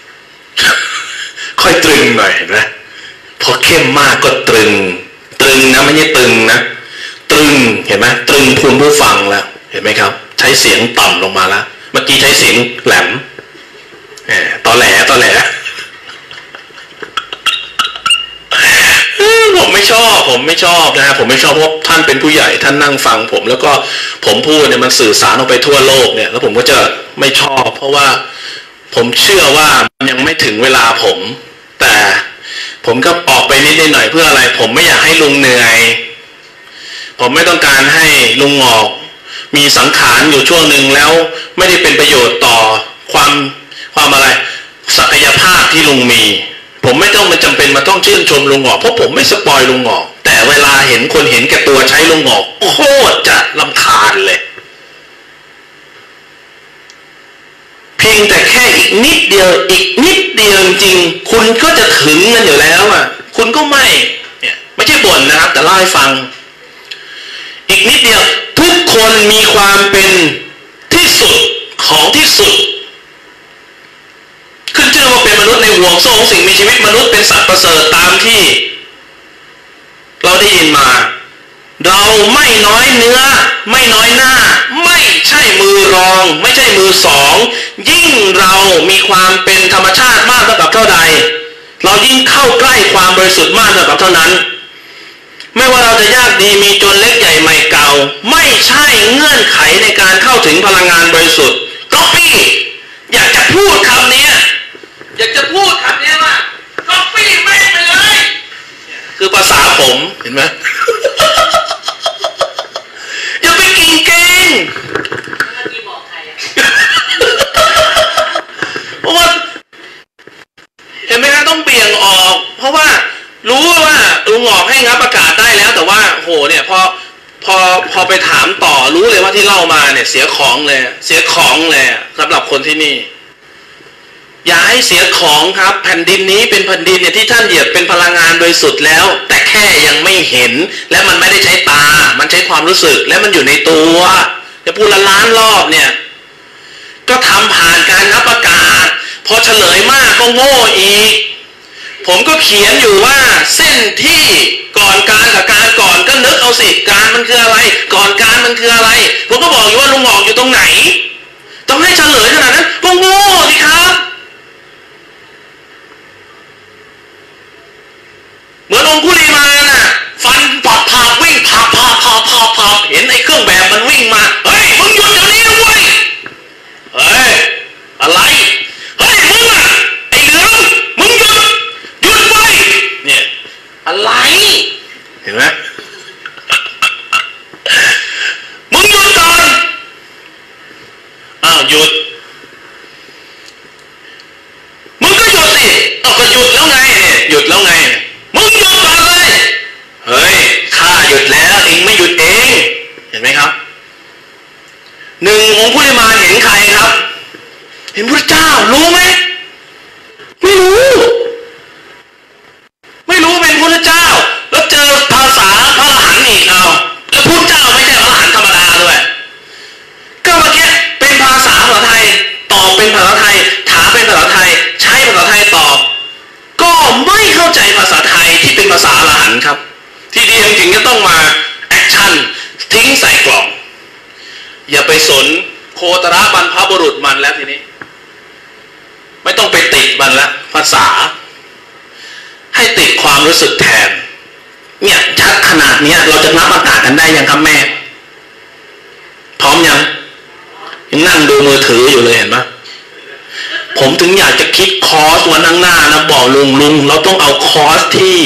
ค่อยตรึงหน่อยเห็นไหมพอเข้มมากก็ตรึงนะไม่ใช่ตึงนะตรึงเห็นไหมตรึงคุณผู้ฟังแล้วเห็นไหมครับใช้เสียงต่ำลงมาแล้วเมื่อกี้ใช้เสียงแหลมตอแหลผมไม่ชอบนะฮะผมไม่ชอบเพราะท่านเป็นผู้ใหญ่ท่านนั่งฟังผมแล้วก็ผมพูดเนี่ยมันสื่อสารออกไปทั่วโลกเนี่ยแล้วผมก็จะไม่ชอบเพราะว่าผมเชื่อว่ามันยังไม่ถึงเวลาผมแต่ผมก็ออกไปนิดหน่อยเพื่ออะไรผมไม่อยากให้ลุงเหนื่อยผมไม่ต้องการให้ลุงหงอกมีสังขารอยู่ช่วงหนึ่งแล้วไม่ได้เป็นประโยชน์ต่อความอะไรศักยภาพที่ลุงมีผมไม่ต้องมันจำเป็นมาต้องชื่นชมลุงหงอกเพราะผมไม่สปอยลุงหงอกแต่เวลาเห็นคนเห็นแก่ตัวใช้ลุงหงอกโคตรจะรำคาญเลยเพียงแต่แค่อีกนิดเดียวจริงคุณก็จะถึงกันอยู่แล้วอ่ะคุณก็ไม่ใช่บ่นนะครับแต่เล่าให้ฟังอีกนิดเดียวทุกคนมีความเป็นที่สุดของที่สุดขึ้นชื่อว่าเป็นมนุษย์ในห่วงโซ่ของสิ่งมีชีวิตมนุษย์เป็นสัตว์ประเสริฐตามที่เราได้ยินมาเราไม่น้อยเนื้อไม่น้อยหน้าไม่ใช่มือรองไม่ใช่มือสองยิ่งเรามีความเป็นธรรมชาติมากเท่ากับเท่าใดเรายิ่งเข้าใกล้ความบริสุทธิ์มากเท่ากับเท่านั้นไม่ว่าเราจะยากดีมีจนเล็กใหญ่ใหม่เก่าไม่ใช่เงื่อนไขในการเข้าถึงพลังงานบริสุทธิ์ก็ปี้อยากจะพูดคำนี้ว่าก็ปี้ไม่ไปเลยคือภาษาผมเห็นไหม อย่าไปกินเก่งเพราะว่าเห็นไหมครับต้องเบี่ยงออกเพราะว่ารู้ว่าลุงหงอกให้งับอากาศได้แล้วแต่ว่าโหเนี่ยพอไปถามต่อรู้เลยว่าที่เล่ามาเนี่ยเสียของเลยสำหรับคนที่นี่อย่าให้เสียของครับแผ่นดินนี้เป็นแผ่นดินเนี่ยที่ท่านเหยียบเป็นพลังงานโดยสุดแล้วแต่แค่ยังไม่เห็นและมันไม่ได้ใช้ตามันใช้ความรู้สึกและมันอยู่ในตัวจะพูดล้านรอบเนี่ยก็ทำผ่านการงับอากาศพอเฉลยมากก็โง่อีกผมก็เขียนอยู่ว่าเส้นที่ก่อนการกับการก่อนก็นึกเอาสิการมันคืออะไรก่อนการมันคืออะไรผมก็บอกอยู่ว่าลุงหงอกอยู่ตรงไหนต้องให้เฉลยขนาดนั้นก็โง่สิครับเหมือนองคุลีมาน่ะฟันปัดผาวิ่งผาเห็นไอ้เครื่องแบบมันวิ่งมาเฮ้ยมึงหยุดเดี๋ยวนี้นะเว้ยเฮ้ยอะไรเฮ้ยมึงอ่ะไอ้เหลืองมึงหยุดไว้เนี่ยอะไรเห็นไหมมึงหยุดก่อนอ้าวหยุดมึงก็หยุดสิเอาก็หยุดแล้วไงเนี่ยหยุดแล้วไงมึงหยุดก่อนเลยเฮ้ยข้าหยุดแล้วเองไม่หยุดเองเห็นไหมครับหนึ่งองค์ผู้มาเห็นใครครับเห็นพระเจ้ารู้ไหมไม่รู้เป็นพระเจ้าแล้วเจอภาษาพระอรหันต์อีกเอาแล้วพระเจ้าไม่ใช่พระอรหันต์ธรรมดาด้วยก็เมื่อกี้เป็นภาษาภาษาไทยตอบเป็นภาษาไทยถามเป็นภาษาไทยใช้ภาษาไทยตอบก็ไม่เข้าใจภาษาไทยที่เป็นภาษาอรหันต์ครับทีเดียวจริงๆก็ต้องมาแอคชั่นทิ้งใส่กล่องอย่าไปสนโคตรบรรพบุรุษมันแล้วทีนี้ไม่ต้องไปติดมันละภาษาให้ติดความรู้สึกแทนเนี่ยชัดขนาดนี้เราจะนับอากาศกันได้ยังครับแม่พร้อมยังนั่งดูมือถืออยู่เลยเห็นไหมผมถึงอยากจะคิดคอร์สวันข้างหน้านะบอกลุงเราต้องเอาคอร์สที่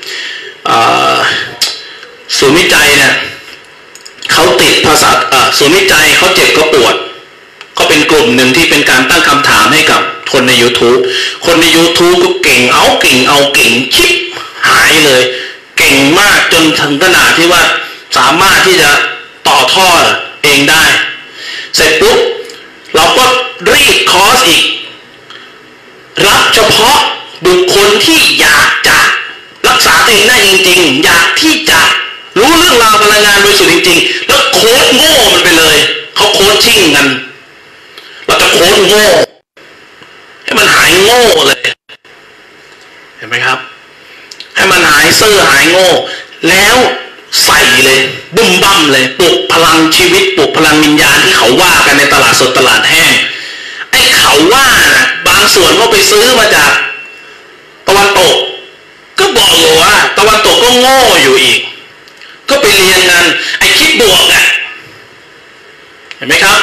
ศูนย์วิจัยเนี่ยเขาติดภาษาศูนย์วิจัยเขาเจ็บก็ปวดเขาไปเป็นกลุ่มหนึ่งที่เป็นการตั้งคำถามให้กับคนใน YouTube คนใน YouTube ก็เก่งเอาเก่งชิบหายเลยเก่งมากจนถึงขนาดที่ว่าสามารถที่จะต่อท่อเองได้เสร็จปุ๊บเราก็รีดคอร์สอีกรับเฉพาะบุคคลที่อยากจะรักษาตัวเองได้จริงๆอยากที่จะรู้เรื่องราวพลังงานบริสุทธิ์จริงๆแล้วโค้ดโง่มันไปเลยเขาโค้ชชิ่งกันเราจะโค้ดโง่ให้มันหายโง่เลยเห็นไหมครับให้มันหายเซ่อหายโง่แล้วใส่เลยบุ้มบั้มเลยปลุกพลังชีวิตปลุกพลังวิญญาณที่เขาว่ากันในตลาดสดตลาดแห้งไอ้เขาว่านะบางส่วนเขาไปซื้อมาจากตะวันตกก็บอกอยู่ว่าตะวันตกก็โง่อยู่อีกก็ไปเรียนกันไอ้คิดบวกอ่ะเห็นไหมครับ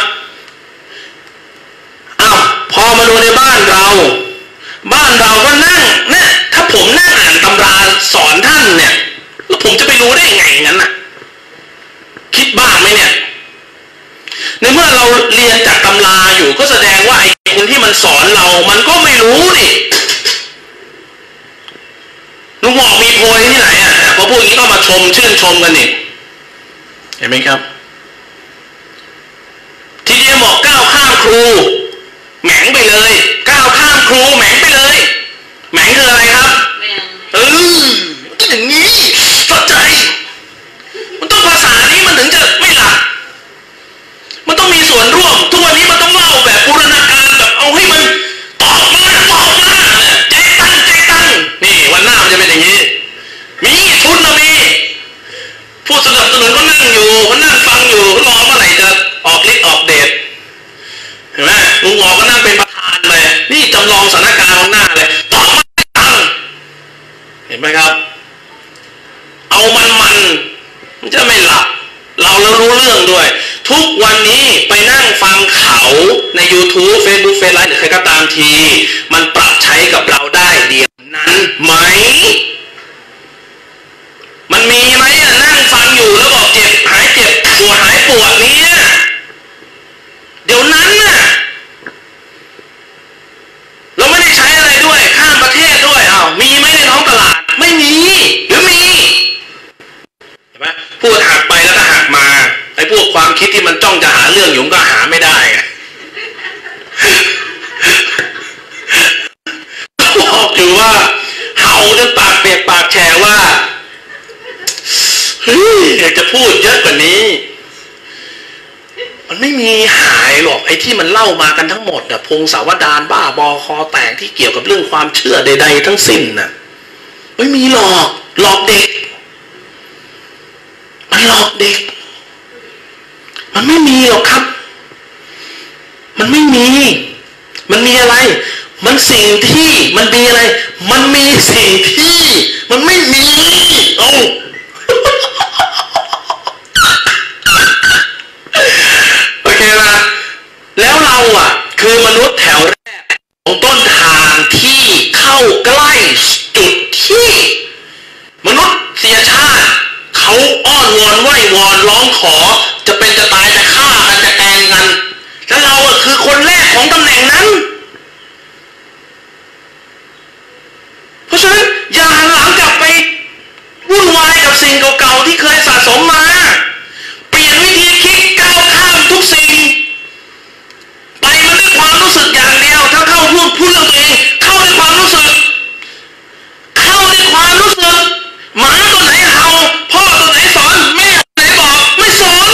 อ้าวพอมาดูในบ้านเราก็นั่งเนี่ยถ้าผมนั่งอ่านตำราสอนท่านเนี่ยแล้วผมจะไปรู้ได้ไงงั้นน่ะคิดบ้างไหมเนี่ยในเมื่อเราเรียนจากตำราอยู่ก็แสดงว่าไอ้คนที่มันสอนเรามันก็ไม่รู้นี่ลุงหมอกมีโพยที่ไหนอ่ะพอพูดอย่างนี้ก็มาชื่นชมกันนี่เห็นไหมครับทีเดียวบอกก้าวข้ามครูแหมงไปเลยก้าวข้ามครูแหมงไปเลยแหมงคืออะไรครับอย่างนี้เข้าใจมันต้องภาษานี้มันถึงจะไม่หลับมันต้องมีส่วนร่วมทุกวันนี้มันต้องเล่าแบบบูรณาการแบบเอาให้มันตอบมาใจตั้งนี่วันหน้ามันจะเป็นอย่างนี้มีทุนเรามีผู้สนับสนุนก็นั่งอยู่ก็นั่งฟังอยู่รอเมื่อไหร่จะออกฤทธิ์ออกเดชเห็นไหมลุงหมอก็นั่งเป็นประธานเลยนี่จำลองสถานการณ์ข้างหน้าเลยตอบมาตั้งเห็นไหมครับเอามันจะไม่หลับเราแล้วรู้เรื่องด้วยทุกวันนี้ไปนั่งฟังเขาใน YouTube Facebook เฟซไลฟ์หรือใครก็ตามทีมันปรับใช้กับเราได้เดี๋ยวนั้นไหมมันมีไหมนั่งฟังอยู่แล้วบอกเจ็บหายเจ็บปวดหายปวดเนี่ยเดี๋ยวนั้นน่ะเราไม่ได้ใช้อะไรด้วยข้ามประเทศด้วยมีไหมในท้องตลาดไม่มีหรือมีเห็นไหมพูดหักไปแล้วก็หักมาไอ้พวกความคิดที่มันจ้องจะหาเรื่องอยู่ก็หาไม่ได้บอกอยู่ว่าเห่าจนปากเปียกปากแฉะว่าอยากจะพูดเยอะกว่านี้มันไม่มีหายหรอกไอ้ที่มันเล่ามากันทั้งหมดพงศาวดารบ้าบอคอแตกที่เกี่ยวกับเรื่องความเชื่อใดๆทั้งสิ้นไม่มีหลอกเด็กมันหลอกเด็กมันไม่มีหรอกครับมันไม่มีมันมีอะไรมันสิ่งที่มันมีอะไรมันมีสิ่งที่มันไม่มีโอเคนะแล้วเราคือมนุษย์แถวแรกของต้นทางที่เข้าใกล้จุดที่มนุษยชาติเขาอ้อนวอนไหว้วอนร้องขอจะเป็นจะตายจะฆ่ากันจะแกล้งกันแล้วเราคือคนแรกของตำแหน่งนั้นเพราะฉะนั้นอย่าหันหลังกลับไปวุ่นวายกับสิ่งเก่าๆที่เคยสะสมมาเปลี่ยนวิธีคิดก้าวข้ามทุกสิ่งไปมันด้วยความรู้สึกอย่างเดียวถ้าเข้าพูดเรื่องตัวเองเข้าด้วยความรู้สึกหมาตัวไหนเห่าพ่อตัวไหนสอนแม่ตัวไหนบอกไม่สน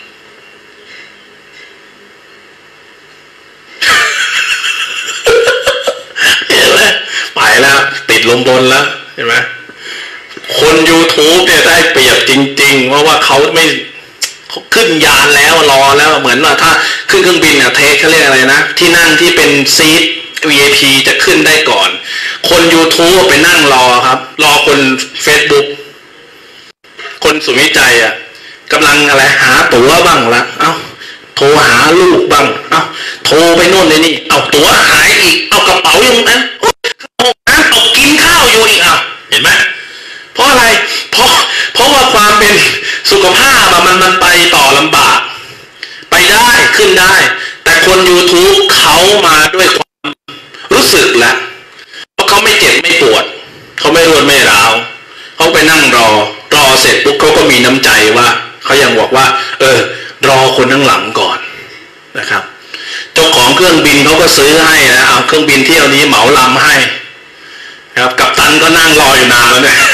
เห็นไหมไปแล้วติดลมบนแล้วเห็นไหมคน YouTube เนี่ยได้เปรียบจริงๆเพราะว่าเขาขึ้นยานแล้วรอแล้วเหมือนว่าถ้าขึ้นเครื่องบินเทคเขาเรียกอะไรนะที่นั่งที่เป็นซีท VIP จะขึ้นได้ก่อนคน YouTube ไปนั่งรอครับรอคน Facebook คนสุวิจัยกำลังอะไรหาตั๋วบ้างละโทรหาลูกบ้างโทรไปโน่นเลยนี่ตั๋วหายอีกกระเป๋ายังนะกินข้าวอยู่อีกเห็นไหมเพราะอะไรเพราะว่าความเป็นสุขภาพมันไปต่อลำบากไปได้ขึ้นได้แต่คน YouTube เขามาด้วยความรู้สึกแล้วเพราะเขาไม่เจ็บไม่ปวดเขาไม่รวนไม่ร้าวเขาไปนั่งรอเสร็จปุ๊บเขาก็มีน้ำใจว่าเขายังบอกว่า รอคนข้างหลังก่อนนะครับเจ้าของเครื่องบินเขาก็ซื้อให้นะเอาเครื่องบินเที่ยวนี้เหมาลำให้ครับกัปตันก็นั่งรออยู่นานแล้วเนี่ย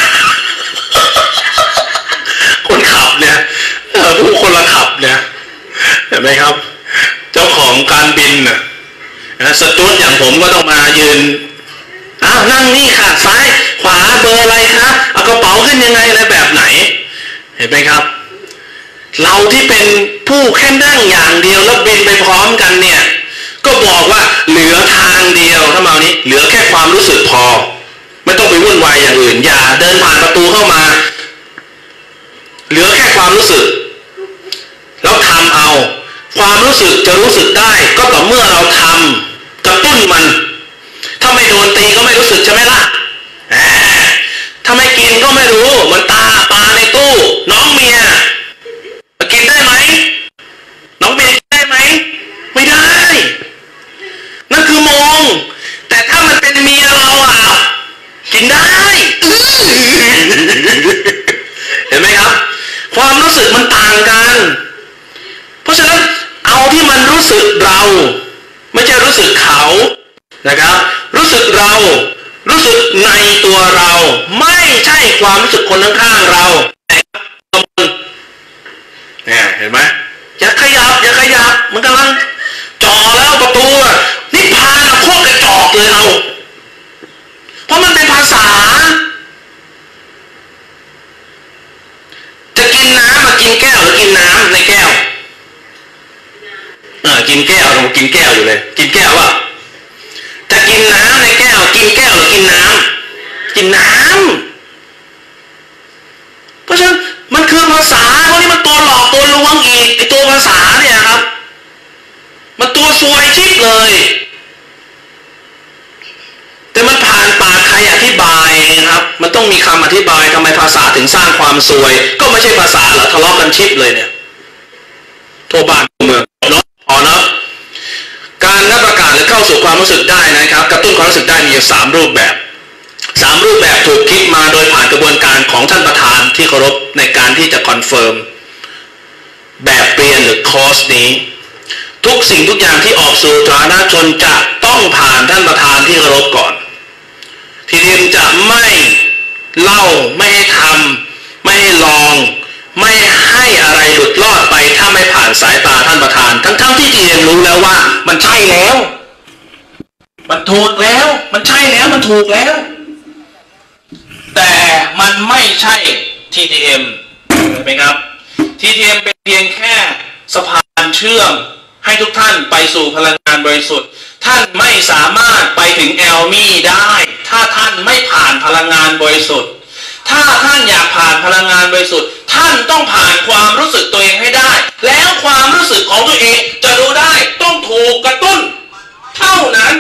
คนขับเนี่ยผู้คนละขับเนี่ยเห็นไหมครับเจ้าของการบินนะสจ๊วตอย่างผมก็ต้องมายืนนั่งนี่ค่ะซ้ายขวาเบอร์อะไรคะเอากระเป๋าขึ้นยังไงอะไรแบบไหนเห็นไหมครับเราที่เป็นผู้แค่นั่งอย่างเดียวแล้วบินไปพร้อมกันเนี่ยก็บอกว่าเหลือทางเดียวถ้ามานี้เหลือแค่ความรู้สึกพอไม่ต้องไปวุ่นวายอย่างอื่นอย่าเดินผ่านประตูเข้ามาเหลือแค่ความรู้สึกแล้วทำเอาความรู้สึกจะรู้สึกได้ก็ต่อเมื่อเราทำกระตุ้นมันถ้าไม่โดนตีก็ไม่รู้สึกใช่ไหมล่ะถ้าไม่กินก็ไม่รู้เหมือนปลาในตู้น้องเมียกินได้ไหมน้องเมียกินได้ไหมไม่ได้นั่นคือมองแต่ถ้ามันเป็นเมียเรากินได้เห็นไหมครับความรู้สึกมันต่างกันเพราะฉะนั้นเอาที่มันรู้สึกเราไม่ใช่รู้สึกเขานะครับรู้สึกเรารู้สึกในตัวเราไม่ใช่ความรู้สึกคนข้างๆเราเนี่ยเห็นไหมอย่าขยับมันกำลังจ่อแล้วประตูนิพพานโคตรกระจอกเลยเราเพราะมันเป็นภาษาจะกินน้ำมากินแก้วหรือกินน้ำในแก้วกินแก้วเรากินแก้วอยู่เลยกินแก้วจะกินน้ำในแก้วกินแก้วหรือกินน้ำกินน้ำเพราะฉะนั้นมันคือภาษาพวกนี้มันตัวหลอกตัวลวงอีกไอตัวภาษาเนี่ยครับมันตัวซวยชิบเลยแต่มันผ่านปากใครอธิบายนะครับมันต้องมีคำอธิบายทำไมภาษาถึงสร้างความซวยก็ไม่ใช่ภาษาเหรอทะเลาะกันชิบเลยเนี่ยทั่วบ้านทั่วเมืองเนาะพอเนาะการนับประกาศหรือเข้าสู่ความรู้สึกได้นะครับกระตุ้นความรู้สึกได้มีอยู่3 รูปแบบถูกคิดมาโดยผ่านกระบวนการของท่านประธานที่เคารพในการที่จะคอนเฟิร์มแบบเปลี่ยนหรือคอร์สนี้ทุกสิ่งทุกอย่างที่ออกสู่สาธารณชนจะต้องผ่านท่านประธานที่เคารพก่อนทีเรียนจะไม่เล่าไม่ให้ทำไม่ให้ลองไม่ให้อะไรหลุดรอดไปถ้าไม่ผ่านสายตาท่านประธานทั้งที่ทีเรียนรู้แล้วว่ามันใช่แล้วมันถูกแล้วมันใช่แล้วมันถูกแล้วแต่มันไม่ใช่ TTM เห็นไหมครับ TTM เป็นเพียงแค่สะพานเชื่อมให้ทุกท่านไปสู่พลังงานบริสุทธิ์ท่านไม่สามารถไปถึงแอลมี่ได้ถ้าท่านไม่ผ่านพลังงานบริสุทธิ์ถ้าท่านอยากผ่านพลังงานบริสุทธิ์ท่านต้องผ่านความรู้สึกตัวเองให้ได้แล้วความรู้สึกของตัวเองจะรู้ได้ต้องถูกกระตุ้นเท่านั้น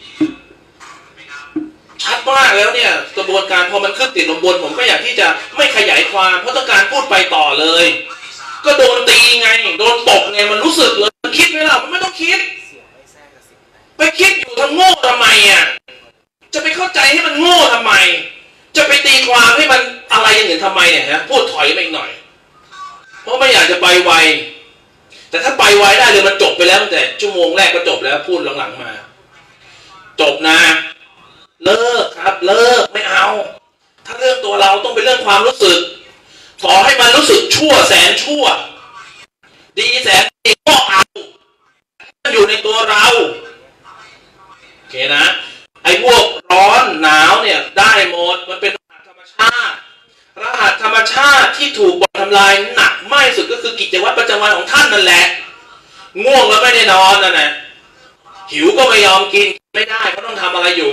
ชัดมากแล้วเนี่ยกระบวนการพอมันขึ้นติดลมบนผมก็อยากที่จะไม่ขยายความเพราะต้องการพูดไปต่อเลยก็โดนตีไงโดนตบไงมันรู้สึกเลยมันคิดไหมล่ะมันไม่ต้องคิดไปคิดอยู่ทำโง่ทำไมจะไปเข้าใจให้มันโง่ทำไมจะไปตีความให้มันอะไรอย่างอื่นทำไมเนี่ยฮะพูดถอยไปอีกหน่อยเพราะไม่อยากจะไปไวแต่ถ้าไปไวได้เลยมันจบไปแล้วตั้งแต่ชั่วโมงแรกก็จบแล้วพูดหลังๆมาจบนะเลิกครับเลิกไม่เอาถ้าเรื่องตัวเราต้องเป็นเรื่องความรู้สึกขอให้มันรู้สึกชั่วแสนชั่วดีแสนดีก็เอามันอยู่ในตัวเราโอเคนะไอ้พวกร้อนหนาวเนี่ยได้หมดมันเป็นรหัสธรรมชาติที่ถูกบ่อนทำลายหนักมากที่สุดก็คือกิจวัตรประจำวันของท่านนั่นแหละง่วงแล้วไม่ได้นอนนั่นแหละหิวก็ไม่ยอมกินไม่ได้เพราะต้องทำอะไรอยู่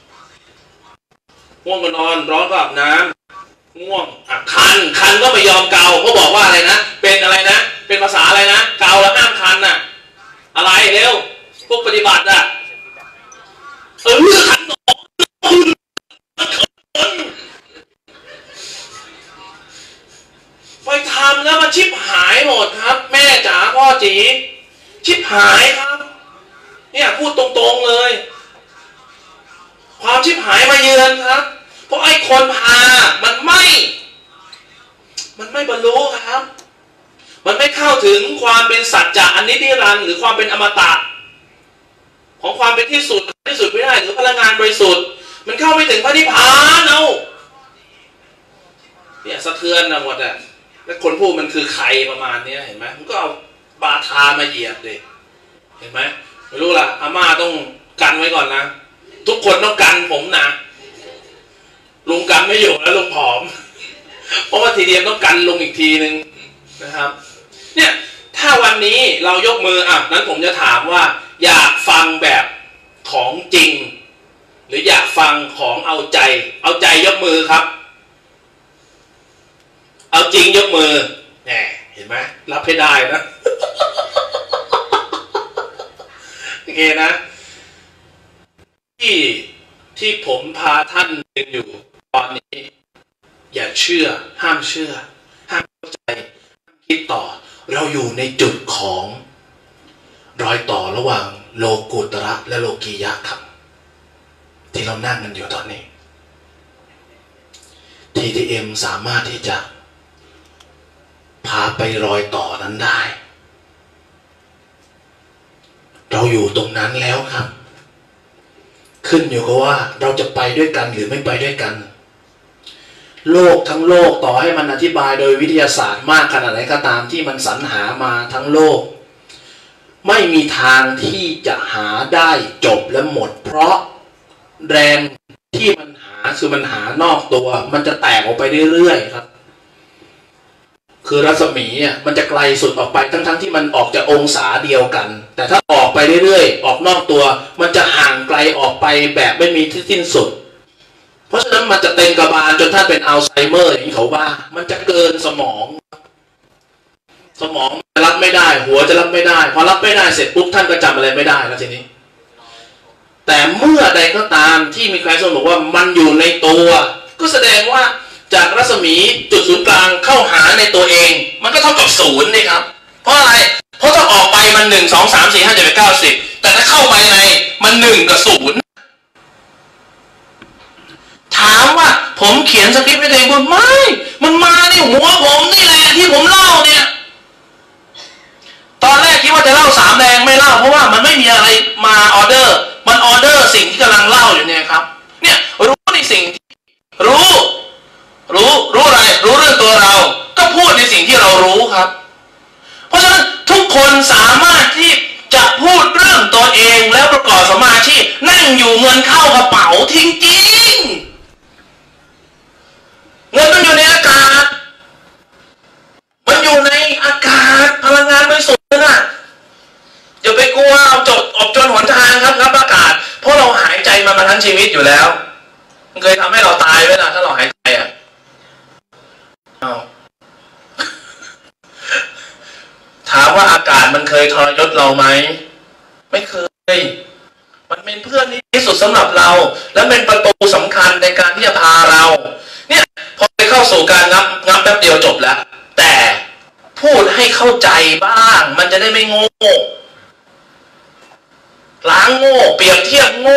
ง่วงก็นอนร้อนก็อาบน้ำง่วงคันก็ไม่ยอมเกาเขาบอกว่าอะไรนะเป็นอะไรนะเป็นภาษาอะไรนะเกาแล้วห้ามคันน่ะอะไรเร็วพวกปฏิบัติคันไปทำแล้วมันชิบหายหมดครับแม่จ๋าพ่อจีชิบหายครับเนี่ยพูดตรงๆเลยความชิบหายมาเยือนครับเพราะไอ้คนพามันไม่บรรลุครับมันไม่เข้าถึงความเป็นสัจจะอันนิรันดร์หรือความเป็นอมตะของความเป็นที่สุดไม่ได้หรือพลังงานบริสุทธิ์มันเข้าไม่ถึงพระนิพพานเอาเนี่ยสะเทือนนะหมดอ่ะแล้วคนพูดมันคือใครประมาณนี้เห็นไหมมันก็เอาบาทามาเหยียบเลยเห็นไหมไม่รู้ล่ะอาม่าต้องกันไว้ก่อนนะทุกคนต้องกันผมนะลุงกันไม่อยู่แล้วลุงผอมเพราะว่าทีเดียวต้องกันลงอีกทีนึงนะครับเนี่ยถ้าวันนี้เรายกมือนั้นผมจะถามว่าอยากฟังแบบของจริงหรืออยากฟังของเอาใจยกมือครับเอาจริงยกมือแหมเห็นไหมรับให้ได้นะ โอเคนะที่ผมพาท่านเรียนอยู่ตอนนี้อย่าเชื่อห้ามเชื่อห้ามเข้าใจห้ามคิดต่อเราอยู่ในจุดของรอยต่อระหว่างโลกุตระและโลกียะครับที่เรานั่งกันอยู่ตอนนี้ TTM สามารถที่จะพาไปรอยต่อนั้นได้เราอยู่ตรงนั้นแล้วครับขึ้นอยู่กับว่าเราจะไปด้วยกันหรือไม่ไปด้วยกันโลกทั้งโลกต่อให้มันอธิบายโดยวิทยาศาสตร์มากขนาดไหนก็ตามที่มันสรรหามาทั้งโลกไม่มีทางที่จะหาได้จบและหมดเพราะแรงที่มันหาคือมันหานอกตัวมันจะแตกออกไปเรื่อยๆครับคือรัศมีมันจะไกลสุดออกไปทั้งที่มันออกจากองศาเดียวกันแต่ถ้าออกไปเรื่อยๆออกนอกตัวมันจะห่างไกลออกไปแบบไม่มีที่สิ้นสุดเพราะฉะนั้นมันจะเต็มกระบาลจนถ้าเป็นอัลไซเมอร์อย่างที่เขาว่ามันจะเกินสมองจะรับไม่ได้หัวจะรับไม่ได้พอรับไม่ได้เสร็จปุ๊บท่านก็จำอะไรไม่ได้แล้วทีนี้แต่เมื่อใดก็ตามที่มีใครสมมติว่ามันอยู่ในตัวก็แสดงว่าจากรัศมีจุดศูนย์กลางเข้าหาในตัวเองมันก็เท่ากับศูนย์นี่ครับเพราะอะไรเพราะถ้าออกไปมัน1 2 3 4 5 7 8 9 10แต่ถ้าเข้าไปในมัน1กับ0ถามว่าผมเขียนสคริปต์ให้ตัวเองไม่มันมาในหัวผมนี่แหละที่ผมเล่าเนี่ยตอนแรกคิดว่าจะเล่า3แดงไม่เล่าเพราะว่ามันไม่มีอะไรมาออเดอร์มันออเดอร์สิ่งที่กำลังเล่าอยู่เนี่ยครับเนี่ยรู้ในสิ่งรู้อะไรรู้เรื่องตัวเราก็พูดในสิ่งที่เรารู้ครับเพราะฉะนั้นทุกคนสามารถที่จะพูดเรื่องตัวเองแล้วประกอบสมาธินั่งอยู่เงินเข้ากระเป๋าจริงๆเงินมันอยู่ในอากาศมันอยู่ในอากาศพลังงานบริสุทธิ์นะอย่าไปกลัวเอาจนหนทางครับอากาศเพราะเราหายใจมาทั้งชีวิตอยู่แล้วมันเคยทำให้เราตายไหมล่ะถ้าเราหายใจถามว่าอากาศมันเคยทรยศเราไหมไม่เคยมันเป็นเพื่อนที่สุดสำหรับเราและเป็นประตูสำคัญในการที่จะพาเราเนี่ยพอไปเข้าสู่การงับแป๊บเดียวจบแล้วแต่พูดให้เข้าใจบ้างมันจะได้ไม่โง่ล้างโง่เปรียบเทียบโง่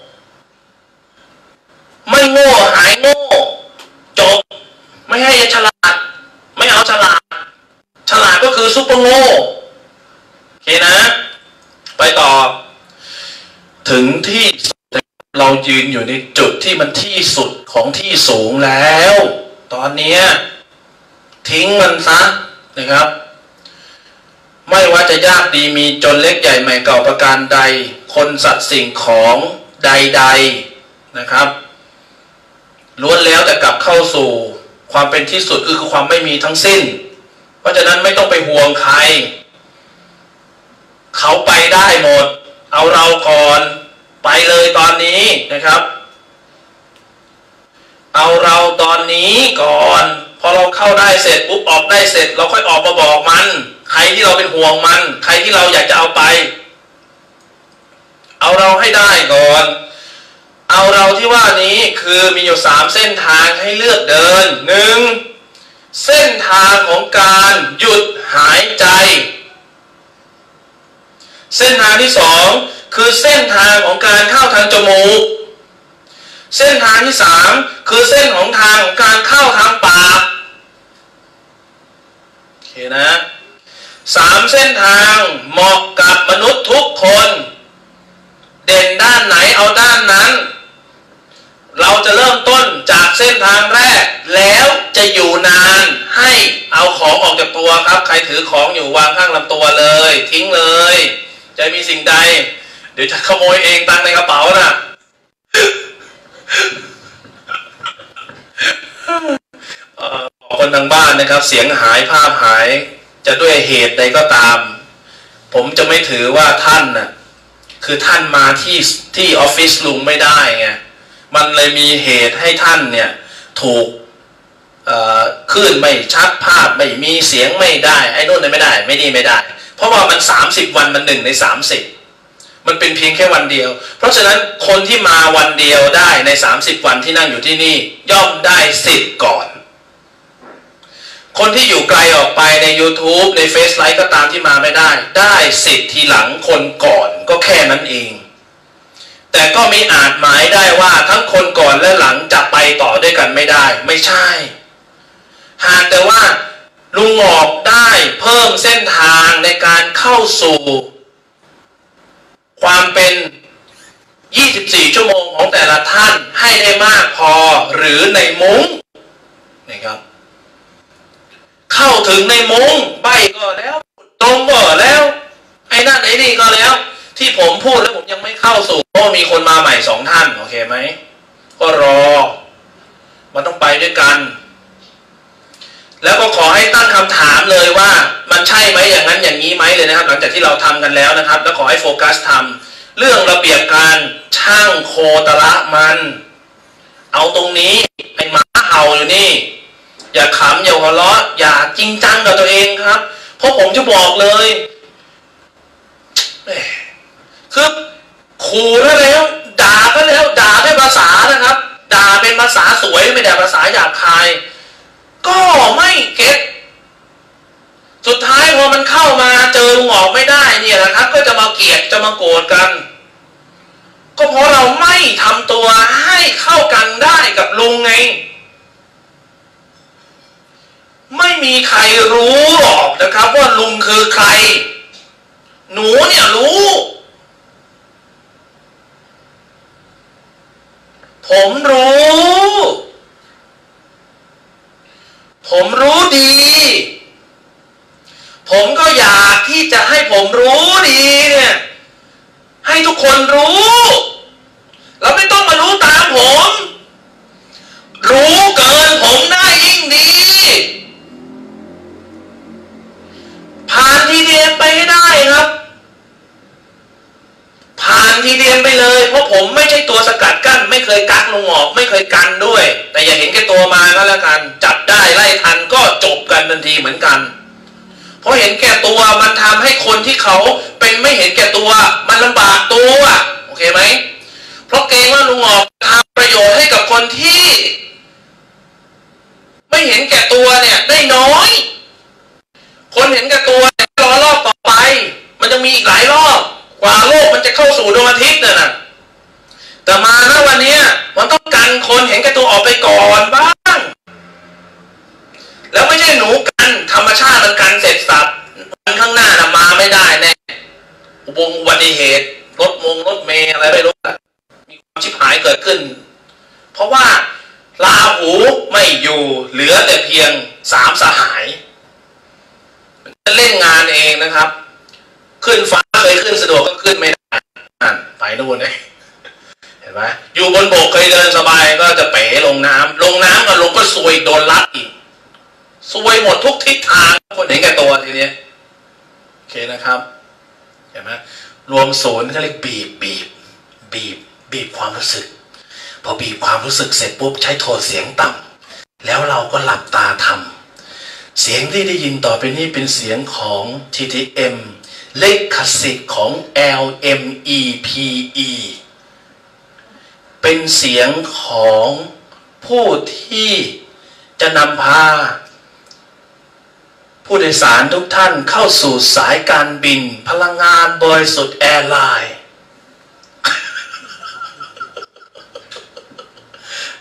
ไม่โง่หายโง่จบไม่ให้ฉลาดไม่เอาฉลาดก็คือซุปเปอร์โง่โอเคนะไปต่อถึงที่เรายืนอยู่ในจุดที่มันที่สุดของที่สูงแล้วตอนนี้ทิ้งมันซะนะครับไม่ว่าจะยากดีมีจนเล็กใหญ่ใหม่เก่าประการใดคนสัตว์สิ่งของใดๆนะครับล้วนแล้วแต่กลับเข้าสู่ความเป็นที่สุดคือความไม่มีทั้งสิ้นเพราะฉะนั้นไม่ต้องไปห่วงใครเขาไปได้หมดเอาเราก่อนไปเลยตอนนี้นะครับเอาเราตอนนี้ก่อนพอเราเข้าได้เสร็จปุ๊บออกได้เสร็จเราค่อยออกมาบอกมันใครที่เราเป็นห่วงมันใครที่เราอยากจะเอาไปเอาเราให้ได้ก่อนเอาเราที่ว่านี้คือมีอยู่3เส้นทางให้เลือกเดิน1เส้นทางของการหยุดหายใจเส้นทางที่2 คือเส้นทางของการเข้าทางจมูกเส้นทางที่3คือเส้นของทางของการเข้าทางปากโอเคนะ3เส้นทางเหมาะกับมนุษย์ทุกคนเด่นด้านไหนเอาด้านนั้นเราจะเริ่มต้นจากเส้นทางแรกแล้วจะอยู่นานให้เอาของออกจากตัวครับใครถือของอยู่วางข้างลำตัวเลยทิ้งเลยจะมีสิ่งใดเดี๋ยวจะขโมยเองตังในกระเป๋าน่ะคนทางบ้านนะครับเสียงหายภาพหายจะด้วยเหตุใดก็ตามผมจะไม่ถือว่าท่านน่ะคือท่านมาที่ออฟฟิศลุงไม่ได้ไงมันเลยมีเหตุให้ท่านเนี่ยถูกคลื่นไม่ชัดภาพไม่มีเสียงไม่ได้ไอ้นู่นไม่ได้ไม่นี่ไม่ได้เพราะว่ามัน30วันมัน1ใน30มันเป็นเพียงแค่วันเดียวเพราะฉะนั้นคนที่มาวันเดียวได้ใน30วันที่นั่งอยู่ที่นี่ย่อมได้สิทธิ์ก่อนคนที่อยู่ไกลออกไปใน YouTube ใน Face Live ก็ตามที่มาไม่ได้สิทธิ์ทีหลังคนก่อนก็แค่นั้นเองแต่ก็ไม่อาจหมายได้ว่าทั้งคนก่อนและหลังจะไปต่อด้วยกันไม่ได้ไม่ใช่หากแต่ว่าลุงหงอกได้เพิ่มเส้นทางในการเข้าสู่ความเป็น24ชั่วโมงของแต่ละท่านให้ได้มากพอหรือในมุ้งนะครับเข้าถึงในมุ้งใบก็แล้วตรงก็แล้วไอ้นั่นไอ้นี่ก็แล้วที่ผมพูดแล้วผมยังไม่เข้าสู่เพราะมีคนมาใหม่2ท่านโอเคไหมก็รอมันต้องไปด้วยกันแล้วก็ขอให้ตั้งคำถามเลยว่ามันใช่ไหมอย่างนั้นอย่างนี้ไหมเลยนะครับหลังจากที่เราทำกันแล้วนะครับแล้วขอให้โฟกัสทำเรื่องระเบียบการช่างโคตระมันเอาตรงนี้ไอ้หมาเห่าอยู่นี่อย่าขำอย่าหัวเราะอย่าจริงจังกับตัวเองครับเพราะผมจะบอกเลยคือขู่แล้วด่าก็แล้วด่าด้วยภาษานะครับด่าเป็นภาษาสวยไม่ได้ภาษาหยาบคายก็ไม่เก็ตสุดท้ายพอมันเข้ามาเจอลุงหงอกไม่ได้เนี่ยนะครับก็จะมาเกลียดจะมาโกรธกันก็เพราะเราไม่ทำตัวให้เข้ากันได้กับลุงไงไม่มีใครรู้หรอกนะครับว่าลุงคือใครหนูเนี่ยรู้ผมรู้ดีผมก็อยากที่จะให้ผมรู้ดีเนี่ยให้ทุกคนรู้แล้วไม่ต้องมารู้ตามผมรู้เกินผมได้ยิ่งดีผ่านทีเดียนไปให้ได้ครับผ่านทีเดียนไปเลยเพราะผมไม่ใช่ตัวสกัดกั้นไม่เคยกักลุงหงอกไม่เคยกันด้วยแต่อย่าเห็นแก่ตัวมาก็แล้วกันจับได้ไล่ทันก็จบกันทันทีเหมือนกันเพราะเห็นแก่ตัวมันทำให้คนที่เขาเป็นไม่เห็นแก่ตัวมันลำบากตัวโอเคไหมเพราะเกรงว่าลุงหงอกทำประโยชน์ให้กับคนที่ไม่เห็นแก่ตัวเนี่ยได้น้อยคนเห็นแก่ตัวรอรอบต่อไปมันจะมีอีกหลายรอบกว่าโลกมันจะเข้าสู่ดวงอาทิตย์น่ะแต่มาณวันนี้มันต้องกันคนเห็นแก่ตัวออกไปก่อนบ้างแล้วไม่ใช่หนูกันธรรมชาติมันกันเสร็จสับวันข้างหน้าน่ะมาไม่ได้แน่อุบัติเหตุรถเมล์อะไรไม่รู้มีความชิบหายเกิดขึ้นเพราะว่าราหูไม่อยู่เหลือแต่เพียง3สหายจะเล่นงานเองนะครับขึ้นฟ้าเคยขึ้นสะดวกก็ขึ้นไม่ได้ไปนู่นเลยเห็นไหมอยู่บนบกเคยเดินสบายก็จะเป๋ลงน้ำก็ลงก็ซวยโดนลัดอีกซวยหมดทุกทิศทางคนเห็นแก่ตัวทีนี้โอเคนะครับเห็นไหมรวมศูนย์เขาเรียกบีบความรู้สึกพอบีบความรู้สึกเสร็จปุ๊บใช้โทนเสียงต่ำแล้วเราก็หลับตาทำเสียงที่ได้ยินต่อไปนี้เป็นเสียงของ TTM เลขสิทธิ์ของ LMEPE เป็นเสียงของผู้ที่จะนำพาผู้โดยสารทุกท่านเข้าสู่สายการบินพลังงานบริสุทธิ์แอร์ไลน์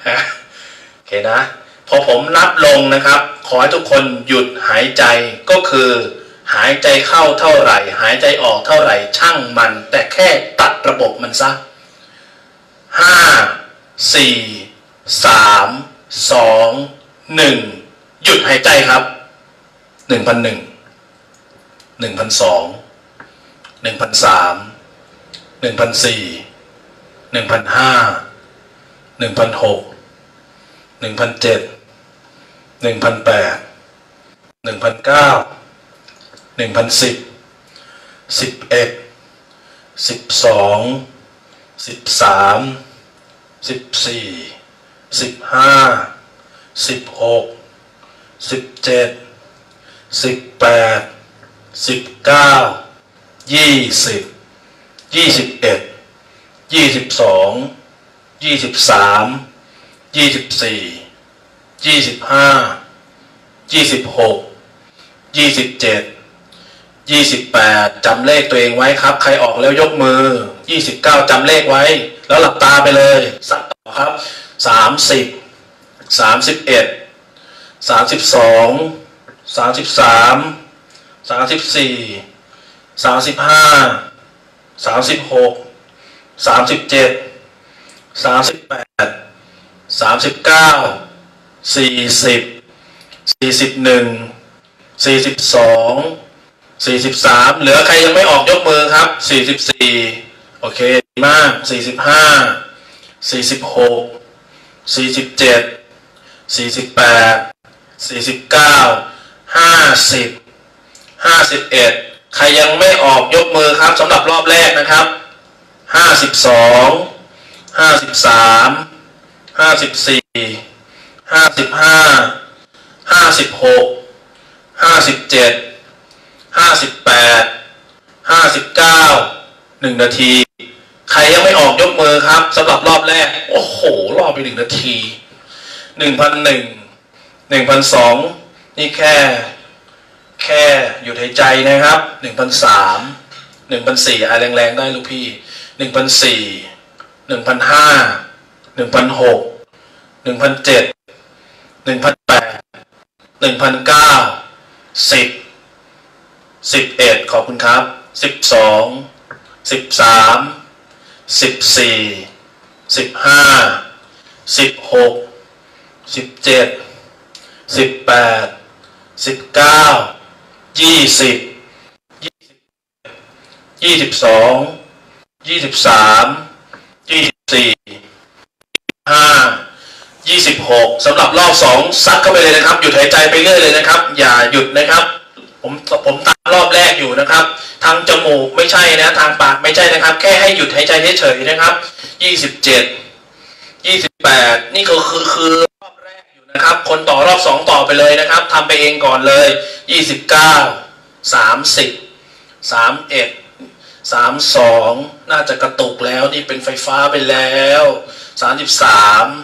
โอเคนะพอผมนับลงนะครับขอให้ทุกคนหยุดหายใจก็คือหายใจเข้าเท่าไหร่หายใจออกเท่าไหร่ช่างมันแต่แค่ตัดระบบมันซะ5 4 3 2 1หยุดหายใจครับ1,001 1,002 1,003 1,004 1,005 1,006 1,007 1,008 1,009 1,010 11 12 13 14 15 16 17 18 19 20 21 22 23 24 25 26 27 28จำเลขตัวเองไว้ครับใครออกแล้วยกมือ29จำเลขไว้แล้วหลับตาไปเลยสักต่อครับ30 31 32 33 34 35 36 37 38 39 40 41 42 43เหลือใครยังไม่ออกยกมือครับ44โอเคดีมาก45 46 47 48 49 50 51ใครยังไม่ออกยกมือครับสำหรับรอบแรกนะครับ52 53 54 55 56 57 58 59 1 นาทีใครยังไม่ออกยกมือครับสำหรับรอบแรกโอ้โหรอบไป1 นาที 1,001 1,002 นี่แค่หยุดหายใจนะครับ 1,003 1,004อะไรแรงๆได้ลูกพี่ 1,004 1,005 1,006 1,007 1,008 1,009 10 11ขอบคุณครับ12 13 14 15 16 17 18 19 20 22 23 24 25 26สำหรับรอบ2ซัดเข้าไปเลยนะครับหยุดหายใจไปเรื่อยเลยนะครับอย่าหยุดนะครับผมตามรอบแรกอยู่นะครับทางจมูกไม่ใช่นะทางปากไม่ใช่นะครับแค่ให้หยุดหายใจเฉยๆนะครับ27 28นี่คือรอบแรกอยู่นะครับคนต่อรอบ2ต่อไปเลยนะครับทำไปเองก่อนเลย29 30 31 32น่าจะกระตุกแล้วนี่เป็นไฟฟ้าไปแล้ว33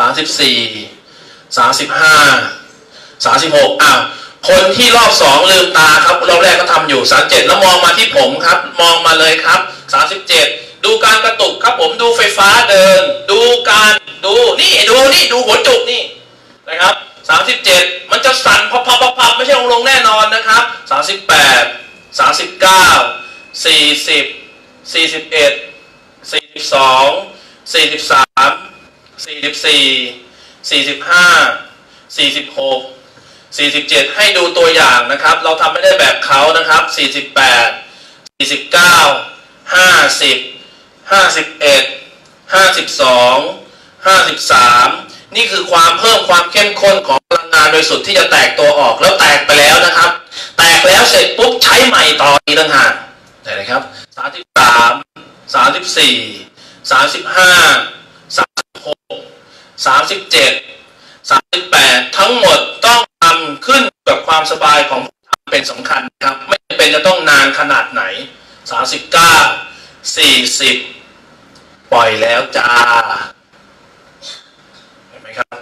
34 35 36คนที่รอบ2ลืมตาครับรอบแรกก็ทำอยู่37แล้วมองมาที่ผมครับมองมาเลยครับ37ดูการกระตุกครับผมดูไฟฟ้าเดินดูนี่ดูหัวจุกนี่นะครับ37มันจะสั่นพับไม่ใช่ลงแน่นอนนะครับ38 39 40 41 42 43 44 45 46 47ให้ดูตัวอย่างนะครับเราทำไม่ได้แบบเขานะครับ48 49 50 51 52 53นี่คือความเพิ่มความเข้มข้นของพลังงานโดยสุดที่จะแตกตัวออกแล้วแตกไปแล้วนะครับแตกแล้วเสร็จปุ๊บใช้ใหม่ต่ออีกต่างหากได้เลยครับ33 34 35 36 37 38ทั้งหมดต้องทำขึ้นกับความสบายของผู้ทำเป็นสำคัญครับไม่จำเป็นจะต้องนานขนาดไหน39 40ปล่อยแล้วจ้าเห็นไหมครับ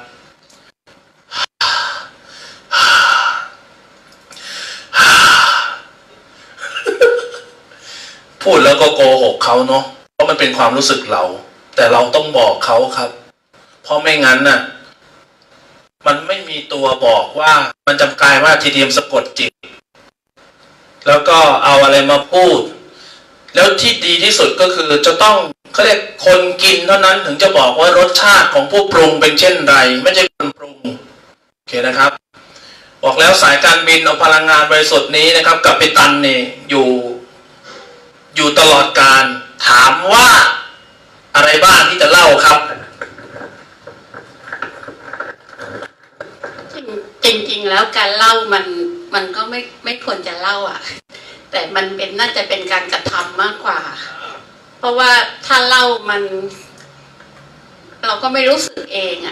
พูดแล้วก็โกหกเขาเนาะเพราะมันเป็นความรู้สึกเราแต่เราต้องบอกเขาครับผราะไม่งั้นน่ะมันไม่มีตัวบอกว่ามันจำกลายว่าทีเดียมสะกดจิตแล้วก็เอาอะไรมาพูดแล้วที่ดีที่สุดก็คือจะต้องเขาเรียกคนกินเท่านั้นถึงจะบอกว่ารสชาติของผู้ปรุงเป็นเช่นไรไม่ใช่คนปรุงโอเคนะครับบอกแล้วสายการบินเอาพลังงานบริสุทธิ์นี้นะครับกัปตันนี่อยู่ตลอดการถามว่าอะไรบ้างที่จะเล่าครับจริงๆแล้วการเล่ามันก็ไม่ควรจะเล่าอ่ะแต่มันน่าจะเป็นการกระทำมากกว่าเพราะว่าถ้าเล่าเราก็ไม่รู้สึกเองอ่ะ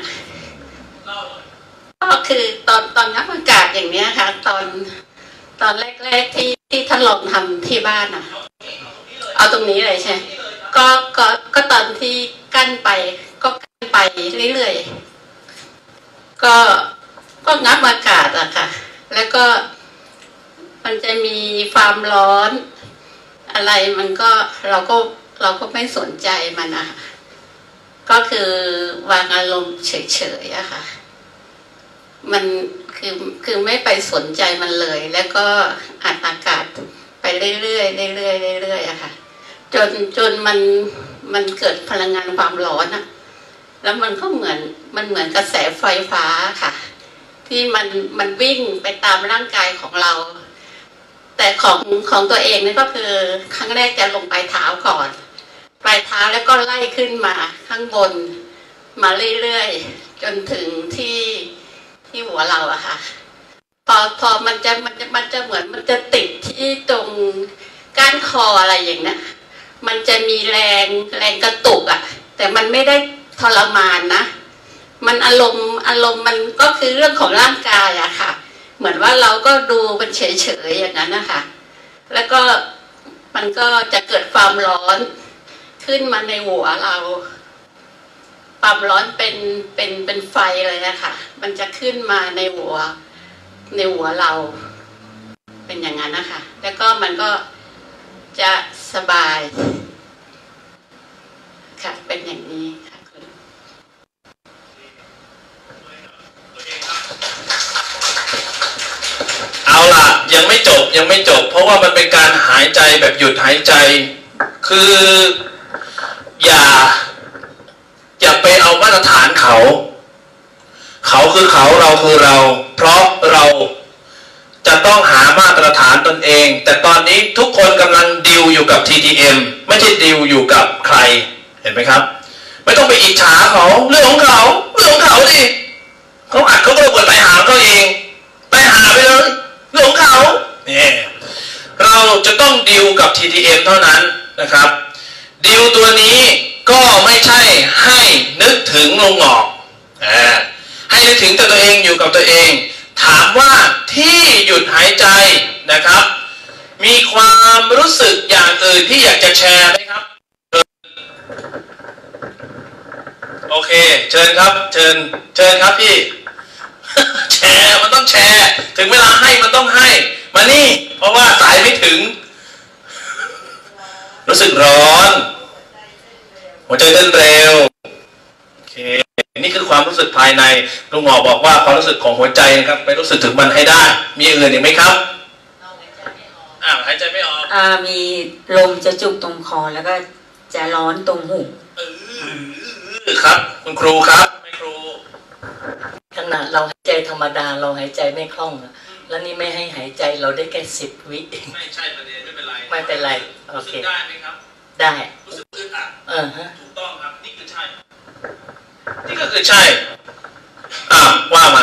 ก็คือตอนงับอากาศอย่างเนี้ยค่ะตอนแรกๆที่ท่านลองทำที่บ้านอ่ะเอาตรงนี้เลยใช่ก็ตอนที่กั้นไปก็กั้นไปเรื่อยๆก็งับอากาศอะค่ะแล้วก็มันจะมีความร้อนอะไรมันก็เราก็ไม่สนใจมันอะก็คือวางอารมณ์เฉยๆอะค่ะมันคือไม่ไปสนใจมันเลยแล้วก็อัดอากาศไปเรื่อยๆเรื่อยๆเรื่อยๆอะค่ะจนมันเกิดพลังงานความร้อนอะแล้วมันก็เหมือนกระแสไฟฟ้าค่ะที่มันวิ่งไปตามร่างกายของเราแต่ของตัวเองนี่ก็คือครั้งแรกจะลงปลายเท้าก่อนปลายเท้าแล้วก็ไล่ขึ้นมาข้างบนมาเรื่อยๆจนถึงที่หัวเราอะค่ะพอมันจะเหมือนมันจะติดที่ตรงก้านคออะไรอย่างนี้มันจะมีแรงกระตุกอะแต่มันไม่ได้ทรมานนะมันอารมณ์มันก็คือเรื่องของร่างกายอะค่ะเหมือนว่าเราก็ดูมันเฉยๆอย่างนั้นนะคะแล้วก็มันก็จะเกิดความร้อนขึ้นมาในหัวเราความร้อนเป็นไฟเลยนะคะมันจะขึ้นมาในหัวเราเป็นอย่างนั้นนะคะแล้วก็มันก็จะสบายค่ะเป็นอย่างนี้ค่ะเอาล่ะยังไม่จบเพราะว่ามันเป็นการหายใจแบบหยุดหายใจคืออย่าไปเอามาตรฐานเขาคือเขาเราคือเราเพราะเราจะต้องหามาตรฐานตนเองแต่ตอนนี้ทุกคนกำลังดิวอยู่กับ TTM ไม่ใช่ดิวอยู่กับใครเห็นไหมครับไม่ต้องไปอิจฉาเขาเรื่องของเขาดิเขาอัดเขาก็ระเบิดไปหาเขาเองไปหาไปเลยเรื่องของเขาเนี่ยเราจะต้องดิวกับ TTM เท่านั้นนะครับดิวตัวนี้ก็ไม่ใช่ให้นึกถึงลงหงอกให้นึกถึงตัวเองอยู่กับตัวเองถามว่าที่หยุดหายใจนะครับมีความรู้สึกอย่างอื่นที่อยากจะแชร์ไหมครับโอเคเชิญครับเชิญครับพี่ แชร์มันต้องแชร์ถึงเวลาให้มันต้องให้มานี่เพราะว่าสายไม่ถึงรู้สึกร้อนหัวใจเต้นเร็วโอเคนี่คือความรู้สึกภายในลุงหมอบอกว่าความรู้สึกของหัวใจนะครับไปรู้สึกถึงมันให้ได้มีอื่นอีกไหมครับหายใจไม่ออกมีลมจะจุกตรงคอแล้วก็จะร้อนตรงหูครับคุณครูครับไม่ครูขณะเราหายใจธรรมดาเราหายใจไม่คล่องแล้วนี่ไม่ให้หายใจเราได้แค่10 วิไม่ใช่ประเด็นไม่เป็นไรโอเคได้ไหมครับได้รู้สึกอึดอัดฮะถูกต้องครับนี่คือใช่นี่ก็คือใช่ว่ามา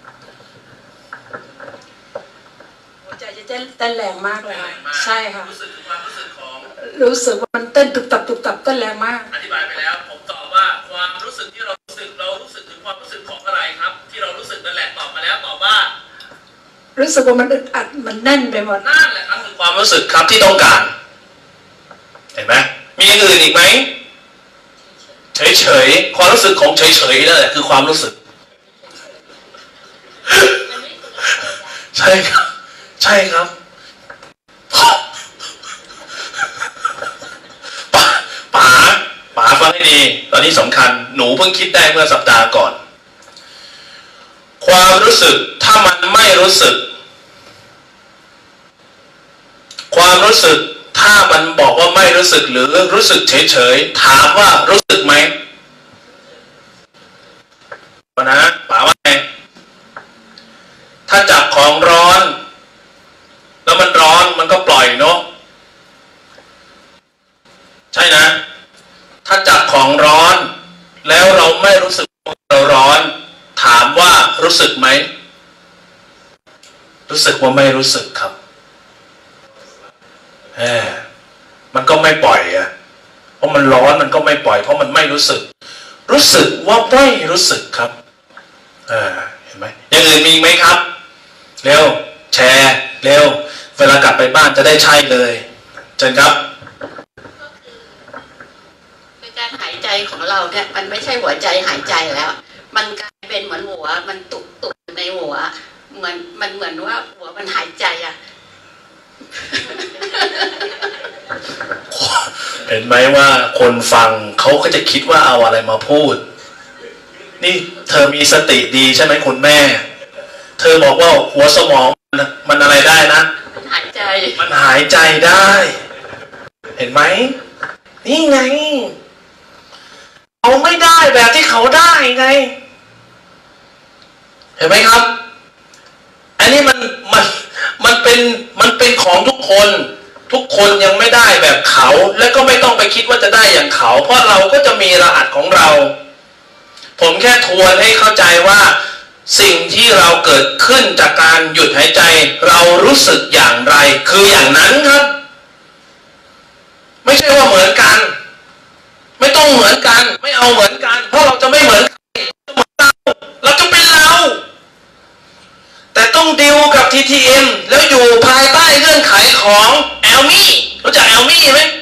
หัวใจจะเต้นแรงมากเลยใช่ค่ะรู้สึกความรู้สึกของรู้สึกว่ามันเต้นตุบตับเต้นแรงมากอธิบายไปแล้วผมตอบว่าความรู้สึกที่เรารู้สึกถึงความรู้สึกของอะไรครับที่เรารู้สึกนั่นแหละตอบมาแล้วตอบว่ารู้สึกว่ามันอึดอัดมันแน่นไปหมดนั่นแหละครับคือความรู้สึกครับที่ต้องการเห็นไหมมีอย่างอื่นอีกไหมเฉยความรู้สึกของเฉยนั่นแหละคือความรู้สึกใช่ครับป๋าฟังให้ดีตอนอนนี้สำคัญหนูเพิ่งคิดได้เมื่อสัปดาห์ก่อนความรู้สึกถ้ามันไม่รู้สึกความรู้สึกถ้ามันบอกว่าไม่รู้สึกหรือรู้สึกเฉยๆถามว่ารู้สึกไหมนะป๋าว่าไงถ้าจับของร้อนแล้วมันร้อนมันก็ปล่อยเนาะใช่นะถ้าจับของร้อนแล้วเราไม่รู้สึกเราร้อนถามว่ารู้สึกไหมรู้สึกว่าไม่รู้สึกครับมันก็ไม่ปล่อยอะเพราะมันร้อนมันก็ไม่ปล่อยเพราะมันไม่รู้สึกรู้สึกว่าไม่รู้สึกครับเห็นไหมอย่างอื่นมีไหมครับเร็วแชร์เร็วเวลากลับไปบ้านจะได้ใช่เลยเชิญครับคือการหายใจของเราเนี่ยมันไม่ใช่หัวใจหายใจแล้วมันกลายเป็นเหมือนหัวมันตุกในหัวเหมือนว่าหัวมันหายใจอะเห็นไหมว่าคนฟังเขาก็จะคิดว่าเอาอะไรมาพูดนี่เธอมีสติดีใช่ไหมคุณแม่เธอบอกว่าหัวสมองมันอะไรได้นะมันหายใจได้ เห็นไหมนี่ไงเอาไม่ได้แบบที่เขาได้ไงเห็นไหมครับอันนี้มันเป็นของทุกคนยังไม่ได้แบบเขาและก็ไม่ต้องไปคิดว่าจะได้อย่างเขาเพราะเราก็จะมีรหัสของเราผมแค่ทวนให้เข้าใจว่าสิ่งที่เราเกิดขึ้นจากการหยุดหายใจเรารู้สึกอย่างไรคืออย่างนั้นครับไม่ใช่ว่าเหมือนกันไม่ต้องเหมือนกันไม่เอาเหมือนกันเพราะเราจะไม่เหมือนเราจะเป็นเราแต่ต้องดิวกับ TTM แล้วอยู่ภายใต้เงื่อนไขของแอลมี่รู้จักแอลมี่ไหม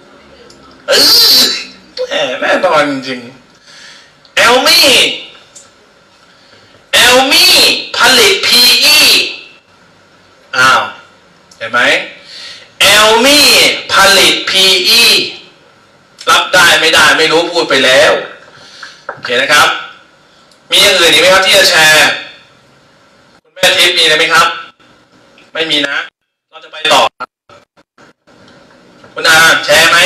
แน่นอนจริงแอลมี่ผลิต PE อ้าวเห็นไหมแอลมี่ผลิต PE รับได้ไม่ได้ไม่รู้พูดไปแล้วโอเคนะครับมีอย่างอื่นอีกไหมครับที่จะแชร์คุณแม่ทิพย์มีอะไรไหมครับไม่มีนะเราจะไปต่อคุณอาแชร์ไหม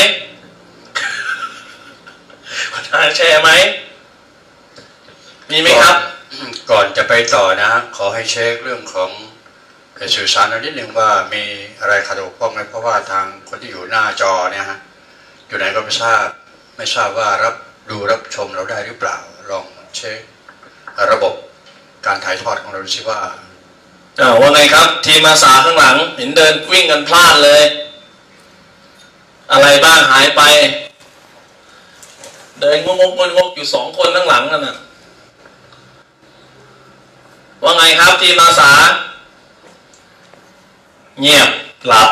คุณอาแชร์ไหมมีไหมครับก่อนจะไปต่อนะขอให้เช็คเรื่องของสื่อสารนิดนึงว่ามีอะไรขัดบกพร่องไหมเพราะว่าทางคนที่อยู่หน้าจอเนี่ยฮะอยู่ไหนก็ไม่ทราบว่ารับชมเราได้หรือเปล่าลองเช็คระบบการถ่ายทอดของเราดูสิว่าว่าไงครับทีมอาสาข้างหลังเห็นเดินวิ่งกันพลาดเลยอะไรบ้างหายไปเดินงกอยู่2 คนข้างหลังนั่นน่ะว่าไงครับทีมอาสาเงียบหลับ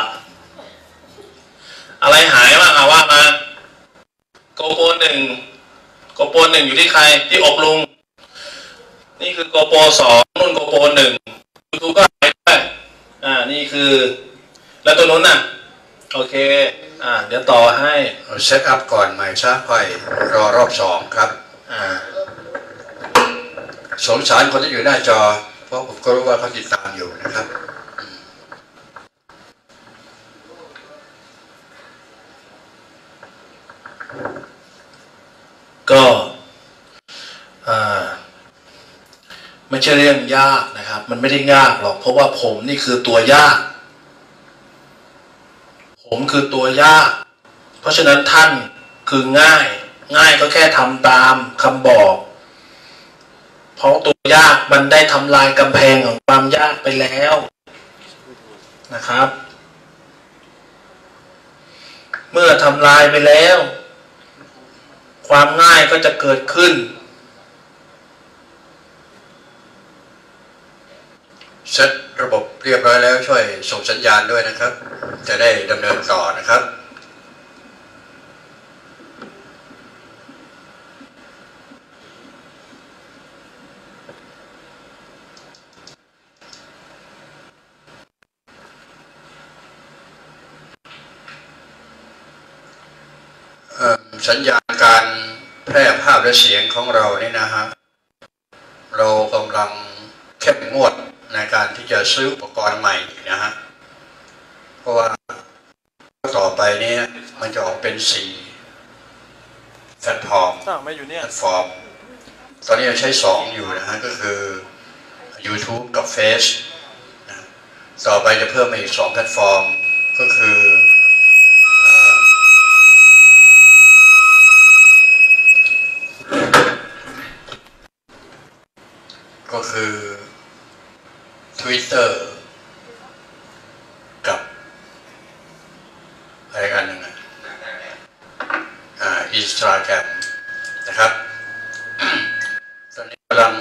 อะไรหายบ้างว่ามาโกโปร1อยู่ที่ใครที่อบลุงนี่คือโกโปร2นุ่นโกโปร1ยูทูบก็หายไปนี่คือแล้วตัวนู้นน่ะโอเคเดี๋ยวต่อให้เซตอัพก่อนใหม่ซะค่อยรอรอบ2ครับสงสารคนที่อยู่หน้าจอเพราะผมก็รู้ว่าเขาติดตามอยู่นะครับก็ไม่ใช่เรื่องยากนะครับมันไม่ได้ยากหรอกเพราะว่าผมนี่คือตัวยากผมคือตัวยากเพราะฉะนั้นท่านคือง่ายก็แค่ทำตามคำบอกเพราะตัวยากมันได้ทำลายกำแพงของความยากไปแล้วนะครับเมื่อทำลายไปแล้วความง่ายก็จะเกิดขึ้นเซตระบบเรียบร้อยแล้วช่วยส่งสัญญาณด้วยนะครับจะได้ดำเนินต่อนะครับสัญญาณการพร่ภาพและเสียงของเรานี่นะฮะเรากำลังเข้มงวดในการที่จะซื้ออุปกรณ์ใหม่นะฮะเพราะว่าต่อไปนี้มันจะออกเป็น4แพลตฟอร์มตอนนี้เราใช้2อยู่นะฮะก็คือ YouTube กับ Face นะต่อไปจะเพิ่มมาอีก2แพลตฟอร์มก็คือTwitter กับอะไรกันนึงInstagram นะครับ ตอนนี้กำลัง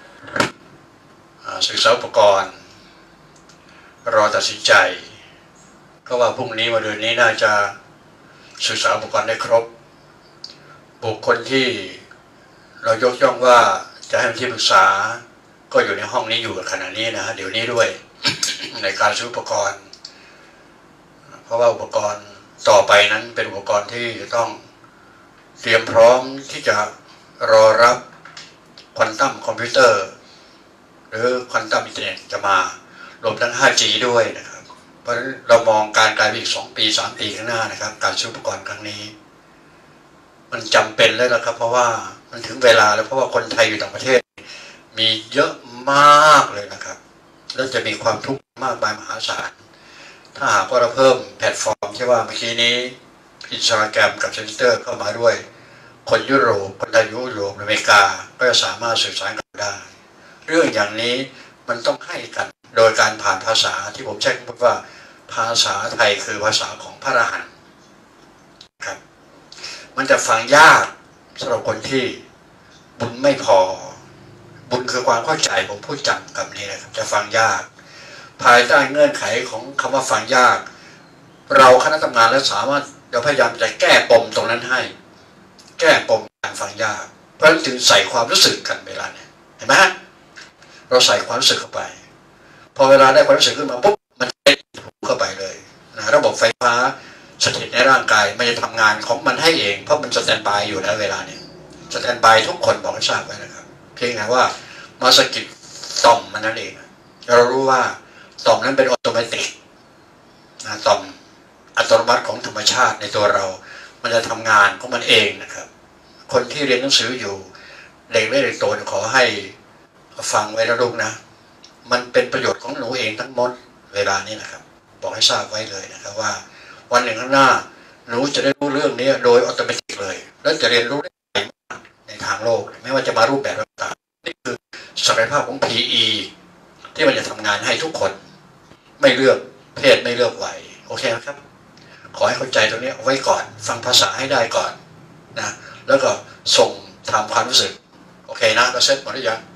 ศึกษาอุปกรณ์รอตัดสินใจก็ว่าพรุ่งนี้วันเดือนนี้น่าจะศึกษาอุปกรณ์ได้ครบบุคคลที่เรายกย่องว่าจะให้ที่ปรึกษาก็อยู่ในห้องนี้อยู่ขณะนี้นะฮะเดี๋ยวนี้ด้วย ในการซื้ออุปกรณ์เพราะว่าอุปกรณ์ต่อไปนั้นเป็นอุปกรณ์ที่จะต้องเตรียมพร้อมที่จะรอรับควอนตัมคอมพิวเตอร์หรือควอนตัมอินเทอร์เน็ตจะมารวมทั้ง 5G ด้วยนะครับเพราะฉะนั้นเรามองการไกลไปอีก2 ปี 3 ปีข้างหน้านะครับการซื้ออุปกรณ์ครั้งนี้มันจำเป็นแล้วนะครับเพราะว่ามันถึงเวลาแล้วเพราะว่าคนไทยอยู่ต่างประเทศมีเยอะมากเลยนะครับแล้วจะมีความทุกข์มากมายมหาศาลถ้าหากว่าเราเพิ่มแพลตฟอร์มที่ว่าเมื่อกี้นี้ Instagram กับ Twitter เข้ามาด้วยคนยุโรปคนไทยยุโรปอเมริกาก็จะสามารถสื่อสารกันได้เรื่องอย่างนี้มันต้องให้กันโดยการผ่านภาษาที่ผมใช้คำว่าภาษาไทยคือภาษาของพระอรหันต์ครับมันจะฟังยากสำหรับคนที่บุญไม่พอบุญคือความเข้าใจผมพูดจำคำนี้นะครับจะฟังยากภายใต้เงื่อนไขของคำว่าฟังยากเราคณะทำงานและสามารถเราพยายามจะแก้ปมตรงนั้นให้แก้ปมการฟังยากเพราะฉะนั้นจึงใส่ความรู้สึกกันเวลาเนี่ยเห็นไหมฮะเราใส่ความรู้สึกเข้าไปพอเวลาได้ความรู้สึกขึ้นมาปุ๊บมันจะถูกเข้าไปเลยนะระบบไฟฟ้าสถิตในร่างกายมันจะทำงานของมันให้เองเพราะมันสแตนบายอยู่แล้วเวลาเนี่ยสแตนบายทุกคนบอกให้ทราบไว้นะครับเพียงแต่ว่ามาสกิดต่อมมันนั่นเองเรารู้ว่าต่อมนั้นเป็นอัตโนมัตินะต่อมอัตโนมัติของธรรมชาติในตัวเรามันจะทำงานของมันเองนะครับคนที่เรียนหนังสืออยู่เด็กเล็กเด็กโตขอให้ฟังไว้นะลูกนะมันเป็นประโยชน์ของหนูเองทั้งหมดเวลานี้นะครับบอกให้ทราบไว้เลยนะครับว่าวันหนึ่งข้างหน้าหนูจะได้รู้เรื่องนี้โดยอัตโนมัติเลยแล้วจะเรียนรู้ได้ในทางโลกไม่ว่าจะมารูปแบบต่างๆนี่คือศักยภาพของ PE ที่มันจะทำงานให้ทุกคนไม่เลือกเพศไม่เลือกวัยโอเคไหมครับขอให้เข้าใจตรงนี้เอาไว้ก่อนฟังภาษาให้ได้ก่อนนะแล้วก็ส่งทำความรู้สึกโอเคนะเราเซตหมดหรือยัง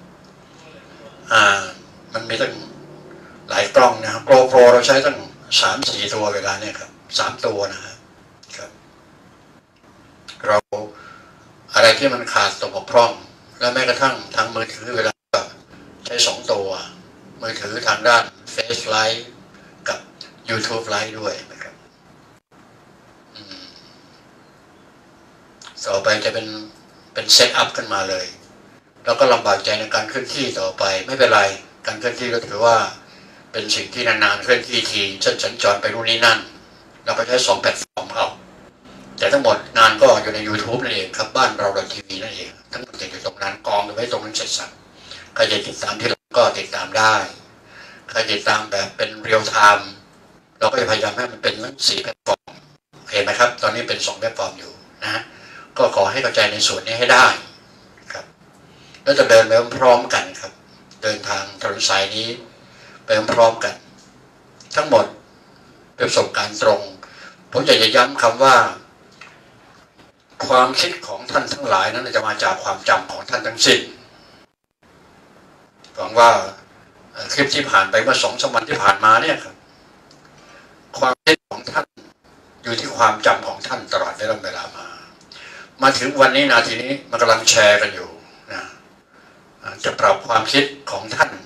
มันมีตั้งหลายกล้องนะครับโปรโปรเราใช้ตั้ง3-4 ตัวเวลาเนี่ยครับ3 ตัวนะครับเราอะไรที่มันขาดตกบกพร่องและแม้กระทั่งทางมือถือเวลาใช้2 ตัวมือถือทางด้าน Face Live กับ YouTube Live ด้วยนะครับต่อไปจะเป็นเซตอัพขึ้นมาเลยแล้วก็ลำบากใจในการเคลื่อนที่ต่อไปไม่เป็นไรการเคลื่อนที่ก็ถือว่าเป็นสิ่งที่นานๆเคลื่อนที่ทีเช่นสัญจรไปนู่นนี่นั่นเราก็ใช้2 แพลตฟอร์มเอาแต่ทั้งหมดงานก็อยู่ใน YouTube นั่นเองครับบ้านเราทีวีนั่นเองทั้งหมดอยู่ตรงนั้นกองไว้ตรงนั้นเสร็จสับใครจะติดตามที่เราก็ติดตามได้ใครติดตามแบบเป็นเรียลไทม์เราก็จะพยายามให้มันเป็นทั้ง4 แพลตฟอร์มเห็นไหมครับตอนนี้เป็น2 แพลตฟอร์มอยู่นะก็ขอให้เข้าใจในส่วนนี้ให้ได้ครับแล้วจะเดินไปพร้อมกันครับเดินทางถนนสายนี้ไปพร้อมกันทั้งหมดเป็นประสบการณ์ตรงผมอยากจะย้ำคำว่าความคิดของท่านทั้งหลายนั้นจะมาจากความจำของท่านทั้งสิ้นหวังว่าคลิปที่ผ่านไปเมื่อ2-3 วันที่ผ่านมาเนี่ยครับความคิดของท่านอยู่ที่ความจำของท่านตลอดเวลามาถึงวันนี้นาทีนี้มันกำลังแชร์กันอยู่นะจะปรับความคิดของท่าน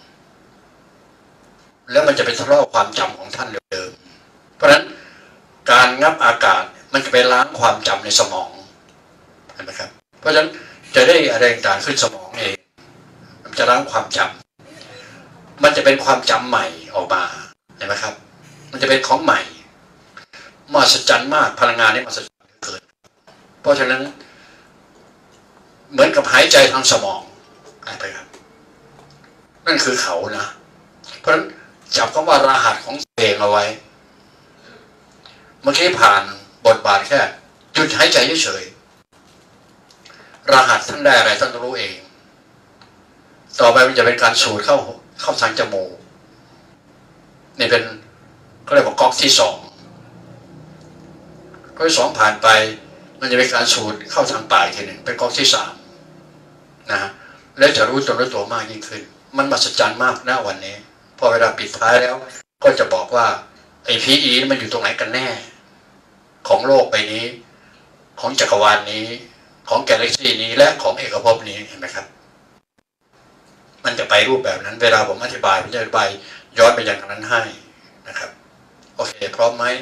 แล้วมันจะไปทะเลาะความจำของท่านเดิมเพราะฉะนั้นการงับอากาศมันจะไปล้างความจำในสมองเห็นไหมครับเพราะฉะนั้นจะได้อะไรต่างๆขึ้นสมองเองมันจะล้างความจำมันจะเป็นความจำใหม่ออกมาเห็นไหมครับมันจะเป็นของใหม่มหัศจรรย์มากพลังงานนี้มหัศจรรย์เกิดเพราะฉะนั้นเหมือนกับหายใจทางสมองไปครับนั่นคือเขานะเพราะฉะนั้นจับคำว่ารหัสของตัวเองเอาไว้เมื่อกี้ผ่านบทบาทแค่หยุดหายใจเฉยๆรหัสท่านได้อะไรท่านต้องรู้เองต่อไปมันจะเป็นการสูดเข้าทางจมูกนี่เป็นเขาเรียกว่าก๊อกที่สองก๊อกที่สองผ่านไปมันจะเป็นการสูดเข้าทางปลายทีหนึ่งเป็นก๊อกที่สามนะแล้วจะรู้ตัวมากยิ่งขึ้นมันมหัศจรรย์มากนะวันนี้พอเวลาปิดท้ายแล้วก็จะบอกว่าไอ้ PE มันอยู่ตรงไหนกันแน่ของโลกใบนี้ของจักรวาลนี้ของกาแล็กซี่นี้และของเอกภพนี้เห็นไหมครับมันจะไปรูปแบบนั้นเวลาผมอธิบายผมจะอธิบายย้อนไปอย่างนั้นให้นะครับโอเคพร้อมไหม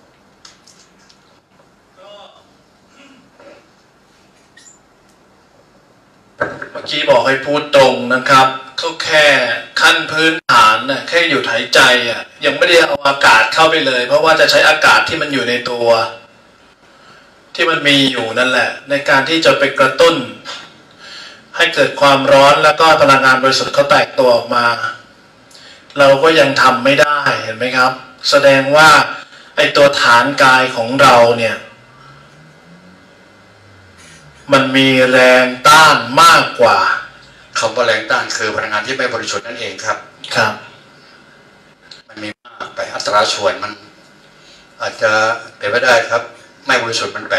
เมื่อกี้บอกให้พูดตรงนะครับก็แค่ขั้นพื้นฐานน่ะแค่หยุดหายใจอ่ะยังไม่ได้เอาอากาศเข้าไปเลยเพราะว่าจะใช้อากาศที่มันอยู่ในตัวที่มันมีอยู่นั่นแหละในการที่จะไปกระตุ้นให้เกิดความร้อนแล้วก็พลังงานบริสุทธิ์เขาแตกตัวออกมาเราก็ยังทำไม่ได้เห็นไหมครับแสดงว่าไอตัวฐานกายของเราเนี่ยมันมีแรงต้านมากกว่าคำว่าแรงต้านคือพลังงานที่ไม่บริสุทธิ์นั่นเองครับครับมันมีมากไปอัตราส่วนมันอาจจะเป็นไปได้ครับไม่บริสุทธิ์มัน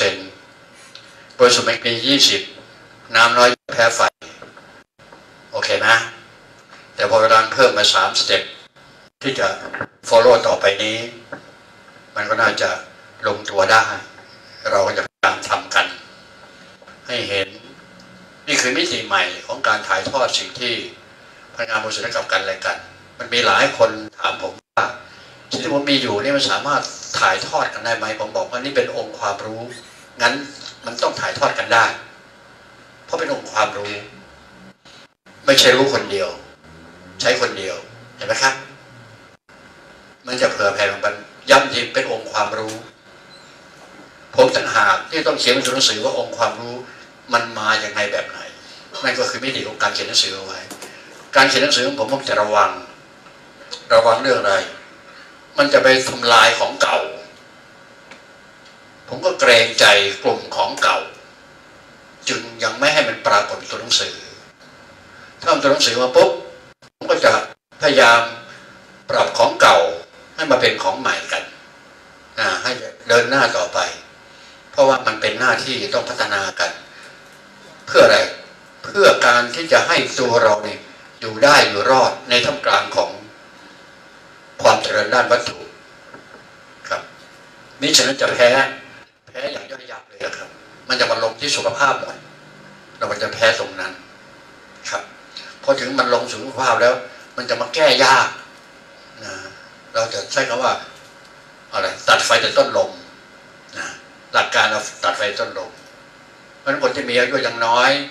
80% บริสุทธิ์ไม่มี20น้ำน้อยแพ้ไฟโอเคนะแต่พอเวลาเพิ่มมา3 สเต็ปที่จะ follow ต่อไปนี้มันก็น่าจะลงตัวได้เราก็จะพยายามทำกันให้เห็นนี่คือมิติใหม่ของการถ่ายทอดสิ่งที่พลังงานบริสุทธิ์ให้กับกันและกันมันมีหลายคนถามผมว่าสิ่งที่ผมมีอยู่นี่มันสามารถถ่ายทอดกันได้ไหมผมบอกว่านี่เป็นองค์ความรู้งั้นมันต้องถ่ายทอดกันได้เพราะเป็นองค์ความรู้ไม่ใช่รู้คนเดียวใช้คนเดียวเห็นไหมครับมันจะเผื่อแผ่มันย้ำทีเป็นองค์ความรู้ผมต่างหากที่ต้องเขียนเป็นตัวหนังสือว่าองค์ความรู้มันมาอย่างไรแบบไหนนั่นก็คือมิติของการเขียนหนังสือเอาไว้การเขียนหนังสือของผมจะระวังเรื่องอะไรมันจะไปทำลายของเก่าผมก็เกรงใจกลุ่มของเก่าจึงยังไม่ให้มันปรากฏตัวหนังสือถ้าตัวหนังสือมาปุ๊บผมก็จะพยายามปรับของเก่าให้มาเป็นของใหม่กันให้เดินหน้าต่อไปเพราะว่ามันเป็นหน้าที่ต้องพัฒนากันเพื่ออะไรเพื่อการที่จะให้ตัวเราเนี่ยอยู่ได้อยู่รอดในท่ามกลางของความเจริญด้านวัตถุครับนี่ฉะนั้นจะแพ้อย่างย่อยยับเลยครับมันจะมาลงที่สุขภาพหมดเรามันจะแพ้ตรงนั้นครับพอถึงมันลงสุขภาพแล้วมันจะมาแก้ยากนะเราจะใช้คำว่าอะไรตัดไฟแต่ต้นลมนะหลักการเราตัดไฟต้นลมเพราะฉะนั้นคนที่มีอายุยังน้อย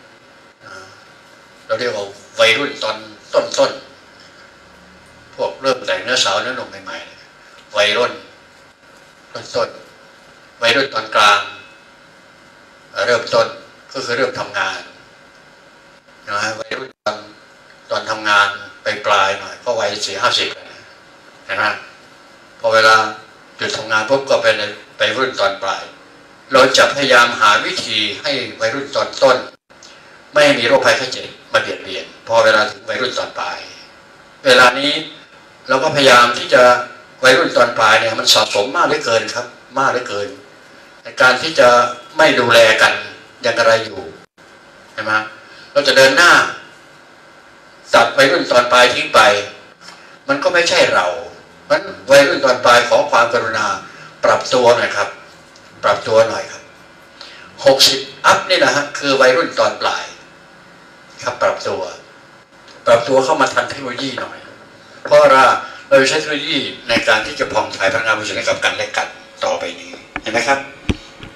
เราเรียกว่าวัยรุ่นตอนต้นพวกเริ่มแต่งเนื้อสาวเนื้อหนุ่มใหม่ๆวัยรุ่นต้นวัยรุ่นตอนกลางเริ่มต้นก็คือเริ่มทำงานนะวัยรุ่นตอนทำงานไปปลายหน่อยก็วัย40-50เห็นไหมพอเวลาหยุดทำงานปุ๊บก็ไปรุ่นตอนปลายเราจะพยายามหาวิธีให้วัยรุ่นตอนต้นไม่ให้มีโรคภัยไข้เจ็บมาเบียดเบียนพอเวลาถึงวัยรุ่นตอนปลายเวลานี้เราก็พยายามที่จะวัยรุ่นตอนปลายเนี่ยมันสะสมมากเหลือเกินครับมากเหลือเกินในการที่จะไม่ดูแลกันอย่างไรอยู่ใช่ไหมเราจะเดินหน้าตัดวัยรุ่นตอนปลายทิ้งไปมันก็ไม่ใช่เราเพราะวัยรุ่นตอนปลายขอความกรุณาปรับตัวหน่อยครับปรับตัวหน่อยครับ60 อัพนี่นะฮะคือวัยรุ่นตอนปลายครับปรับตัวเข้ามาทันเทคโนโลยีหน่อยเพราะว่าเราใช้เทคโนโลยีในการที่จะผ่องถ่ายพลังงานบริสุทธิ์ให้กับกันและกันต่อไปนี้เห็นไหมครับผม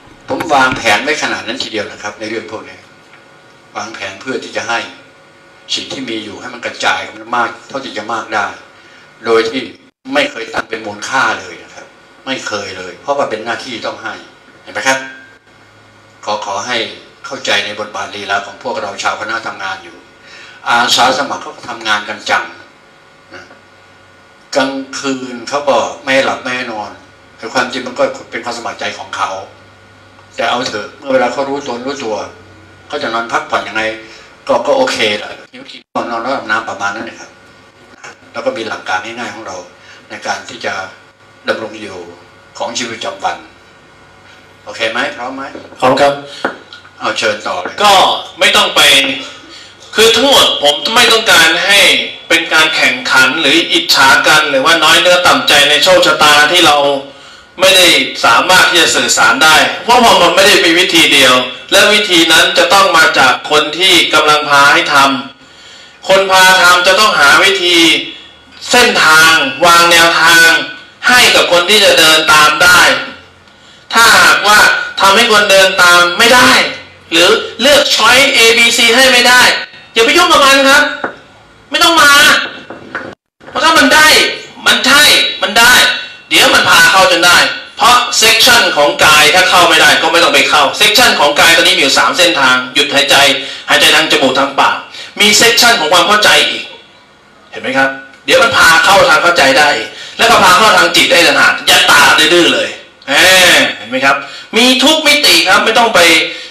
วางแผนไว้ขนาดนั้นทีเดียวนะครับในเรื่องพวกนี้วางแผนเพื่อที่จะให้สิ่งที่มีอยู่ให้มันกระจายมันมากเท่าที่จะมากได้โดยที่ไม่เคยตั้งเป็นมูลค่าเลยนะครับไม่เคยเลยเพราะว่าเป็นหน้าที่ต้องให้เห็นไหมครับขอให้เข้าใจในบทบาทลีลาของพวกเราชาวคณะทำงานอยู่อาสาสมัครเขาทำงานกันจังนะกลางคืนเขาบอกไม่หลับไม่นอนแต่ความจริงมันก็เป็นความสมัครใจของเขาแต่เอาเถอะเมื่อเวลาเขารู้ตัวเขาจะนอนพักผ่อนยังไงก็โอเคแหละนิ้วกินนอนแล้วอาบน้ำประมาณนั้นนะครับแล้วก็มีหลักการง่ายๆของเราในการที่จะดำรงอยู่ของชีวิตประจำวันโอเคไหมพร้อมไหมพร้อมครับเอาเชิญต่อเลยก็ไม่ต้องไปคือทั้งหมดผมไม่ต้องการให้เป็นการแข่งขันหรืออิจฉากันหรือว่าน้อยเนื้อต่ำใจในโชคชะตาที่เราไม่ได้สามารถที่จะสื่อสารได้เพราะมันไม่ได้มีวิธีเดียวและวิธีนั้นจะต้องมาจากคนที่กำลังพาให้ทำคนพาทำจะต้องหาวิธีเส้นทางวางแนวทางให้กับคนที่จะเดินตามได้ถ้าหากว่าทำให้คนเดินตามไม่ได้หรือเลือกช้อย A B C ให้ไม่ได้อย่าไปยุ่งกับมันครับไม่ต้องมาเพราะถ้ามันได้มันใช่มันได้เดี๋ยวมันพาเข้าจนได้เพราะเซกชันของกายถ้าเข้าไม่ได้ก็ไม่ต้องไปเข้าเซกชันของกายตอนนี้มีอยู่3เส้นทางหยุดหายใจทางจมูกทางปากมีเซกชันของความเข้าใจอีกเห็นไหมครับเดี๋ยวมันพาเข้าทางเข้าใจได้แล้วก็พาเข้าทางจิตได้ต่างหากอย่าตาดื้อเลยเห็นไหมครับมีทุกมิติครับไม่ต้องไป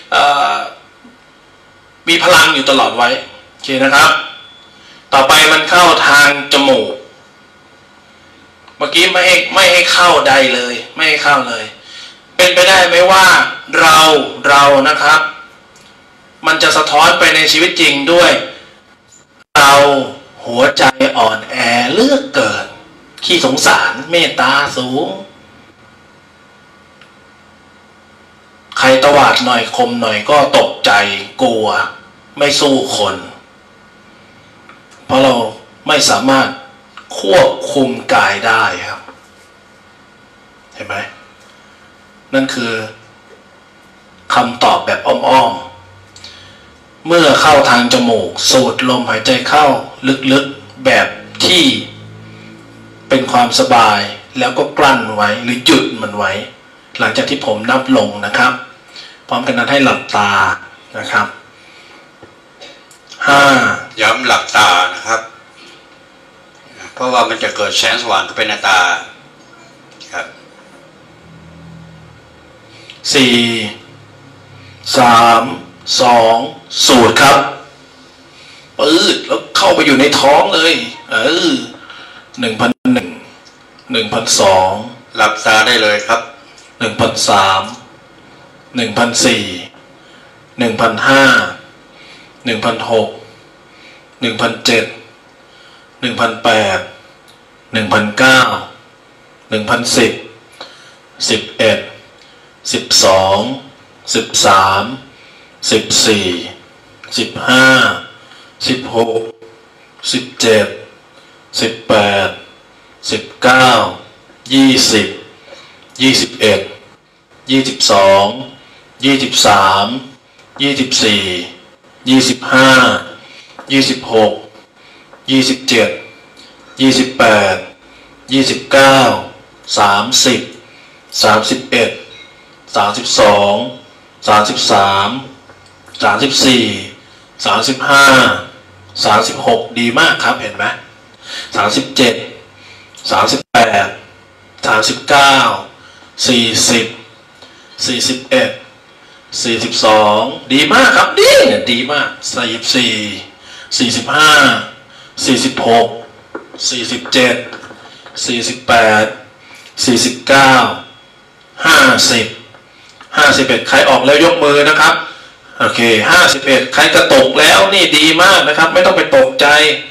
มีพลังอยู่ตลอดไว้โอเคนะครับต่อไปมันเข้าทางจมูกเมื่อกี้ไม่ให้เข้าใดเลยไม่ให้เข้าเลยเป็นไปได้ไหมว่าเรานะครับมันจะสะท้อนไปในชีวิตจริงด้วยเราหัวใจอ่อนแอเลือกเกินขี้สงสารเมตตาสูงใครตวาดหน่อยคมหน่อยก็ตกใจกลัวไม่สู้คนเพราะเราไม่สามารถควบคุมกายได้ครับเห็นไหมนั่นคือคำตอบแบบอ้อมๆเมื่อเข้าทางจมูกสูดลมหายใจเข้าลึกๆแบบที่เป็นความสบายแล้วก็กลั้นไว้หรือหยุดมันไว้หลังจากที่ผมนับลงนะครับพร้อมกันนั้นให้หลับตานะครับ5 ย้ำหลับตานะครับเพราะว่ามันจะเกิดแสงสว่างเข้าไปในตาครับ 4 3 2สูดครับปื๊ดแล้วเข้าไปอยู่ในท้องเลย1,001 1,002 หลับตาได้เลยครับ 1,003 1,004 1,005 1,006 1,007 1,008 1,009 1,010 11 12 13 14 15 16 17 18 19 20 21 22 23 24 25 26 27 28 29 30 31 32 33 34 35 36ดีมากครับเห็นไหม37 38 39 40 41 42ดีมากครับดีมาก44 45 46 47 48 49 50 51ใครออกแล้วยกมือนะครับโอเค51ใครกระตกแล้วนี่ดีมากนะครับไม่ต้องไปตกใจ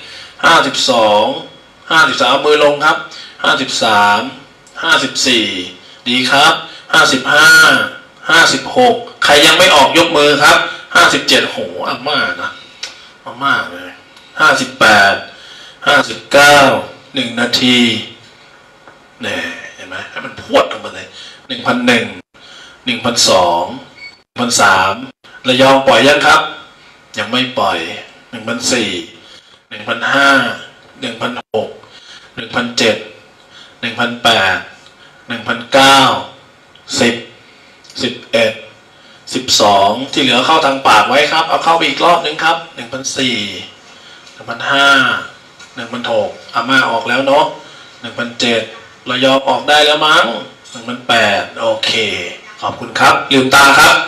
52 53มือลงครับ53 54ดีครับ55 56ใครยังไม่ออกยกมือครับ57โหอ่ะมากนะมากเลย58 59 1 นาทีเนี่ยเห็นไหมให้มันพวดลงมาเลย1,001 1,002 1,300ระยองปล่อยยังครับยังไม่ปล่อย1,400 1,500 1,600 1,700 1,800 1,900 10 11 12ที่เหลือเข้าทางปากไว้ครับเอาเข้าไปอีกรอบนึงครับ1,400 1,500 1,600อาม่าออกแล้วเนาะ1,700ระยองออกได้แล้วมั้ง1,800โอเคขอบคุณครับลืมตาครับ